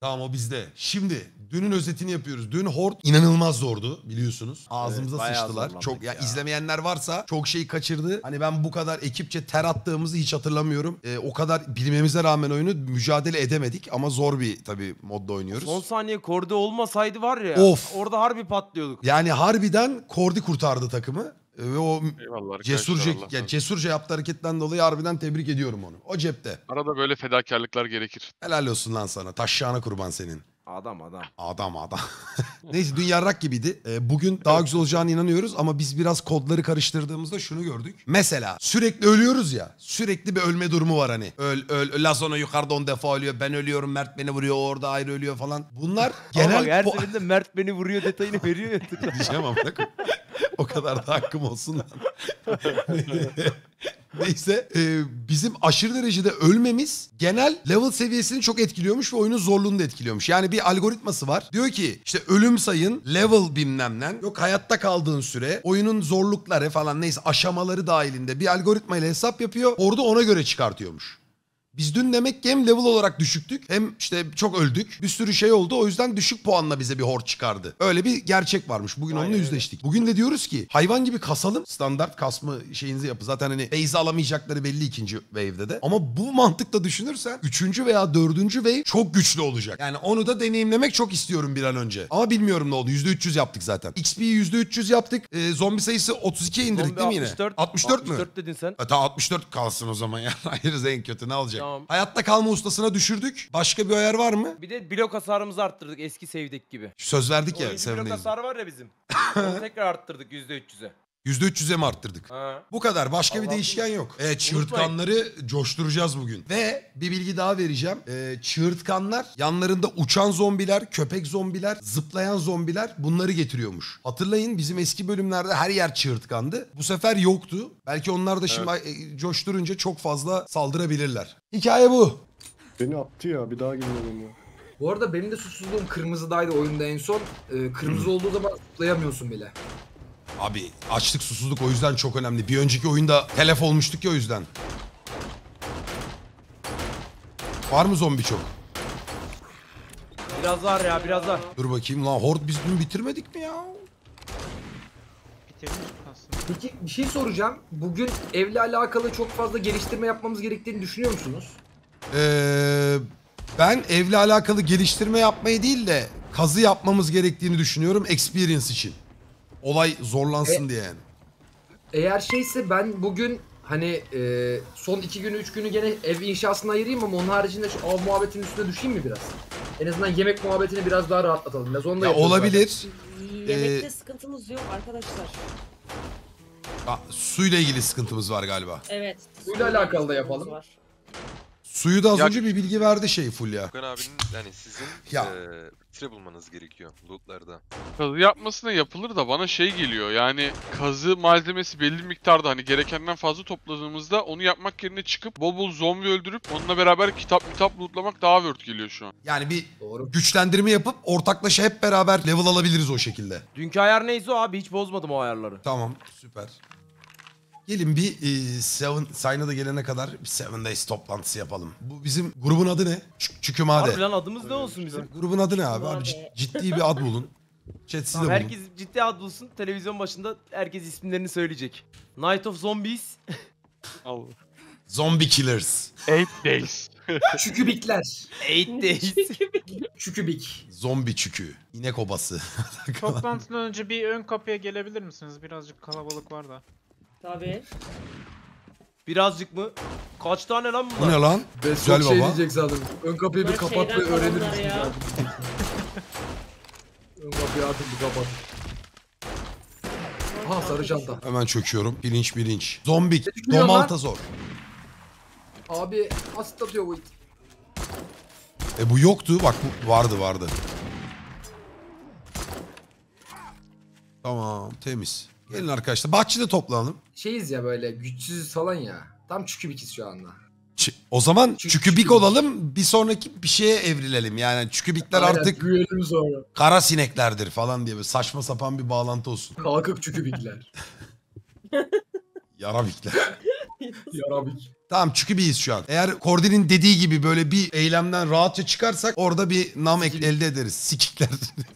Tamam o bizde. Şimdi dünün özetini yapıyoruz. Dün Horde inanılmaz zordu biliyorsunuz. Ağzımıza bayağı sıçtılar. zorlandık Çok ya. izlemeyenler varsa çok şey kaçırdı. Hani ben bu kadar ekipçe ter attığımızı hiç hatırlamıyorum. O kadar bilmemize rağmen oyunu mücadele edemedik ama zor bir tabii modda oynuyoruz. Son saniye Korde olmasaydı var ya. Of. Orada harbi patlıyorduk. Yani harbiden Kordi kurtardı takımı. Ve o Eyvallah cesurca, arkadaşlar, Allah yani razı cesurca yaptığı hareketten dolayı harbiden tebrik ediyorum onu. O cepte. olsun. Arada böyle fedakarlıklar gerekir. Helal olsun lan sana. Taşşağına kurban senin. Adam. Adam. Neyse dün yarrak gibiydi. Bugün daha güzel olacağına inanıyoruz ama biz biraz kodları karıştırdığımızda şunu gördük. Mesela sürekli ölüyoruz ya. Sürekli bir ölme durumu var hani. Lazona yukarıda 10 defa ölüyor. Ben ölüyorum. Mert beni vuruyor. Orada ayrı ölüyor falan. Bunlar Genel genel... bak, her seferinde Mert beni vuruyor detayını veriyor ya. Diyeceğim ama o kadar da hakkım olsun lan. Neyse bizim aşırı derecede ölmemiz genel level seviyesini çok etkiliyormuş ve oyunun zorluğunu da etkiliyormuş. Yani bir algoritması var. Diyor ki işte ölüm sayın, level bilmem ne, yok hayatta kaldığın süre, oyunun zorlukları falan neyse aşamaları dahilinde bir algoritma ile hesap yapıyor. Orada ona göre çıkartıyormuş. Biz dün demek ki hem level olarak düşüktük hem işte çok öldük. Bir sürü şey oldu. O yüzden düşük puanla bize bir horde çıkardı. Öyle bir gerçek varmış. Bugün onunla yüzleştik. Bugün de diyoruz ki hayvan gibi kasalım. Standart kasma şeyinizi yapın. Zaten hani base alamayacakları belli ikinci wave'de de. Ama bu mantıkla düşünürsen 3. veya 4. wave çok güçlü olacak. Yani onu da deneyimlemek çok istiyorum bir an önce. Ama bilmiyorum ne oldu. %300 yaptık zaten. XP'yi %300 yaptık. Zombi sayısı 32'ye indirdik Zombi değil mi yine? 64. 64 mü? 64 dedin sen. Tamam 64 kalsın o zaman ya. Hayır en kötü ne olacak? Tamam. Hayatta kalma ustasına düşürdük. Başka bir ayar var mı? Bir de blok hasarımızı arttırdık eski save'deki gibi. Söz verdik ya. 12 blok Seven hasarı var ya bizim. Onu tekrar arttırdık %300'e. %300'e mi arttırdık? Ha. Bu kadar. Başka bir Allah'ım. değişken yok. Çığırtkanları coşturacağız bugün. Ve bir bilgi daha vereceğim. Çığırtkanlar yanlarında uçan zombiler, köpek zombiler, zıplayan zombiler bunları getiriyormuş. Hatırlayın bizim eski bölümlerde her yer çığırtkandı. Bu sefer yoktu. Belki onlar da şimdi coşturunca çok fazla saldırabilirler. Hikaye bu. Beni attı ya, bir daha girmedim ya. Bu arada benim de susuzluğum kırmızıdaydı oyunda en son. Kırmızı olduğu zaman zıplayamıyorsun bile. Abi açlık susuzluk o yüzden çok önemli. Bir önceki oyunda telef olmuştuk ya o yüzden. Var mı zombi çok? Biraz var ya biraz var. Dur bakayım lan Horde biz dün bitirmedik mi ya? Bitirmiştik aslında. Peki bir şey soracağım. Bugün evle alakalı çok fazla geliştirme yapmamız gerektiğini düşünüyor musunuz? Ben evle alakalı geliştirme yapmayı değil de kazı yapmamız gerektiğini düşünüyorum experience için. Olay zorlansın diye yani. Eğer şeyse ben bugün hani son 2 günü 3 günü gene ev inşasına ayırayım ama onun haricinde şu av muhabbetinin üstüne düşeyim mi biraz? En azından yemek muhabbetini biraz daha rahatlatalım. Biraz onu da Ya yapıyoruz olabilir. Yemekte sıkıntımız yok arkadaşlar. Suyla ilgili sıkıntımız var galiba. Evet. Suyla alakalı da sıkıntımız yapalım. var. Suyu da az Ya- önce bir bilgi verdi Fulya. Okan abinin yani sizin Ya. Tire bulmanız gerekiyor lootlarda. Kazı yapmasına yapılır da bana şey geliyor yani kazı malzemesi belli miktarda hani gerekenden fazla topladığımızda onu yapmak yerine çıkıp bol bol zombi öldürüp onunla beraber kitap lootlamak daha worth geliyor şu an. Yani bir Doğru. güçlendirme yapıp ortaklaşa hep beraber level alabiliriz o şekilde. Dünkü ayar neyse o abi hiç bozmadım o ayarları. Tamam süper. Gelin bir Sayna da gelene kadar bir 7 Days toplantısı yapalım. Bu bizim grubun adı ne? Çükümade. Harbi lan adımız ne olsun bizim? Grubun adı ne abi? Abi Çükümade. ciddi bir ad bulun. Chat siz de Tamam, bulun. herkes ciddi ad bulsun. Televizyon başında herkes isimlerini söyleyecek. Night of Zombies. Allah. Zombie Killers. 8 days. Çükübikler. 8 Days. Çükübik. Zombi çükü. İnek obası. Toplantıdan önce bir ön kapıya gelebilir misiniz? Birazcık kalabalık var da. Tabii. Birazcık mı? Kaç tane lan Bu ne bunlar? lan? Ve Güzel çok şey baba. diyecek sandım. Ön kapıyı bir Bunlar kapat ve şeyden öğrenir kalanlar misin? ya. Ön kapıyı artık bir kapat. Aha sarı çanta. Hemen çöküyorum. Bilinç. Zombik. Çıkmıyor lan. Domalta zor. Abi asit atıyor bu it. Bu yoktu. Bak bu vardı. Tamam temiz. Gelin arkadaşlar. Bahçede toplanalım. Şeyiz ya böyle güçsüz falan ya. Tam çükübikiz şu anda. O zaman Çükübik. çükübik olalım. Bir sonraki bir şeye evrilelim. Yani çükübikler Aynen, artık büyüyelim sonra. kara sineklerdir falan diye böyle saçma sapan bir bağlantı olsun. Kalkık çükübikler. Yarabikler. Yarabik. Tamam çünkü bir his şu an. Eğer Kordi'nin dediği gibi böyle bir eylemden rahatça çıkarsak orada bir nam elde ederiz. Sikikler.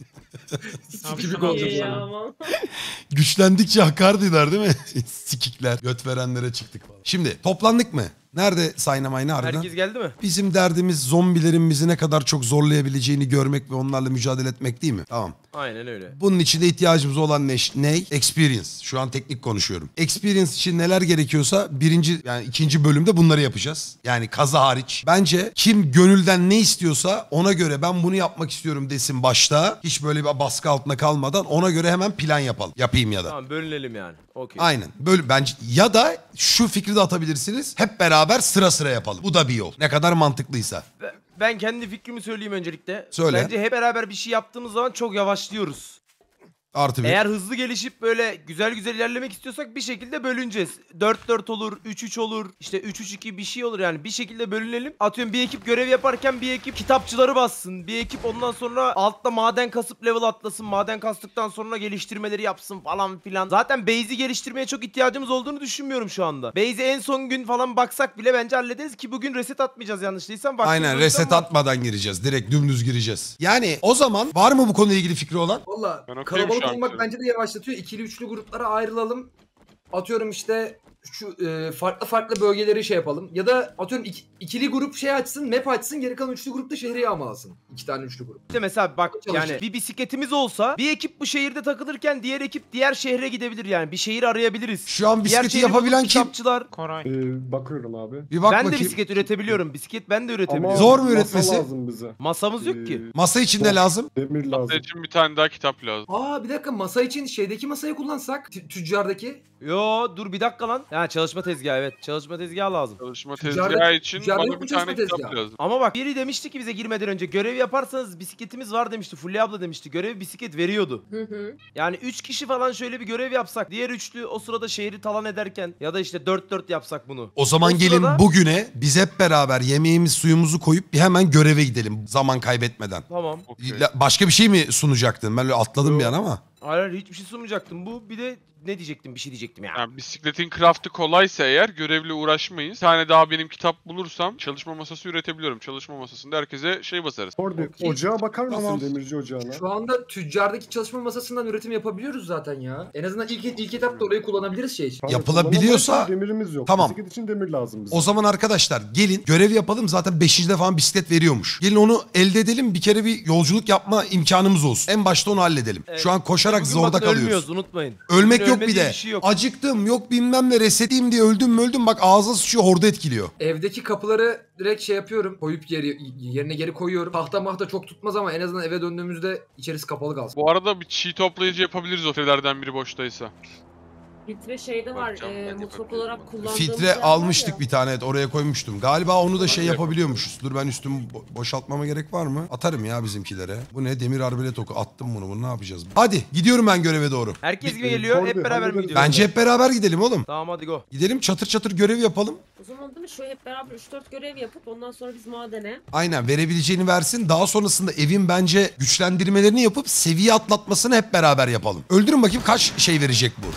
Abi gibi şunu olacak İyi ya yani. aman. Güçlendikçe hakar diyorlar değil mi? Sikikler. Göt verenlere çıktık falan. Şimdi toplandık mı? Nerede Saynamayna harbiden? Herkes geldi mi? Bizim derdimiz zombilerin bizi ne kadar çok zorlayabileceğini görmek ve onlarla mücadele etmek değil mi? Tamam. Aynen öyle. Bunun için de ihtiyacımız olan ne? Experience. Şu an teknik konuşuyorum. Experience için neler gerekiyorsa ikinci bölümde bunları yapacağız. Yani kaza hariç. Bence kim gönülden ne istiyorsa ona göre ben bunu yapmak istiyorum desin başta. Hiç böyle bir baskı altında kalmadan ona göre hemen plan yapalım. Yapayım ya da. Tamam bölünelim yani. Okey. Aynen. Böyle bence ya da şu fikri de atabilirsiniz. Hep beraber sıra sıra yapalım. Bu da bir yol. Ne kadar mantıklıysa. Ben kendi fikrimi söyleyeyim öncelikle. Söyle. Bence hep beraber bir şey yaptığımız zaman çok yavaşlıyoruz. Artı bir. Eğer hızlı gelişip böyle güzel güzel ilerlemek istiyorsak bir şekilde bölüneceğiz. 4-4 olur, 3-3 olur, işte 3-3-2 bir şey olur yani. Bir şekilde bölünelim. Atıyorum bir ekip görev yaparken bir ekip kitapçıları bassın. Bir ekip ondan sonra altta maden kasıp level atlasın. Maden kastıktan sonra geliştirmeleri yapsın falan filan. Zaten base'i geliştirmeye çok ihtiyacımız olduğunu düşünmüyorum şu anda. Base'e en son gün falan baksak bile bence hallederiz ki bugün reset atmayacağız yanlış değilsem. Aynen reset atmadan gireceğiz. Direkt dümdüz gireceğiz. Yani o zaman var mı bu konuyla ilgili fikri olan? Valla Ben okeyim kalabalık şu an olmak senin. bence de yavaşlatıyor. İkili üçlü gruplara ayrılalım. Atıyorum işte şu farklı bölgeleri şey yapalım. Ya da atıyorum ikili grup şey açsın, map açsın. Geri kalan üçlü grup da şehri yağmalasın. 2 tane üçlü grup. İşte mesela bak Çalışır. yani bir bisikletimiz olsa bir ekip bu şehirde takılırken diğer ekip diğer şehre gidebilir yani. Bir şehir arayabiliriz. Şu an Diğer bisikleti şehri yapabilen bulup kim? kitapçılar. Koray. Bakıyorum abi. Bir bak Ben de bakayım. bisiklet üretebiliyorum. Bisiklet ben de Ama üretebiliyorum. Zor mu masa üretmesi? lazım bize. Masamız yok ki. Masa için de lazım. Demir Masa lazım. için bir tane daha kitap lazım. Aa bir dakika masa için şeydeki masayı kullansak tüccardaki. Yo dur bir dakika lan. Ha çalışma tezgahı evet. Çalışma tezgahı lazım. Çalışma Tüccarda- tezgahı için tüccarda yok bana mu bir tane çalışma kitap tezgahı? lazım. Ama bak biri demişti ki bize girmeden önce görev yaparsanız bisikletimiz var demişti. Fulya abla demişti. Görev bisiklet veriyordu. Hı hı. Yani 3 kişi falan şöyle bir görev yapsak. Diğer üçlü o sırada şehri talan ederken ya da işte 4-4 yapsak bunu. O zaman O gelin sırada- bugüne biz hep beraber yemeğimiz suyumuzu koyup bir hemen göreve gidelim zaman kaybetmeden. Tamam. Okey. Başka bir şey mi sunacaktın? Ben öyle atladım bir an ama. Hayır hiçbir şey sunmayacaktım. Bu bir de ne diyecektim? Bir şey diyecektim ya. Yani bisikletin craft'ı kolaysa eğer görevle uğraşmayız. Bir tane daha benim kitap bulursam çalışma masası üretebiliyorum. Çalışma masasında herkese şey basarız. Orada Okey. ocağa bakar mısın Tamam. demirci ocağına? Şu anda tüccardaki çalışma masasından üretim yapabiliyoruz zaten ya. En azından ilk etapta orayı kullanabiliriz şey için. Kanka, Yapılabiliyorsa- kullanamazsan demirimiz yok. Tamam. Bisiklet için demir lazım bize. O zaman arkadaşlar gelin görev yapalım zaten 5. falan bisiklet veriyormuş. Gelin onu elde edelim bir kere bir yolculuk yapma imkanımız olsun. En başta onu halledelim. Evet. Şu an koşarak Bugün zorda bakın kalıyoruz. ölmüyoruz unutmayın. Ölmek Bugün yok bir ölmediği de. bir şey yok. Acıktım yok bilmem ne reseteyim diye öldüm bak ağza sıçıyor horda etkiliyor. Evdeki kapıları direkt şey yapıyorum. Koyup yerine geri koyuyorum. Tahta mahta çok tutmaz ama en azından eve döndüğümüzde içerisi kapalı kalsın. Bu arada bir çiğ toplayıcı yapabiliriz o evlerden biri boştaysa. Filtre şeyde var. Bakacağım, ben Mutfak yapabilirim olarak onu. kullandığımız yer Filtre var almıştık ya. bir tane evet oraya koymuştum. Galiba onu da şey de yapabiliyormuşuz. Dur ben üstümü boşaltmama gerek var mı? Atarım ya bizimkilere. Bu ne demir arbelet oku attım bunu ne yapacağız? Hadi gidiyorum ben göreve doğru. Herkes gibi geliyor. Hep Kordi, beraber mi hallederiz. gidiyoruz? Bence hep beraber gidelim oğlum. Tamam hadi go. Gidelim çatır çatır görev yapalım. O zaman değil mi? Şöyle hep beraber 3-4 görev yapıp ondan sonra biz madene. Aynen verebileceğini versin. Daha sonrasında evin bence güçlendirmelerini yapıp seviye atlatmasını hep beraber yapalım. Öldürün bakayım kaç şey verecek bu.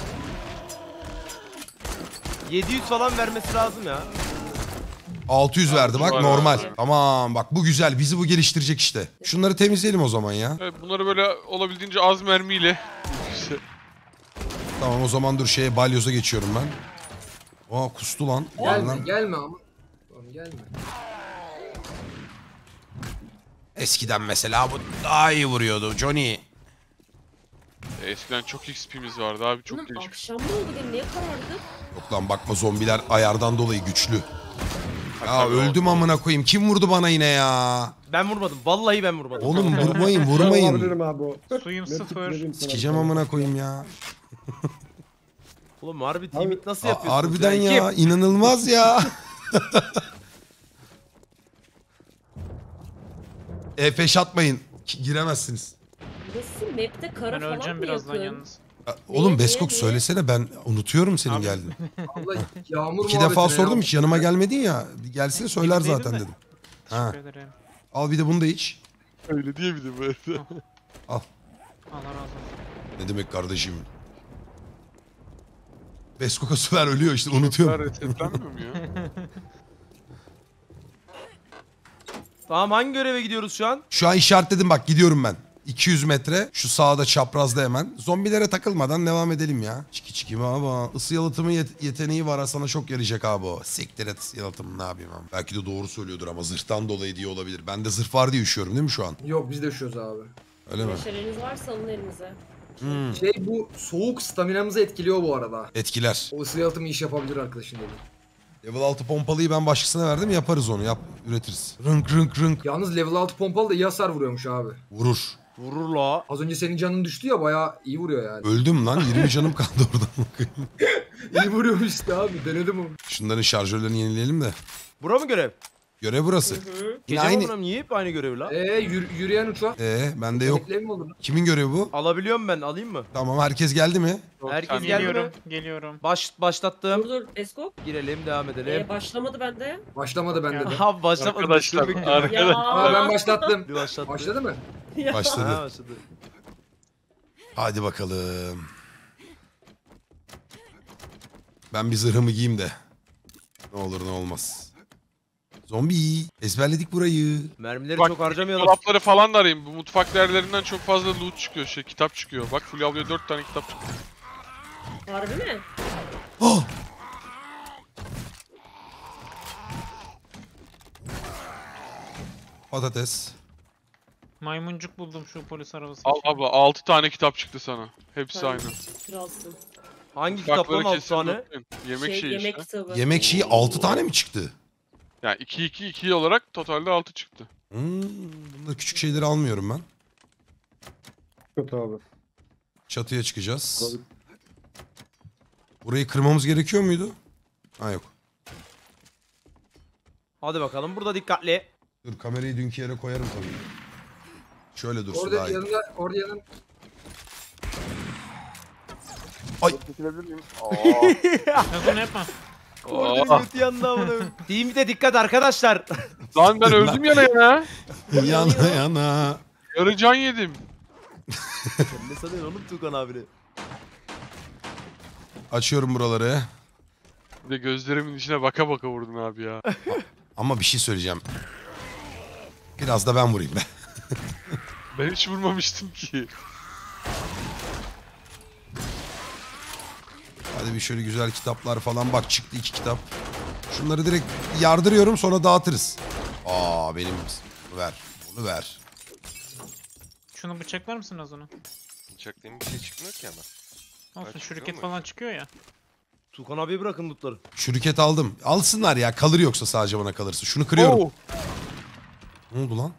700 falan vermesi lazım ya. 600 verdi bak Var normal. abi. Tamam bak bu güzel bizi bu geliştirecek işte. Şunları temizleyelim o zaman ya. Evet, bunları böyle olabildiğince az mermiyle işte Tamam o zaman dur şeye balyoza geçiyorum ben. Aa kustu lan. Gel Gelme lan. gelme ama. Oğlum gelme. Eskiden mesela bu daha iyi vuruyordu Johnny. eskiden çok XP'miz vardı abi çok Bunun gelişmiş. akşam mı oldu benim? Niye karardı? Yok lan bakma zombiler ayardan dolayı güçlü. Ya Tabii, öldüm amına koyayım. Kim vurdu bana yine ya? Ben vurmadım. Vallahi ben vurmadım. Oğlum vurmayın Ben vurmayın. alabilirim abi o. Suyum Ne sıfır. tıklayayım sana? Sikeceğim amına koyayım ya. Oğlum harbi timit nasıl yapıyorsun? Harbiden ya inanılmaz ya. F5 atmayın. Giremezsiniz. Nasıl map'te kara Ben falan öleceğim mı birazdan yakın? yalnız. Oğlum Niye, Beskok niye? söylesene ben unutuyorum senin Abi. geldiğini. Allah yağmur 2 defa muhabbetine sordum ya. hiç yanıma gelmedin ya. Gelsin söyler Birlikteydim zaten de. dedim. Ha. Teşekkür ederim. Al bir de bunu da iç. Öyle diye bir de böyle. Allah razı olsun. Ne demek kardeşim? Beskok'a su ver ölüyor işte unutuyorum. Bunlar resetlenmiyor mu ya? Tamam, hangi göreve gidiyoruz şu an? Şu an işaretledim bak gidiyorum ben. 200 metre şu sağda çaprazda hemen. Zombilere takılmadan devam edelim ya. Çiki çiki baba. Isı yalıtımı yeteneği var ha, sana çok yarayacak abi o. Siktir et ısı yalıtımı, ne yapayım abi. Belki de doğru söylüyordur ama zırhtan dolayı diye olabilir. Bende zırh var diye üşüyorum değil mi şu an? Yok biz de üşüyoruz abi. Öyle mi? Meşaleniz varsa alın elinize. Bu soğuk staminamızı etkiliyor bu arada. Etkiler. O ısı yalıtımı iş yapabilir arkadaşın dedi. Level 6 pompalıyı ben başkasına verdim, yaparız onu, üretiriz. Rınk rınk rınk. Yalnız level 6 pompalı da iyi hasar vuruyormuş abi. Vurur. Vurur la. Az önce senin canın düştü ya, bayağı iyi vuruyor yani. Öldüm lan, 20 canım kaldı orada. İyi vuruyormuş işte abi, denedim onu. Şunların şarjörlerini yenileyelim de. Bura mı görev? Görev burası. Gece Yine aynı. aynı... niye hep aynı görevi la? Yürüyen uçak. Bende yok. Emekli mi olur? Kimin görevi bu? Alabiliyorum ben, alayım mı? Tamam, herkes geldi mi? Herkes Sen- geldi mi? Geliyorum. Geliyorum. Başlattım. Dur Beskok. Girelim, devam edelim. Başlamadı bende. Başlamadı bende de. Abi başlamadı. Arkadaşlar, Bekle, bekle. Ya. Aa, ben başlattım. Bir başlattı. Başladı mı? Ya. Başladı. Ha, başladı. Hadi bakalım. Ben bir zırhımı giyeyim de. Ne olur ne olmaz. Zombi. Ezberledik burayı. Mermileri Bak, çok harcamayalım. Dolapları falan da arayayım. Bu mutfak değerlerinden çok fazla loot çıkıyor. Kitap çıkıyor. Bak Fulya ablaya 4 tane kitap çıktı. Harbi mi? Oh! Patates. Maymuncuk buldum şu polis arabası. Al abla 6 tane kitap çıktı sana. Hepsi Sen aynı. Kralsın. Hangi Mutfakları kitaptan 6 kesin tane? unutmayın. Yemek şeyi yemek işte. kitabı. Yemek şeyi 6 tane mi çıktı? Yani 2-2-2 olarak totalde 6 çıktı. Bunları küçük şeyleri almıyorum ben. Kötü abi. Çatıya çıkacağız. Burayı kırmamız gerekiyor muydu? Ha yok. Hadi bakalım, burada dikkatli. Dur, kamerayı dünkü yere koyarım tabii. Şöyle dursun Orada daha iyi. yanında, orada yanın. Yazın yapma. Orada kötü yandı amına. Team'de dikkat arkadaşlar. Lan ben öldüm yana yana. Yana yana. Yarı can yedim. Ne sanıyorsun oğlum Tukan abine? Açıyorum buraları. Bir de gözlerimin içine baka baka vurdun abi ya. Ama bir şey söyleyeceğim. Biraz da ben vurayım be. Ben hiç vurmamıştım ki. Hadi bir şöyle güzel kitaplar falan. Bak çıktı 2 kitap. Şunları direkt yardırıyorum, sonra dağıtırız. Aa benim. Bunu ver. Bunu ver. Şunu bıçaklar mısın az onu? Bıçaklayayım bir şey çıkmıyor ki ama. Olsun çıkıyor şuriket mu? falan çıkıyor ya. Tukan abiye bırakın lootları. Şuriket aldım. Alsınlar ya. Kalır yoksa sadece bana kalırsa. Şunu kırıyorum. Oo. Ne oldu lan?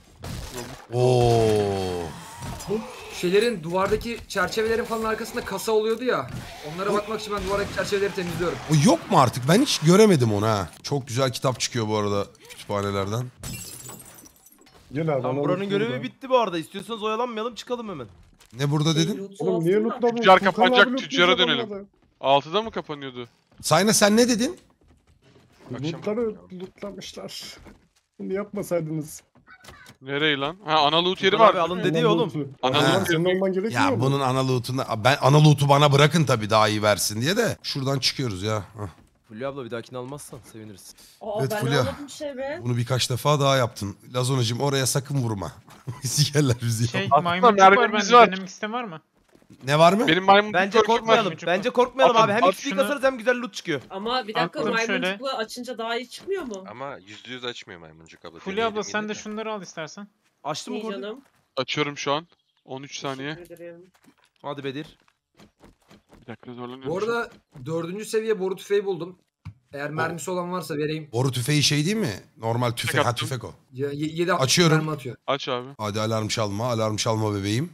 Oo. Bu şeylerin, duvardaki çerçevelerin falan arkasında kasa oluyordu ya. Onlara bakmak için ben duvardaki çerçeveleri temizliyorum. O yok mu artık? Ben hiç göremedim onu ha. Çok güzel kitap çıkıyor bu arada kütüphanelerden. Gel abi. Tamam, ana buranın loot görevi burada. bitti bu arada. İstiyorsanız oyalanmayalım, çıkalım hemen. Ne burada dedin? Oğlum niye lootladın? Tüccar Furkan kapanacak, abi lootlayacak tüccara dönelim. olmadı. 6'da mı kapanıyordu? Sayna sen ne dedin? Akşam Lootları yapacağım. lootlamışlar. Bunu yapmasaydınız. Nereyi lan? Ha ana loot yeri Tukan abi var. alın dedi ya oğlum. Ana Ha. loot Senin yeri. olman gerekiyor Ya mu? bunun ana loot'una... Ben ana loot'u bana bırakın tabii daha iyi versin diye de. Şuradan çıkıyoruz ya. Hah. Fulya abla bir dahakini almazsan seviniriz. Aa, Evet, ben Fulya. anladım şey be. Bunu birkaç defa daha yaptın. Lazonacığım oraya sakın vurma. Sikerler bizi. Şey Aslında maymuncuk var mermimiz bende. var. Denemek isteyen var mı? Ne var mı? Benim maymun Bence görkem var. korkmayalım. Maymuncuk Bence var. korkmayalım Atın, abi. Hem at XP şunu. kasarız hem güzel loot çıkıyor. Ama bir dakika, Attım şöyle. maymuncuklu açınca daha iyi çıkmıyor mu? Ama %100 açmıyor maymuncuk abla. Fulya abla Deneyelim sen yine de şunları al istersen. Açtı mı İyi kurdu? canım. Açıyorum şu an. 13 saniye. Teşekkür ederim. Hadi Bedir. Bir dakika zorlanıyorum. Bu arada 4. seviye boru tüfeği buldum. Eğer mermisi olan varsa vereyim. Boru tüfeği şey değil mi? Normal tüfek. Ha attım. tüfek o. 7 Açıyorum. mermi atıyor. Aç abi. Hadi alarm çalma. Alarm çalma bebeğim.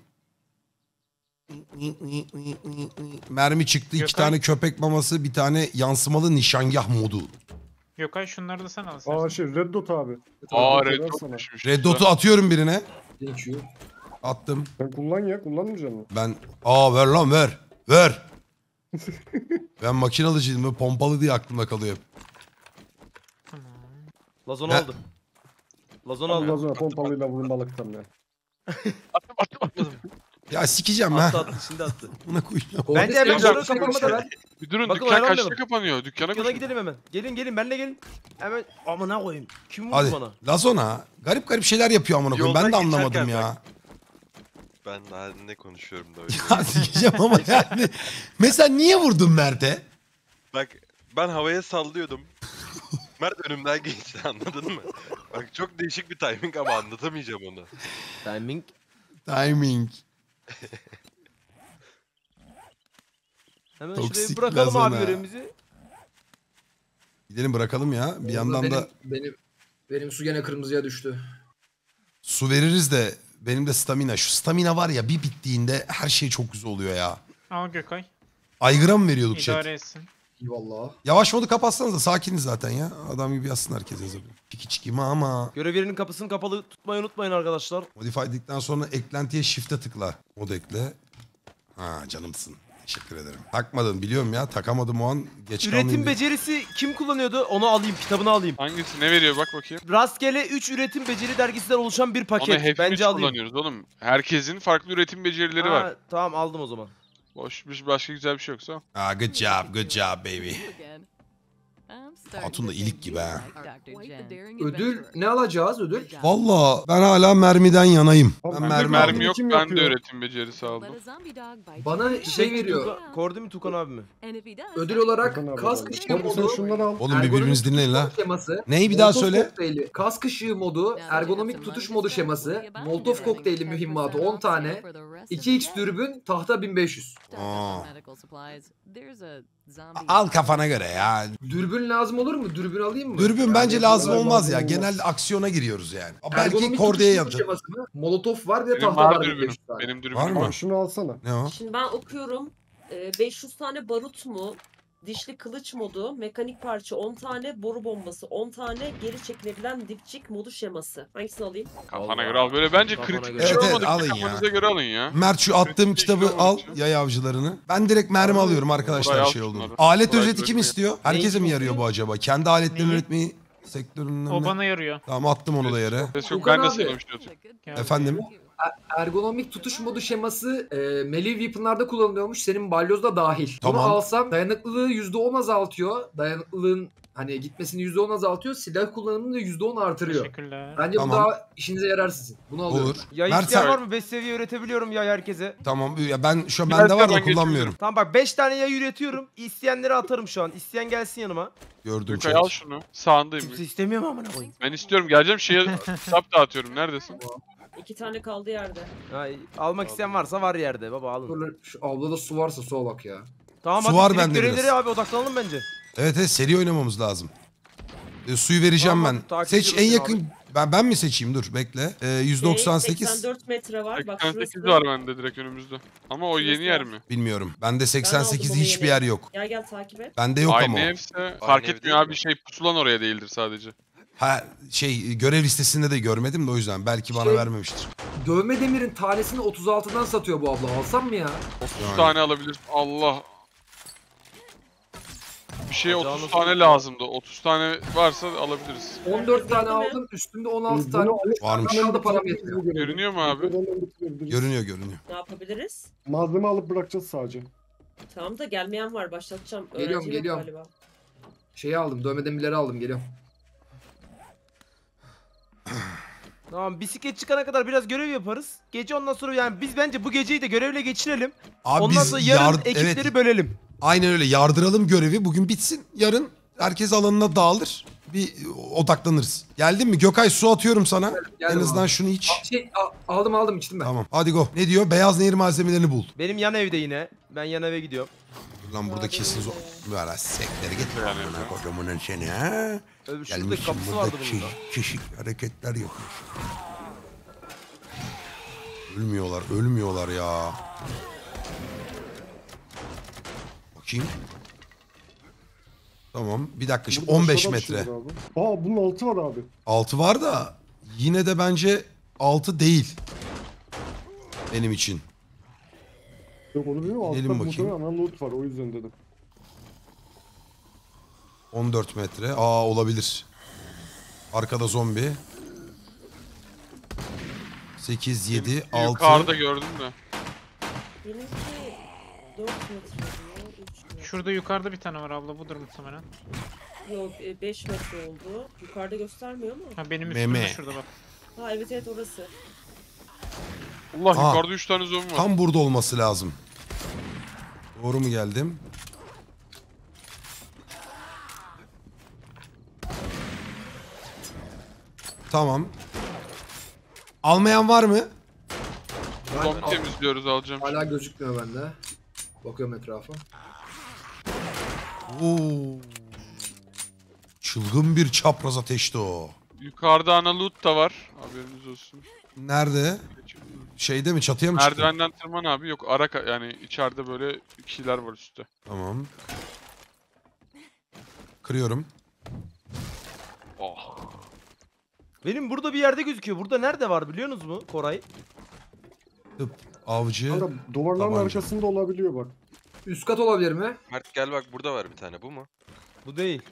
Mermi çıktı. 2 Gökay. tane köpek maması. Bir tane yansımalı nişangah modu. Gökay şunları da sen al istersen. Aa şey Red Dot abi. Aa Red red Dot dot sana. düşmüş. Red Dot'u atıyorum birine. Thank you. Attım. Sen kullan ya, kullanmayacak mısın? Ben... Aa ver lan ver. Ver. Ben makinalıcıydım. Böyle pompalı diye aklımda kalıyor hep. Tamam. Lazon Ne? aldı. Lazon Allah aldı. Allah pompalıyla vurmalıktan ya. Attım attım attım. Ya sikeceğim Attı ha. attı şimdi attı. Buna koyacağım. Bence hemen Hocam, şunu kapamadan. Bir durun Bakın dükkan hayvan kaçta devam. kapanıyor? Dükkana Dükkana koşun. gidelim hemen. Gelin benimle gelin. Hemen amına koyayım. Kim vurdu Hadi. bana? Lazona. Garip garip şeyler yapıyor amına koyayım. Ben de Yoldan anlamadım geçerken ya. Ben daha ne konuşuyorum da öyle. Ya sikeceğim ama yani. Mesela niye vurdun Mert'e? Bak ben havaya sallıyordum. Mert önümden geçti anladın mı? Bak çok değişik bir timing ama anlatamayacağım onu. Timing. Timing. Hemen Toksik şuraya bırakalım abi lazana. görevimizi. Gidelim bırakalım ya. Bir yandan da Benim su gene kırmızıya düştü. su veririz de benim de stamina. Şu stamina var ya bir bittiğinde her şey çok güzel oluyor ya. Al Gökay. Aygıra mı veriyorduk chat? İdare etsin. Eyvallah. Yavaş modu kapatsanız da sakiniz zaten ya. Adam gibi yazsın herkes yazabilir. Çiki çiki mama. Görev yerinin kapısını kapalı tutmayı unutmayın arkadaşlar. Modify dedikten sonra eklentiye shift'e tıkla. Mod ekle. Ha canımsın. Teşekkür ederim. Takmadın biliyorum ya. Takamadım o an. Geç kalmayayım Üretim diye. becerisi kim kullanıyordu? Onu alayım, kitabını alayım. Hangisi ne veriyor bak bakayım. Rastgele 3 üretim beceri dergisinden oluşan bir Onu paket. hepimiz Bence alayım. kullanıyoruz oğlum. Herkesin farklı üretim becerileri Ha, var. tamam aldım o zaman. Boş bir başka güzel bir şey yoksa. Ah, good job, good job baby. Hatun da ilik gibi ha. Ödül ne alacağız ödül? Valla ben hala mermiden yanayım. Ben Abi, mermi Bende aldım. mermi yok Kim ben de yapıyor? üretim becerisi aldım. Bana şey veriyor. Kordi mi Tukan abi mi? Ödül olarak Bakın abi, kask abi. ışığı Orada sen modu. şunları al. Oğlum bir birbirinizi dinleyin la. Şeması, Neyi bir daha Molotov söyle? kokteyli, kask ışığı modu, ergonomik tutuş modu şeması, Molotov kokteyli mühimmatı 10 tane, 2x dürbün, tahta 1500. Aa. Al kafana göre ya. Dürbün lazım olur mu? Dürbün alayım mı? Dürbün bence lazım olmaz, olmaz ya. olmaz. Genelde aksiyona giriyoruz yani. Belki Ergonomik Kordi'ye tutuş modu yapacağız. şeması mı? Molotov var ve Benim tahta var var dürbünüm. 1500 tane. Benim dürbünüm Var mı? Bak şunu alsana. Ne o? Şimdi ben okuyorum. 500 tane barut mu? Dişli kılıç modu, mekanik parça 10 tane, boru bombası 10 tane, geri çekilebilen dipçik modu şeması. Hangisini alayım? Kafana göre al. Böyle bence Kafana kritik göre. bir şey Evet, evet, olmadı. alın ya. Kafanıza göre alın ya. Mert şu attığım Kritik kitabı bir şey al. olmadığı için. Yay avcılarını. Ben direkt mermi alıyorum arkadaşlar Buraya al şey oldu. şunları. Alet Buraya özeti kim görünüyor. istiyor? Herkese mi yarıyor bu acaba? Kendi aletlerini Neyi? üretmeyi sektöründen O mi? bana yarıyor. Tamam attım onu da yere. Ses yok Tukan ben de abi. sana bir şey atıyorum. Geldi. Efendim? Ergonomik tutuş modu şeması melee weapon'larda kullanılıyormuş. Senin balyozda dahil. Tamam. Bunu alsam dayanıklılığı %10 azaltıyor. Dayanıklılığın hani gitmesini %10 azaltıyor. Silah kullanımını da %10 artırıyor. Teşekkürler. Bence Tamam. bu daha işinize yarar sizin. Bunu alıyorum. Olur. Yay Mert isteyen sen... var mı? 5 seviye üretebiliyorum yay herkese. Tamam ya ben şu an Biraz bende da var da ben kullanmıyorum. Tamam bak 5 tane yay üretiyorum. İsteyenleri atarım şu an. İsteyen gelsin yanıma. Gördüm Gökay chat. al şunu. Sağındayım. Kimse istemiyor mu amına koyayım? Ben istiyorum geleceğim şeye kitap dağıtıyorum. Neredesin? 2 tane kaldı yerde. Ay, almak isteyen varsa var yerde baba alın. Böyle şu avlada su varsa su al bak ya. Tamam Su hadi var direkt bende görevleri biraz. abi odaklanalım bence. Evet evet seri oynamamız lazım. Suyu vereceğim Tamam, ben. takip Seç en ediyorum yakın. Ben mi seçeyim? Dur bekle. 198. 84 metre var. Bak 88 şurası. var bende direkt önümüzde. Ama o Şurası yeni yer var. mi? Bilmiyorum. Bende 88 onu hiçbir yeni. yer yok. Gel gel takip et. Bende yok ama Aynı o. evse fark ev etmiyor değil abi mi? şey pusulan oraya değildir sadece. Ha şey görev listesinde de görmedim de o yüzden. Belki bana Şey- vermemiştir. Dövme demirin tanesini 36'dan satıyor bu abla. Alsam mı ya? 30 Yani. tane alabilir. Allah. Bir şeye Bacağını 30 tane soktu. lazımdı. 30 tane varsa alabiliriz. 14 tane Değil mi? aldım. Üstünde 16 Bunu tane. alıp- Varmış. Daha da param yetmiyor. Görünüyor mu abi? Buradan bitirebiliriz. Görünüyor. Ne yapabiliriz? Malzeme alıp bırakacağız sadece. Tamam da gelmeyen var. Başlatacağım. Geliyorum, Öğrenci yok geliyorum. galiba. Şeyi aldım. Dövme demirleri aldım. Geliyorum. Tamam bisiklet çıkana kadar biraz görev yaparız. Gece ondan sonra yani biz bence bu geceyi de görevle geçirelim. Abi Ondan biz sonra yarın ekipleri evet, bölelim. aynen öyle yardıralım görevi. Bugün bitsin. Yarın herkes alanına dağılır. Bir odaklanırız. Geldin mi? Gökay su atıyorum sana. Geldim En azından abi. şunu iç. Aldım içtim ben. Tamam. Hadi go. Ne diyor? Beyaz nehir malzemelerini bul. Benim yan evde yine. Ben yan eve gidiyorum. Lan burada kesin zor. Böyle sekleri git. Yani. Amına kodumunun seni ha. Şuradaki Gelmişsin kapısı vardı burada bunun da. çeşit hareketler yapmış. Ölmüyorlar ya. Bakayım. Tamam. Bir dakika şimdi Burada 15 aşağıda bir metre. şey var abi. Aa bunun altı var abi. 6 var da yine de bence 6 değil. Benim için. Yok onu bilmiyorum. Altta Gidelim bakayım. muhtemelen loot var o yüzden dedim. 14 metre. Aa olabilir. Arkada zombi. 8, 7, 6. Yukarıda gördüm de. Benimki 4 metre diyor. 3 metre. Şurada yukarıda bir tane var abla, budur muhtemelen. Yok 5 metre oldu. Yukarıda göstermiyor mu? Ha benim üstümde Meme. şurada bak. Ha evet evet orası. Allah Aa. yukarıda 3 tane zombi var. Tam burada olması lazım. Doğru mu geldim? Tamam. Almayan var mı? Zombi temizliyoruz, alacağım. Hala gözükmüyor bende. Bakıyorum etrafa. Oo. Çılgın bir çapraz ateşti o. Yukarıda ana loot da var. Haberiniz olsun. Nerede? Şeyde mi, çatıya mı çıktı? Merdivenden tırman abi. Yok yani içeride böyle kişiler var üstte. Tamam. Kırıyorum. Oh. Benim burada bir yerde gözüküyor. Burada nerede var biliyorsunuz mu Koray? Tıp, avcı. Kanka duvarların Tabanca. arkasında olabiliyor bak. Üst kat olabilir mi? Mert gel bak, burada var bir tane, bu mu? Bu değil.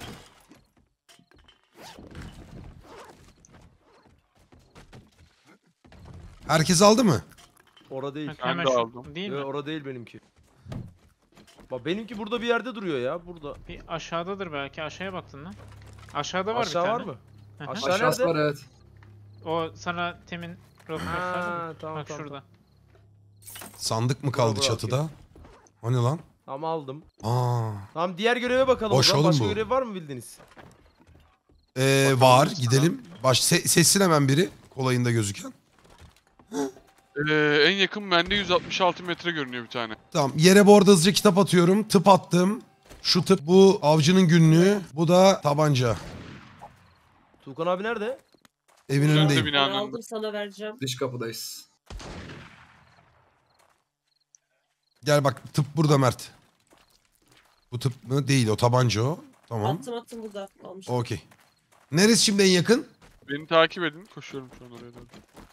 Herkes aldı mı? Orada değil. Bak, Ben hemen de şu, aldım. değil mi? Orada değil benimki. Bak benimki burada bir yerde duruyor ya. Burada. Bir aşağıdadır belki. Aşağıya baktın lan. Aşağıda var Aşağı bir var tane. mı? Hı hı. Aşağı Aşağısı nerede? var evet. O sana temin rot gösterdim. Ha, tamam Bak tamam. şurada. Sandık mı kaldı Bravo, çatıda? O ne lan? Tamam aldım. Aa. Tamam diğer göreve bakalım. Boş o zaman. oğlum Başka bu. görev var mı bildiniz? Var, gidelim. Sessin hemen biri. Kolayında gözüken. En yakın bende 166 metre görünüyor bir tane. Tamam, yere bu arada hızlıca kitap atıyorum. Tıp attım. Şu tıp, bu avcının günlüğü. Bu da tabanca. Tuğkan abi nerede? Evin Önünde önündeyim. Ben binanın. aldım sana vereceğim. Dış kapıdayız. Gel bak, tıp burada Mert. Bu tıp mı? Değil, o tabanca o. Tamam. Attım burada. Almışım. Okey. Neresi şimdi en yakın? Beni takip edin. Koşuyorum şu an oraya doğru.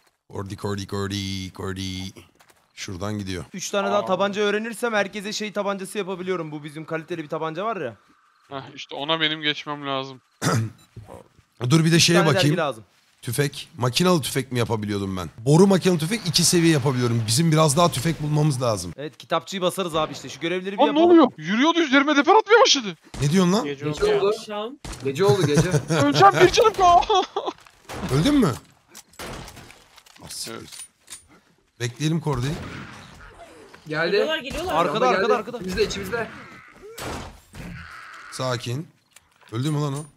Kordi. Şuradan gidiyor. 3 tane daha tabanca öğrenirsem herkese şey tabancası yapabiliyorum. Bu bizim kaliteli bir tabanca var ya. Heh, işte ona benim geçmem lazım. Dur bir de Bir şeye tane dergi bakayım. lazım. Tüfek. Makinalı tüfek mi yapabiliyordum ben? Boru makinalı tüfek 2 seviye yapabiliyorum. Bizim biraz daha tüfek bulmamız lazım. Evet kitapçıyı basarız abi işte. Şu görevleri bir Lan ne yapalım. oluyor? Yürüyordu, üzerime defer atmaya başladı. Ne diyorsun lan? Gece Gece oldu. oldu. Akşam. Gece oldu gece. Öleceğim, bir canım kaldı. Öldün mü? Ah, siktir. Evet. Bekleyelim Kordi. Geldi. Geliyorlar. Arkada, Geldi. arkada, arkada. İçimizde içimizde. Sakin. Öldü mü lan o?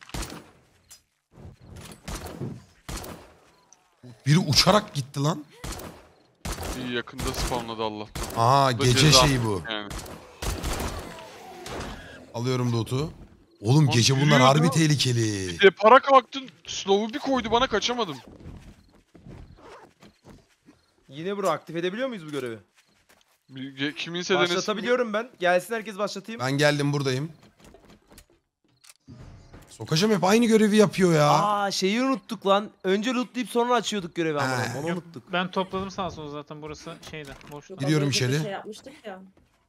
Biri uçarak gitti lan. İyi, yakında spawnladı Allah. Aa, Bu da gece ceza şeyi bu. Yani. Alıyorum loot'u. Oğlum Lan gece bunlar yürüyordu. harbi tehlikeli. Bir de para kalktın. Slow'u bir koydu bana, kaçamadım. Yine bro aktif edebiliyor muyuz bu görevi? Kiminse denesin. Başlatabiliyorum ben. Gelsin herkes başlatayım. Ben geldim, buradayım. Sokacağım, hep aynı görevi yapıyor ya. Aa şeyi unuttuk lan. Önce lootlayıp sonra açıyorduk görevi ama. He. Onu Yok, unuttuk. ben topladım sağ olsun zaten, burası şeyde boş. Yok, Giriyorum az önce bir içeri. Şey yapmıştık ya.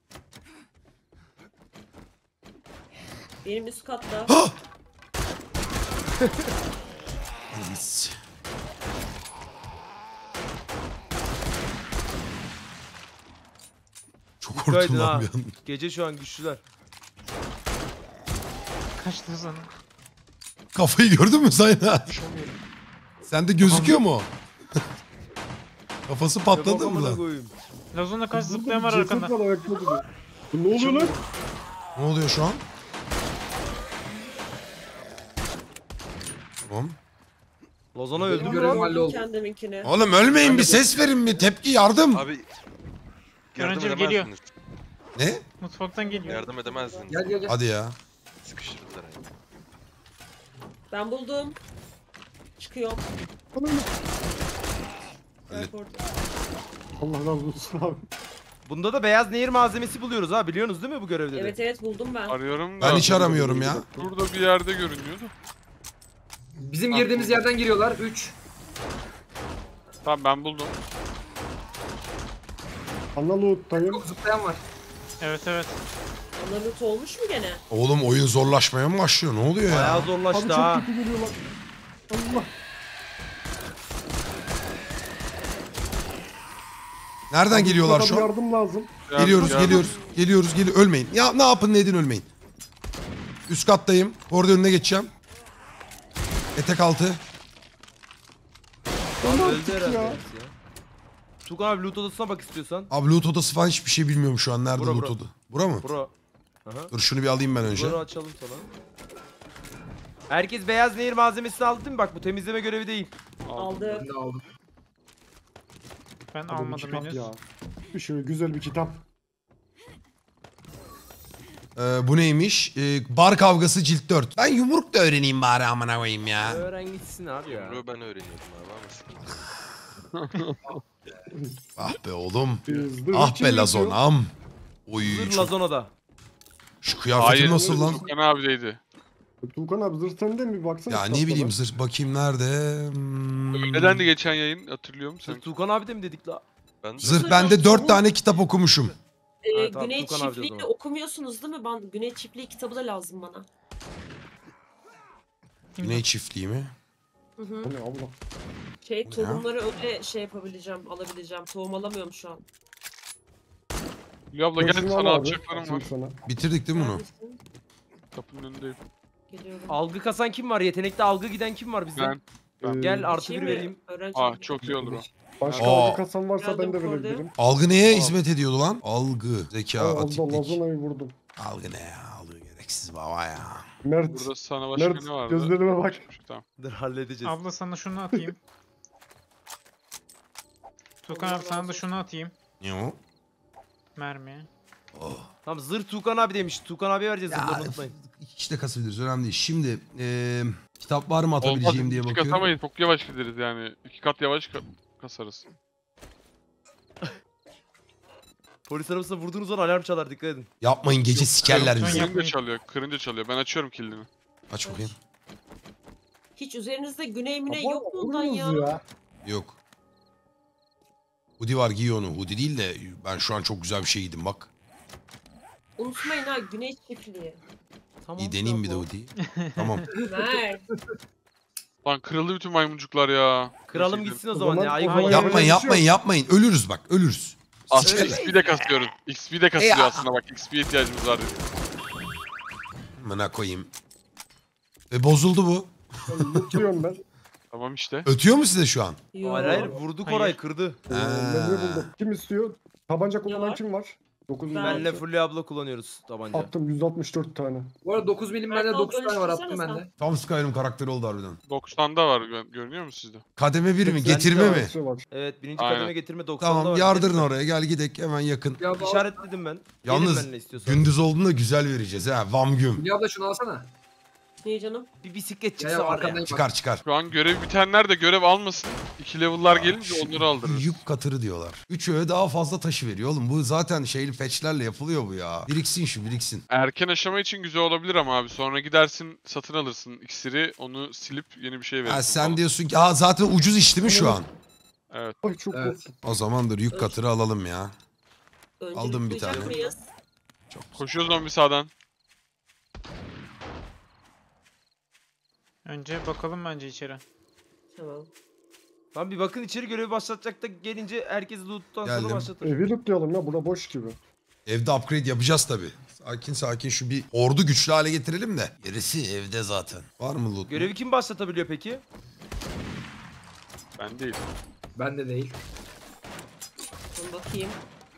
Benim üst katta. Nice. Çok korktum Günaydın lan ha. bir an. Gece şu an güçlüler. Kaçtı sana. Kafayı gördün mü Sayna? Sende gözüküyor mu o? Kafası patladı Yok, mı amına lan? koyayım. Lazonda kaç Burada zıplayan var bir ceset arkanda. var ayakta duruyor. Bu ne oluyor lan? Ne oluyor şu an? Tamam. Lozana Benim öldü mü görevim lan? halloldu. Kendiminkini. Oğlum ölmeyin, bir ses verin, bir tepki, yardım. Abi yardım Ranger geliyor. edemezsiniz. Ne? Mutfaktan geliyor. Yardım edemezsiniz. Gel gel gel. Hadi ya. Sıkıştırdılar yani. Ben buldum. Çıkıyorum. Hallet. Allah razı olsun abi. Bunda da beyaz nehir malzemesi buluyoruz ha. Biliyorsunuz değil mi bu görevleri? Evet evet buldum ben. Arıyorum da. Ben hiç aramıyorum ya. Burada bir yerde görünüyordu. Bizim girdiğimiz yerden giriyorlar. 3. Tamam, ben buldum. Analog'tayım. Çok zıplayan var. Evet evet. Ana loot olmuş mu gene? Oğlum oyun zorlaşmaya mı başlıyor? Ne oluyor Bayağı ya? Abi zorlaştı çok ha. kötü geliyorlar. Allah. Nereden geliyorlar Bana şu bir an? yardım lazım. Geliyoruz. Ölmeyin. Ya ne yapın ne edin ölmeyin. Üst kattayım. Orada önüne geçeceğim. Etek altı. Abi Ne öldü yaptık herhalde. ya? hepsi ya. Tukan abi loot odasına bak istiyorsan. Abi loot odası falan hiçbir şey bilmiyorum şu an. Nerede Bura, loot bura. oda? Bura mı? Bro. Aha. Dur şunu bir alayım ben önce. Bunları açalım sana. Herkes beyaz nehir malzemesini aldı değil mi? Bak bu temizleme görevi değil. Aldı. Ben de aldım. Ben Hadi bir almadım kitap henüz. ya. Bir şöyle güzel bir kitap. Bu neymiş? Bar kavgası cilt 4. Ben yumruk da öğreneyim bari amına koyayım ya. Öğren gitsin abi ya. Yumruğu ben öğreniyordum abi ama sıkıntı yok. Ah be oğlum. Bizde Ah kim be yazıyor? lazonam. Oy Zır çok... Lazona'da. Şu kıyafetim Hayır. nasıl lan? Tukan abideydi. Tuğkan abi zırh sende mi? Baksana. Ya ne kitaplara. bileyim zırh bakayım nerede? Neden de geçen yayın hatırlıyor musun? Sırf Tukan abi de mi dedik la? Ben de Zırh bende 4 tane kitap okumuşum. Ha, tamam, Güney Tukan abi de o Çiftliği'ni zaman. okumuyorsunuz değil mi? Ben Güney Çiftliği kitabı da lazım bana. Güney çiftliği mi? Hı hı. Bu ne abla? Tohumları öyle şey yapabileceğim, alabileceğim. Tohum alamıyorum şu an. Hülya abla gel Şunu al sana abi, atacaklarım atayım var. sana. Bitirdik değil mi bunu? Neredesin? Kapının önündeyim. Geliyorum. Algı kasan kim var? Yetenekte algı giden kim var bizden? Ben. Gel artı Şey bir mi? vereyim. Öğrenci Aa mi? çok iyi olur o. Başka Aa. algı kasan varsa ben de Geldim, verebilirim. Algı neye hizmet ediyordu lan? Algı, zeka, Aa, abla atiklik. Lazona'yı vurdum. Algı ne ya? Algı gereksiz baba ya. Mert. Burada sana başka Mert ne vardı? gözlerime bak. Tamam. Dur halledeceğiz. Abla sana şunu atayım. Tukan abi sana da şunu atayım. Ne o? Mermi. Oh. Tamam zırh Tukan abi demiş. Tukan abiye vereceğiz Ya, zırhları unutmayın. İki de kasabiliriz önemli değil. Şimdi kitap var mı Olmaz. atabileceğim diye İki kat bakıyorum. atamayız. Çok yavaş gideriz yani. 2 kat yavaş kasarız. Polis arabasına vurduğunuz zaman alarm çalar dikkat edin. Yapmayın gece sikerler lütfen bizi. yap. Kırınca çalıyor. Kırınca çalıyor. Ben açıyorum kilidini. Aç bakayım. Hiç üzerinizde güney müney Abla, yok mu ondan vururuz ya? Yok. Hoodie var giy onu. Hoodie değil de ben şu an çok güzel bir şey giydim bak. Unutmayın ha Güney Çiftliği. Tamam. İyi deneyeyim bir de tamam. hoodie'yi. Tamam. Mert. Lan kırıldı bütün maymuncuklar ya. Kıralım Neyse, gitsin o O zaman zaman- ya. Ayıp o zaman olur. Yapmayın bir şey yapmayın. Ölürüz bak ölürüz. Aslında Sikerler. XP de kasıyoruz. XP de kasıyor Ya. aslında bak. XP'ye ihtiyacımız var. Amına koyayım. Bozuldu bu. Mutluyorum ben. Tamam işte. Ötüyor mu size şu an? Yo. Hayır hayır vurduk Hayır. orayı kırdı. Ne buldum? Kim istiyor? Tabanca kullanan var? kim var? 9 Ben- Benle Fulya abla kullanıyoruz tabanca. Attım 164 tane. Bu arada 9 milim Mert bende 9 Altan'ı tane var düşünsene attım sen. bende. Tam Skyrim karakteri oldu harbiden. 90'da var. Görünüyor mu sizde? Kademe 1 mi? Bende Getirme de mi? Şey var. Evet birinci Aynen. kademe getirme 90'da Tamam var. yardırın oraya gel gidek hemen yakın. Ya abla, İşaretledim ben. Yalnız Gelin benimle istiyorsan. gündüz olduğunda güzel vereceğiz ha. Vam güm. Hülya abla şunu alsana. Niye canım? Bir bisiklet Ya çıksa ya var ya. arkandayım bak. Çıkar çıkar. Şu an görev bitenler de görev almasın. 2 level'lar gelince onları aldırırız. Yük katırı diyorlar. 3 öğe daha fazla taşı veriyor oğlum. Bu zaten şeyli patchlerle yapılıyor bu ya. Biriksin şu biriksin. Erken aşama için güzel olabilir ama abi. Sonra gidersin satın alırsın iksiri. Onu silip yeni bir şey verirsin. Ha, sen falan. diyorsun ki zaten ucuz iş değil mi şu an? Evet. Ay çok Evet. korktum. O zamandır yük katırı alalım ya. Önce Aldım bir yıkayacak tane. mıyız? Koşuyoruz zombi sağdan. Önce bakalım bence içeri. Tamam. Tamam bir bakın içeri görevi başlatacak da gelince herkes loot'tan Geldim. sonra başlatır. Evi lootlayalım ya. Bura boş gibi. Evde upgrade yapacağız tabii. Sakin sakin şu bir ordu güçlü hale getirelim de. Gerisi evde zaten. Var mı loot? Görevi kim başlatabiliyor peki? Ben değil. Bende değil. Dur bakayım.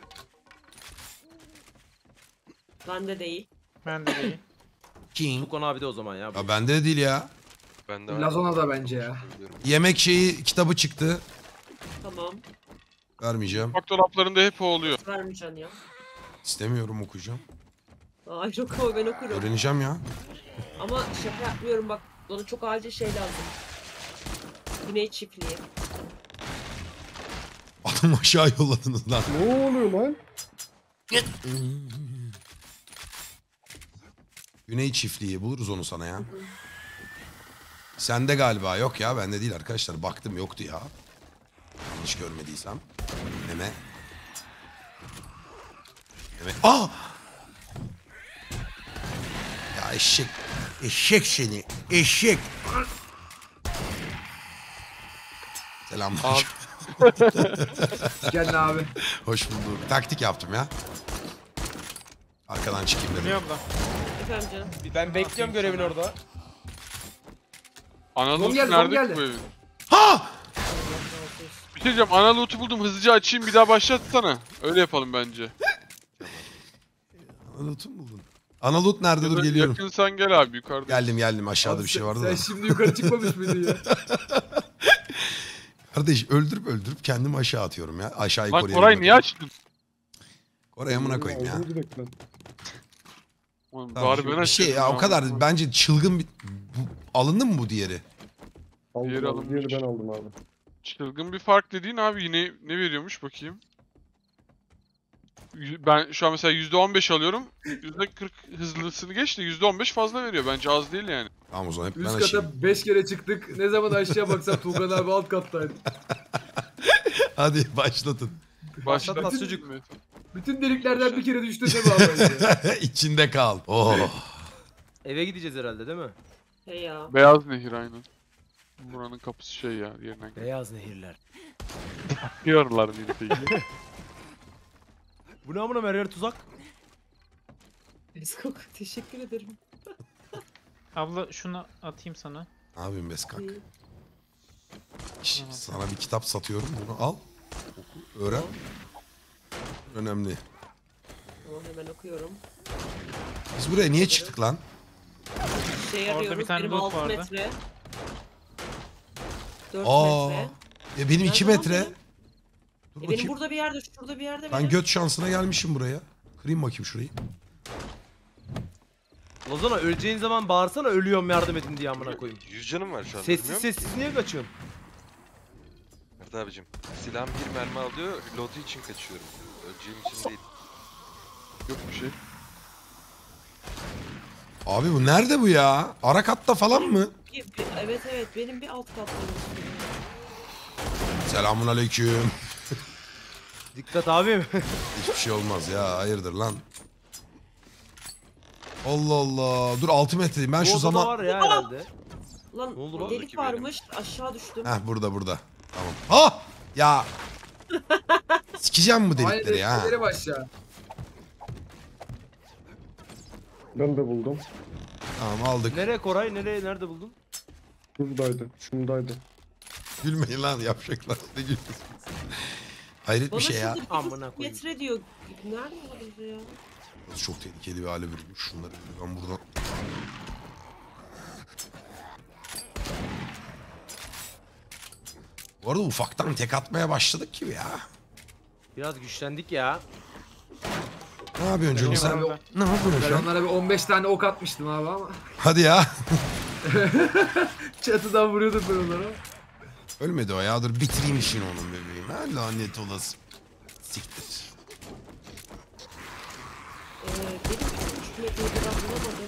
Bende değil. Ben de değil. King. Tukan abi de o zaman ya. Ya bende de değil ya. Ben de var. Lazona da bence ya. Yemek şeyi kitabı çıktı. Tamam. Vermeyeceğim. Bak dolaplarında hep o oluyor. Vermeyeceksin ya. İstemiyorum okuyacağım. Ay yok ama ben okurum. Öğreneceğim ya. Ama şaka yapmıyorum bak. Bana çok acil şey lazım. Güney Çiftliği. Adam aşağı yolladınız lan. Ne oluyor lan? Güney çiftliği buluruz onu sana ya. Sende galiba yok ya bende değil arkadaşlar. Baktım yoktu ya. Yanlış görmediysem. Meme. Meme. Aa! Ya eşek. Eşek seni. Eşek. Selamlar. Gel abi. Hoş bulduk. Taktik yaptım ya. Arkadan çıkayım dedim. Biliyorum da. Efendim canım. Ben bekliyorum görevin orada. Ana Zom loot geldi, zom nerede ki geldi. bu evin? Ha! Bir şey diyeceğim, ana loot'u buldum, hızlıca açayım, bir daha başlatsana. Öyle yapalım bence. Analut mu buldun? Analut nerede? Ya Dur da geliyorum. yakınsan gel abi, yukarıda. Geldim aşağıda Abi bir şey vardı sen da. şimdi yukarı çıkmamış mıydın ya? Kardeş öldürüp kendimi aşağı atıyorum ya. Aşağıyı Lan koruyalım. Koray niye açtın? Koray amına koyayım ya. Aldığını bir bekle. Oğlum, Tamam, bari ben bir şey açayım ya o kadar bence çılgın bir... alındı mı bu diğeri? Diğeri Aldım, alınmış. diğeri ben aldım abi. Çılgın bir fark dediğin abi yine ne veriyormuş bakayım. Ben şu an mesela %15 alıyorum. %40 hızlısını geç de %15 fazla veriyor. Bence az değil yani. Tamam o zaman hep ben Üst açayım. kata 5 kere çıktık. Ne zaman aşağı baksam Tuğkan abi alt kattaydı. Hadi başlatın. Başlatmaz çocuk. Bütün deliklerden bir kere düştü Seba abi. İçinde kal. Oh. Eve gideceğiz herhalde değil mi? Hey ya. Beyaz nehir aynen. Buranın kapısı şey ya yerine Beyaz nehirler. geliyorlar beni peki. Bu ne amına her yer tuzak? Eskok teşekkür ederim. Abla şunu atayım sana. Ne yapayım Beskak? İyi. Sana bir kitap satıyorum. Bunu al. Oku, öğren. Önemli. Tamam hemen okuyorum. Biz buraya niye çıktık lan? Şey Orada arıyoruz. bir tane Benim loot 6 vardı. metre. 4 Aa. metre. Ya benim 2 Nerede metre. lan Dur benim bakayım. burada bir yerde, şurada bir yerde Ben benim. göt şansına gelmişim buraya. Kırayım bakayım şurayı. Lozana öleceğin zaman bağırsana ölüyorum yardım edin diye amına koyayım. 100 canım var şu an. Sessiz bilmiyorum. sessiz niye kaçıyorsun? Mert abicim silahım bir mermi alıyor. Lotu için kaçıyorum. Öleceğim için değil. Yok bir şey. Abi bu nerede bu ya? Ara katta falan mı? Evet benim bir alt kattayım. Selamun aleyküm. Dikkat abim. Hiçbir şey olmaz ya. Hayırdır lan? Allah Allah. Dur 6 metreyim. Ben Bu şu odada zaman... var ya herhalde. Lan Ne oldu lan? delik Oradaki benim. varmış aşağı düştüm. Heh burada. Tamam. Ha! Ya. Sikeceğim bu Aynı delikleri ya. delikleri başla. Ben de buldum. Tamam aldık. Nereye Koray? Nerede buldun? Şuradaydı. Şundaydı. Gülmeyin lan yapacaklar. Ne gülüyorsunuz? Hayret Bana bir şey ya. şurada bir Amına buçuk koyayım. metre diyor. Nerede orası ya? Burası çok tehlikeli bir hale bürünmüş. Şunları ben buradan... Bu arada ufaktan tek atmaya başladık gibi ya. Biraz güçlendik ya. Ne yapıyorsun canım sen? Orada. Ne yapıyorsun Ben şu an? onlara bir 15 tane ok atmıştım abi ama. Hadi ya. Çatıdan vuruyordum ben onlara. Ölmedi o ya. Dur bitireyim işini onun bebeğim. Ha lanet olası. Siktir. Benim 3 metreyi biraz bulamadım.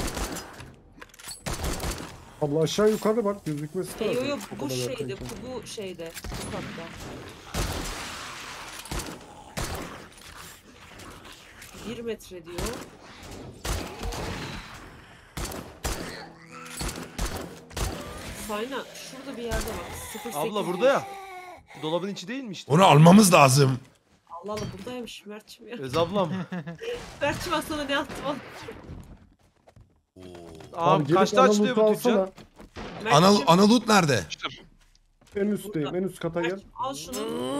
Abla aşağı yukarı bak gözükmesi lazım. Yo O bu kadar şeyde, yakınken. bu şeyde. Bu katta. Bir metre diyor. Sayna şurada bir yerde bak. 08. Abla burada ya. Dolabın içi değil mi işte? Onu almamız lazım. Allah Allah buradaymış Mert'cim ya. Öz ablam. Mert'cim ben sana ne attım al. Abi gelip kaçta açılıyor Analut'u bu dükkan? alsana. Mert'cim, Analut nerede? En üstteyim. En üst kata gel. Mert'cim al şunu.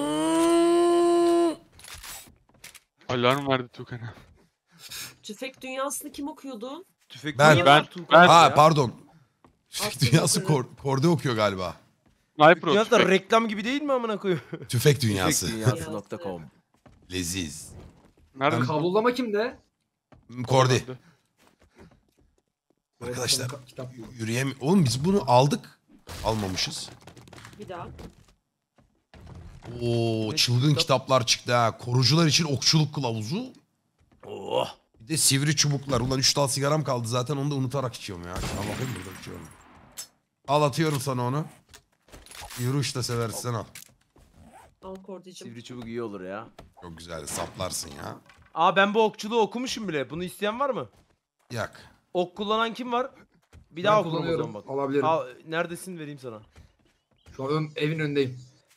Alarm verdi Tukan'a. Tüfek dünyasını kim okuyordu? Tüfek Ben- niye ben- var Tuğkan ben- Ha ya? pardon. Aslında Dünyası yukarı. Korde okuyor galiba. Sniper o, Dünyası da tüfek. reklam gibi değil mi amına koyayım? Tüfek dünyası. Tüfekdünyası.com. Leziz. Nerede? Ben- Kablolama kimde? Kordi. Arkadaşlar Kitap yok. Oğlum biz bunu aldık. Almamışız. Bir daha. Oo Ne çılgın kitap? kitaplar çıktı ha. Korucular için okçuluk kılavuzu. Oh. Bir de sivri çubuklar. Ulan 3 dal sigaram kaldı zaten onu da unutarak içiyorum ya. Al bakayım burada içiyorum. Al atıyorum sana onu. Yürüyüş de seversen al. Al Kordi'cim. Sivri çubuk iyi olur ya. Çok güzel saplarsın ya. Aa ben bu okçuluğu okumuşum bile. Bunu isteyen var mı? Yak. Ok kullanan kim var? Bir daha Ben okurum o kullanıyorum. zaman bak. Alabilirim. Aa, neredesin vereyim sana. Şu an evin önündeyim.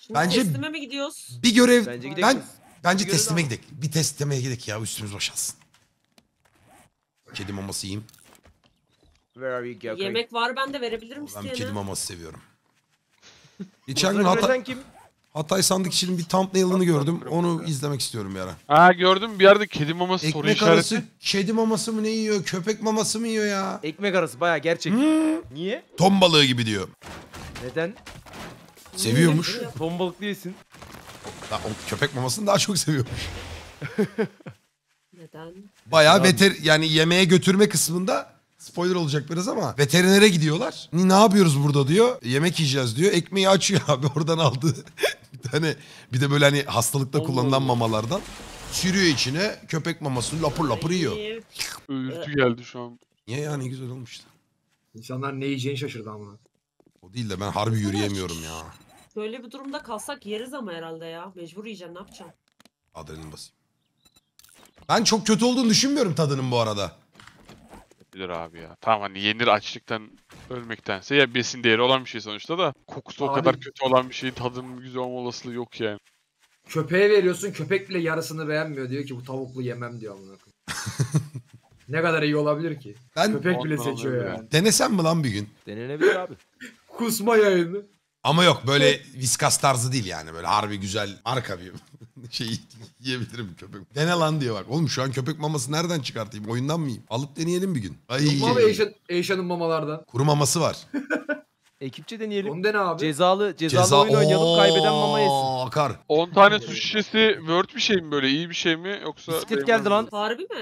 Şimdi Bence- teslime mi gidiyoruz? Bir görev Bence gidelim. bence Bir görev teslime daha. gidelim. Bir teslimeye gidelim ya üstümüz boşalsın. Kedi maması yiyeyim. Where are you Gökay? Yemek var bende, verebilirim Ben isteyene. kedi maması seviyorum. Geçen gün Bunları üreten kim? Hatay Sandık işinin bir thumbnail'ını gördüm. Onu izlemek istiyorum bir ara. Ha gördüm bir yerde kedi maması soru Ekmek işareti. arası kedi maması mı ne yiyor? Köpek maması mı yiyor ya? Ekmek arası bayağı gerçek. Niye? Ton balığı gibi diyor. Neden? Seviyormuş. Ton balıklı yesin. O köpek mamasını daha çok seviyormuş. Neden? Bayağı yani yemeğe götürme kısmında spoiler olacak biraz ama veterinere gidiyorlar. Ne yapıyoruz burada diyor. Yemek yiyeceğiz diyor. Ekmeği açıyor abi oradan aldı. Bir tane bir de böyle hani hastalıkta kullanılan mamalardan. Sürüyor içine köpek mamasını lapır lapır yiyor. Ay, Öğütü geldi şu an. Niye ya ne güzel olmuştu. İnsanlar ne yiyeceğini şaşırdı ama. O değil de ben harbi yürüyemiyorum ya. Böyle bir durumda kalsak yeriz ama herhalde ya. Mecbur yiyeceğim, ne yapacağım? Adrenalin basayım. Ben çok kötü olduğunu düşünmüyorum tadının bu arada. Bilir abi ya. Tamam hani yenir açlıktan ölmektense ya besin değeri olan bir şey sonuçta da kokusu o Abi- kadar kötü olan bir şeyin tadının güzel olma olasılığı yok yani. Köpeğe veriyorsun, köpek bile yarısını beğenmiyor, diyor ki bu tavuklu yemem diyor amına koyayım. Ne kadar iyi olabilir ki? Ben Köpek bile Ondan seçiyor oluyor ya. yani. denesem mi lan bir gün? Denenebilir abi. Kusma yayını. Ama yok böyle viskas tarzı değil yani. Böyle harbi güzel marka bir şey yiyebilirim köpek. Dene lan diyor bak. Oğlum şu an köpek maması nereden çıkartayım? Oyundan mı yiyeyim? Alıp deneyelim bir gün. Ay. Yok mu abi Eyşan'ın mamalardan? Kuru maması var. Ekipçe deneyelim. Onu dene abi. Cezalı oyun oynayalım, kaybeden mama yesin. Akar. 10 tane su şişesi Word bir şey mi böyle iyi bir şey mi yoksa... Bisiklet geldi lan. Harbi mi?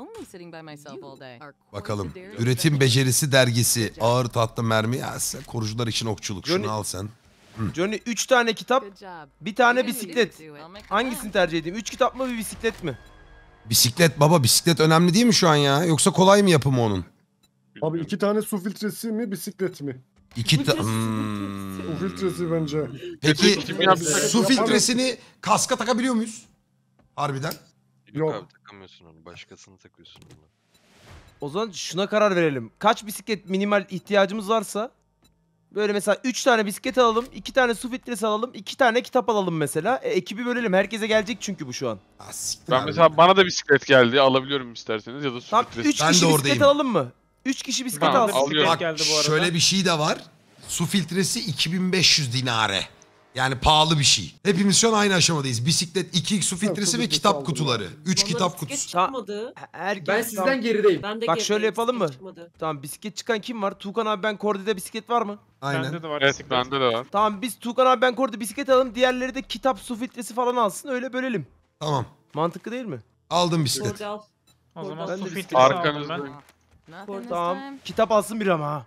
Bakalım. Üretim Becerisi Dergisi. Ağır tatlı mermi. Ya sen korucular için okçuluk. Şunu Johnny- al sen. Johnny 3 tane kitap, bir tane bisiklet. Hangisini tercih edeyim? 3 kitap mı bir bisiklet mi? Bisiklet baba. Bisiklet önemli değil mi şu an ya? Yoksa kolay mı yapımı onun? Abi 2 tane su filtresi mi bisiklet mi? İki ta... Su filtresi bence. Peki Kim yapacak? su filtresini kaska takabiliyor muyuz? Harbiden. Yok, Yok. abi takamıyorsun onu. Başkasını takıyorsun onu. O zaman şuna karar verelim. Kaç bisiklet minimal ihtiyacımız varsa böyle mesela 3 tane bisiklet alalım, 2 tane su filtresi alalım, 2 tane kitap alalım mesela. Ekibi bölelim. Herkese gelecek çünkü bu şu an. Ah, siktir Ben abi. mesela bana da bisiklet geldi alabiliyorum isterseniz ya da su Tamam filtresi. 3 Ben kişi de bisiklet oradayım. alalım mı? 3 kişi bisiklet Tamam, alsın. alıyorum. Bak geldi bu arada. şöyle bir şey de var. Su filtresi 2500 dinare. Yani pahalı bir şey. Hepimiz şu an aynı aşamadayız. Bisiklet, 2 su filtresi su ve filtresi kitap aldım kutuları. 3 Bana kitap bisiklet kutusu. çıkmadı. Ben sizden gerideyim. Ben de Bak gerideyim, şöyle yapalım mı? bisiklet çıkmadı. Tamam bisiklet çıkan kim var? Tuğkan abi ben Kordi'de bisiklet var mı? Aynen. Bende de var Evet bisiklet. bende de var. Tamam biz Tuğkan abi ben Kordi bisiklet alalım. Diğerleri de kitap, su filtresi falan alsın. Öyle bölelim. Tamam. Mantıklı değil mi? Aldım bisiklet. Kordi al. O zaman Ben su de filtresi aldım Arkanızda. ben. Tamam. Kitap alsın biri ama ha.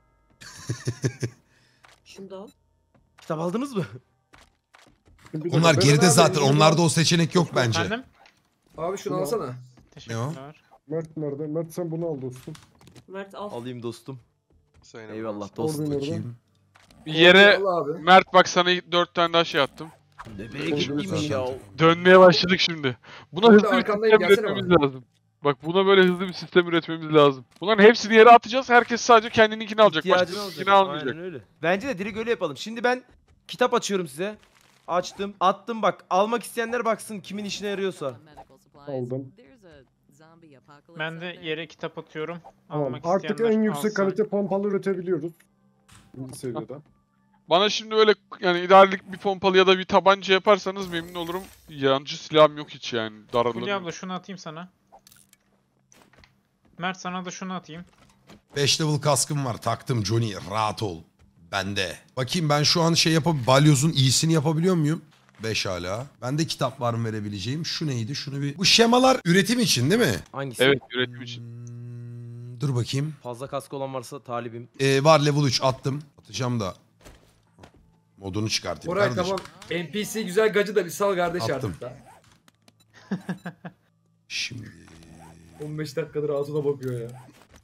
Şunu da al. Kitap aldınız mı? Onlar geride abi, zaten. yürü. Onlarda o seçenek yok bence. Efendim? Abi şunu alsana. Teşekkürler. Mert nerede? Mert sen bunu al dostum. Mert al. Alayım dostum. Sayın Eyvallah Orada dostum. nerede? Bakayım. Bir yere Al abi. Mert bak sana 4 tane daha şey attım. Ne bereketliymiş ya. Dönmeye başladık şimdi. Buna Burada hızlı bir arkandayım, sistem gelsene üretmemiz lazım. Bak buna böyle hızlı bir sistem üretmemiz lazım. Bunların hepsini yere atacağız. Herkes sadece kendininkini alacak. İhtiyacını Başkasınınkini alacak. almayacak. Aynen öyle. Bence de direkt öyle yapalım. Şimdi ben kitap açıyorum size. Açtım. Attım bak. Almak isteyenler baksın kimin işine yarıyorsa. Aldım. Ben de yere kitap atıyorum. Tamam. Almak Artık en isteyenler yüksek alsın. kalite pompalı üretebiliyoruz. İkinci seviyede. Bana şimdi öyle yani ideallik bir pompalı ya da bir tabanca yaparsanız memnun olurum. Yancı silahım yok hiç yani. Fulya Daralırım. abla şunu atayım sana. Mert sana da şunu atayım. 5 level kaskım var. Taktım Johnny. Rahat ol. Bende. Bakayım ben şu an balyozun iyisini yapabiliyor muyum? 5 hala. Bende kitap var mı verebileceğim? Şu neydi? Şunu bir... Bu şemalar üretim için değil mi? Hangisi? Evet üretim için. Dur bakayım. Fazla kask olan varsa talibim. Var level 3 attım. Atacağım da. Modunu çıkartayım Koray kardeşim. tamam. NPC güzel gacı da bir sal kardeş Attım. artık da. Şimdi 15 dakikadır ağzına bakıyor ya.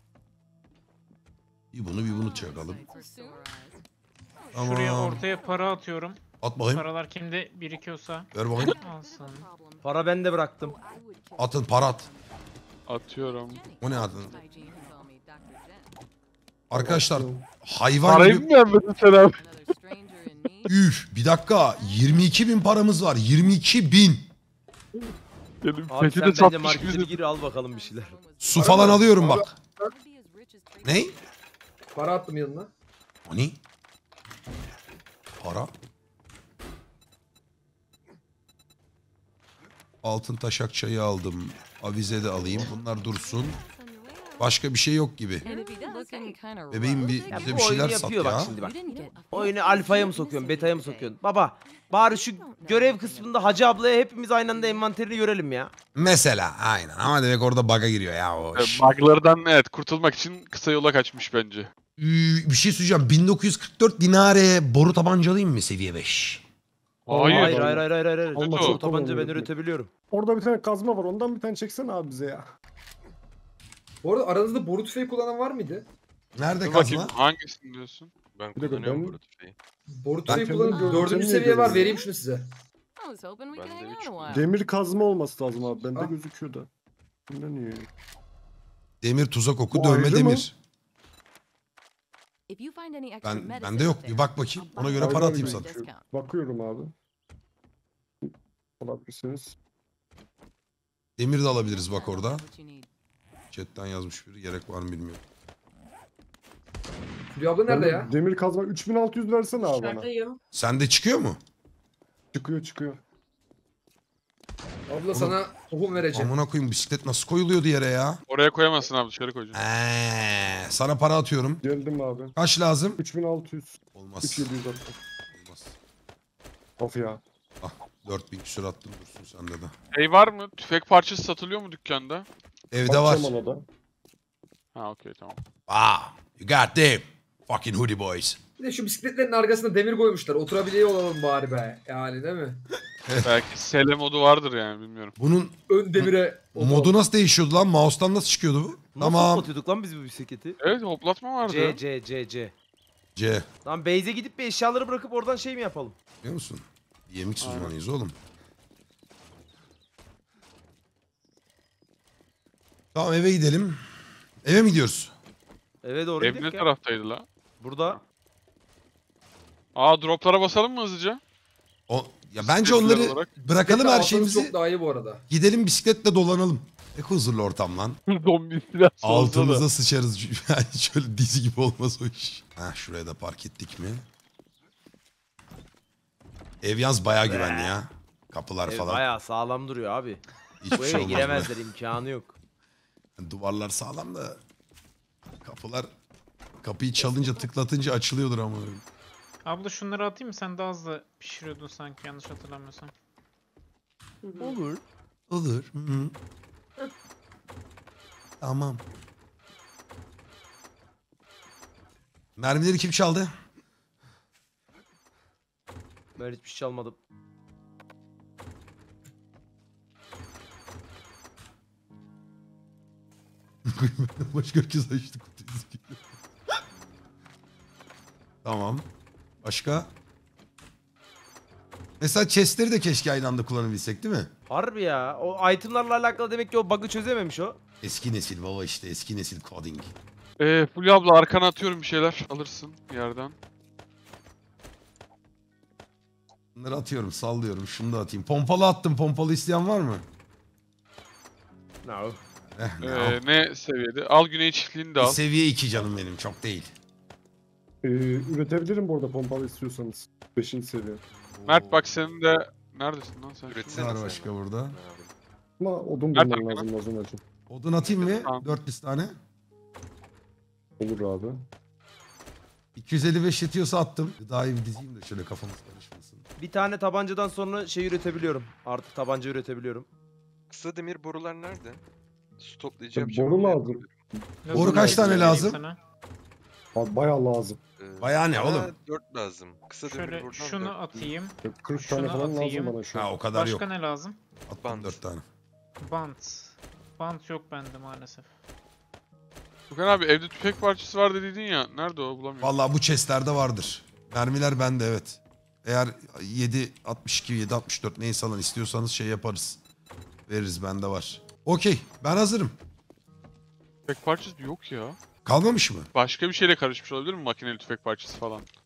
bir bunu çakalım. Şuraya Tamam. ortaya para atıyorum. At bakayım. Paralar kimde birikiyorsa Ver bakayım. alsın. Para ben de bıraktım. Atın para at. Atıyorum. O ne adın? Arkadaşlar hayvan Parayı gibi... mı vermedin sen abi? Üf bir dakika 22.000 paramız var 22.000. Benim Abi fesi sen de bence satmış markete gibi. gir al bakalım bir şeyler. Su falan alıyorum bak. Ne? Para attım yanına. O ne? Para. Altın taşak çayı aldım. Avize de alayım. Bunlar dursun. Başka bir şey yok gibi. Bebeğim bize Ya bir bu şeyler oyunu sat yapıyor ya. bak şimdi bak. Oyunu alfaya mı sokuyorsun, betaya mı sokuyorsun? Baba bari şu görev kısmında Hacı ablaya hepimiz aynı anda envanterini görelim ya. Mesela aynen ama demek orada bug'a giriyor ya o iş. Bug'lardan evet kurtulmak için kısa yola kaçmış bence. Bir şey söyleyeceğim. 1944 dinare boru tabanca alayım mı seviye 5? Hayır. Hayır hayır hayır hayır hayır. Kötü Olmaz, o. Çok tabanca ben Olmuyor. üretebiliyorum. Orada bir tane kazma var. Ondan bir tane çeksene abi bize ya. Bu arada aranızda boru tüfeği kullanan var mıydı? Nerede Dur kazma? bakayım hangisini diyorsun? Ben Bir dakika, kullanıyorum ben- burada tüfeği. Boru Ben tüfeği kendim kullanan gördüm, 4. sen niye seviye var. görmüyorsun? Vereyim şunu size. Bende 3 var. Demir kazma olması lazım abi. Bende Ah. gözüküyor da. Bunda niye? Demir tuzak oku Bu dövme ayrı mı? demir. Bende yok. Bir bak bakayım. Ona göre para Ayrı atayım ayrı sana. gözüküyor. Bakıyorum abi. Olabilirsiniz. Demir de alabiliriz bak orada. Chatten yazmış biri. Gerek var mı bilmiyorum. Fulya abla nerede Bende ya? Demir kazma 3600 versene abi bana. Dışarıdayım. Sende çıkıyor mu? Çıkıyor. Abla sana tohum vereceğim. Amına koyayım bisiklet nasıl koyuluyordu yere ya? Oraya koyamazsın abi dışarı koyacaksın. Sana para atıyorum. Geldim abi. Kaç lazım? 3600. Olmaz. 3700 attım. Olmaz. Of ya. 4000 küsur attım dursun sende de. Şey var mı? Tüfek parçası satılıyor mu dükkanda? Evde var. Bakacağım ona da. Ha okey tamam. You got them. Fucking hoodie boys. Bir de şu bisikletlerin arkasına demir koymuşlar. Oturabiliyor olalım bari be. Yani değil mi? Belki sele modu vardır yani bilmiyorum. Bunun Ön demire. modu nasıl değişiyordu lan? Mouse'tan nasıl çıkıyordu bu? Nasıl Tamam. atıyorduk lan biz bu bisikleti? Evet hoplatma vardı. C. C. Tamam base'e gidip bir eşyaları bırakıp oradan şey mi yapalım? Biliyor musun? Yemek uzmanıyız oğlum. Tamam eve gidelim. Eve mi gidiyoruz? Eve doğru Ev ne gidelim ya. taraftaydı la? Burada. Aa droplara basalım mı hızlıca? Ya bence Bisikletler onları olarak. bırakalım Bisikletle her alsanız şeyimizi. çok daha iyi bu arada. Gidelim bisikletle dolanalım. Ne huzurlu ortam lan. Zombi istilası olsa da. Altımıza sıçarız. Yani şöyle dizi gibi olmaz o iş. Heh, şuraya da park ettik mi? Ev yalnız bayağı güvenli ya. Kapılar Ev falan. bayağı sağlam duruyor abi. Hiçbir Bu şey eve olmaz. giremezler imkanı yok. Yani duvarlar sağlam da kapılar kapıyı çalınca tıklatınca açılıyordur ama. Abla şunları atayım mı? Sen daha hızlı pişiriyordun sanki yanlış hatırlamıyorsam. Olur. Olur. Hı. Tamam. Mermileri kim çaldı? Ben hiçbir şey çalmadım. Başka herkes açtı kutuyu. Tamam. Başka? Mesela chestleri de keşke aynı anda kullanabilsek değil mi? Harbi ya. O itemlarla alakalı demek ki o bug'ı çözememiş o. Eski nesil baba işte eski nesil coding. Fulya abla arkana atıyorum bir şeyler. Alırsın yerden. Bunları atıyorum sallıyorum şunu da atayım. Pompalı attım pompalı isteyen var mı? No. Ne seviyede? Al güney çiftliğini de al. Seviye 2 canım benim çok değil. Üretebilirim bu arada pompalı istiyorsanız. 5. seviye. Mert bak senin de... Neredesin lan sen? Üretsene var sen. başka burada? Ama odun Nerede bulmam arkadaş? lazım Lazunacığım. Odun atayım mı? Tamam. 400 tane. Olur abi. 255 yetiyorsa attım. Daha iyi bir dizeyim de şöyle kafamız karışmasın. Bir tane tabancadan sonra şey üretebiliyorum. Artık tabanca üretebiliyorum. Kısa demir borular nerede? Su toplayacağım. Boru lazım. Boru kaç tane Vereyim lazım? sana. Abi bayağı lazım. Bayağı ne oğlum? 4 lazım. Kısa demir Şöyle buradan şunu 4. atayım. 40 Şunu tane falan atayım. lazım bana şu Ha an. o kadar Başka yok. ne lazım? Attım Bant. 4 tane. Bant. Bant yok bende maalesef. Furkan abi evde tüfek parçası var dediydin ya. Nerede o bulamıyorum. Vallahi bu chestlerde vardır. Mermiler bende evet. Eğer 7.62, 7.64 neyse alan istiyorsanız şey yaparız. Veririz bende var. Okey ben hazırım. Tüfek parçası yok ya. Kalmamış mı? Başka bir şeyle karışmış olabilir mi? Makineli tüfek parçası falan.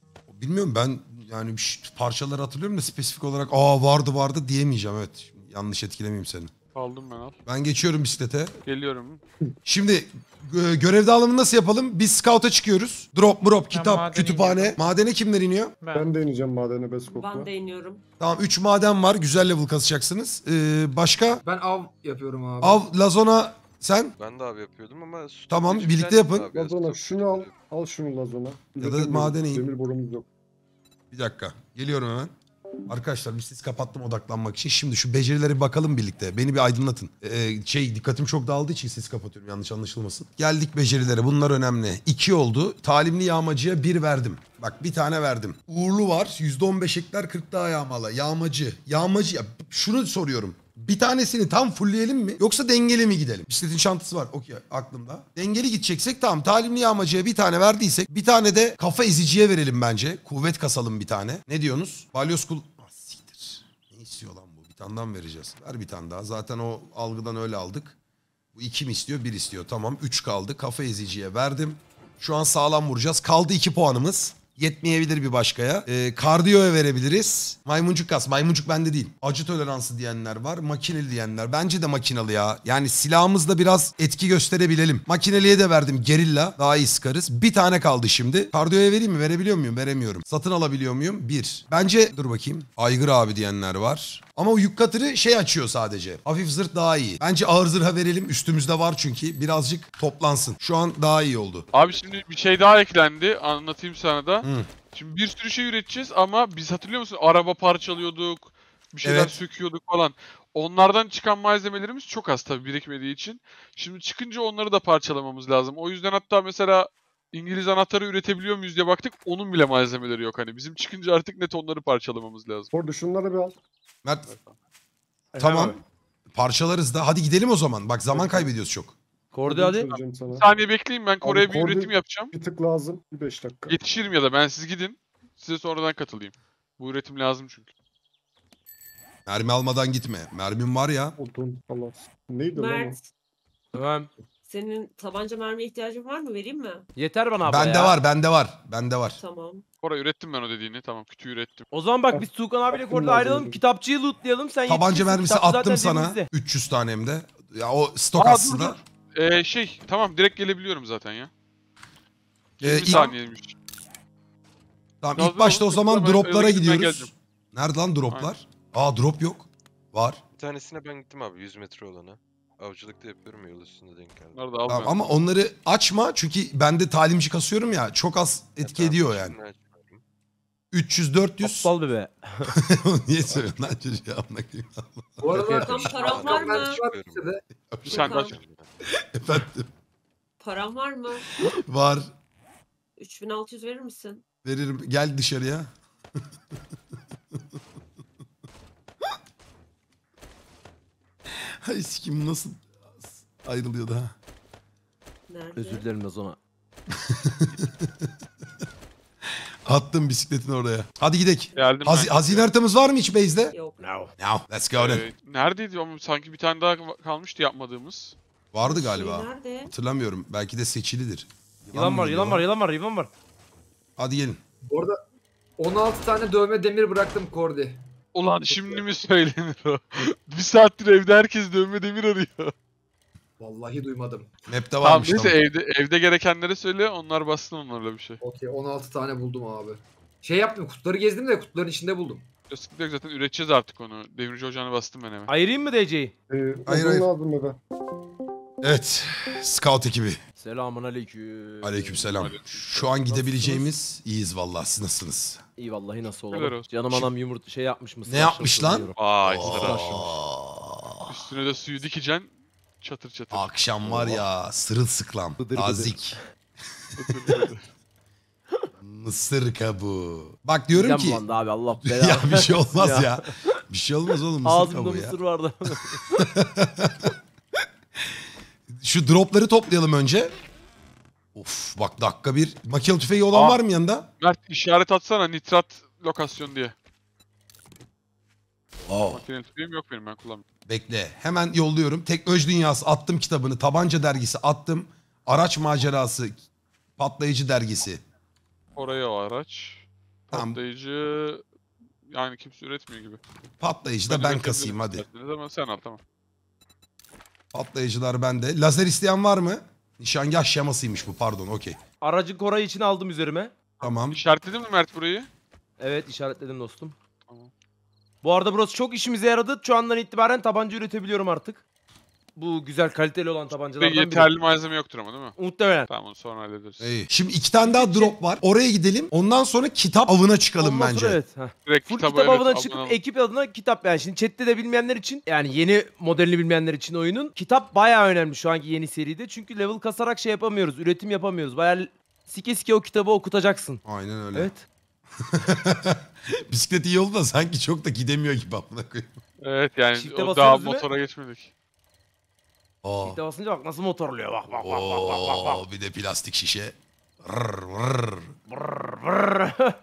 Bilmiyorum ben yani parçaları hatırlıyorum da spesifik olarak vardı diyemeyeceğim evet. Şimdi yanlış etkilemeyeyim seni. Aldım ben al. Ben geçiyorum bisiklete. Geliyorum. Şimdi görev dağılımını nasıl yapalım? Biz scout'a çıkıyoruz. Drop, kitap, madene kütüphane. iniyorum. Madene kimler iniyor? Ben de ineceğim madene Beskok'la. Ben de iniyorum. Tamam 3 maden var. Güzel level kasacaksınız. Başka? Ben av yapıyorum abi. Av, Lazona sen? Ben de abi yapıyordum ama... su Tamam, toplayıcı birlikte falan yapın. yok abi ya, su Lazona şunu al. toplayıcı. Al şunu Lazona. Ya da Üretemiyoruz, madene in. Demir borumuz yok. Bir dakika. Geliyorum hemen. Arkadaşlar bir ses kapattım odaklanmak için. Şimdi şu becerilere bir bakalım birlikte. Beni bir aydınlatın. Dikkatim çok dağıldığı için sesi kapatıyorum yanlış anlaşılmasın. Geldik becerilere bunlar önemli. 2 oldu. Talimli yağmacıya 1 verdim. Bak bir tane verdim. Uğurlu var. %15 ekler 40 daha yağmalı. Yağmacı. Yağmacı. Ya, şunu soruyorum. Bir tanesini tam fullleyelim mi yoksa dengeli mi gidelim? Bisikletin çantası var okey aklımda. Dengeli gideceksek tamam talimli yağmacıya bir tane verdiysek bir tane de kafa eziciye verelim bence. Kuvvet kasalım bir tane. Ne diyorsunuz? Balyoz siktir. Ne istiyor lan bu? Bir tane daha mı vereceğiz? Ver bir tane daha. Zaten o algıdan öyle aldık. Bu 2 mi istiyor? 1 istiyor. Tamam 3 kaldı. Kafa eziciye verdim. Şu an sağlam vuracağız. Kaldı 2 puanımız. Yetmeyebilir bir başkaya. Kardiyoya verebiliriz. Maymuncuk kas. Maymuncuk bende değil. Acı toleransı diyenler var. Makineli diyenler. Bence de makinalı ya. Yani silahımızda biraz etki gösterebilelim. Makineliye de verdim. Gerilla. Daha iyi sıkarız. Bir tane kaldı şimdi. Kardiyoya vereyim mi? Verebiliyor muyum? Veremiyorum. Satın alabiliyor muyum? 1. Bence dur bakayım. Aygır abi diyenler var. Ama o yük katırı açıyor sadece. Hafif zırh daha iyi. Bence ağır zırha verelim. Üstümüzde var çünkü. Birazcık toplansın. Şu an daha iyi oldu. Abi şimdi bir şey daha eklendi. Anlatayım sana da. Hı. Şimdi bir sürü şey üreteceğiz ama biz hatırlıyor musun? Araba parçalıyorduk. Bir şeyler Evet. söküyorduk falan. Onlardan çıkan malzemelerimiz çok az tabii birikmediği için. Şimdi çıkınca onları da parçalamamız lazım. O yüzden hatta mesela İngiliz anahtarı üretebiliyor muyuz diye baktık. Onun bile malzemeleri yok. Hani bizim çıkınca artık net onları parçalamamız lazım. Orada şunları bir al. Mert tamam. Parçalarız da. Hadi gidelim o zaman. Bak zaman kaybediyoruz çok. Kordi Onu hadi. söyleyeceğim sana. Bir saniye bekleyin ben Kore'ye bir Kordi- üretim yapacağım. Bir tık lazım. Bir 5 dakika. Yetişirim ya da ben siz gidin. Size sonradan katılayım. Bu üretim lazım çünkü. Mermi almadan gitme. Mermim var ya. Odun falan. Neydi lan o? Mert, Tamam. senin tabanca mermiye ihtiyacın var mı? Vereyim mi? Yeter bana abla Bende ya. var, bende var. Bende var. Tamam. Koray ürettim ben o dediğini. Tamam kütüğü ürettim. O zaman bak biz Tuğkan abiyle Aklım Kordi lazım ayrılalım. dedim. Kitapçıyı lootlayalım. Sen Tabanca yetişirsin, mermisi kitapçı attım zaten sana. cebimizde. 300 tane hem de. Ya o stok Aa, dur, aslında. Tamam direkt gelebiliyorum zaten ya. 20 ilk- saniyeymiş. Tamam Yazdım ilk başta o ama zaman ben droplara öyle gidip ben gidiyoruz. geleceğim. Nerede lan droplar? Aa drop yok. Var. Bir tanesine ben gittim abi 100 metre olana. Avcılıkta yapıyorum yol üstünde denk geldi. Bunları da Tamam, almıyorum. ama onları açma çünkü ben de talimci kasıyorum ya. Çok az etki Tamam, ediyor yani. şimdi açıyorum. 300-400. Aptal bebe. Niye söylüyorsun lan çocuğa? Amına koyayım. Bu arada Tam param var mı? size. Sen de aç. Efendim Param var mı? var. 3600 verir misin? Veririm. Gel dışarıya. Hay sikim nasıl ayrılıyordu ha. Nerede? Özür dilerim Lazona. Attım bisikletini oraya. Hadi gidelim. Geldim ben. Hazine haritamız var mı hiç base'de? Yok. No. Now let's go then. Neredeydi ama sanki bir tane daha kalmıştı yapmadığımız. Vardı Şey galiba. nerede? Hatırlamıyorum. Belki de seçilidir. Yılan mı var, geliyor yılan lan? var, yılan var, yılan var. Hadi gelin. Bu arada 16 tane dövme demir bıraktım Kordi. Ulan şimdi mi söylenir o? Bir saattir evde herkes dövme demir arıyor. Vallahi duymadım. Map'te Tamam varmış neyse tamam. evde gerekenleri söyle onlar bassın onlarla bir şey. Okey 16 tane buldum abi. Şey yaptım kutuları gezdim de kutuların içinde buldum. Sıkıntı yok zaten üreteceğiz artık onu. Demirci ocağına bastım ben hemen. Ayırayım mı DC'yi? Hayır, Odun hayır. lazım eve. Evet. Scout ekibi. Selamun aleyküm. Aleykümselam. Şu an gidebileceğimiz iyiyiz vallahi. Siz nasılsınız? İyi vallahi nasıl Helal olalım. olsun. Canım anam yumurta şey yapmış mısın? Ne yapmış lan? Vay Oo. sıra. Üstüne de suyu dikeceksin. Çatır çatır. Akşam var ya sırılsıklam. Bıdır bıdır. Nazik. Mısır kabuğu. Bak diyorum Midem ki. bulandı abi Allah belanı. Ya bir şey olmaz versin ya. Bir şey olmaz oğlum mısır Ağzımda kabuğu ya. mısır vardı. Şu dropları toplayalım önce. Of bak dakika bir. Makinalı tüfeği olan Aa. var mı yanında? Mert işaret atsana nitrat lokasyon diye. Oo. Makine tüfeğim yok benim ben kullanmıyorum. Bekle. Hemen yolluyorum. Teknoloji Dünyası attım kitabını. Tabanca dergisi attım. Araç macerası. Patlayıcı dergisi. Oraya o araç. Tamam. Patlayıcı yani kimse üretmiyor gibi. Patlayıcı da ben üretebilirim kasayım hadi. isterseniz ama sen al tamam. Patlayıcılar bende. Lazer isteyen var mı? Nişangah şemasıymış bu, pardon, okey. Aracı Koray için aldım üzerime. Tamam. İşaretledin mi Mert burayı? Evet işaretledim dostum. Tamam. Bu arada burası çok işimize yaradı. Şu andan itibaren tabanca üretebiliyorum artık. Bu güzel kaliteli olan Ve tabancalardan biri. yeterli malzeme yoktur ama değil mi? Muhtemelen. Tamam onu sonra hallederiz. İyi. Şimdi 2 tane daha drop var. Oraya gidelim. Ondan sonra kitap avına çıkalım Ondan bence. sonra evet. heh. Direkt Full kitabı kitap evet, avına çıkıp abone ol. ekip adına kitap yani şimdi chatte de bilmeyenler için yani yeni modelini bilmeyenler için oyunun kitap bayağı önemli şu anki yeni seride. Çünkü level kasarak şey yapamıyoruz, üretim yapamıyoruz. Bayağı sike sike o kitabı okutacaksın. Aynen öyle. Evet. Bisiklet iyi oldu da sanki çok da gidemiyor gibi amına koyayım. Evet yani Çifte o basıyoruz daha değil mi? motora geçmedik. Aa. Kitap basınca bak nasıl motorluyor bak bak bak bak bak bak. Oo, bir de plastik şişe. Rrr, rrr. Brrr, brrr.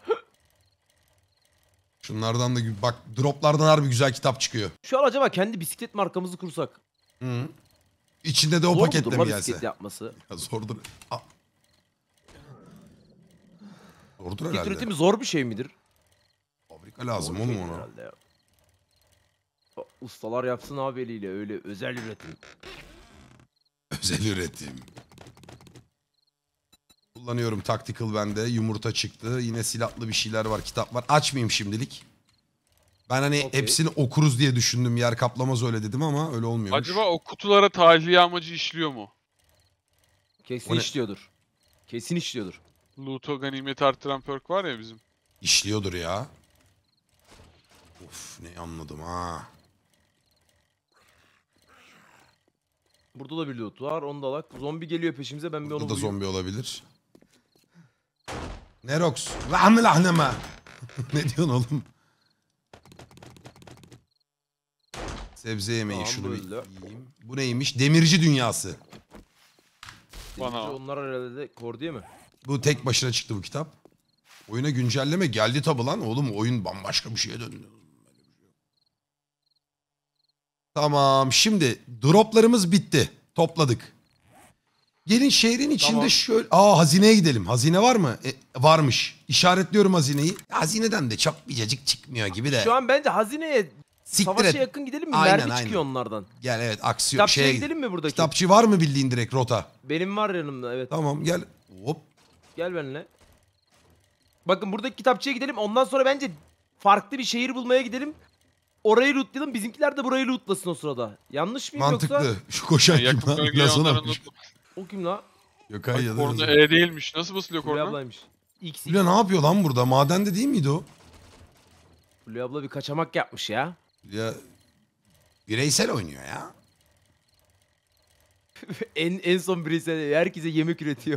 Şunlardan da bak, droplardan harbi güzel kitap çıkıyor. Şu an acaba kendi bisiklet markamızı kursak. Hı. İçinde de o Zor paketle mudur mi la gelse? bisiklet yapması? Ya zordur. Aa. Zordur Bisiklet herhalde. üretimi zor bir şey midir? Fabrika lazım Zor bir oğlum şeydir ona. herhalde ya. Ustalar yapsın abi eliyle öyle özel üretim. Özel üretim. Kullanıyorum tactical bende. Yumurta çıktı. Yine silahlı bir şeyler var. Kitap var. Açmayayım şimdilik. Ben hani Okey. hepsini okuruz diye düşündüm. Yer kaplamaz öyle dedim ama öyle olmuyormuş. Acaba o kutulara tahliye amacı işliyor mu? Kesin O ne? işliyordur. Kesin işliyordur. Loot'u ganimeti arttıran perk var ya bizim. İşliyordur ya. Of ne anladım ha. Burada da bir loot var onu da alak. Zombi geliyor peşimize ben bir onu Burada da vurayım. zombi olabilir. Nerox. Lahme lahneme. Ne diyorsun oğlum? Sebze yemeği Tamam, şunu bir böyle. yiyeyim. Bu neymiş? Demirci dünyası. Bana Demirci o. onlar herhalde de kor diye mi? Bu tek başına çıktı bu kitap. Oyuna güncelleme geldi tabi lan. Oğlum oyun bambaşka bir şeye döndü. Tamam şimdi droplarımız bitti. Topladık. Gelin şehrin içinde Tamam. şöyle... Aa hazineye gidelim. Hazine var mı? Varmış. İşaretliyorum hazineyi. Hazineden de çok bir cacık çıkmıyor gibi de. Şu an bence hazineye Siktir savaşa et. yakın gidelim mi? Aynen, Mermi aynen. çıkıyor onlardan. Gel evet aksiyon Kitapçıya şeye gidelim mi buradaki? Kitapçı var mı bildiğin direkt rota? Benim var yanımda evet. Tamam gel. Hop. Gel benimle. Bakın buradaki kitapçıya gidelim. Ondan sonra bence farklı bir şehir bulmaya gidelim. Orayı lootlayalım. Bizimkiler de burayı lootlasın o sırada. Yanlış mıyım Mantıklı. yoksa? Şu koşan Yani kim yakın lan? bölgeye Lazona onların mıymış? O kim la? Yok hayır ya da Korna Lazona. E değilmiş. Nasıl basılıyor Fulya korna? ablaymış. X. Fulya ne yapıyor lan burada? Madende değil miydi o? Fulya abla bir kaçamak yapmış ya. Ya bireysel oynuyor ya. en son birisi herkese yemek üretiyor.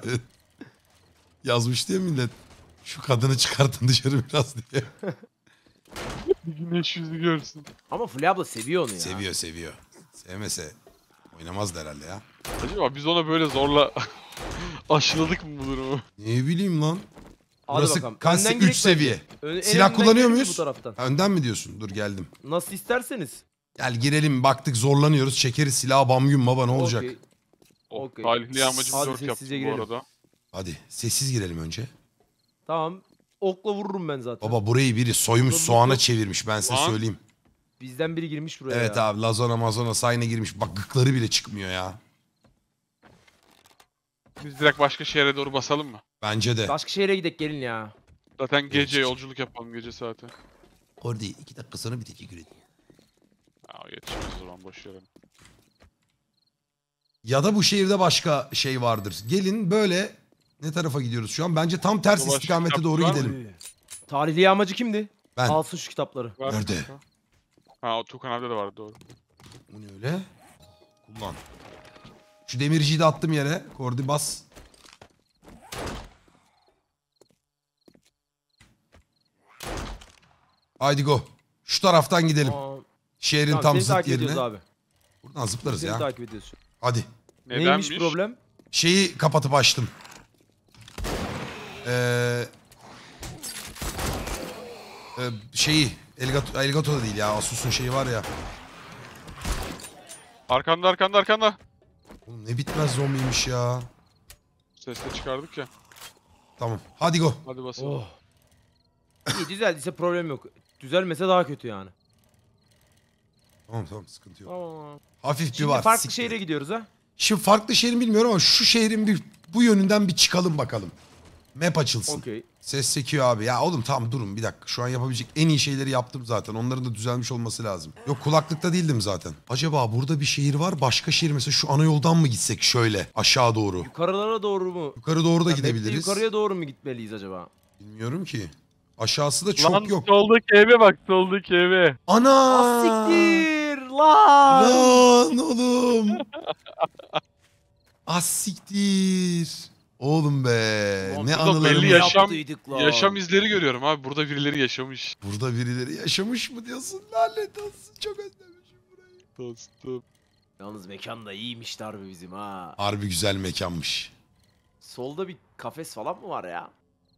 Yazmış diye millet. Şu kadını çıkartın dışarı biraz diye. Güneş yüzü görsün. Ama Fulya abla seviyor onu ya. Seviyor seviyor. Sevmese oynamazdı herhalde ya. Acaba biz ona böyle zorla aşıladık mı bu durumu? Ne bileyim lan. Hadi Burası bakalım. kaç Önden 3 girek seviye. bence. En Silah önden kullanıyor girelim mi muyuz? Bu taraftan. Ha, önden mi diyorsun? Dur geldim. Nasıl isterseniz. Gel girelim baktık zorlanıyoruz. Çekeriz silahı bam güm baba ne olacak? Okey. Oh, Okey. talihli amacım Hadi 4 yaptım sessizce bu girelim. arada. Hadi sessiz girelim önce. Tamam. Okla vururum ben zaten. Baba burayı biri soymuş Burada soğana yok. çevirmiş ben size Lan. söyleyeyim. Bizden biri girmiş buraya Evet ya. abi Lazona Mazona sayına girmiş. Bak gıkları bile çıkmıyor ya. Biz direkt başka şehre doğru basalım mı? Bence de. Başka şehre gidelim gelin ya. Zaten gece Geçecek. yolculuk yapalım gece saati. Orada 2 dakika sonra bitecek üretim. Aa yetişmez o zaman boş verelim. Ya da bu şehirde başka şey vardır. Gelin böyle ne tarafa gidiyoruz şu an? Bence tam ters Dolaşık istikamete kitap doğru var mı? gidelim. Tarihli yağmacı kimdi? Ben. Alsın şu kitapları. Var mı Nerede? kanka? Ha o Tukan abi de vardı doğru. Bu ne öyle? Kullan. Şu demirciyi de attım yere. Kordi bas. Haydi go. Şu taraftan gidelim. Aa, Şehrin tamam, tam seni zıt takip yerine. ediyoruz abi. Buradan zıplarız Seni ya. takip ediyoruz. Hadi. Nedenmiş? Neymiş problem? Şeyi kapatıp açtım. Şeyi Elgato da değil ya. Asus'un şeyi var ya. Arkanda arkanda arkanda. Oğlum ne bitmez zombiymiş ya. Sesle çıkardık ya. Tamam. Hadi go. Hadi basalım. Oh. İyi düzeldiyse problem yok. Düzelmese daha kötü yani. Tamam sıkıntı yok. Tamam. Hafif bir Şimdi var. farklı siktir. şehre gidiyoruz ha. Şimdi farklı şehrin bilmiyorum ama şu şehrin bir bu yönünden bir çıkalım bakalım. Map açılsın. Okey. Ses sekiyor abi. Ya oğlum tamam durun bir dakika. Şu an yapabilecek en iyi şeyleri yaptım zaten. Onların da düzelmiş olması lazım. Yok kulaklıkta değildim zaten. Acaba burada bir şehir var. Başka şehir mesela şu ana yoldan mı gitsek şöyle aşağı doğru? Yukarılara doğru mu? Yukarı doğru da Ya, map'te gidebiliriz. Yukarıya doğru mu gitmeliyiz acaba? Bilmiyorum ki. Aşağısı da çok Lan yok. soldaki eve bak, soldaki eve. Ana! Asiktir lan. Lan oğlum. Asiktir. Oğlum be. Lan Ne burada anılarım belli var. yaşam- Yaptıydık lan. Yaşam izleri görüyorum abi. Burada birileri yaşamış. Burada birileri yaşamış mı diyorsun? Lanet olsun. Çok özlemişim burayı. Dostum. Yalnız mekan da iyiymiş harbi bizim ha. Harbi güzel mekanmış. Solda bir kafes falan mı var ya?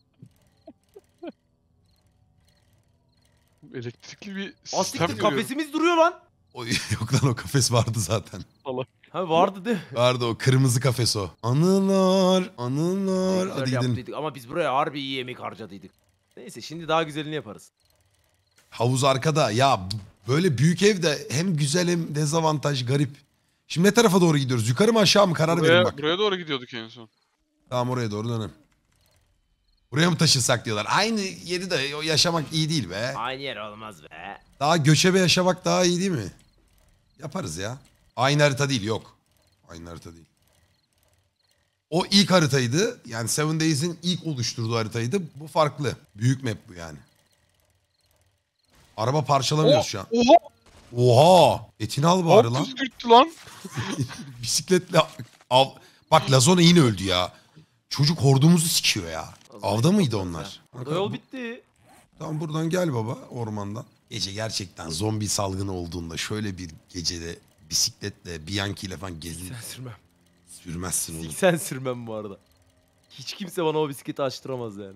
Elektrikli bir sistem Asiktir görüyorum. kafesimiz duruyor lan. O, yok lan o kafes vardı zaten. Ha vardı değil mi? Vardı o kırmızı kafes o. Anılar, anılar. Güzel Hadi gidin. yaptıydık ama biz buraya harbi iyi yemek harcadıydık. Neyse şimdi daha güzelini yaparız. Havuz arkada. Ya böyle büyük ev de hem güzel hem dezavantaj garip. Şimdi ne tarafa doğru gidiyoruz? Yukarı mı aşağı mı? Karar verin bak. Buraya doğru gidiyorduk en son. Tamam oraya doğru dönelim. Buraya mı taşınsak diyorlar. Aynı yeri de o yaşamak iyi değil be. Aynı yer olmaz be. Daha göçebe yaşamak daha iyi değil mi? Yaparız ya. Aynı harita değil yok. Aynı harita değil. O ilk haritaydı. Yani Seven Days'in ilk oluşturduğu haritaydı. Bu farklı. Büyük map bu yani. Araba parçalamıyoruz şu an. Oha! Oha! Etini al bari Alt lan. püskürttü lan. Bisikletle av. Bak Lazona yine öldü ya. Çocuk hordumuzu sikiyor ya. Avda mıydı onlar? Burada yol bitti. Tamam buradan gel baba ormandan. Gece gerçekten zombi salgını olduğunda şöyle bir gecede bisikletle Bianchi ile falan gezin Sen sürmem. sürmezsin oğlum. Sen sürmem bu arada. Hiç kimse bana o bisikleti açtıramaz yani.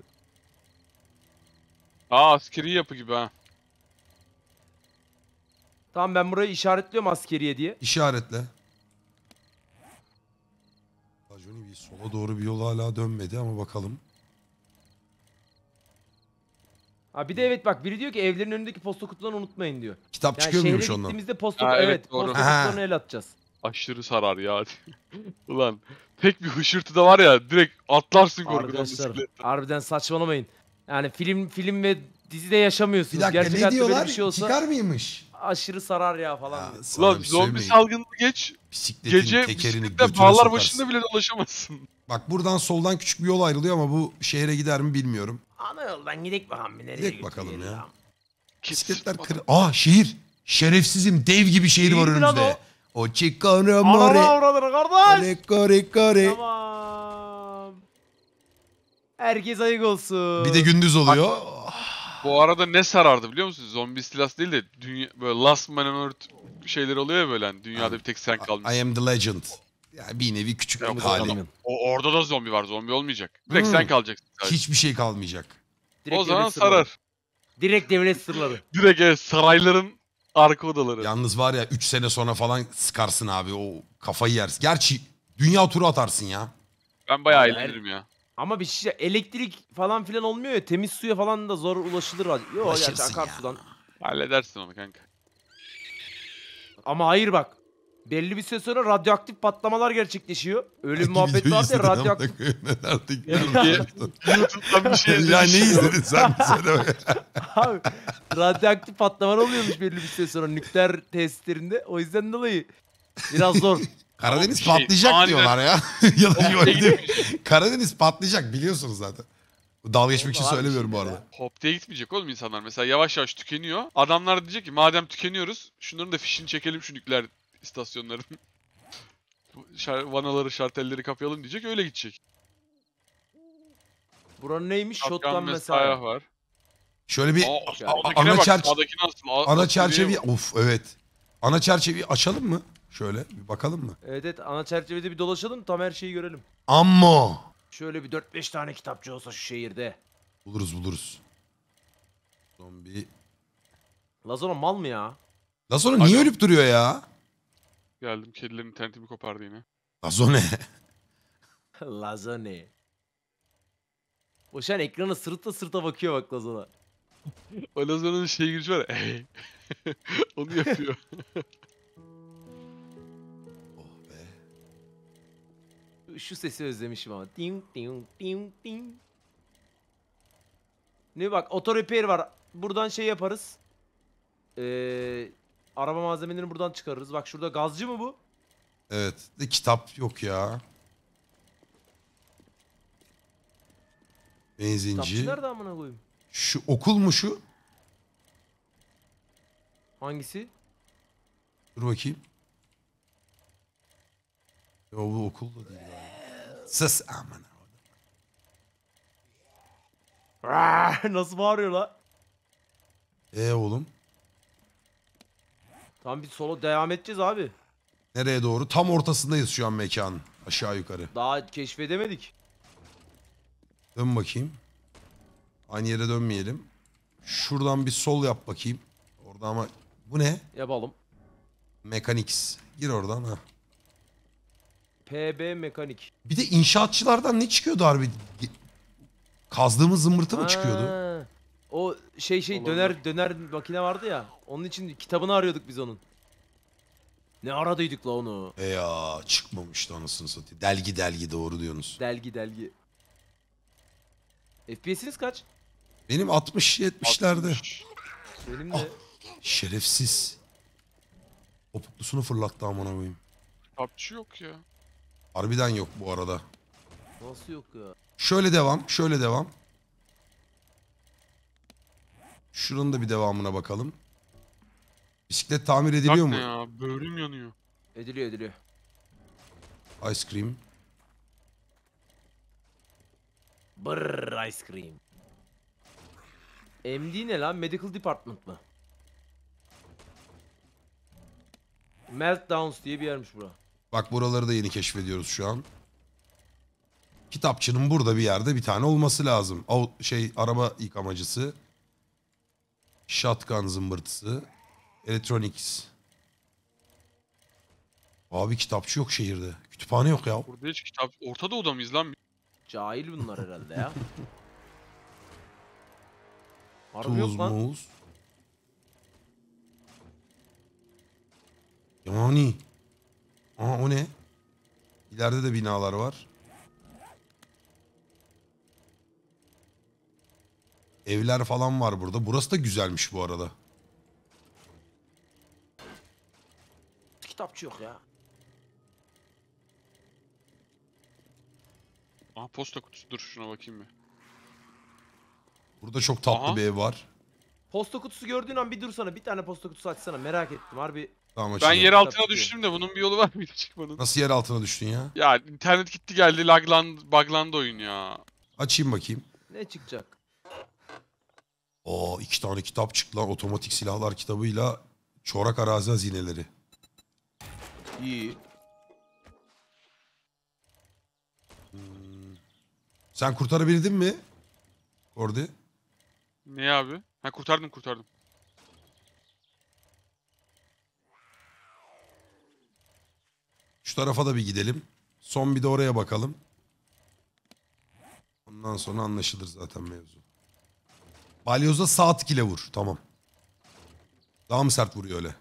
Aa, askeri yapı gibi ha. Tamam ben burayı işaretliyorum askeriye diye. İşaretle. Johnny bir sola doğru bir yol hala dönmedi ama bakalım. Ha bir de evet bak biri diyor ki evlerin önündeki posta kutularını unutmayın diyor. Kitap Yani çıkıyor şehre muymuş ondan? gittiğimizde posta Ha, evet, evet, doğru. posta Ha. kutularını el atacağız. Aşırı sarar ya. Ulan tek bir hışırtı da var ya, direkt atlarsın korkudan Arkadaşlar bisikletle. harbiden saçmalamayın. Yani film ve dizide yaşamıyorsunuz. Bir dakika Gerçek ne hayatta böyle diyorlar? bir şey olsa Çıkar mıymış? aşırı sarar ya falan Ya, diyor. sana Ulan bir zombi söylemeyin. salgını geç. Bisikletin Gece tekerini bisikletle götüne bağlar sokarsın. başında bile dolaşamazsın. Bak buradan soldan küçük bir yol ayrılıyor ama bu şehre gider mi bilmiyorum. Ana yoldan gidek bakalım bir nereye Gidek bakalım götürüyor ya. Git. Bisikletler kır... Aa şehir. Şerefsizim dev gibi şehir var Şehir mi lan önümüzde. O Chicono Ananı More. avradını kardeş. Kore kore. Tamam. Herkes ayık olsun. Bir de gündüz oluyor. Bu arada ne sarardı biliyor musun? Zombi istilası değil de dünya, böyle Last Man on Earth şeyler oluyor ya böyle. Hani dünyada bir tek sen kalmışsın. I am the legend. Yani bir nevi küçük Yok, hali. Orada da zombi var. Zombi olmayacak. Direkt Hmm. sen kalacaksın sadece. Hiçbir şey kalmayacak. Direkt O zaman devlet sırları. sarar. Direkt devlet sırları. Direkt evet, sarayların arka odaları. Yalnız var ya 3 sene sonra falan sıkarsın abi. O kafayı yersin. Gerçi dünya turu atarsın ya. Ben bayağı Abi, eğlenirim ya. Ama bir şey elektrik falan filan olmuyor ya temiz suya falan da zor ulaşılır. Yok gerçi Ulaşırsın akarsudan. Halledersin onu kanka. Ama hayır bak. Belli bir süre sonra radyoaktif patlamalar gerçekleşiyor. Öyle bir Hangi muhabbet videoyu var ya izledin amına radyoaktif. koyayım? Nerede YouTube'dan bir şey ya ne izledin sen bir söyle. Abi radyoaktif patlamalar oluyormuş belli bir süre sonra nükleer tesislerinde. O yüzden dolayı biraz zor. Karadeniz Bir şey, patlayacak aniden- diyorlar ya. ya da Hop diye şöyle gitmeyecek. Karadeniz patlayacak biliyorsunuz zaten. Dalga geçmek için Var bir söylemiyorum bu şeyler arada. Hop diye gitmeyecek oğlum insanlar. Mesela yavaş yavaş tükeniyor. Adamlar diyecek ki madem tükeniyoruz şunların da fişini çekelim şu nükleer istasyonların. Vanaları, şartelleri kapayalım diyecek, öyle gidecek. Buranın neymiş? Shotgun Shotgun Messiah mesela. var. Şöyle bir Sağdakine ana bak, çerçeve sağdaki nasıl? ana çerçeveyi of evet. Ana çerçeveyi açalım mı? Şöyle bir bakalım mı? Evet evet ana çerçevede bir dolaşalım tam her şeyi görelim. Ammo. Şöyle bir 4-5 tane kitapçı olsa şu şehirde. Buluruz. Zombi. Lazona mal mı ya? Lazona niye Alo. ölüp duruyor ya? Geldim, kedilerin internetimi kopardı yine. Lazone. Lazone. O şu an ekrana sırıta sırıta bakıyor bak Lazona. O Lazona'nın şey girişi var ya. Onu yapıyor. Oh be. Şu sesi özlemişim ama. Ding ding ding ding. Ne bak, auto repair var. Buradan şey yaparız. Araba malzemelerini buradan çıkarırız. Bak şurada gazcı mı bu? Evet. De kitap yok ya. Benzinci. Kitapçı nerede amına koyayım? Şu okul mu şu? Hangisi? Dur bakayım. Yo bu okul da değil galiba. Sus aman. Nasıl bağırıyor la? Oğlum. Tamam, biz solo devam edeceğiz abi. Nereye doğru? Tam ortasındayız şu an mekanın. Aşağı yukarı. Daha keşfedemedik. Dön bakayım. Aynı yere dönmeyelim. Şuradan bir sol yap bakayım. Orada ama... Bu ne? Yapalım. Mechanics. Gir oradan ha. PB mekanik. Bir de inşaatçılardan ne çıkıyordu harbi? Kazdığımız zımbırtı mı çıkıyordu? Ha, o şey Olabilir. döner makine vardı ya. Onun için kitabını arıyorduk biz onun. Ne aradıydık la onu? Ya çıkmamıştı anasını satayım. Delgi doğru diyorsunuz. Delgi. FPS'iniz kaç? Benim 60-70'lerde. Benim de. Şerefsiz. Topuklusunu fırlattı amına koyayım. Kitapçı yok ya. Harbiden yok bu arada. Nasıl yok ya? Şöyle devam. Şuranın da bir devamına bakalım. Bisiklet tamir ediliyor Bak mu? ne ya, böğrüm yanıyor. Ediliyor. Ice cream. Brrr, ice cream. MD ne lan? Medical Department mı? Meltdowns diye bir yermiş bura. Bak buraları da yeni keşfediyoruz şu an. Kitapçının burada bir yerde bir tane olması lazım. Araba yıkamacısı. Shotgun zımbırtısı. Electronics. Abi kitapçı yok şehirde. Kütüphane yok ya. Burada hiç kitap... Orta Doğu'da mıyız lan? Cahil bunlar herhalde ya. Harbi Tools, yok lan. moves. Yani. O ne? İleride de binalar var. Evler falan var burada. Burası da güzelmiş bu arada. Kitapçı yok ya. Aha, posta kutusu, dur şuna bakayım bir. Burada çok tatlı Aha. bir ev var. Posta kutusu gördüğün an bir dursana. Bir tane posta kutusu açsana. Merak ettim harbi. Tamam Ben açalım. yer altına Kitapçı. düştüm de bunun bir yolu var mıydı çıkmanın? Nasıl yer altına düştün ya? Ya internet gitti geldi, buglandı oyun ya. Açayım bakayım. Ne çıkacak? 2 tane kitap çıktı lan. Otomatik silahlar kitabıyla çorak arazi hazineleri. İyi. Sen kurtarabildin mi? Kordi. Ne abi? Ha, kurtardım. Şu tarafa da bir gidelim. Son bir de oraya bakalım. Ondan sonra anlaşılır zaten mevzu. Balyozda sağ tık ile vur. Tamam. Daha mı sert vuruyor öyle?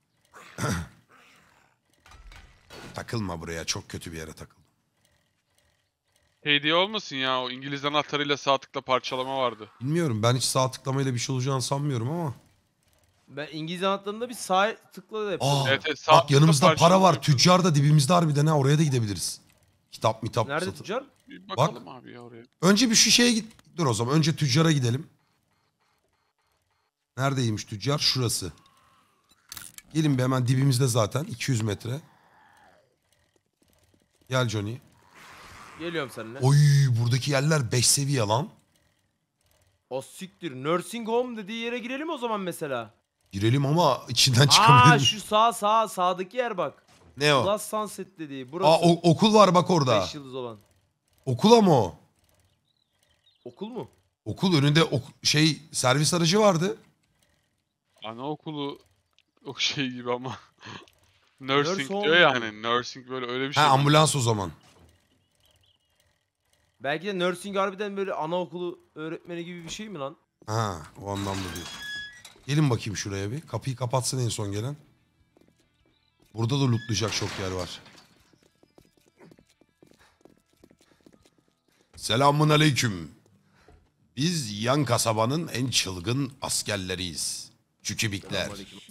Takılma buraya. Çok kötü bir yere takıldım. Şey diye olmasın ya, o İngiliz anahtarıyla sağ tıkla parçalama vardı. Bilmiyorum. Ben hiç sağ tıklamayla bir şey olacağını sanmıyorum ama. Ben İngiliz anahtarında bir sağ tıkla da yapıyorum. Evet, sağ Bak tıkla yanımızda para parçalama var. yapıyoruz. Tüccar da dibimizde harbiden ha. Oraya da gidebiliriz. Kitap mitap Nerede satın. tüccar? Bir bakalım abi ya oraya. Önce bir şu şeye git. Dur o zaman. Önce tüccara gidelim. Neredeymiş tüccar? Şurası. Gelin bir hemen dibimizde zaten. 200 metre. Gel Johnny. Geliyorum seninle. Oy buradaki yerler 5 seviye lan. O siktir. Nursing home dediği yere girelim o zaman mesela. Girelim ama içinden Aa çıkabiliriz. şu sağdaki yer bak. Ne o? Plus Sunset dediği. Burası. Aa okul var bak orada. 5 yıldız olan. Okul ama o. Okul mu? Okul önünde servis aracı vardı. Anaokulu o şey gibi ama. Nursing Nurse diyor home. yani. Nursing böyle öyle bir şey. Ha ambulans o zaman. Belki de nursing harbiden böyle anaokulu öğretmeni gibi bir şey mi lan? Ha, o anlamda diyor. Gelin bakayım şuraya bir. Kapıyı kapatsın en son gelen. Burada da lootlayacak çok yer var. Selamun aleyküm. Biz yan kasabanın en çılgın askerleriyiz. Çükübikler.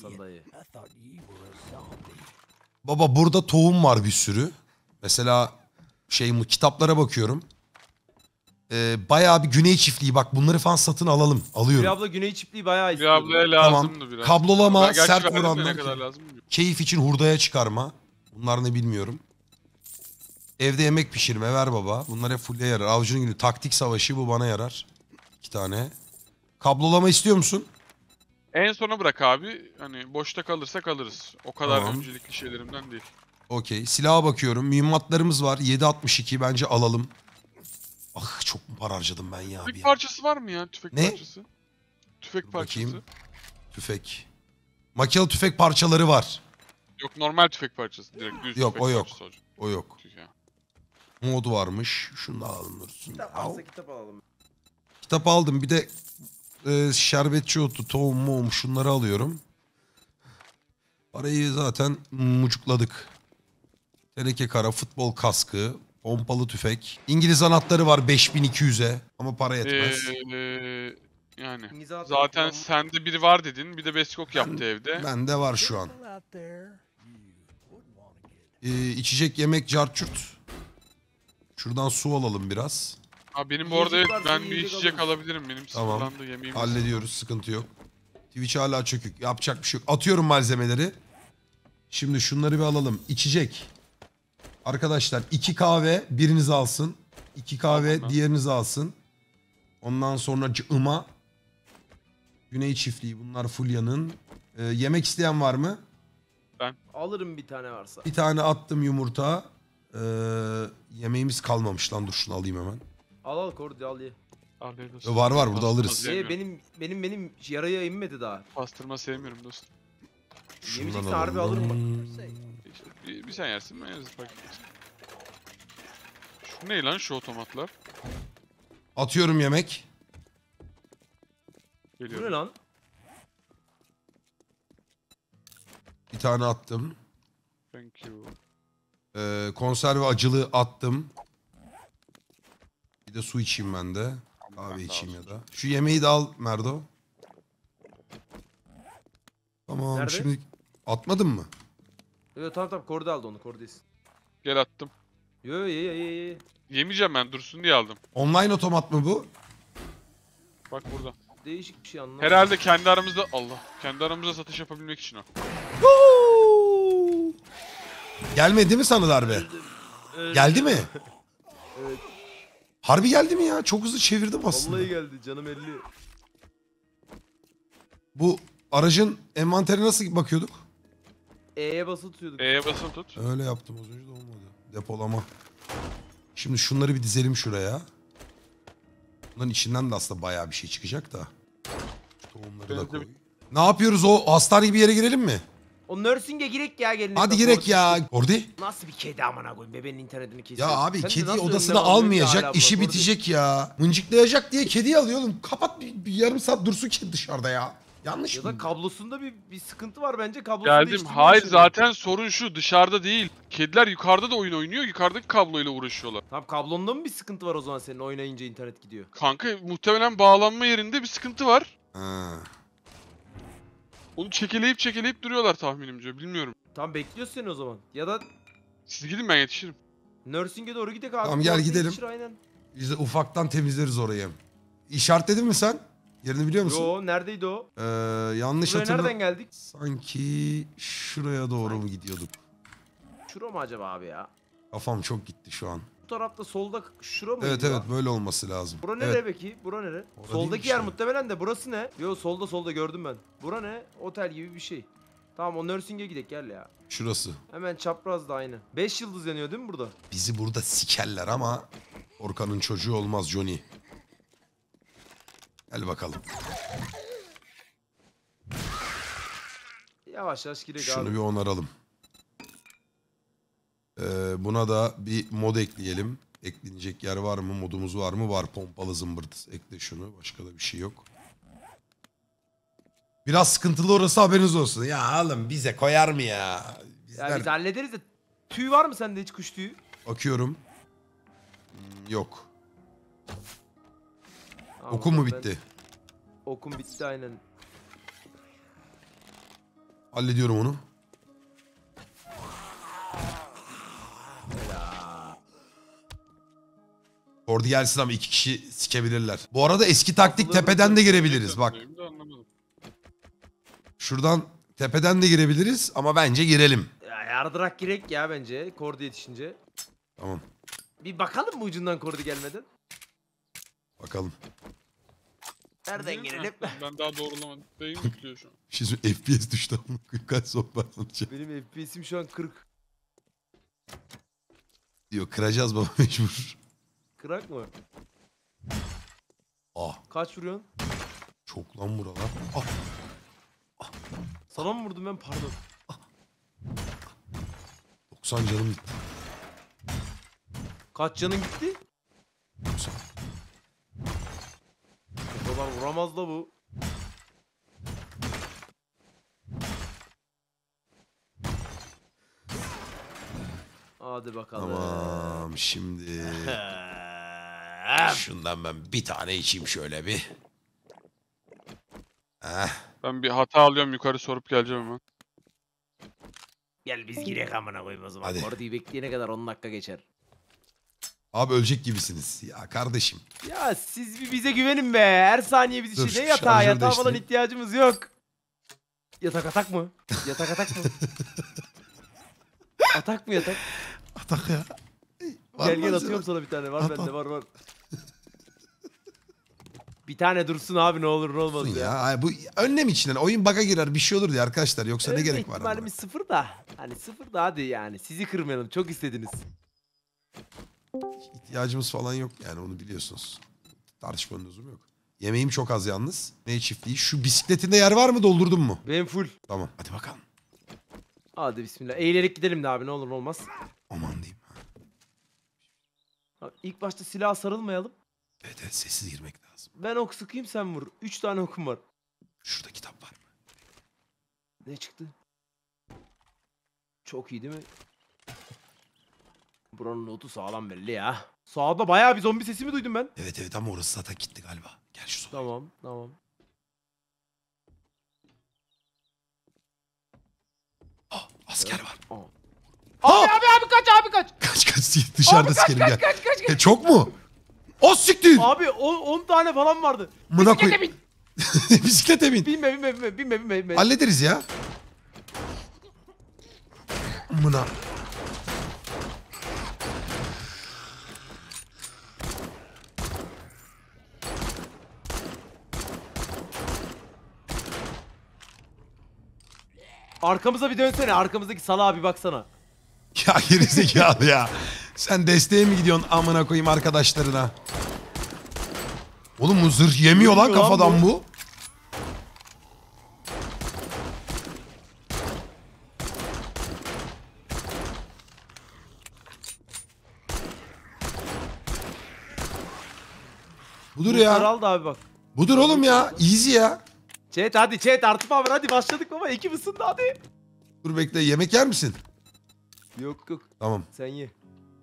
Baba burada tohum var bir sürü. Mesela kitaplara bakıyorum. Bayağı bir güney çiftliği, bak bunları falan satın alalım. Bir Alıyorum. abla güney çiftliği bayağı Bir istiyor. ablaya lazımdı biraz. Kablolama, Ben gerçi sert verdim de vuranlar. ne kadar lazım bilmiyorum. Keyif için hurdaya çıkarma. Bunlar ne bilmiyorum. Evde yemek pişirme ver baba. Bunlar hep full'e yarar. Avcının günü taktik savaşı bu bana yarar. 2 tane. Kablolama istiyor musun? En sona bırak abi. Hani boşta kalırsak alırız. O kadar Tamam. öncelikli şeylerimden değil. Okey. Silaha bakıyorum. Mühimmatlarımız var. 7.62 bence alalım. Ah çok mu para harcadım ben ya. Tüfek parçası var mı ya? Tüfek Ne? parçası. Tüfek Dur parçası. bakayım. Tüfek. Makinalı tüfek parçaları var. Yok normal tüfek parçası. Direkt düz Yok, tüfek o yok. parçası olacak. O yok. Tüh ya. Mod varmış. Şunu da alalım dursun. Kitap varsa kitap alalım. Kitap aldım. Bir de şerbetçi otu, tohum, muğum şunları alıyorum. Parayı zaten mucukladık. Teneke kara, futbol kaskı, pompalı tüfek. İngiliz anahtarı var 5200'e ama para yetmez. Yani. İngiliz Zaten anahtarı sende biri var dedin. Bir de Beskok yaptı evde. Bende var şu an. İçecek, yemek, carçurt. Şuradan su alalım biraz. Ha benim bu arada Yiyecek varsa ben bir yiyecek içecek alırız. alabilirim. Benim Tamam. sınırlandı yemeğim. Hallediyoruz, sıkıntı yok. Twitch hala çökük. Yapacak bir şey yok. Atıyorum malzemeleri. Şimdi şunları bir alalım. İçecek. Arkadaşlar 2 kahve biriniz alsın. 2 kahve Tamam. diğeriniz alsın. Ondan sonra ıma. Güney çiftliği bunlar Fulya'nın. Yemek isteyen var mı? Alırım bir tane varsa. Bir tane attım yumurta. Yemeğimiz kalmamış lan, dur şunu alayım hemen. Al Kordi al ye. Afiyet olsun. Var burada Pastırma alırız. sevmiyorum. Benim yaraya inmedi daha. Pastırma sevmiyorum dostum. Yemeyeceksen harbi alırım bak. İşte bir sen yersin ben yeriz fark etmez. Şu ne lan şu otomatlar? Atıyorum yemek. Bu Geliyorum. ne lan? Bir tane attım. Thank you. Konserve acılı attım. Bir de su içeyim ben de. Kahve içeyim ya da. Şu yemeği de al Merdo. Tamam Nerede? şimdi atmadın mı? Yo tamam Kordi aldı onu Kordi'yiz. Gel attım. Yo ye. Yemeyeceğim ben dursun diye aldım. Online otomat mı bu? Bak burada. Değişik bir şey anlamadım. Herhalde kendi aramızda Allah. Kendi aramızda satış yapabilmek için o. Gelmedi mi sana darbe? Geldi mi? Evet. Harbi geldi mi ya? Çok hızlı çevirdim aslında. Vallahi geldi canım 50. Bu aracın envanterine nasıl bakıyorduk? E'ye basılı tutuyorduk. E'ye basılı tut. Öyle yaptım az önce de olmadı. Depolama. Şimdi şunları bir dizelim şuraya. Bunların içinden de aslında bayağı bir şey çıkacak da. Şu tohumları da koy. Ne yapıyoruz, o hastane gibi yere girelim mi? O nursing'e girek ya gelin. Hadi girek ya. Ordi. Nasıl bir kedi amına koyayım bebeğin internetini kesiyor. Ya abi Sen de kedi nasıl odasına önlem alıyorsun ki almayacak, hala işi buna? Kordi. bitecek ya. Mıncıklayacak diye kediyi alıyor oğlum. Kapat bir yarım saat dursun kedi dışarıda ya. Yanlış Ya mı? da kablosunda bir sıkıntı var bence. Kablosunu Geldim. değiştirmeyi Hayır düşünüyorum. zaten sorun şu dışarıda değil. Kediler yukarıda da oyun oynuyor. Yukarıdaki kabloyla uğraşıyorlar. Tamam kablonda mı bir sıkıntı var o zaman senin oynayınca internet gidiyor. Kanka muhtemelen bağlanma yerinde bir sıkıntı var. Ha. Onu çekeleyip duruyorlar tahminimce. Bilmiyorum. Tamam bekliyoruz seni o zaman. Ya da Siz gidin ben yetişirim. nursing'e doğru gidelim abi. Tamam, gel Orada gidelim. yetişir aynen. Biz de ufaktan temizleriz orayı. İşaretledin mi sen? Yerini biliyor musun? Yo neredeydi o? Yanlış Buraya hatırla. nereden geldik? Sanki şuraya doğru mu gidiyorduk? Şura mı acaba abi ya? Kafam çok gitti şu an. Bu tarafta solda şura mı? Evet evet böyle olması lazım. Bura Evet. nere peki? Bura nere? Orada Soldaki değilmiş yer ya. muhtemelen de burası ne? Yo solda gördüm ben. Bura ne? Otel gibi bir şey. Tamam o nursing'e gidelim gel ya. Şurası. Hemen çapraz da aynı. 5 yıldız yanıyor değil mi burada? Bizi burada sikerler ama Orkan'ın çocuğu olmaz Johnny. Gel bakalım. Yavaş yavaş gidelim Şunu abi. bir onaralım. Buna da bir mod ekleyelim. Eklenecek yer var mı? Modumuz var mı? Var. Pompalı zımbırt. Ekle şunu. Başka da bir şey yok. Biraz sıkıntılı orası, haberiniz olsun. Ya oğlum bize koyar mı ya? Ya Bizler... biz hallederiz de. Tüy var mı sende hiç kuş tüyü? Bakıyorum. Yok. Tamam, Okum mu ben- bitti? Okum bitti aynen. Hallediyorum onu. Orada gelsin ama 2 kişi sikebilirler. Bu arada eski taktik Atılır tepeden de girebiliriz. Bak Benim de anlamadım. şuradan tepeden de girebiliriz ama bence girelim. Ya yardırak girek ya bence kordu yetişince. Tamam Bir bakalım mı ucundan kordu gelmeden? bakalım. Nereden girelim? Ben daha doğrulamadım. Beyin yüklüyor şu an. Bir şey söyleyeyim, FPS düştü ama kaç sohbet anlatacağım. Benim FPS'im şu an 40. Diyor kıracağız baba mecbur. Kırak mı? Ah Kaç vuruyorsun? çok lan buralar. Ah Sana mı vurdum ben pardon. 90 canım gitti. Kaç canın gitti? 90. O kadar vuramaz da bu. Hadi bakalım. Tamam şimdi. Şundan ben bir tane içeyim şöyle bir. Ben bir hata alıyorum, yukarı sorup geleceğim hemen. Gel biz girek amına koyayım o zaman. Hadi. Kordi'yi bekleyene kadar 10 dakika geçer. Abi ölecek gibisiniz. Ya kardeşim. Ya siz bir bize güvenin be. Her saniye biz Dur, için ne yatağa şarjör yatağa falan değiştireyim. ihtiyacımız yok. Yatak atak mı? Yatak atak mı? Atak mı yatak? Atak ya. Gel gel atıyorum sana bir tane. Var At, bende at. var. Bir tane dursun abi ne olur ne olmaz ya. Ya ay, bu önlem için yani oyun bug'a girer bir şey olur diye arkadaşlar. Yoksa ne Evet, gerek var? ihtimalimiz sıfır da. Hani sıfır da hadi yani. Sizi kırmayalım. Çok istediniz. İhtiyacımız falan yok yani onu biliyorsunuz. Tartışma lüzum yok. Yemeğim çok az yalnız. Ne çiftliği? Şu bisikletinde yer var mı, doldurdun mu? Benim full. Tamam hadi bakalım. Hadi bismillah. Eğilerek gidelim de abi ne olur ne olmaz. Aman diyeyim. Abi, İlk başta silaha sarılmayalım. Evet evet sessiz girmek lazım. Ben ok sıkayım sen vur. 3 tane okum var. Şurada kitap var mı? Ne çıktı? Çok iyi değil mi? Buranın notu sağlam belli ya. Sağda bayağı bir zombi sesi mi duydum ben? Evet evet ama orası zaten gitti galiba. Gel şu sola. Tamam. Ah, asker var. Abi kaç. Kaç dışarıda Abi, sikerim gel. kaç. Çok mu? O siktir. Abi 10 tane falan vardı. Mına Bisiklete koy. Bisiklete bin. Binme. Hallederiz ya. Mına. Arkamıza bir dönsene. Arkamızdaki salağa bir baksana. Ya gerizekalı ya. Sen desteğe mi gidiyorsun amına koyayım arkadaşlarına? Oğlum bu zırh yemiyor lan Yemiyor lan kafadan bu. Budur Bunları ya. al da abi bak. Budur oğlum ya. Easy ya. Chat hadi artı var hadi başladık baba. Ekip ısındı hadi. Dur bekle, yemek yer misin? Yok Tamam. sen ye.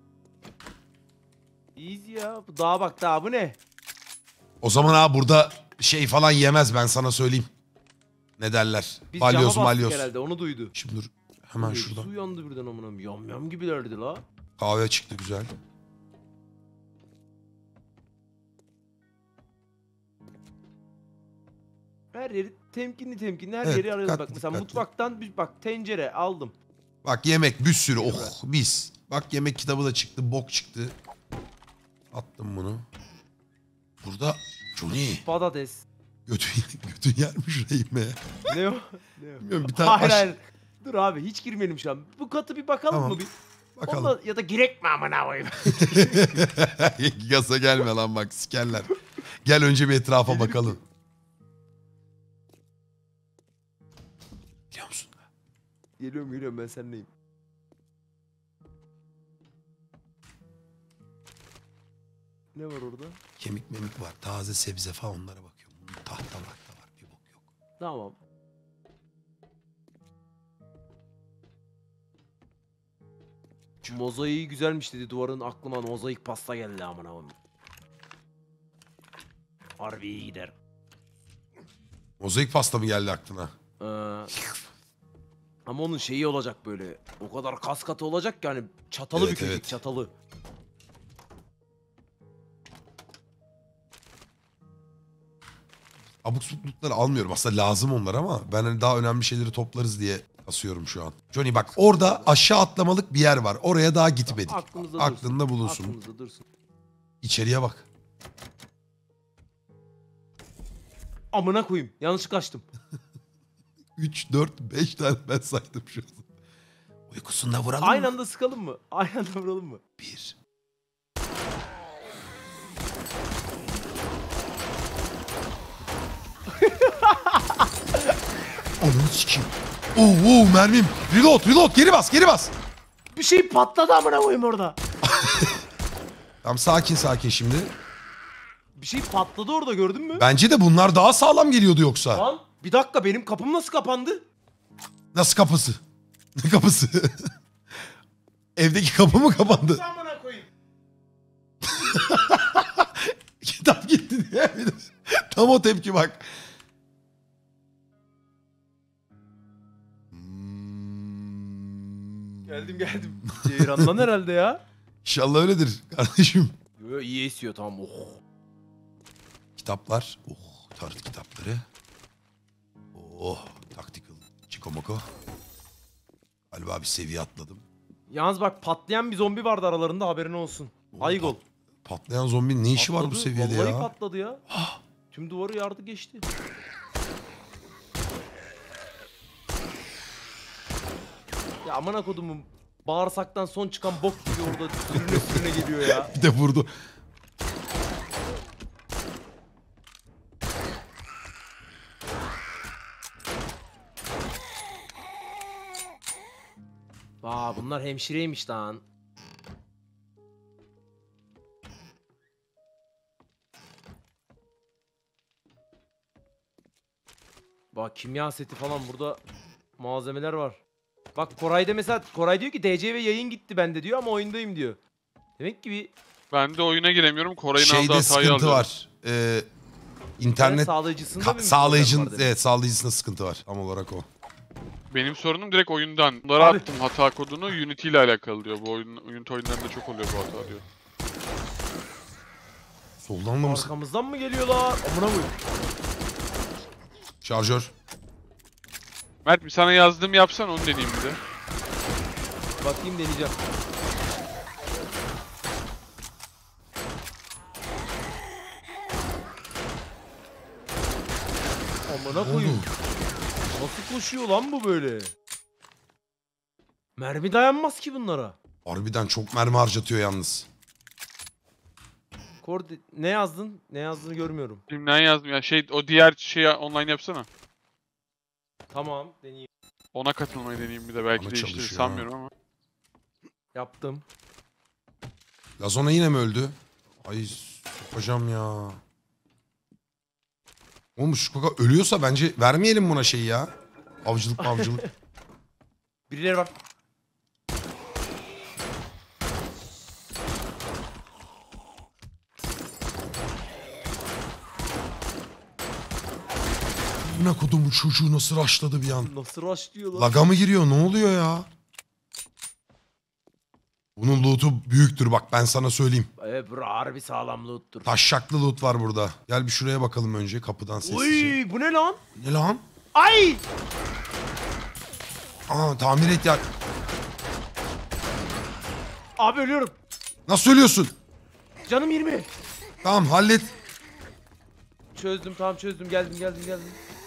Easy ya. Bu dağa bak daha bu ne? O zaman abi burada şey falan yemez, ben sana söyleyeyim. Ne derler? Biz Balyoz cama bastık malyoz. herhalde onu duydu. Şimdi dur. Hemen Su şuradan. yandı birden amına. Yam gibilerdi la. Kahve çıktı güzel. Her yeri temkinli her Evet, yeri arıyoruz. Bak dikkatli, mesela dikkatli. mutfaktan bir bak tencere aldım. Bak yemek bir sürü. Oh mis. Bak yemek kitabı da çıktı. Bok çıktı. Attım bunu. Burada Johnny. Patates. Götün yer mi şurayı mı? Ne o? Ne o? Bilmiyorum bir tane Hayır. Dur abi hiç girmeyelim şu an. Bu katı bir bakalım Tamam, mı bir? bakalım. Onunla, ya da girek mi amına koyayım? Gaza gelme lan bak sikerler. Gel önce bir etrafa Gelirim bakalım. Biliyor musun? Geliyorum ben sendeyim. Ne var orada? Kemik memik var. Taze sebze falan onlara bakıyorum. Tahta var. Bir bok yok. Tamam. Mozaiği güzelmiş dedi duvarın, aklıma mozaik pasta geldi amına koyayım. Harbi iyi gider. Mozaik pasta mı geldi aklına? Ama onun şeyi olacak böyle. O kadar kas katı olacak ki hani çatalı Evet, bükecek, evet. çatalı. Abuk subuklukları almıyorum. Aslında lazım onlar ama ben hani daha önemli şeyleri toplarız diye asıyorum şu an. Johnny bak orada aşağı atlamalık bir yer var. Oraya daha gitmedik. Aklımızda Aklında dursun. bulunsun. Aklımızda dursun. İçeriye bak. Amına koyayım. Yanlış kaçtım. 3, 4, 5 tane ben saydım şu an. Uykusunda vuralım Aynı mı? anda sıkalım mı? Aynı anda vuralım mı? 1. Ananı sikeyim. Oo mermim. Reload geri bas. Bir şey patladı amına koyayım orada. Tamam sakin şimdi. Bir şey patladı orada, gördün mü? Bence de bunlar daha sağlam geliyordu yoksa. Lan bir dakika, benim kapım nasıl kapandı? Nasıl kapısı? Ne kapısı? Evdeki kapı mı kapandı? Amına koyayım. Kitap gitti diye. Tam o tepki bak. Geldim. Ceyran'dan herhalde ya. İnşallah öyledir kardeşim. Yo, iyi esiyor tamam. Oh. Kitaplar. Oh tarih kitapları. Oh tactical Chikomoko. Galiba bir seviye atladım. Yalnız bak, patlayan bir zombi vardı aralarında, haberin olsun. Aygol. Patlayan zombinin ne işi var bu Patladı, seviyede vallahi ya? patladı ya. Tüm duvarı yardı geçti. Ya amına kodumun bağırsaktan son çıkan bok gibi orada sürüne geliyor ya. Bir de vurdu. Aa, bunlar hemşireymiş lan. Bak kimya seti falan, burada malzemeler var. Bak Koray'da mesela, Koray diyor ki DC ve yayın gitti bende diyor ama oyundayım diyor. Demek ki bir Ben de oyuna giremiyorum. Koray'ın aldığı Şeyde hatayı sıkıntı alıyorum. var. İnternet sağlayıcısında bir sağlayıcın problem var demek. evet sağlayıcısında sıkıntı var. Tam olarak o. Benim sorunum direkt oyundan. Bunlara Abi. attım hata kodunu, Unity ile alakalı diyor. Bu Unity oyunlarında çok oluyor bu hata diyor. Soldan da mı? Arkamızdan mı geliyorlar? Amına koyayım. Şarjör. Mert bir sana yazdığımı yapsan, onu deneyeyim bir de. Bakayım, deneyeceğim. Amına koyayım. Nasıl koşuyor lan bu böyle? Mermi dayanmaz ki bunlara. Harbiden çok mermi harcatıyor yalnız. Ne yazdın? Ne yazdığını görmüyorum. Filmden yazdım ya, o diğer şeyi online yapsana. Tamam, deneyeyim. Ona katılmayı deneyeyim bir de, belki Bana değiştirir çalışıyor sanmıyorum ama. Yaptım. Lazona yine mi öldü? Ay hocam ya. Oğlum şu kaka ölüyorsa bence vermeyelim buna şey ya. Avcılık. Birileri var. Buna kodumun çocuğu nasıl raşladı bir an. Nasıl rushlıyor lan? Laga mı giriyor? Ne oluyor ya? Bunun loot'u büyüktür bak ben sana söyleyeyim. Evet bro, harbi sağlam loot'tur. Taşşaklı loot var burada. Gel bir şuraya bakalım önce kapıdan sessizce. Uy, bu ne lan? Ne lan? Ay! Aa tamir et ya. Abi ölüyorum. Nasıl ölüyorsun? Canım 20. Tamam hallet. Çözdüm, tamam çözdüm. Geldim.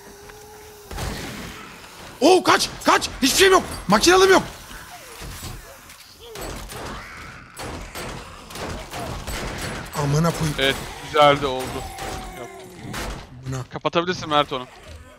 Oo kaç. Hiçbir şeyim yok. Makinalım yok. Amına koyayım. Evet, güzeldi, oldu. Yaptım. Buna. Kapatabilirsin Mert onu.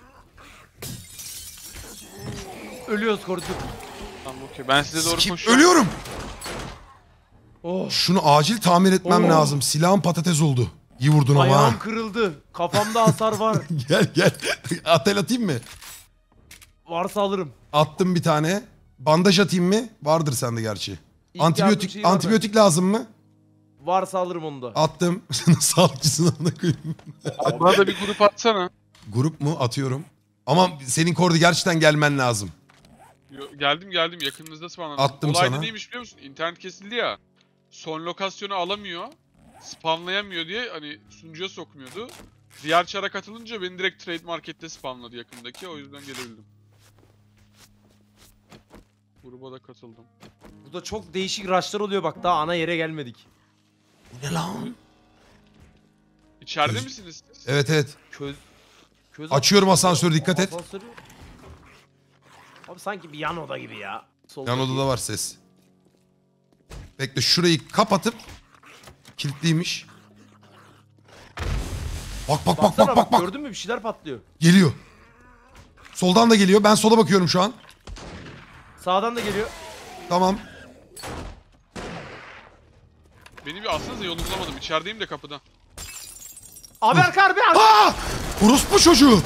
Ölüyoruz koruduk. Tamam okey, ben size doğru Sikip koşuyorum. ölüyorum. Oh. Şunu acil tamir etmem Oo. lazım. Silahım patates oldu. İyi vurdun ama. Ayağım ha. kırıldı. Kafamda hasar var. Gel. Atel atayım mı? Varsa alırım. Attım bir tane. Bandaj atayım mı? Vardır sende gerçi. İlk yardım Antibiyotik şeyi var mı? antibiyotik lazım mı? Varsa alırım onu da. Attım. Sağlıkçısına amına koyayım. Abi bana da bir grup atsana. Grup mu? Atıyorum. Ama senin Kordi gerçekten gelmen lazım. Geldim yakınınızda spawnladım. Attım Olay sana. da neymiş biliyor musun? İnternet kesildi ya. Son lokasyonu alamıyor. Spamlayamıyor diye hani sunucuya sokmuyordu. Diğer çara katılınca beni direkt trade markette spamladı yakındaki. O yüzden gelebildim. Gruba da katıldım. Burada çok değişik rushlar oluyor bak, daha ana yere gelmedik. Bu ne lan? İçeride Göz- misiniz siz? Evet. Köz Açıyorum asansörü, dikkat et. Asansörü... Abi sanki bir yan oda gibi ya. Soldaki. Yan odada var ses. Bekle, şurayı kapatıp kilitliymiş. Bak bak bak Baksana bak bak bak. Gördün mü, bir şeyler patlıyor. Geliyor. Soldan da geliyor. Ben sola bakıyorum şu an. Sağdan da geliyor. Tamam. Beni bir alsanıza, yolu bulamadım. İçerideyim de kapıda. Abi arka arka. Aa! Orospu çocuğu.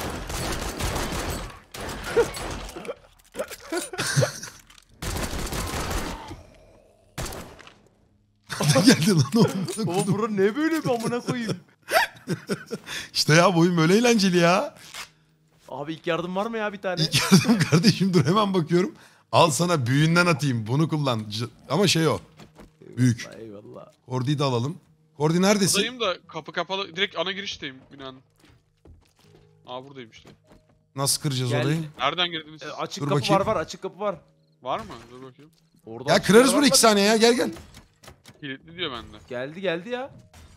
Nereden geldi lan o? Baba bura ne böyle bir amına koyayım. İşte ya, bu oyun böyle eğlenceli ya. Abi ilk yardım var mı ya bir tane? İlk yardım kardeşim, dur hemen bakıyorum. Al sana büyüğünden atayım, bunu kullan. Ama şey o. Büyük. Eyvallah. Kordi'yi de alalım. Kordi neredesin? Buradayım da kapı kapalı. Direkt ana girişteyim binanın. Aa buradayım işte. Nasıl kıracağız Gel. orayı? Nereden girdiniz siz? Açık Dur kapı bakayım. var açık kapı var. Var mı? Dur bakayım. Orada Ya açık kırarız yer bunu var 2 mı? saniye ya, gel gel. Kilitli diyor bende. Geldi ya.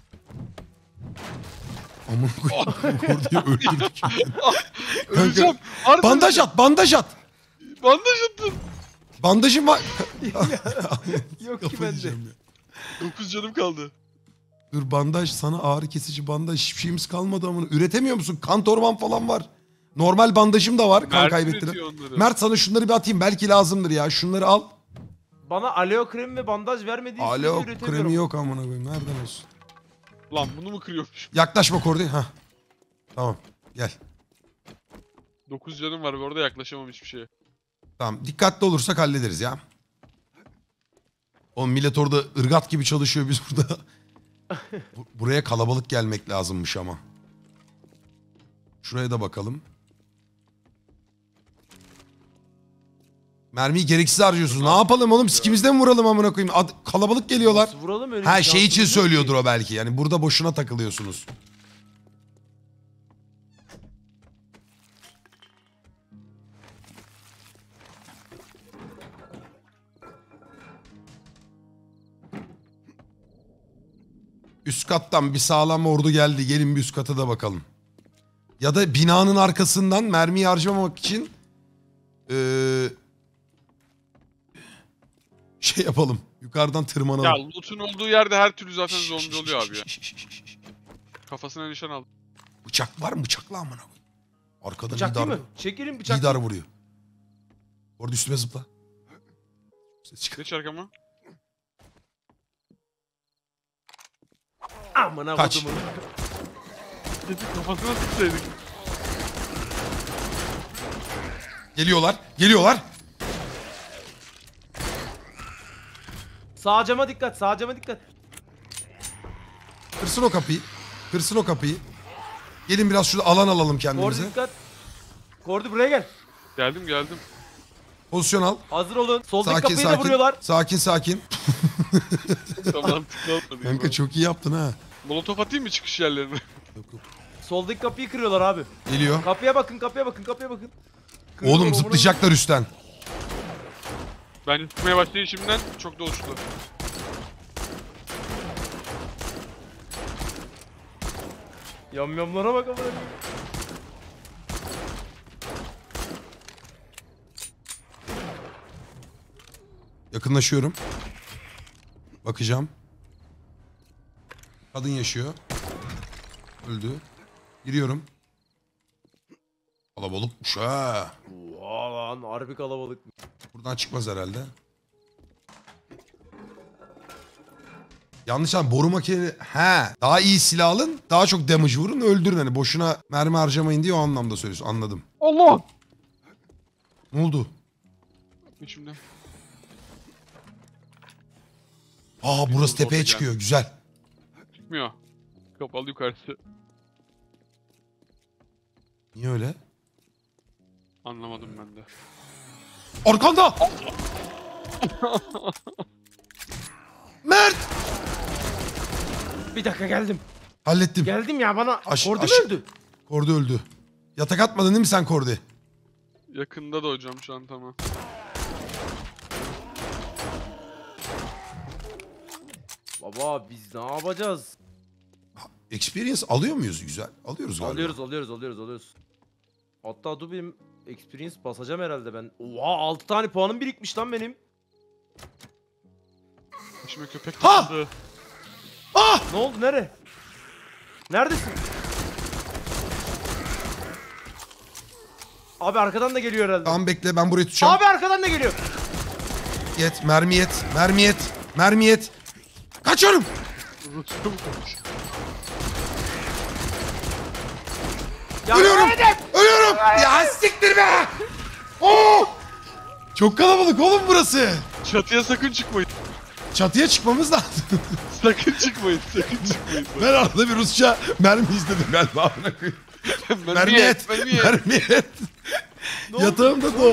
Aman koyayım, Kordi'yi öldürdük. Öleceğim. Bandaj at, bandaj at. Bandaj attın. Bandajım var. Yok ki Kafayı bende. yiyeceğim ya. 9 canım kaldı. Dur, bandaj sana, ağrı kesici bandaj, hiçbir şeyimiz kalmadı amına. Üretemiyor musun? Kan torban falan var. Normal bandajım da var, kan Mert kaybettiren. üretiyor onları. Mert, sana şunları bir atayım, belki lazımdır ya. Şunları al. Bana aloe kremi ve bandaj vermediği sürece Alo, üretemiyorum. kremi yok amına koyayım. Nereden olsun? Lan bunu mu kırıyormuş? Yaklaşma Kordi. Hah. Tamam. Gel. 9 canım var, bu arada yaklaşamam hiçbir şeye. Tamam. Dikkatli olursak hallederiz ya. O millet orada ırgat gibi çalışıyor, biz burada. Buraya kalabalık gelmek lazımmış ama. Şuraya da bakalım. Mermiyi gereksiz harcıyorsun. Ne yapalım oğlum? Sikimizde mi vuralım amına koyayım? Kalabalık geliyorlar. Nasıl vuralım öyle Ha, bir şey için şansımız yok söylüyordur ki. o belki. Yani burada boşuna takılıyorsunuz. Üst kattan bir sağlam ordu geldi. Gelin bir üst kata da bakalım. Ya da binanın arkasından mermiyi harcamamak için şey yapalım. Yukarıdan tırmanalım. Ya loot'un olduğu yerde her türlü zaten zombi oluyor abi ya. Kafasına nişan al. Bıçak var mı? Bıçakla amına koyayım. Arkadan Bıçak değil lidar, mi? Çekelim bıçak. lidar vuruyor. Orada üstüme zıpla. Ses çıkar. Geç arkama. Amına Kaç. kodumun. Dedik kafasına sıksaydık. Geliyorlar. Geliyorlar. Sağ cama dikkat, sağ cama dikkat. Kırsın o kapıyı. Kırsın o kapıyı. Gelin biraz şurada alan alalım Kordi kendimize. dikkat. Kordi buraya gel. Geldim. Pozisyon al. Hazır olun. Soldaki Sakin kapıyı da sakin. vuruyorlar. Sakin sakin. Tamam tıklanmadı. Kanka çok iyi yaptın ha. Molotof atayım mı çıkış yerlerine? Yok, yok. Soldaki kapıyı kırıyorlar abi. Geliyor. Kapıya bakın, kapıya bakın, kapıya bakın. Oğlum zıplayacaklar üstten. Bence çıkmaya başlayın şimdiden, çok da uçtu. Yamyamlara bak amına. Yakınlaşıyorum. Bakacağım. Kadın yaşıyor. Öldü. Giriyorum. Kalabalıkmış ha. Oha lan, harbi kalabalık. Buradan çıkmaz herhalde. Yanlış anladım. Boru makineli... He. Daha iyi silah alın. Daha çok damage vurun. Öldürün. Hani boşuna mermi harcamayın diye o anlamda söylüyorsun. Anladım. Allah! Ne oldu? İçimden. Aa burası tepeye çıkıyor. Güzel. Çıkmıyor. Kapalı yukarısı. Niye öyle? Anlamadım ben de. Arkanda! Mert! Bir dakika geldim. Hallettim. Geldim ya bana. Aş- Kordi mi aş- öldü? Kordi öldü. Yatak atmadın değil mi sen Kordi? Yakında da hocam çantama. Baba biz ne yapacağız? Experience alıyor muyuz? Güzel. Alıyoruz galiba. Alıyoruz. Hatta dur benim experience basacağım herhalde ben. Oha 6 tane puanım birikmiş lan benim. Başıma köpek Ha! takıldı. Ah! Ne oldu nere? Neredesin? Abi arkadan da geliyor herhalde. Tamam bekle ben burayı tutacağım. Abi arkadan da geliyor. Yet, mermi yet, mermi yet, mermi yet. Kaçıyorum. Rus'um kaç. Ya Ölüyorum. Edip! Ölüyorum. Ya siktir be. Oo! Çok kalabalık oğlum burası. Çatıya sakın çıkmayın. Çatıya çıkmamız lazım. Sakın çıkmayın. Sakın çıkmayın. Ben arada bir Rusça mermi izledim galiba. Amına koyayım. Mermi yet, mermi yet. Yatağımda da o.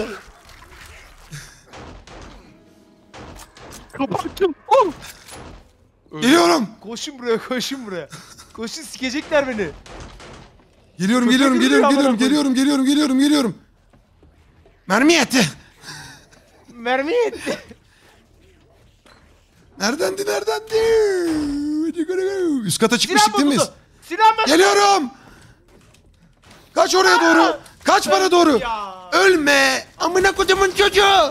Kapattım. Oğlum. Geliyorum. Koşun buraya. Koşun sikecekler beni. Geliyorum, Köpek geliyorum, yürüyor geliyorum, amına geliyorum, koyayım. geliyorum. Mermi yeti. Mermi yetti. Neredendi? Üst kata çıkmıştık değil mi biz? Silah bozuldu. Geliyorum. Kaç oraya doğru. Kaç bana doğru. Ya. Ölme. Amına kodumun çocuğu.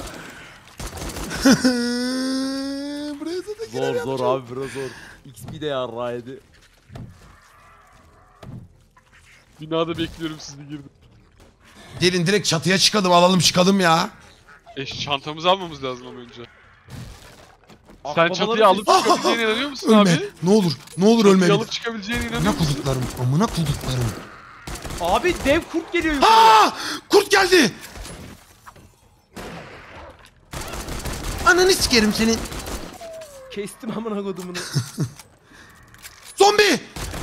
Buraya da Zor abi biraz zor. XP de yarrağıydı. Binada bekliyorum sizi girdim. Gelin direkt çatıya çıkalım ya. Çantamızı almamız lazım ama önce. Sen Akbabaları çatıyı alıp sesi- çıkabileceğine inanıyor musun Ölme. abi? Ne olur ölme Çatıyı beni. alıp çıkabileceğine inanıyor Amına musun? koduklarım. Amına koduklarım. Abi dev kurt geliyor yukarıya. Aa! Kurt geldi. Ananı sikerim senin. Kestim amına kodumunu. Zombi.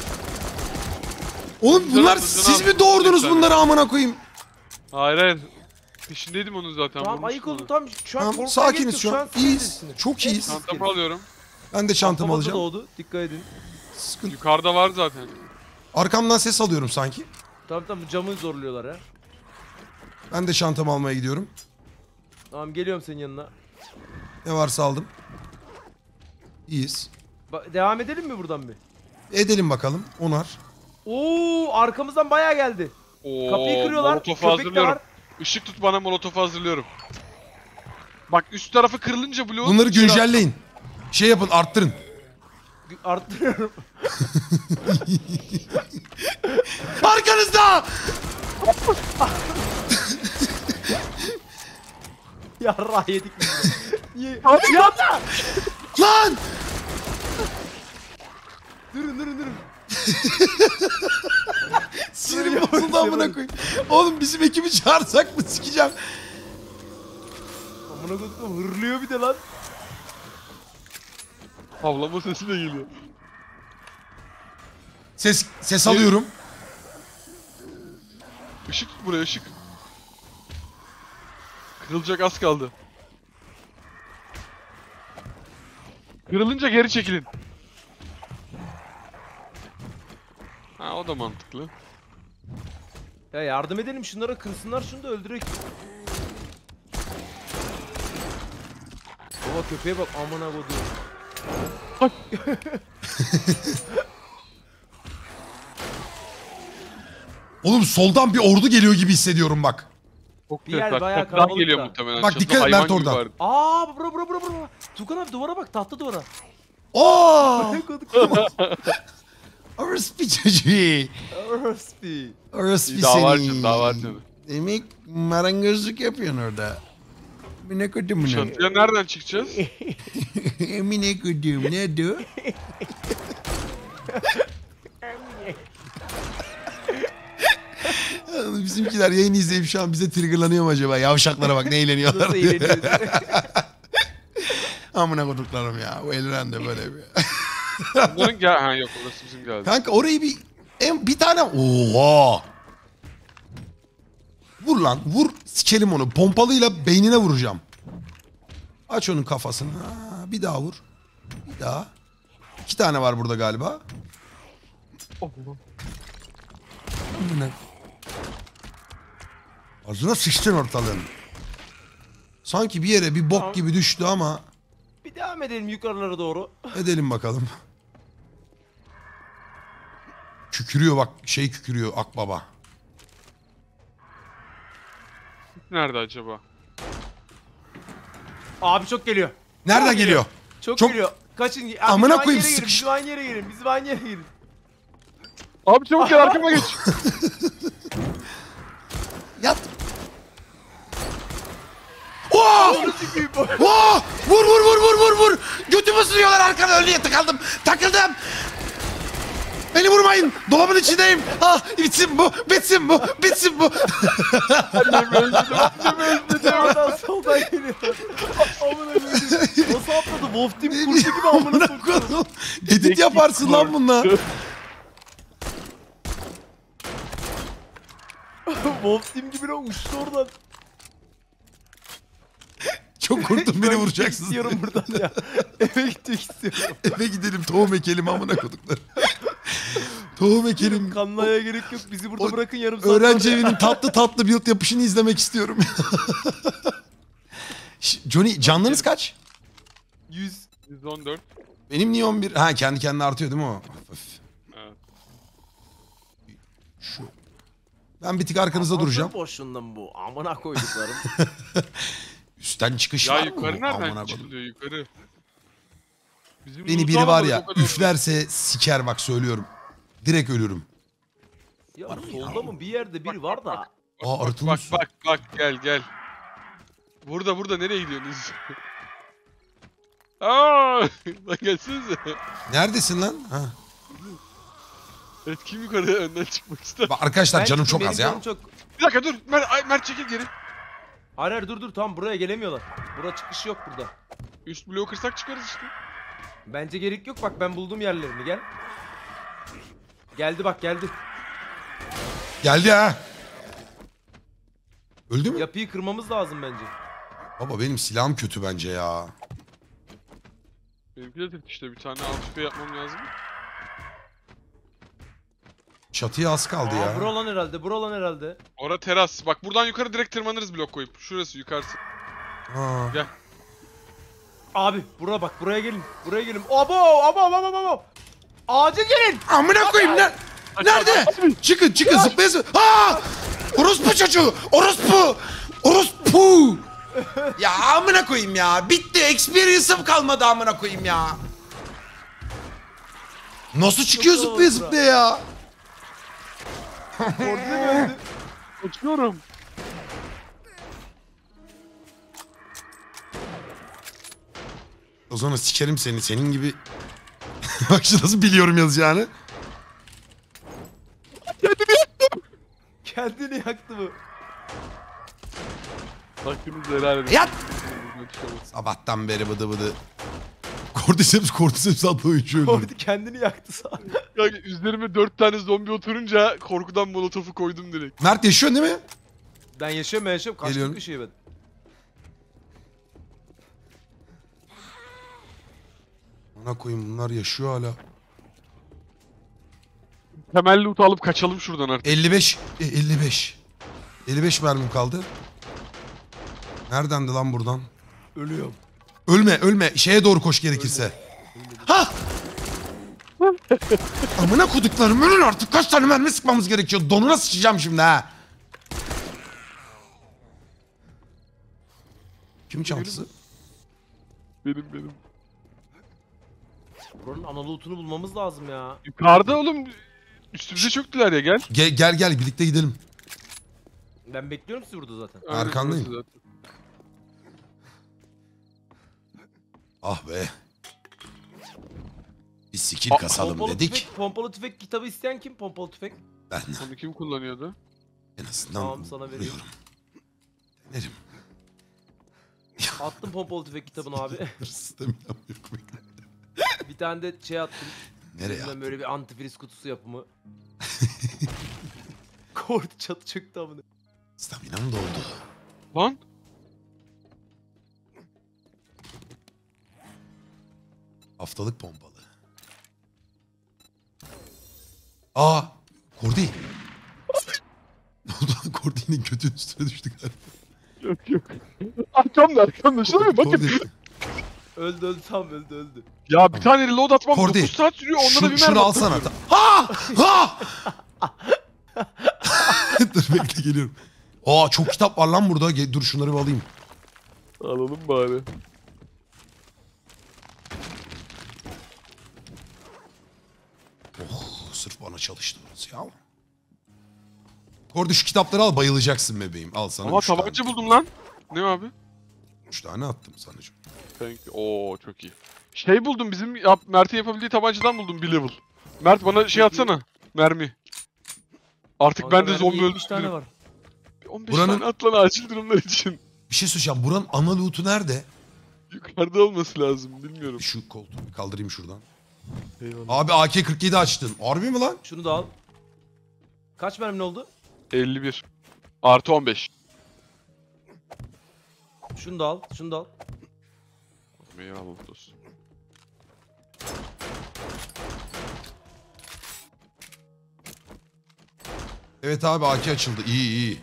Oğlum bunlar siz mi doğurdunuz bunları amına koyayım? Hayır. Peşindeydim onun zaten. Tamam ayık olun tam şu an Tamam korkmaya sakiniz gerek şu yok, an. siz İyiyiz. bilirsiniz. Çok iyiyiz. Çantamı alıyorum. Ben de çantamı Kafamızda alacağım. doğdu. Dikkat edin. Sıkıntı. Yukarıda var zaten. Arkamdan ses alıyorum sanki. Tamam camı zorluyorlar ha. Ben de çantamı almaya gidiyorum. Tamam geliyorum senin yanına. Ne varsa aldım. İyiyiz. Devam edelim mi buradan bir? Edelim bakalım. Onar. Oo arkamızdan bayağı geldi. Oo, Kapıyı kırıyorlar. Molotof'u Köpek de hazırlıyorum. var. Işık tut bana, Molotof'u hazırlıyorum. Bak üst tarafı kırılınca bloğun... Bunları güncelleyin. Şey yapın arttırın. Arttırıyorum. Arkanızda! Yarrağı yedik biz de. Yanda! Lan! Durun. Sinirim bozuldu amına koyayım. Oğlum bizim ekibi çağırsak mı sikeceğim. Amına kodum hırlıyor bir de lan. Havlama sesi de geliyor. Ses alıyorum. Işık tut buraya, ışık. Kırılacak az kaldı. Kırılınca geri çekilin. Ha o da mantıklı. Ya yardım edelim şunlara kırsınlar şunu da öldürek. Baba köpeğe bak amına kodum. Oğlum soldan bir ordu geliyor gibi hissediyorum bak. Çok Bir yer ses var. bayağı Çatıdan kalabalık geliyor da. muhtemelen. Bak, Çatı dikkat et hayvan Mert gibi orada. var. Aa bura. Tukan abi duvara bak tahta duvara. Oo! Koduk. Orospu çocuğu. Orospi. Orospu Daha var seni. canım, daha var canım. Demek marangozluk yapıyorsun orada. Emine kodum ne? Çatıya nereden çıkacağız? Emine kodum ne diyor? Bizimkiler yayını izleyip şu an bize triggerlanıyor mu acaba? Yavşaklara bak ne eğleniyorlar. Nasıl eğleniyoruz? Amına koduklarım ya. O Elren de böyle bir. Bunların gel... Ha yok orası bizim geldi. Kanka orayı bir tane... Oha! Vur lan vur. Sikelim onu. Pompalıyla beynine vuracağım. Aç onun kafasını. Ha, bir daha vur. Bir daha. 2 tane var burada galiba. Amına. Ağzına sıçtın ortalığın. Sanki bir yere bir bok gibi düştü ama Bir devam edelim yukarılara doğru. edelim bakalım. Kükürüyor bak kükürüyor akbaba. Nerede acaba? Abi çok geliyor. Nereden geliyor? Çok, Çok- geliyor. Kaçın. Abi Amına bizim aynı koyayım, yere girin, sıkış- Bizim aynı yere girin. Bizim aynı yere girin. Abi çabuk gel arkama geç. Yat. Oo! Oo! Vur. Götümü sürüyorlar arkada ölüye tıkaldım. Takıldım. Beni vurmayın. Dolabın içindeyim. Ah bitsin bu. Sağdan soldan geliyor. Amına koyayım. Nasıl atladı? Wolf Team kursu gibi amına Amına koyayım. koydum. Edit yaparsın lan bununla. Wolf Team gibi lan uçtu oradan. Çok korktum beni Ben vuracaksınız. istiyorum buradan ya. Eve gitmek istiyorum. Eve gidelim tohum ekelim amına koduklar. Tohum ekelim. Kanlaya gerek yok. Bizi burada O bırakın yarım saat. Öğrenci sonra. evinin tatlı build yapışını izlemek istiyorum. Johnny canlarınız kaç? 100. 114. Benim niye 11? Ha kendi kendine artıyor değil mi o? Hafif. Evet. Şu. Ben bir tık arkanızda duracağım. Altın boşluğundan bu. Amına koyduklarım. Üstten çıkış Ya var mı? yukarı nereden Amına kodum. çıkılıyor yukarı? Bizim Beni biri var ya üflerse siker bak söylüyorum. Direkt ölürüm. Ya solda mı bir yerde biri var da. Aa arıtılmış. Bak gel. Burada nereye gidiyorsunuz? Aa, lan gelsenize. Neredesin lan? Ha. Evet kim yukarı önden çıkmak ister? Bak arkadaşlar Ben canım çıktım, çok az benim ya. canım çok. Bir dakika dur. Mert çekil geri. Hayır dur tamam buraya gelemiyorlar. Bura çıkış yok burada. Üst bloğu kırsak çıkarız işte. Bence gerek yok bak ben buldum yerlerini gel. Geldi bak geldi. Geldi ha. Öldü mü? Yapıyı kırmamız lazım bence. Baba benim silahım kötü bence ya. Benimki de tek işte bir tane alt yapmam lazım. Çatıya az kaldı ya. Bura olan herhalde. Ora teras. Bak buradan yukarı direkt tırmanırız blok koyup. Şurası yukarısı. Ha. Gel. Abi buraya gelin. Buraya gelin. Abo. Acil gelin. Amına koyayım ne? Nerede? Çıkın zıplayasın. Aa! Orospu çocuğu. Orospu. Ya amına koyayım ya. Bitti. Experience'ım kalmadı amına koyayım ya. Nasıl çıkıyor Çok zıplaya doğru. zıplaya ya? Orada öldü. Uçuyorum. O zaman sikerim seni. Senin gibi... Bak şu nasıl biliyorum yazacağını. Kendini yaktı bu. Hakkınızı helal edin. Yat! Sabahtan beri bıdı. Cordyceps adlı oyuncu öldürdü. Orada kendini yaktı sağ. Kanka üzerime 4 tane zombi oturunca korkudan molotofu koydum direkt. Mert yaşıyorsun değil mi? Ben yaşıyorum. Kaçtık Geliyorum. bir şey ben. Ana koyayım bunlar yaşıyor hala. Temel loot alıp kaçalım şuradan artık. 55. 55 mermim kaldı. Neredendi lan buradan? Ölüyorum. Ölme. Şeye doğru koş gerekirse. Ha! Amına koduklarım ölün artık. Kaç tane mermi sıkmamız gerekiyor? Donuna sıçacağım şimdi ha. Kim çantası? Benim. Buranın ana loot'unu bulmamız lazım ya. Yukarıda oğlum. Üstümüze çöktüler ya gel. Gel birlikte gidelim. Ben bekliyorum sizi burada zaten. Aynen Arkandayım. burası zaten. Ah be. Bir skill Aa, kasalım Pompalı dedik. tüfek, pompalı tüfek kitabı isteyen kim? Pompalı tüfek. Ben Onu kim kullanıyordu? en azından Tamam, sana vereyim. buluyorum. Denerim. Attım pompalı tüfek kitabını abi. Sistemden yok. Bir tane de şey attım. Nereye Üzerinden attın? böyle bir antifriz kutusu yapımı. Kort çatı çöktü amına. Staminam doldu. Lan Haftalık pompalı. Aa! Kordi. Ne oldu lan? Kordi'nin kötü üstüne düştü galiba. yok yok. Arkamda şuna bir bakın. Kordi. Öldü tam öldü. Ya bir tane reload atmam Kordi, 9 saat sürüyor onda da bir Şunu mermi alsana. atamıyorum. Ha! Ha! Dur bekle geliyorum. Aa çok kitap var lan burada. Dur şunları bir alayım. Alalım bari. Oh sırf bana çalıştınız ya. Kordi şu kitapları al, bayılacaksın bebeğim. Al sana Ama 3 tane. tabanca buldum lan. Ne abi? 3 tane attım sana. Thank you. Oo çok iyi. Şey buldum bizim Mert'in yapabildiği tabancadan buldum bir level. Mert bana şey atsana. Mermi. Artık ben de zombi 70 tane öldürdüm. var. 15 Buranın- tane at lan acil durumlar için. Bir şey söyleyeceğim. Buranın ana loot'u nerede? Yukarıda olması lazım bilmiyorum. Şu koltuğu bir kaldırayım şuradan. Eyvallah. Abi AK-47 açtın. Harbi mi lan? Şunu da al. Kaç mermin oldu? 51. Artı 15. Şunu da al. Şunu da al. Eyvallah dostum. Evet abi AK açıldı. İyi iyi.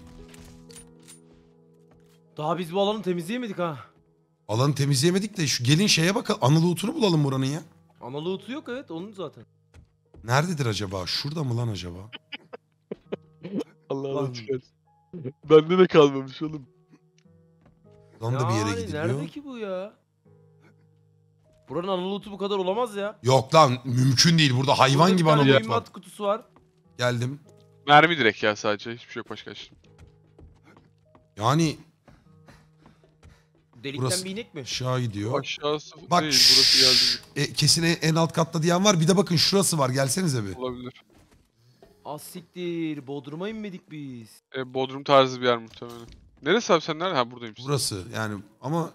Daha biz bu alanı temizleyemedik ha. Alanı temizleyemedik de şu gelin şeye bakalım. Ana loot'unu bulalım buranın ya. Ana loot'u yok evet onun zaten. Nerededir acaba? Şurada mı lan acaba? Allah'a Lan. çıkarsın. Bende de kalmamış oğlum. Lan da bir yere Yani gidiliyor. nerede ki bu ya? Buranın ana loot'u bu kadar olamaz ya. Yok lan mümkün değil. Burada hayvan Burada bir gibi tane ana loot var. mühimmat kutusu var. Geldim. Mermi direkt ya sadece. Hiçbir şey yok başka şey. Yani Delikten Burası- bir inek mi? aşağı gidiyor. Aşağısı Bak değil burası geldi. kesin en alt katta diyen var. Bir de bakın şurası var. Gelsenize bir. Olabilir. Az siktir. Bodrum'a inmedik biz. Bodrum tarzı bir yer muhtemelen. Neresi abi sen nerede? Ha buradaymışsın. Burası yani ama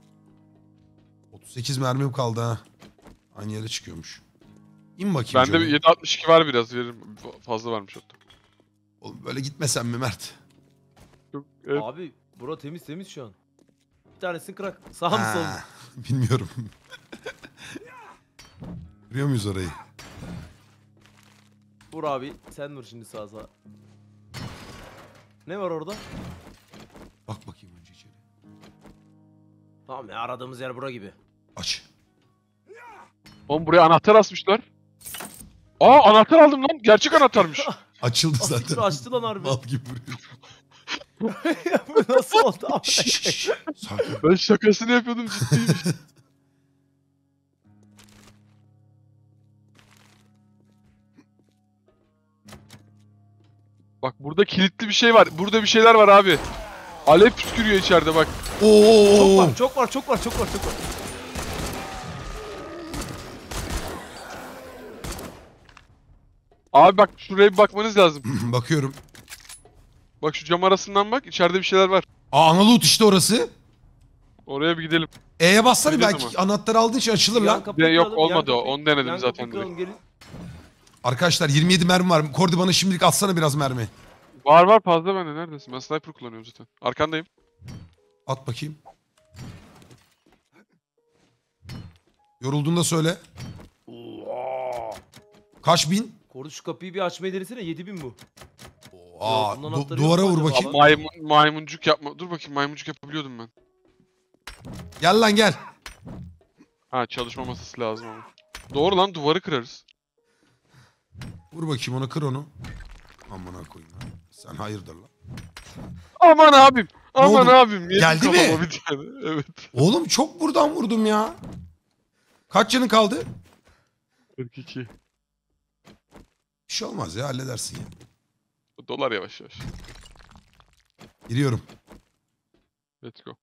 38 mermim kaldı ha. Aynı yere çıkıyormuş. İn bakayım. Bende canım. bir 762 var biraz veririm. Fazla varmış hatta. Oğlum böyle gitmesen mi Mert? Çok, evet. Abi bura temiz şu an. Bir tanesini kırak. Sağ mı sol mu? Ha, bilmiyorum. Görüyor muyuz orayı? Vur abi. Sen vur şimdi sağa. Ne var orada? Bak bakayım önce içeri. Tamam ya aradığımız yer bura gibi. Aç. Oğlum buraya anahtar asmışlar. Aa anahtar aldım lan. Gerçek anahtarmış. Açıldı Zaten. zaten. Açtı lan harbi. Mal gibi vuruyor. Bu nasıl oldu abi? Şşş, sakin. Ben şakasını yapıyordum ciddiymiş. Bak burada kilitli bir şey var. Burada bir şeyler var abi. Alev püskürüyor içeride bak. Oo. Çok var. Abi bak şuraya bir bakmanız lazım. Bakıyorum. Bak şu cam arasından bak. İçeride bir şeyler var. Aa ana loot işte orası. Oraya bir gidelim. E'ye bassana Gidelim belki ama. anahtarı aldığın için açılır Yan lan. kapıyı Yok, kıralım, yan olmadı o. kapıyı- Onu denedim yan zaten kapıyı kıralım, gelin. Arkadaşlar 27 mermi var. Kordi bana şimdilik atsana biraz mermi. Var fazla bende. Neredesin? Ben sniper kullanıyorum zaten. Arkandayım. At bakayım. Yorulduğunda söyle. Oha. Kaç bin? Kordu şu kapıyı bir açmayı denesene 7000 bu. Aa, bunun anahtarı duvara yok mu vur acaba bakayım. abi? Maymuncuk yapma. Dur bakayım maymuncuk yapabiliyordum ben. Gel lan gel. Ha çalışma masası lazım ama. Doğru lan duvarı kırarız. Vur bakayım onu, kır onu. Amına koyayım lan. Sen hayırdır lan. Aman abim. Aman oldu? abim. Yedim Geldi mi? kafama bir tane. Evet. Oğlum çok buradan vurdum ya. Kaç canın kaldı? 42. Bir şey olmaz ya, halledersin ya. Dolar yavaş yavaş. Giriyorum. Let's go.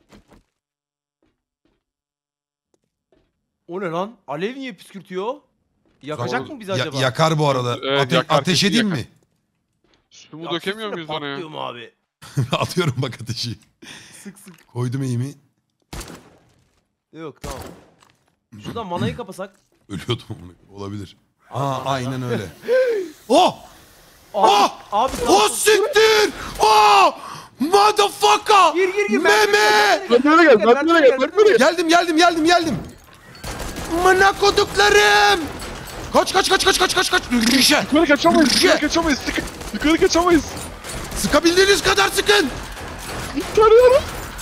O ne lan? Alev niye püskürtüyor? Yakacak Doğru. mı bizi acaba? Yakar bu arada. Evet, yakar, ateş kesin edeyim yakar. mi? Sumu Yaksana, dökemiyor muyuz ona patlıyor ya? mu abi? Atıyorum bak ateşi. Sık sık. Koydum eğimi. Yok tamam. Şuradan manayı kapasak. Ölüyordum onu. Olabilir. Ha aynen öyle. Oh! Abi, Oh! abi Oh siktir! Oh! Motherfucker! Gir. Meme! Mert'e gel, Mert'e gel. Geldim. Mına koduklarım! Kaç. Rişe! Yukarı kaçamayız. Yukarı kaçamayız. Sıkabildiğiniz kadar sıkın! Tarıyorum.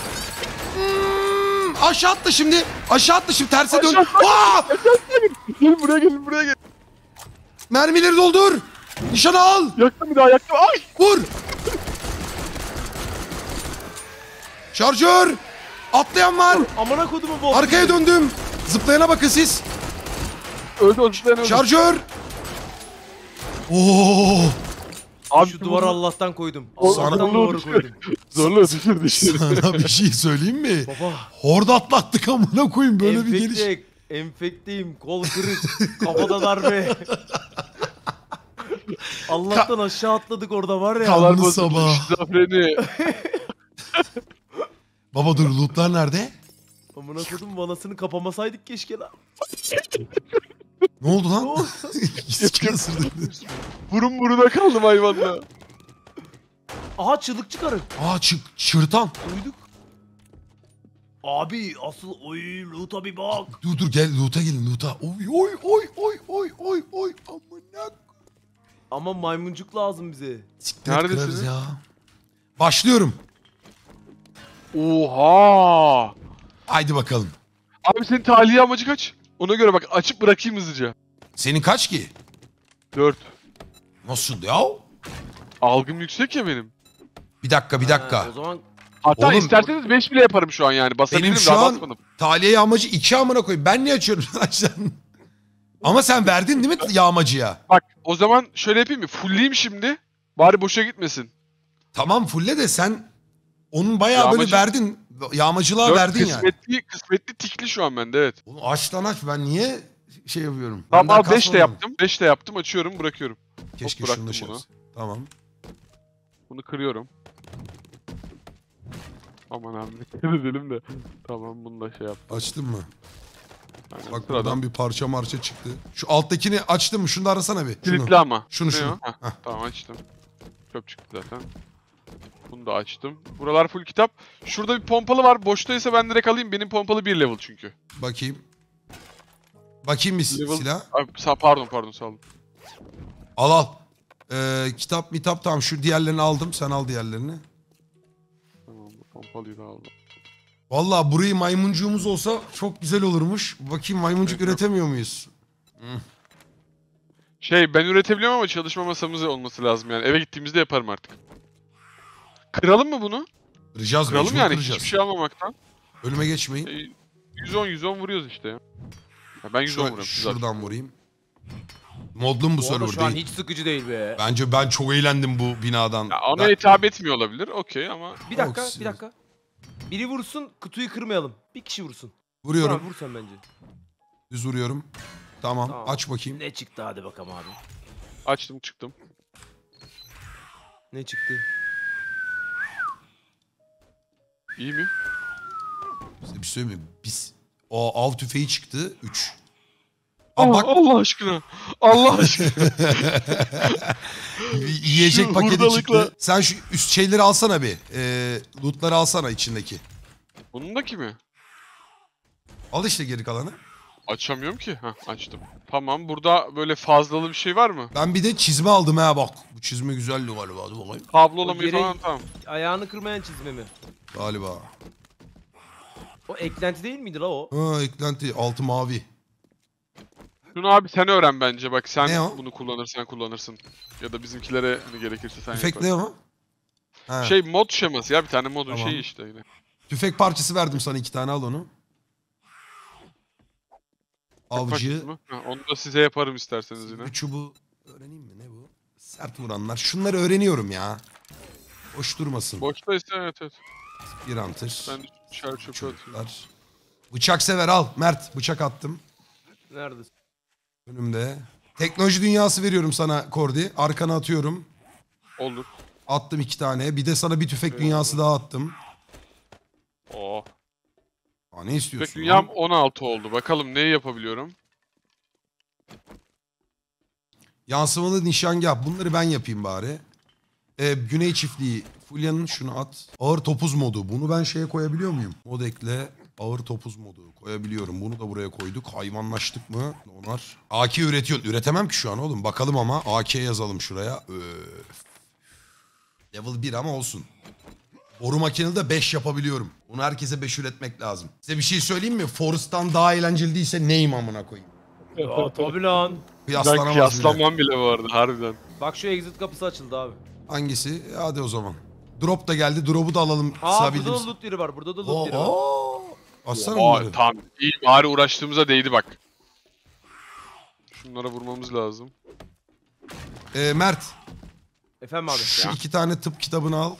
Aşağı attı şimdi. Terse dön. Aşağı. Aa! Gelin buraya gel. Mermileri doldur. Nişana al. Yaktım bir daha yaktım. Ay! Vur. Şarjör. Atlayan var. amına kodumu bu. Arkaya döndüm. Zıplayana bakın siz. Öldü o zıplayan öldü. Şarjör. Oo. Abi Şu duvarı Allah'tan koydum. Sana Allah'tan duvarı koydum. Zorla düşür. Sana bir şey söyleyeyim mi? Baba. Horda atlattık amına koyayım böyle bir geliş. Enfekteyim. Kol kırık. Kafada darbe. Allah'tan aşağı atladık orada var ya. Kanlı sabah. Şizofreni. Baba dur lootlar nerede? Amına kodum vanasını kapamasaydık keşke lan. Ne oldu Ne lan? oldu? Kim ısırdı? Burun buruna kaldım hayvanla. Aha çığlık çıkarın. Aa çırtan. Duyduk. Abi asıl oy loot'a bir bak. Dur gel loot'a gelin loot'a. Oy. Amına. Ama maymuncuk lazım bize. Siktir Neredesiniz? kırarız ya. Başlıyorum. Oha. Haydi bakalım. Abi senin tahliye amacı kaç? Ona göre bak açıp bırakayım hızlıca. Senin kaç ki? 4. Nasıl ya? Algım yüksek ya benim. Bir dakika. O zaman Hatta Oğlum, isterseniz 5 bile yaparım şu an yani. Basabilirim Benim şu daha an basmadım. tahliye yağmacı 2 amına koyayım. Ben niye açıyorum sen? Ama sen verdin değil mi yağmacıya? Bak o zaman şöyle yapayım mı? Fullleyeyim şimdi. Bari boşa gitmesin. Tamam fulle de sen onun bayağı böyle Yağmacı- verdin. Yağmacılığa Dört verdin yani. kısmetli tikli şu an bende evet. Oğlum aç lan aç. Ben niye şey yapıyorum? Tamam Benden al 5 de kasmadım. yaptım. 5 de yaptım açıyorum bırakıyorum. Keşke Hop, şunu da bıraktım şey bunu. yapsın. Tamam. Bunu kırıyorum. Aman abi ne edelim de. Tamam bunu da şey yap. Açtın mı? Aynen, Bak sıradan. buradan bir parça marça çıktı. Şu alttakini açtın mı? Şunu da arasana bir. Şunu. Kilitli ama. Şunu. Ne o? Heh, Heh. tamam açtım. Çöp çıktı zaten. Bunu da açtım. Buralar full kitap. Şurada bir pompalı var. Boştaysa ben direkt alayım. Benim pompalı 1 level çünkü. Bakayım. Bakayım bir Level- silah. Abi, pardon sağ olun. Al. Kitap mitap tamam şu diğerlerini aldım. Sen al diğerlerini. Tamam bu pompalıyı da aldım. Vallahi burayı maymuncuğumuz olsa çok güzel olurmuş. Bakayım maymuncuk Evet, üretemiyor muyuz? Ben üretebiliyorum ama çalışma masamız olması lazım yani. Eve gittiğimizde yaparım artık. Kıralım mı bunu? Kıracağız Kıralım mecbur yani kıracağız. hiçbir şey almamaktan. Ölüme geçmeyin. 110 vuruyoruz işte ya. Ben 110 Şöyle, vuruyorum. şuradan vurayım. Modlum bu bu arada server şu an değil. hiç sıkıcı değil be. Bence ben çok eğlendim bu binadan. Ya ona hitap etmiyor olabilir. Okey ama Bir dakika, Yok, bir dakika. Biri vursun, kutuyu kırmayalım. Bir kişi vursun. Vuruyorum. Tamam, vur sen bence. Düz vuruyorum. Tamam. Tamam. Aç bakayım. Ne çıktı hadi bakalım abi. açtım çıktım. Ne çıktı? İyi mi? Size bir şey söyleyeyim mi? Biz o av tüfeği çıktı 3. Aa, Aa, bak Allah aşkına. Allah aşkına. yiyecek Şu paketi hurdalıkla- çıktı. Sen şu üst şeyleri alsana bir. Lootları alsana içindeki. Bunundaki mi? Al işte geri kalanı. Açamıyorum ki. Heh, açtım. Tamam burada böyle fazlalı bir şey var mı? Ben bir de çizme aldım ha bak. Bu çizme güzeldi galiba. Hadi bakayım. Kablolamayı yere- falan tamam. Ayağını kırmayan çizme mi? Galiba. O eklenti değil miydi la o? Ha eklenti. Altı mavi. Şunu abi sen öğren bence bak sen Ne o? bunu kullanırsın. Ya da bizimkilere hani gerekirse sen Tüfek yaparsın. ne o? Ha. Mod şeması ya bir tane modun Tamam. şeyi işte yine. Tüfek parçası verdim sana 2 tane al onu. Avcı. Kaçtı mı? Ha, onu da size yaparım isterseniz yine. Bir çubuğu öğreneyim mi? Ne bu? Sert vuranlar. Şunları öğreniyorum ya. Boş durmasın. Boştaysa evet. Bir antır. Ben de çöpe atayım. Çubuklar. Bıçak sever al. Mert bıçak attım. Neredesin? Önümde. Teknoloji dünyası veriyorum sana Kordi. Arkana atıyorum. Olur. Attım 2 tane. Bir de sana bir tüfek dünyası daha attım. Oh. Aa, ne istiyorsun Dünyam lan? 16 oldu. Bakalım neyi yapabiliyorum? Yansımalı nişangah. Bunları ben yapayım bari. Güney çiftliği. Fulya'nın şunu at. Ağır topuz modu. Bunu ben şeye koyabiliyor muyum? Mod ekle. Ağır topuz modu koyabiliyorum. Bunu da buraya koyduk. Hayvanlaştık mı? Onar. AK üretiyorsun. Üretemem ki şu an oğlum. Bakalım ama AK yazalım şuraya. Öf. Level 1 ama olsun. Boru makineli de 5 yapabiliyorum. Bunu herkese 5 üretmek lazım. Size bir şey söyleyeyim mi? Forest'tan daha eğlenceli değilse neyim amına koyayım? Abi lan. Ben Kıyaslanamaz bile. kıyaslamam bile bu arada harbiden. Bak şu exit kapısı açıldı abi. Hangisi? Hadi o zaman. Drop da geldi. Drop'u da alalım. Aa burada Sığabildiğimiz. da loot yeri var. Burada da loot yeri var. Oo. Açsana Aa, bunları. tamam. İyi bari uğraştığımıza değdi bak. Şunlara vurmamız lazım. Mert. Efendim abi. Şu 2 tane tıp kitabını al.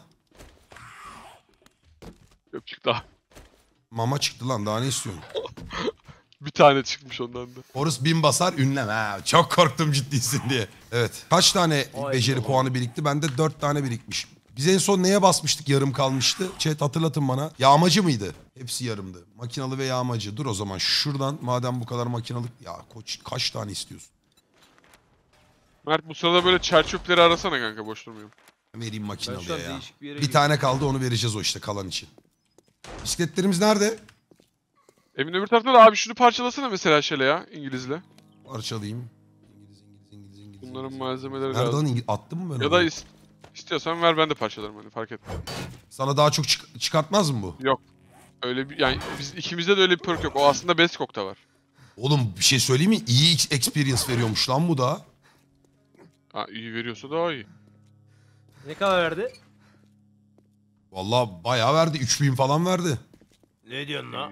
Öpçük daha. Mama çıktı lan. Daha ne istiyorsun? Bir tane çıkmış ondan da. Horus 1000 basar ünlem. Ha, çok korktum ciddisin diye. Evet. Kaç tane Ay beceri Allah. puanı birikti? Bende 4 tane birikmiş. Biz en son neye basmıştık yarım kalmıştı? Chat hatırlatın bana. Yağmacı mıydı? Hepsi yarımdı. Makinalı ve yağmacı. Dur o zaman şuradan madem bu kadar makinalık. Ya koç kaç tane istiyorsun? Mert bu sırada böyle çerçöpleri arasana kanka boş durmuyorum. Vereyim Ben makinalıya şu an ya. değişik bir yere Bir tane kaldı onu vereceğiz o işte kalan için. Bisikletlerimiz nerede? Evin öbür tarafında da abi şunu parçalasana mesela şöyle ya İngilizle. Parçalayayım. Bunların malzemeleri Nerede lazım. lan? Attım mı ben Ya onu? da istiyorsan ver ben de parçalarım hani fark etmez. Sana daha çok çıkartmaz mı bu? Öyle bir yani biz ikimizde de öyle bir perk yok. O aslında Beskok'ta var. Oğlum bir şey söyleyeyim mi? İyi experience veriyormuş lan bu da. Ha iyi veriyorsa daha iyi. Ne kadar verdi? Vallahi bayağı verdi. 3000 falan verdi. Ne diyorsun lan?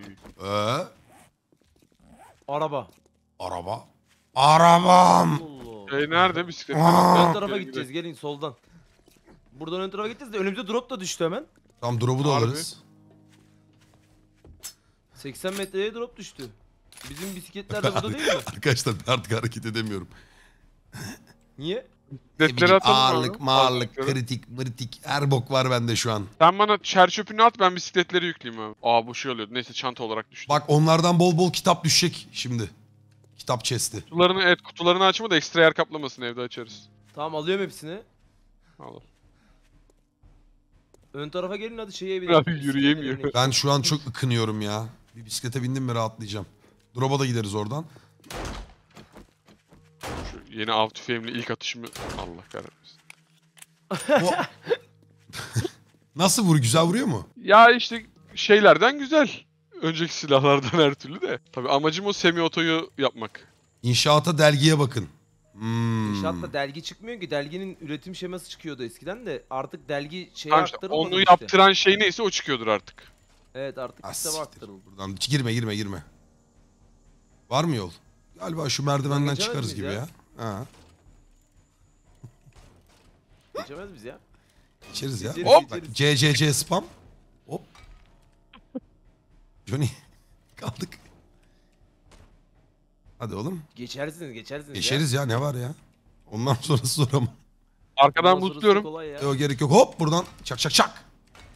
Araba. Araba. Arabam. Allah. Nerede bisiklet? Ön tarafa gideceğiz. Gelin soldan. Buradan ön tarafa gideceğiz de önümüze drop da düştü hemen. Tam drop'u da Harbi. alırız. 80 metreye drop düştü. Bizim bisikletler de burada değil mi? Arkadaşlar ben artık hareket edemiyorum. Niye? Bisikletleri atalım Ağırlık, abi. mağırlık, Ağırlıkları. kritik, mırtik her bok var bende şu an. Sen bana çerçöpünü at ben bisikletleri yükleyeyim abi. Aa bu şey oluyordu. Neyse çanta olarak düştü. Bak onlardan bol bol kitap düşecek şimdi. Kitap chest'i. Kutularını açma da ekstra yer kaplamasın evde açarız. Tamam alıyorum hepsini. Al. Ön tarafa gelin hadi şeye bir. Abi yürüyemiyor. Ben şu an çok ıkınıyorum ya. Bir bisiklete bindim mi rahatlayacağım. Drop'a da gideriz oradan. Şu yeni av tüfeğimle ilk atışımı Allah kahretmesin. O... Nasıl güzel vuruyor mu? Ya işte şeylerden güzel. Önceki silahlardan her türlü de. Tabii amacım o semi-otoyu yapmak. İnşaata delgiye bakın. İnşaatta delgi çıkmıyor ki. Delginin üretim şeması çıkıyordu eskiden de. Artık delgi şeye Tamam işte, aktarılmadı onu işte. yaptıran şey neyse o çıkıyordur artık. Evet artık Ah, kitaba siktir. aktarıldı. Buradan girme. Var mı yol? Galiba şu merdivenden geçemez çıkarız miyiz gibi ya? ya. Ha. Geçemez biz ya. İçeriz ya. Geçeriz, Hop. geçeriz. CCC spam. Hop. Johnny. Kaldık. Hadi oğlum. Geçersiniz Geçeriz ya ne var ya. Ondan sonrası zor ama. Arkadan Ondan sonrası lootluyorum. kolay ya. Yok gerek yok. Hop buradan. Çak.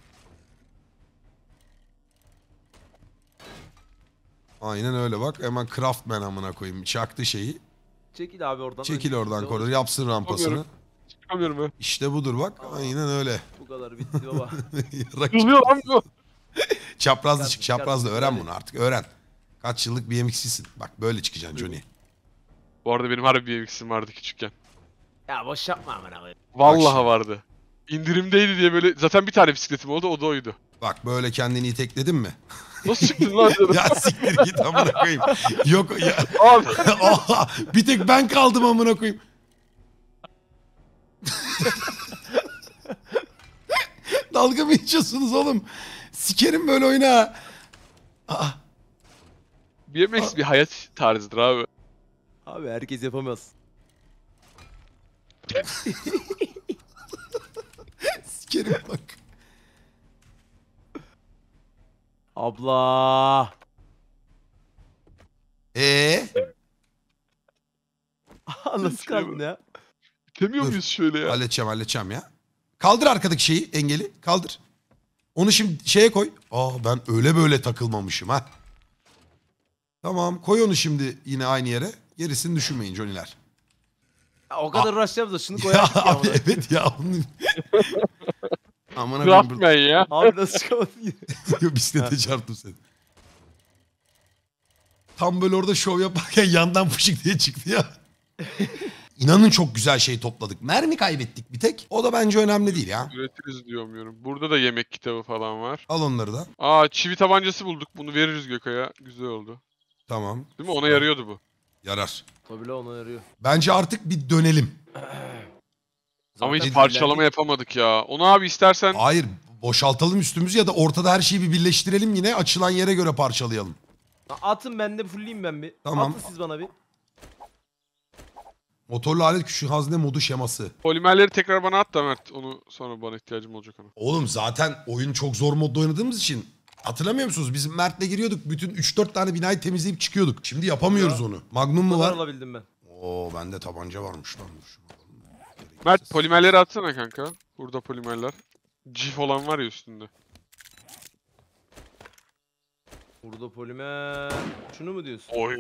Aynen öyle bak. Hemen Craftman amına koyayım. Çaktı şeyi. Çekil abi oradan. Çekil Önce oradan güzel koridor. olur. Yapsın rampasını. Çıkamıyorum. Çıkamıyorum ben. İşte budur bak. Aynen öyle. Bu kadar bitti baba. Kızıyor lan bu. Çaprazlı çık. Çaprazlı. Çıkarsın, Öğren hadi. bunu artık. Öğren. Kaç yıllık BMX'cisin. Bak böyle çıkacaksın Johnny. Bu arada benim harbi bir BMX'im vardı küçükken. Ya boş yapma amına koyayım. Vallahi vardı. İndirimdeydi diye böyle zaten bir tane bisikletim oldu o da oydu. Bak böyle kendini itekledin mi? Nasıl çıktın lan sen? Ya siktir git amına koyayım. Yok ya. Abi Oha, bir tek ben kaldım amına koyayım. Dalga mı geçiyorsunuz oğlum? Sikerim böyle oyuna. Aa, BMX bir hayat tarzıdır abi. Abi herkes yapamaz. sikerim bak. Abla. Nasıl kaldın ya? Bitemiyor Dur. muyuz şöyle ya? Halledeceğim ya. Kaldır arkadaki şeyi, engeli. Kaldır. Onu şimdi şeye koy. Aa ben öyle böyle takılmamışım ha. Tamam koy onu şimdi yine aynı yere. Gerisini düşünmeyin Johnny'ler. Ya o kadar uğraşacağız da şunu Ya koyardık ya. abi amına. evet ya. Onu... Aman Craftman ya. Abi nasıl çıkamadın ya? Bisiklete çarptım seni. Tam böyle orada şov yaparken yandan fışık diye çıktı ya. İnanın çok güzel şey topladık. Mermi kaybettik bir tek. O da bence önemli değil ya. Üretiriz diyorum. Burada da yemek kitabı falan var. Al onları da. Aa, çivi tabancası bulduk. Bunu veririz Gökay'a. Güzel oldu. Tamam. Değil mi? Ona yarıyordu bu. Yarar. Tabii la ona yarıyor. Bence artık bir dönelim. Ama hiç Zaten parçalama fullendik. yapamadık ya. Onu abi istersen Hayır boşaltalım üstümüzü ya da ortada her şeyi bir birleştirelim yine. Açılan yere göre parçalayalım. Atın ben de fullleyeyim ben bir. Tamam. Atın siz bana bir. Motorlu alet küçük hazne modu şeması. polimerleri tekrar bana at da Mert. Onu sonra bana ihtiyacım olacak ona. Oğlum zaten oyun çok zor modda oynadığımız için hatırlamıyor musunuz? Biz Mert'le giriyorduk. Bütün 3-4 tane binayı temizleyip çıkıyorduk. Şimdi yapamıyoruz Ya. onu. Magnum Bu mu kadar var? alabildim ben. Oo bende tabanca varmış lan. Dur şunu alalım. Mert polimerleri atsana kanka. Burada polimerler. Cif olan var ya üstünde. Burada polimer. Şunu mu diyorsun? Oy.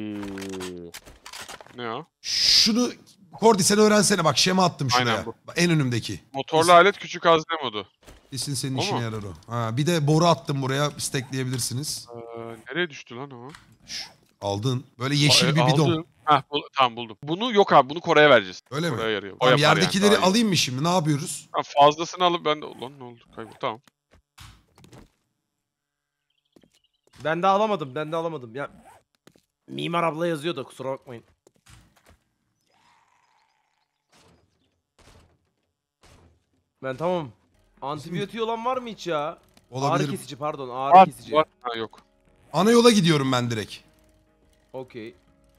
Ne ya? Şunu Kordi sen öğrensene bak şema attım şuraya. Aynen bu. Bak, en önümdeki. Motorlu alet küçük hazne modu. Kesin senin O işine mu? yarar o. Ha, bir de boru attım buraya istekleyebilirsiniz. Nereye düştü lan o? Aldın. Böyle yeşil bir bidon. Aldım. Heh, tamam buldum. Bunu yok abi, bunu Koray'a vereceğiz. Öyle mi? Koray'a yarıyor. O Tamam, yapar yerdekileri yani, daha iyi. alayım mı şimdi? Ne yapıyoruz? Ha, fazlasını alıp ben de... Ulan ne oldu? Kayboldu. Tamam. Ben de alamadım. Ben de alamadım. Ya Mimar abla yazıyor da kusura bakmayın. Ben tamam. Antibiyotiği olan var mı hiç ya? Ağrı Olabilir. kesici pardon. Ağrı Var, kesici. var. Ha, yok. Ana yola gidiyorum ben direkt. Okey.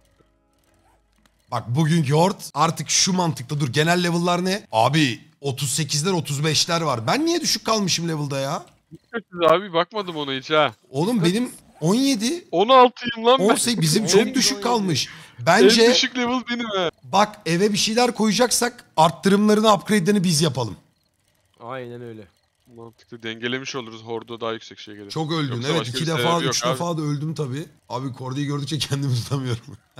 Bak bugünkü horde artık şu mantıkta dur. Genel level'lar ne? Abi 38'ler 35'ler var. Ben niye düşük kalmışım level'da ya? Siz abi bakmadım ona hiç ha. Oğlum benim 17, 16'yım lan ben. 18 bizim çok 18, düşük 17. kalmış. En Bence düşük level benim ha. bak eve bir şeyler koyacaksak arttırımlarını upgrade'lerini biz yapalım. Aynen öyle. Mantıklı, dengelemiş oluruz. Hordo daha yüksek şey gelir. Çok öldün. Yoksa Evet başka 2 bir defa sebebi 3 yok abi. defa da öldüm tabii. Abi Kordi'yi gördükçe kendimi tutamıyorum.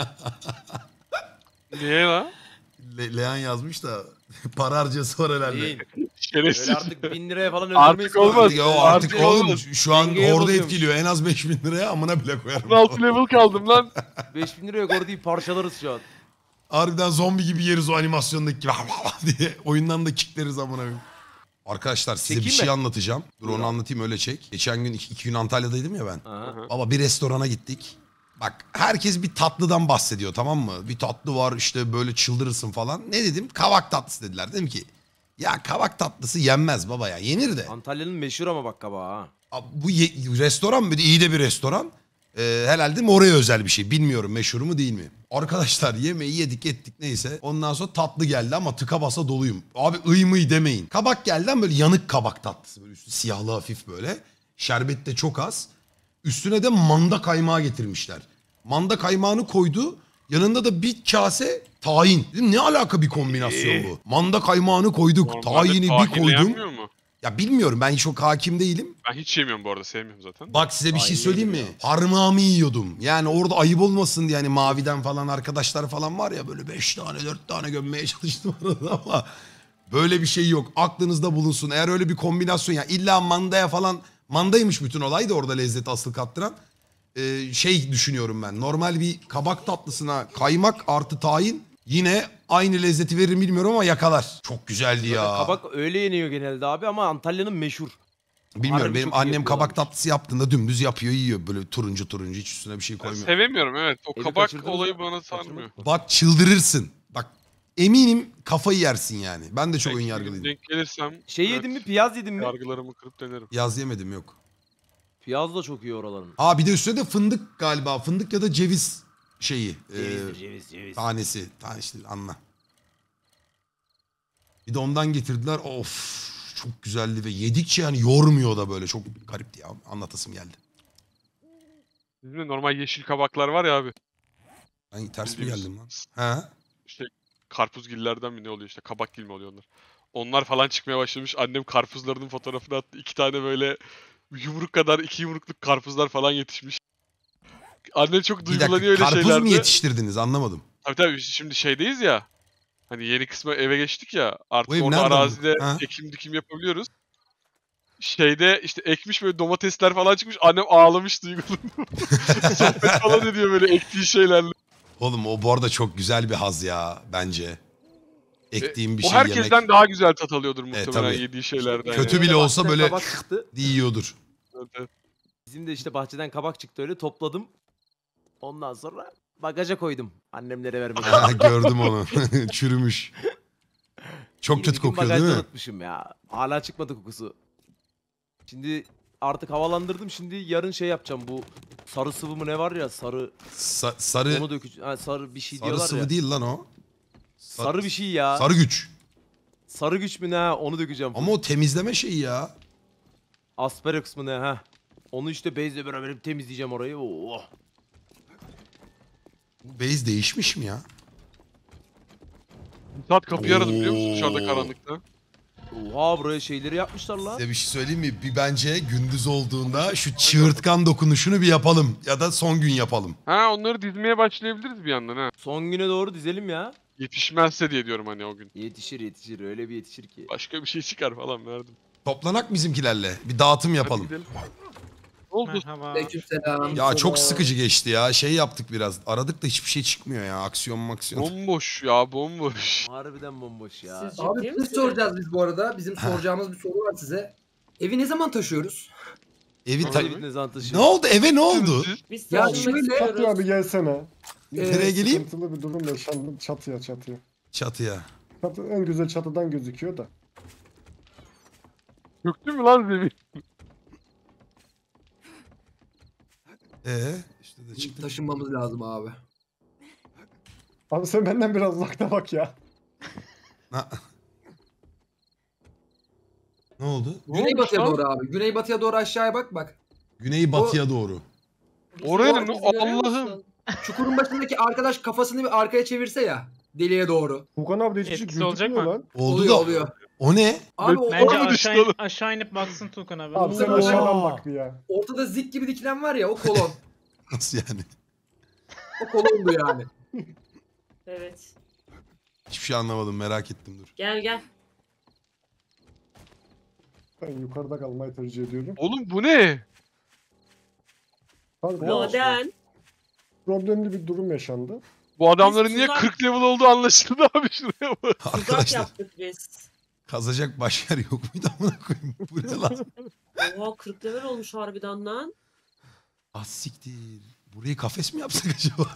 Niye lan? Lehan yazmış da para harcası var herhalde. Değil. Şerefsiz. Öyle artık 1000 liraya falan Artık öldürmeyiz. olmaz. Artık, artık Artık oğlum olmaz. şu an Dengeye horde bozuyormuş. etkiliyor. En az 5000 liraya amına bile koyarım. 16 level kaldım lan. 5000 liraya Gordy'yi parçalarız şu an. Harbiden zombi gibi yeriz o animasyondaki gibi diye. Oyundan da kickleriz amına koyayım. Arkadaşlar size Çekeyim bir şey mi? anlatacağım. Dur onu anlatayım öyle çek. Geçen gün 2 gün Antalya'daydım ya ben. Aha. Baba bir restorana gittik. Bak herkes bir tatlıdan bahsediyor tamam mı? Bir tatlı var işte böyle çıldırırsın falan. Ne dedim? Kavak tatlısı dediler. Dedim ki ya kavak tatlısı yenmez baba ya yenir de. Antalya'nın meşhur ama bak kabağı ha. Bu restoran bir de iyi de bir restoran. Herhalde mi oraya özel bir şey bilmiyorum meşhur mu değil mi? Arkadaşlar yemeği yedik ettik neyse. Ondan sonra tatlı geldi ama tıka basa doluyum. Abi ıy demeyin. Kabak geldi ama böyle yanık kabak tatlısı. Böyle üstü siyahlı hafif böyle. Şerbet de çok az. Üstüne de manda kaymağı getirmişler. Manda kaymağını koydu. Yanında da bir kase tahin. Dedim ne alaka bir kombinasyon bu? Manda kaymağını koyduk. Normalde Tahini bir tahinle koydum. yenmiyor mu? Ya bilmiyorum ben çok hakim değilim. Ben hiç yemiyorum bu arada, sevmiyorum zaten. Bak size bir şey Ay, söyleyeyim mi? yedim Parmağımı yiyordum. Yani orada ayıp olmasın diye hani maviden falan arkadaşlar falan var ya böyle 5 tane 4 tane gömmeye çalıştım arada ama böyle bir şey yok. Aklınızda bulunsun. Eğer öyle bir kombinasyon ya illa mandaya falan mandaymış bütün olay da orada lezzet asıl kattıran. Şey düşünüyorum ben. Normal bir kabak tatlısına kaymak artı tahin yine aynı lezzeti verir mi bilmiyorum ama yakalar. Çok güzeldi ya. Kabak öyle yeniyor genelde abi ama Antalya'nın meşhur. Bilmiyorum Harbi benim çok iyi annem kabak yapıyorlarmış. tatlısı yaptığında dümdüz yapıyor yiyor böyle turuncu hiç üstüne bir şey Ben koymuyor. sevemiyorum evet. O Evi kabak kaçırdınız olayı mı? bana Kaçırmadınız sarmıyor. mı? Bak çıldırırsın. Bak eminim kafayı yersin yani. Ben de çok ön Belki bir gün yargılıyım. denk gelirsem Şey evet, yedin mi? Piyaz yedin mi? yargılarımı kırıp denerim. Yaz yemedim yok. Piyaz da çok iyi oraların. Aa bir de üstüne de fındık galiba. Fındık ya da ceviz şeyi. Ceviz. Tanesi. Tane işte anla. Bir de ondan getirdiler. Of çok güzeldi ve yedikçe yani yormuyor da böyle. Çok garipti ya. Anlatasım geldi. Bizim de normal yeşil kabaklar var ya abi. Ben ters mi Bildiğimiz geldim lan? Ha? İşte karpuzgillerden mi ne oluyor işte, kabakgil mi oluyor onlar. Onlar falan çıkmaya başlamış. Annem karpuzlarının fotoğrafını attı. 2 tane böyle yumruk kadar 2 yumrukluk karpuzlar falan yetişmiş. Anne çok Bir duygulanıyor dakika öyle karpuz şeylerde. mu yetiştirdiniz anlamadım. Tabii şimdi şeydeyiz ya. Hani yeni kısma eve geçtik ya. Artık Bu ev orada nerede arazide bu? Ha? ekim dikim yapabiliyoruz. Şeyde işte ekmiş böyle domatesler falan çıkmış. Annem ağlamış duygulanıyor. Sohbet falan ediyor böyle ektiği şeylerle. Oğlum o bu arada çok güzel bir haz ya bence. Ektiğim bir O şey herkesten yemek daha güzel tat alıyordur muhtemelen tabii. yediği şeylerden. Kötü yani. bile olsa Bahçeden böyle kabak çıktı. yiyordur. Evet, evet. Bizim de işte bahçeden kabak çıktı öyle topladım. Ondan sonra bagaja koydum annemlere vermek için. Gördüm onu. Çürümüş. Çok 20 kötü gün kokuyor bagajda değil mi? unutmuşum ya. Hala çıkmadı kokusu. Şimdi artık havalandırdım. Şimdi yarın şey yapacağım bu sarı sıvı mı ne var ya sarı Sarı onu dökeceğim. Ha, sarı bir şey sarı diyorlar sıvı ya. değil lan o. Sarı bir şey ya. Sarı güç. Sarı güç mü ne ha onu dökeceğim. Ama o temizleme şeyi ya. Asperox mı ne ha. Onu işte bezle beraber temizleyeceğim orayı. Oh. Bu base değişmiş mi ya? Saat kapıyı aradım biliyor musun Oo. dışarıda karanlıkta. Oha buraya şeyleri yapmışlar lan. Size bir şey söyleyeyim mi? Bir bence gündüz olduğunda şu çığırtkan dokunuşunu bir yapalım. Ya da son gün yapalım. Ha onları dizmeye başlayabiliriz bir yandan ha. Son güne doğru dizelim ya. Yetişmezse diye diyorum hani o gün. Yetişir öyle bir yetişir ki. Başka bir şey çıkar falan verdim. Toplanak bizimkilerle. Bir dağıtım Hadi yapalım. gidelim. Ne oldu? Merhaba. Aleykümselam. Ya çok sıkıcı geçti ya. Şey yaptık biraz. Aradık da hiçbir şey çıkmıyor ya. Aksiyon maksiyon. Bomboş ya bomboş. Harbiden bomboş ya. Siz Abi ciddi biz misiniz? soracağız biz bu arada. Bizim soracağımız bir soru var size. Evi ne zaman taşıyoruz? Evi Tabii. ta- Tabii ne zaman taşıyor. Ne oldu? Eve ne oldu? Siz- Biz Ya taşınmak şöyle- istiyoruz. Fatih abi gelsene. Nereye geleyim? Sıkıntılı bir durum yaşandı. Çatıya. Çatıya. Çatı en güzel çatıdan gözüküyor da. Çöktü mü lan zemin? İşte de çıktı. Taşınmamız lazım abi. Abi sen benden biraz uzakta bak ya. Ha. Ne oldu? Güneybatıya lan? doğru abi. Güneybatıya doğru aşağıya bak. Güney batıya doğru. Biz Oraya de- ne? bizi görüyor Allah'ım. musun? Çukurun başındaki arkadaş kafasını bir arkaya çevirse ya. Deliğe doğru. Furkan abi de hiçbir şey Etkisi olacak gözükmüyor mı? lan. Oldu oluyor da oluyor. o ne? Abi o Bence Orada düştü aşağı, oğlum. aşağı inip baksın Tuğkan abi. Abi sen Oo. aşağıdan bak bir ya. ortada zik gibi dikilen var ya o kolon. Nasıl yani? O kolondu yani. Evet. Hiçbir şey anlamadım, merak ettim, dur. Gel. Ben yukarıda kalmayı tercih ediyorum. Oğlum bu ne? Kanka, Maden. problemli bir durum yaşandı. Bu adamların Biz niye tuzak- 40 level olduğu anlaşıldı abi şuraya bak. Tuzak Arkadaşlar yaptık biz. kazacak başka yer yok muydu amına koyayım? Bu ne lan? Oha 40 level olmuş harbiden lan. Ah siktir. Burayı kafes mi yapsak acaba?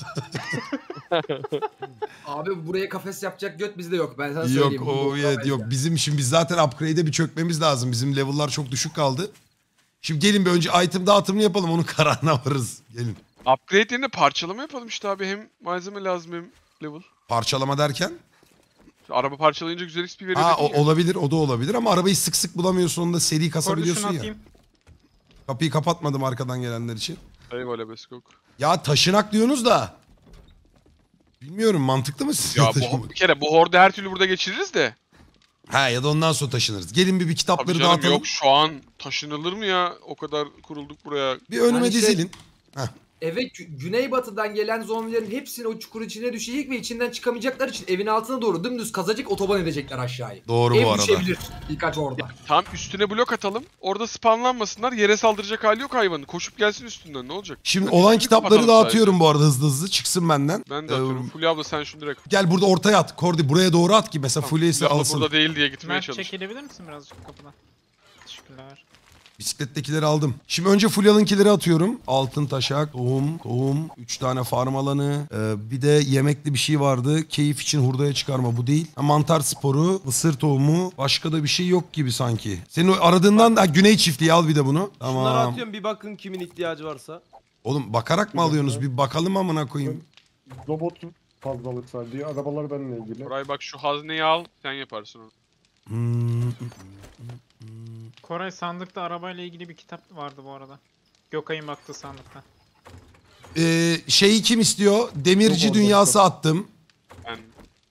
Abi buraya kafes yapacak göt bizde yok. Ben sana Yok söyleyeyim. o Bu evet kafes yok. ya. Bizim şimdi biz zaten upgrade'e bir çökmemiz lazım. Bizim level'lar çok düşük kaldı. Şimdi gelin bir önce item dağıtımını yapalım, onun kararına varırız. Gelin. Upgrade yerine parçalama yapalım işte abi. Hem malzeme lazım hem level. Parçalama derken? Araba parçalayınca güzel XP veriyor Ha dedin ya. olabilir, o da olabilir ama arabayı sık sık bulamıyorsun, onu da seri Kordu kasabiliyorsun şunu ya. atayım. Kapıyı kapatmadım arkadan gelenler için. Eyvallah Beskok. Ya taşınak diyorsunuz da. Bilmiyorum, mantıklı mı sizce Ya taşımak? bu, bir kere bu hordu her türlü burada geçiririz de. Ha ya da ondan sonra taşınırız. Gelin bir Tabii kitapları canım dağıtalım. yok şu an taşınılır mı ya? O kadar kurulduk buraya. Bir önüme Yani şey- dizilin. Eve güneybatıdan gelen zombilerin hepsini o çukur içine düşecek ve içinden çıkamayacaklar için evin altına doğru dümdüz kazacak, otoban edecekler aşağıyı. Doğru Ev bu arada. düşebilir birkaç orada. Tam üstüne blok atalım. Orada spawnlanmasınlar. Yere saldıracak hali yok hayvanın. Koşup gelsin üstünden ne olacak? Şimdi Ben olan üstünü kitapları kapatalım dağıtıyorum bu arada hızlı çıksın benden. Ben de atıyorum. Ee, Fulya abla sen şunu direkt. Gel burada ortaya at. Kordi buraya doğru at ki mesela Fulya ise Fulya abla alsın. burada değil diye gitmeye Mert çalış. çekilebilir misin birazcık kapıdan? Teşekkürler. Bisiklettekileri aldım. Şimdi önce Fulya'nınkileri atıyorum. Altın taşak, tohum, 3 tane farm alanı. Bir de yemekli bir şey vardı. Keyif için hurdaya çıkarma, bu değil. Ha, mantar sporu, mısır tohumu. Başka da bir şey yok gibi sanki. Senin o aradığından da güney çiftliği al bir de bunu. Şunları Tamam. atıyorum bir bakın kimin ihtiyacı varsa. Oğlum bakarak mı alıyorsunuz? Bir bakalım amına koyayım. Robot fazlalık var diye arabalar benimle ilgili. Koray bak şu hazneyi al. Sen yaparsın onu. Hmm. Koray sandıkta arabayla ilgili bir kitap vardı bu arada. Gökay'ın baktığı sandıkta. Şeyi kim istiyor? Demirci Yok, dünyası orada. attım. Ben alıyorum.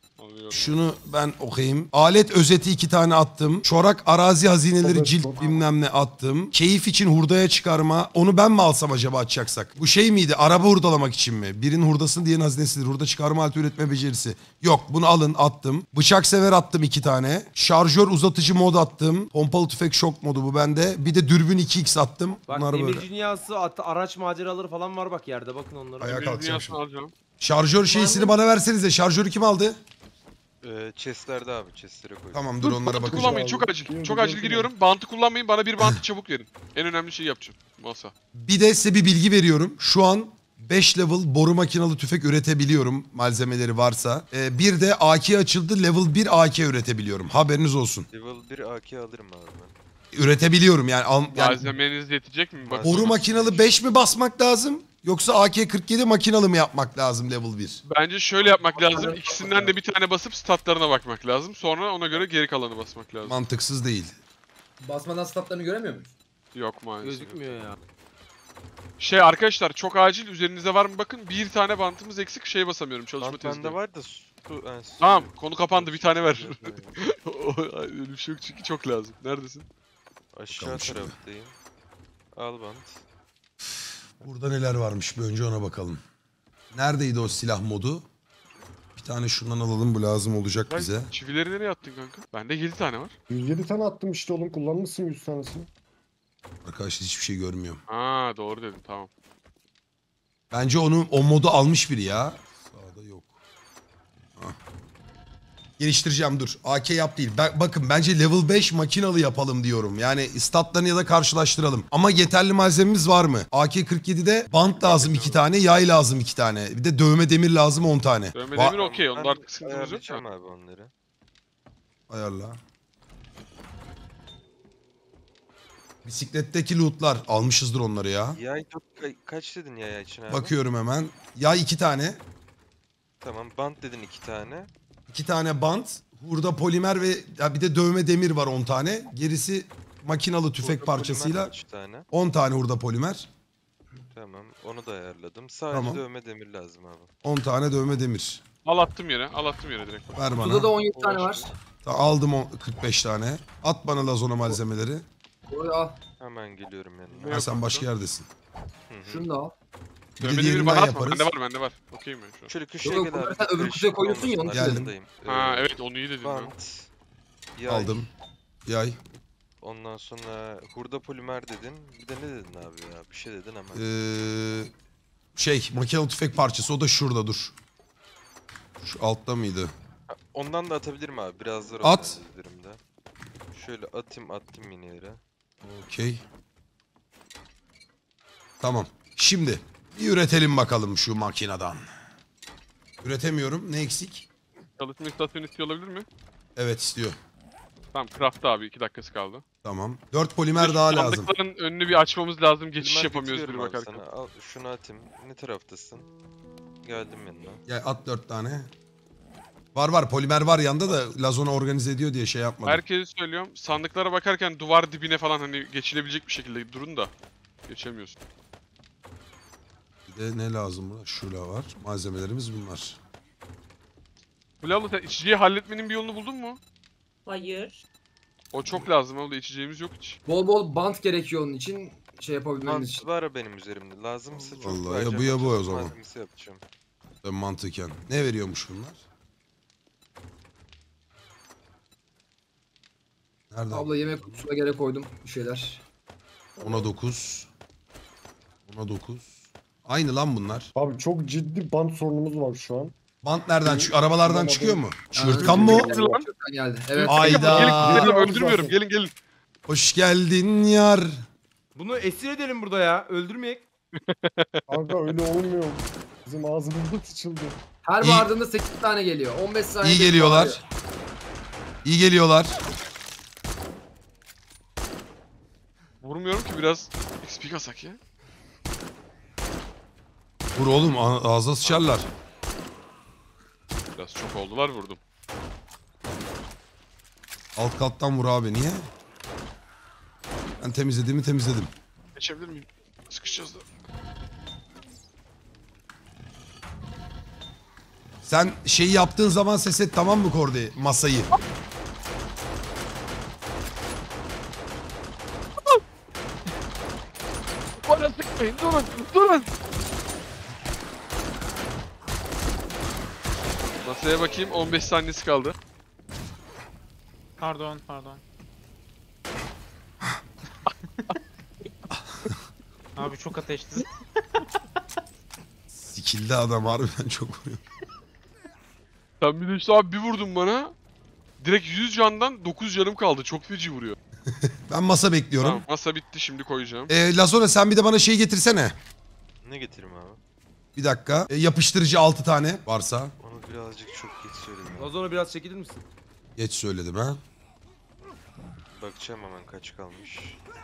Şunu ben okuyayım. Alet özeti 2 tane attım. Çorak arazi hazineleri Evet, cilt çok. bilmem ne attım. Keyif için hurdaya çıkarma. Onu ben mi alsam acaba açacaksak? Bu şey miydi? Araba hurdalamak için mi? Birinin hurdasını diğerinin hazinesidir. Hurda çıkarma aleti üretme becerisi. Yok, bunu alın, attım. Bıçak sever attım 2 tane. Şarjör uzatıcı mod attım. Pompalı tüfek şok modu bu bende. Bir de dürbün 2x attım. Bak Bunlar demir böyle. dünyası araç maceraları falan var bak yerde bakın onlara. Ayağa Bir kalkacağım dünyasını şimdi. alacağım. Şarjör şeysini bana versenize. Şarjörü kim aldı? Chestlerde abi, chestlere koy. Tamam dur onlara Bantı bakacağım. kullanmayın, çok acil. Çok acil giriyorum. Bantı kullanmayın, bana bir bantı çabuk verin. En önemli şeyi yapacağım. Masa. Bir de size bir bilgi veriyorum. Şu an 5 level boru makinalı tüfek üretebiliyorum malzemeleri varsa. Bir de AK açıldı, level 1 AK üretebiliyorum. Haberiniz olsun. Level 1 AK alırım abi ben. Üretebiliyorum yani. Malzemeniz yetecek mi? Bakın. Boru makinalı 5 mi basmak lazım? Yoksa AK-47 makinalı mı yapmak lazım level 1? Bence şöyle yapmak lazım. İkisinden de bir tane basıp statlarına bakmak lazım. Sonra ona göre geri kalanı basmak lazım. Mantıksız değil. Basmadan statlarını göremiyor muyuz? Yok maalesef. Gözükmüyor ya. Şey arkadaşlar çok acil üzerinizde var mı bakın. Bir tane bantımız eksik, şey basamıyorum, çalışma Bant tezgahı. bende var da Tamam, konu kapandı, bir tane ver. Öyle bir şey yok çünkü çok lazım. Neredesin? Aşağı Kalmış şimdi. taraftayım. Al bant. Burada neler varmış bir önce ona bakalım. Neredeydi o silah modu? Bir tane şundan alalım, bu lazım olacak Ay, bize. çivileri nereye attın kanka? Bende 7 tane var. 107 tane attım işte oğlum, kullanmışsın 100 tanesini. Arkadaşlar hiçbir şey görmüyorum. Ha doğru dedim, tamam. Bence o modu almış biri ya. Sağda yok. Hah. Geliştireceğim dur. AK yap değil. Bakın bence level 5 makinalı yapalım diyorum. Yani statlarını ya da karşılaştıralım. Ama yeterli malzememiz var mı? AK-47'de bant lazım 2 tane, yay lazım 2 tane. Bir de dövme demir lazım 10 tane. Dövme demir okey, onda Ben artık sıkıntımız yok ayarlayacağım da. abi onları. Ayarla. Bisikletteki lootlar. Almışızdır onları ya. Yay kaç dedin yay için abi? Bakıyorum hemen. Yay 2 tane. Tamam, bant dedin 2 tane. 2 tane bant. Hurda polimer ve ya bir de dövme demir var 10 tane. Gerisi makinalı tüfek Burada parçasıyla polimer kaç tane? 10 tane hurda polimer. Tamam, onu da ayarladım. Sadece Tamam. dövme demir lazım abi. 10 tane dövme demir. Al attım yere, al attım yere direkt. Ver Suda bana. da 17 tane var. Aldım 45 tane. At bana lazona malzemeleri. Oraya al. Hemen geliyorum yanına. Ne Ha, sen yok başka burada? yerdesin. Hı hı. Şunu da al. Bir de Dövme demiri diğerinden bana atma, yaparız. bende var. Okeyim ben şu an. Şöyle köşeye Yok, gel bunları abi. sen öbür kutuya koyuyorsun ya, onu karışık söyledim. olmasın. Ha Ee, evet, onu iyi dedin lan. Bant. Yay. Aldım. Yay. Ondan sonra hurda polimer dedin. Bir de ne dedin abi ya? Bir şey dedin hemen. Makinalı tüfek parçası, o da şurada dur. Şu altta mıydı? Ondan da atabilirim abi. Biraz zor At. üzerimde. Şöyle attım yine yere. Okey. Tamam. Şimdi bir üretelim bakalım şu makineden. Üretemiyorum. Ne eksik? Çalışma istasyonu istiyor olabilir mi? Evet istiyor. Tamam, craft abi, 2 dakikası kaldı. Tamam. 4 polimer daha lazım. Sandıkların önünü bir açmamız lazım, geçiş Polimer yapamıyoruz bir getiriyorum abi bakarken. sana. Al şunu atayım. Ne taraftasın? Geldim yanına. Gel at 4 tane. Var polimer var yanında da Lazona organize ediyor diye şey yapmadım. Herkese söylüyorum, sandıklara bakarken duvar dibine falan hani geçilebilecek bir şekilde durun da geçemiyorsun. Bir de ne lazım buna? Şurada var. Malzemelerimiz bunlar. Blavla sen içeceği halletmenin bir yolunu buldun mu? Hayır. O çok lazım abla, içeceğimiz yok hiç. Bol bol bant gerekiyor onun için. Şey yapabilmemiz Bant için. var benim üzerimde. Lazımsa çok Vallahi ya vereceğim, bu ya bu o açılış zaman. malzemesi yapacağım. Ben mantıken. Ne veriyormuş bunlar? Nerede? Abla yemek kutusuna gerek koydum bir şeyler. 10'a 9. 10'a 9. Aynı lan bunlar. Abi çok ciddi bant sorunumuz var şu an. Bant nereden çıkıyor? Arabalardan Bulamadım. çıkıyor mu? Ha, Çığırtkan mı o? Geldi lan. Çöpten geldi. Evet. Ayda. Gelin, Aa. öldürmüyorum, gelin. Hoş geldin yar. Bunu esir edelim burada ya. Öldürmeyek. Kanka öyle olmuyor. Bizim ağzımızda sıçıldı. Her İyi. bağırdığında 8 tane geliyor. 15 saniye. İyi geliyorlar. İyi geliyorlar. Vurmuyorum ki, biraz XP kasak ya. Vur oğlum, ağza sıçarlar. Biraz çok oldular, vurdum. Alt kattan vur abi, niye? Ben temizledim. Geçebilir miyim? Sıkışacağız da. Sen şeyi yaptığın zaman ses et, tamam mı Kordi? Masayı. Bana sıkmayın, durun, durun. Masaya bakayım, 15 saniyesi kaldı. Pardon. Abi çok ateşli. Sikildi adam harbiden çok vuruyor. Sen bir de işte abi bir vurdun bana. Direkt 100 candan 9 canım kaldı. Çok feci vuruyor. Ben masa bekliyorum. Tamam, masa bitti, şimdi koyacağım. Lazona sen bir de bana şey getirsene. Ne getireyim abi? Bir dakika. Yapıştırıcı 6 tane varsa. Onu birazcık çok geç söyledim. Lazona biraz çekilir misin? Geç söyledim ha. Bakacağım hemen kaç kalmış.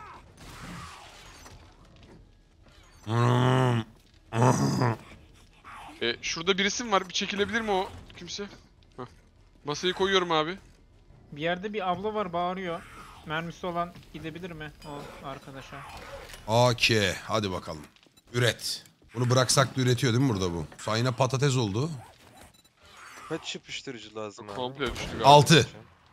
Şurada bir isim var. Bir çekilebilir mi o kimse? Heh. Masayı koyuyorum abi. Bir yerde bir abla var bağırıyor. Mermisi olan gidebilir mi o arkadaşa? AK. Hadi bakalım. Üret. Bunu bıraksak da üretiyor değil mi burada bu? Sayına patates oldu. Kaç yapıştırıcı lazım abi? Komple düştü galiba. 6.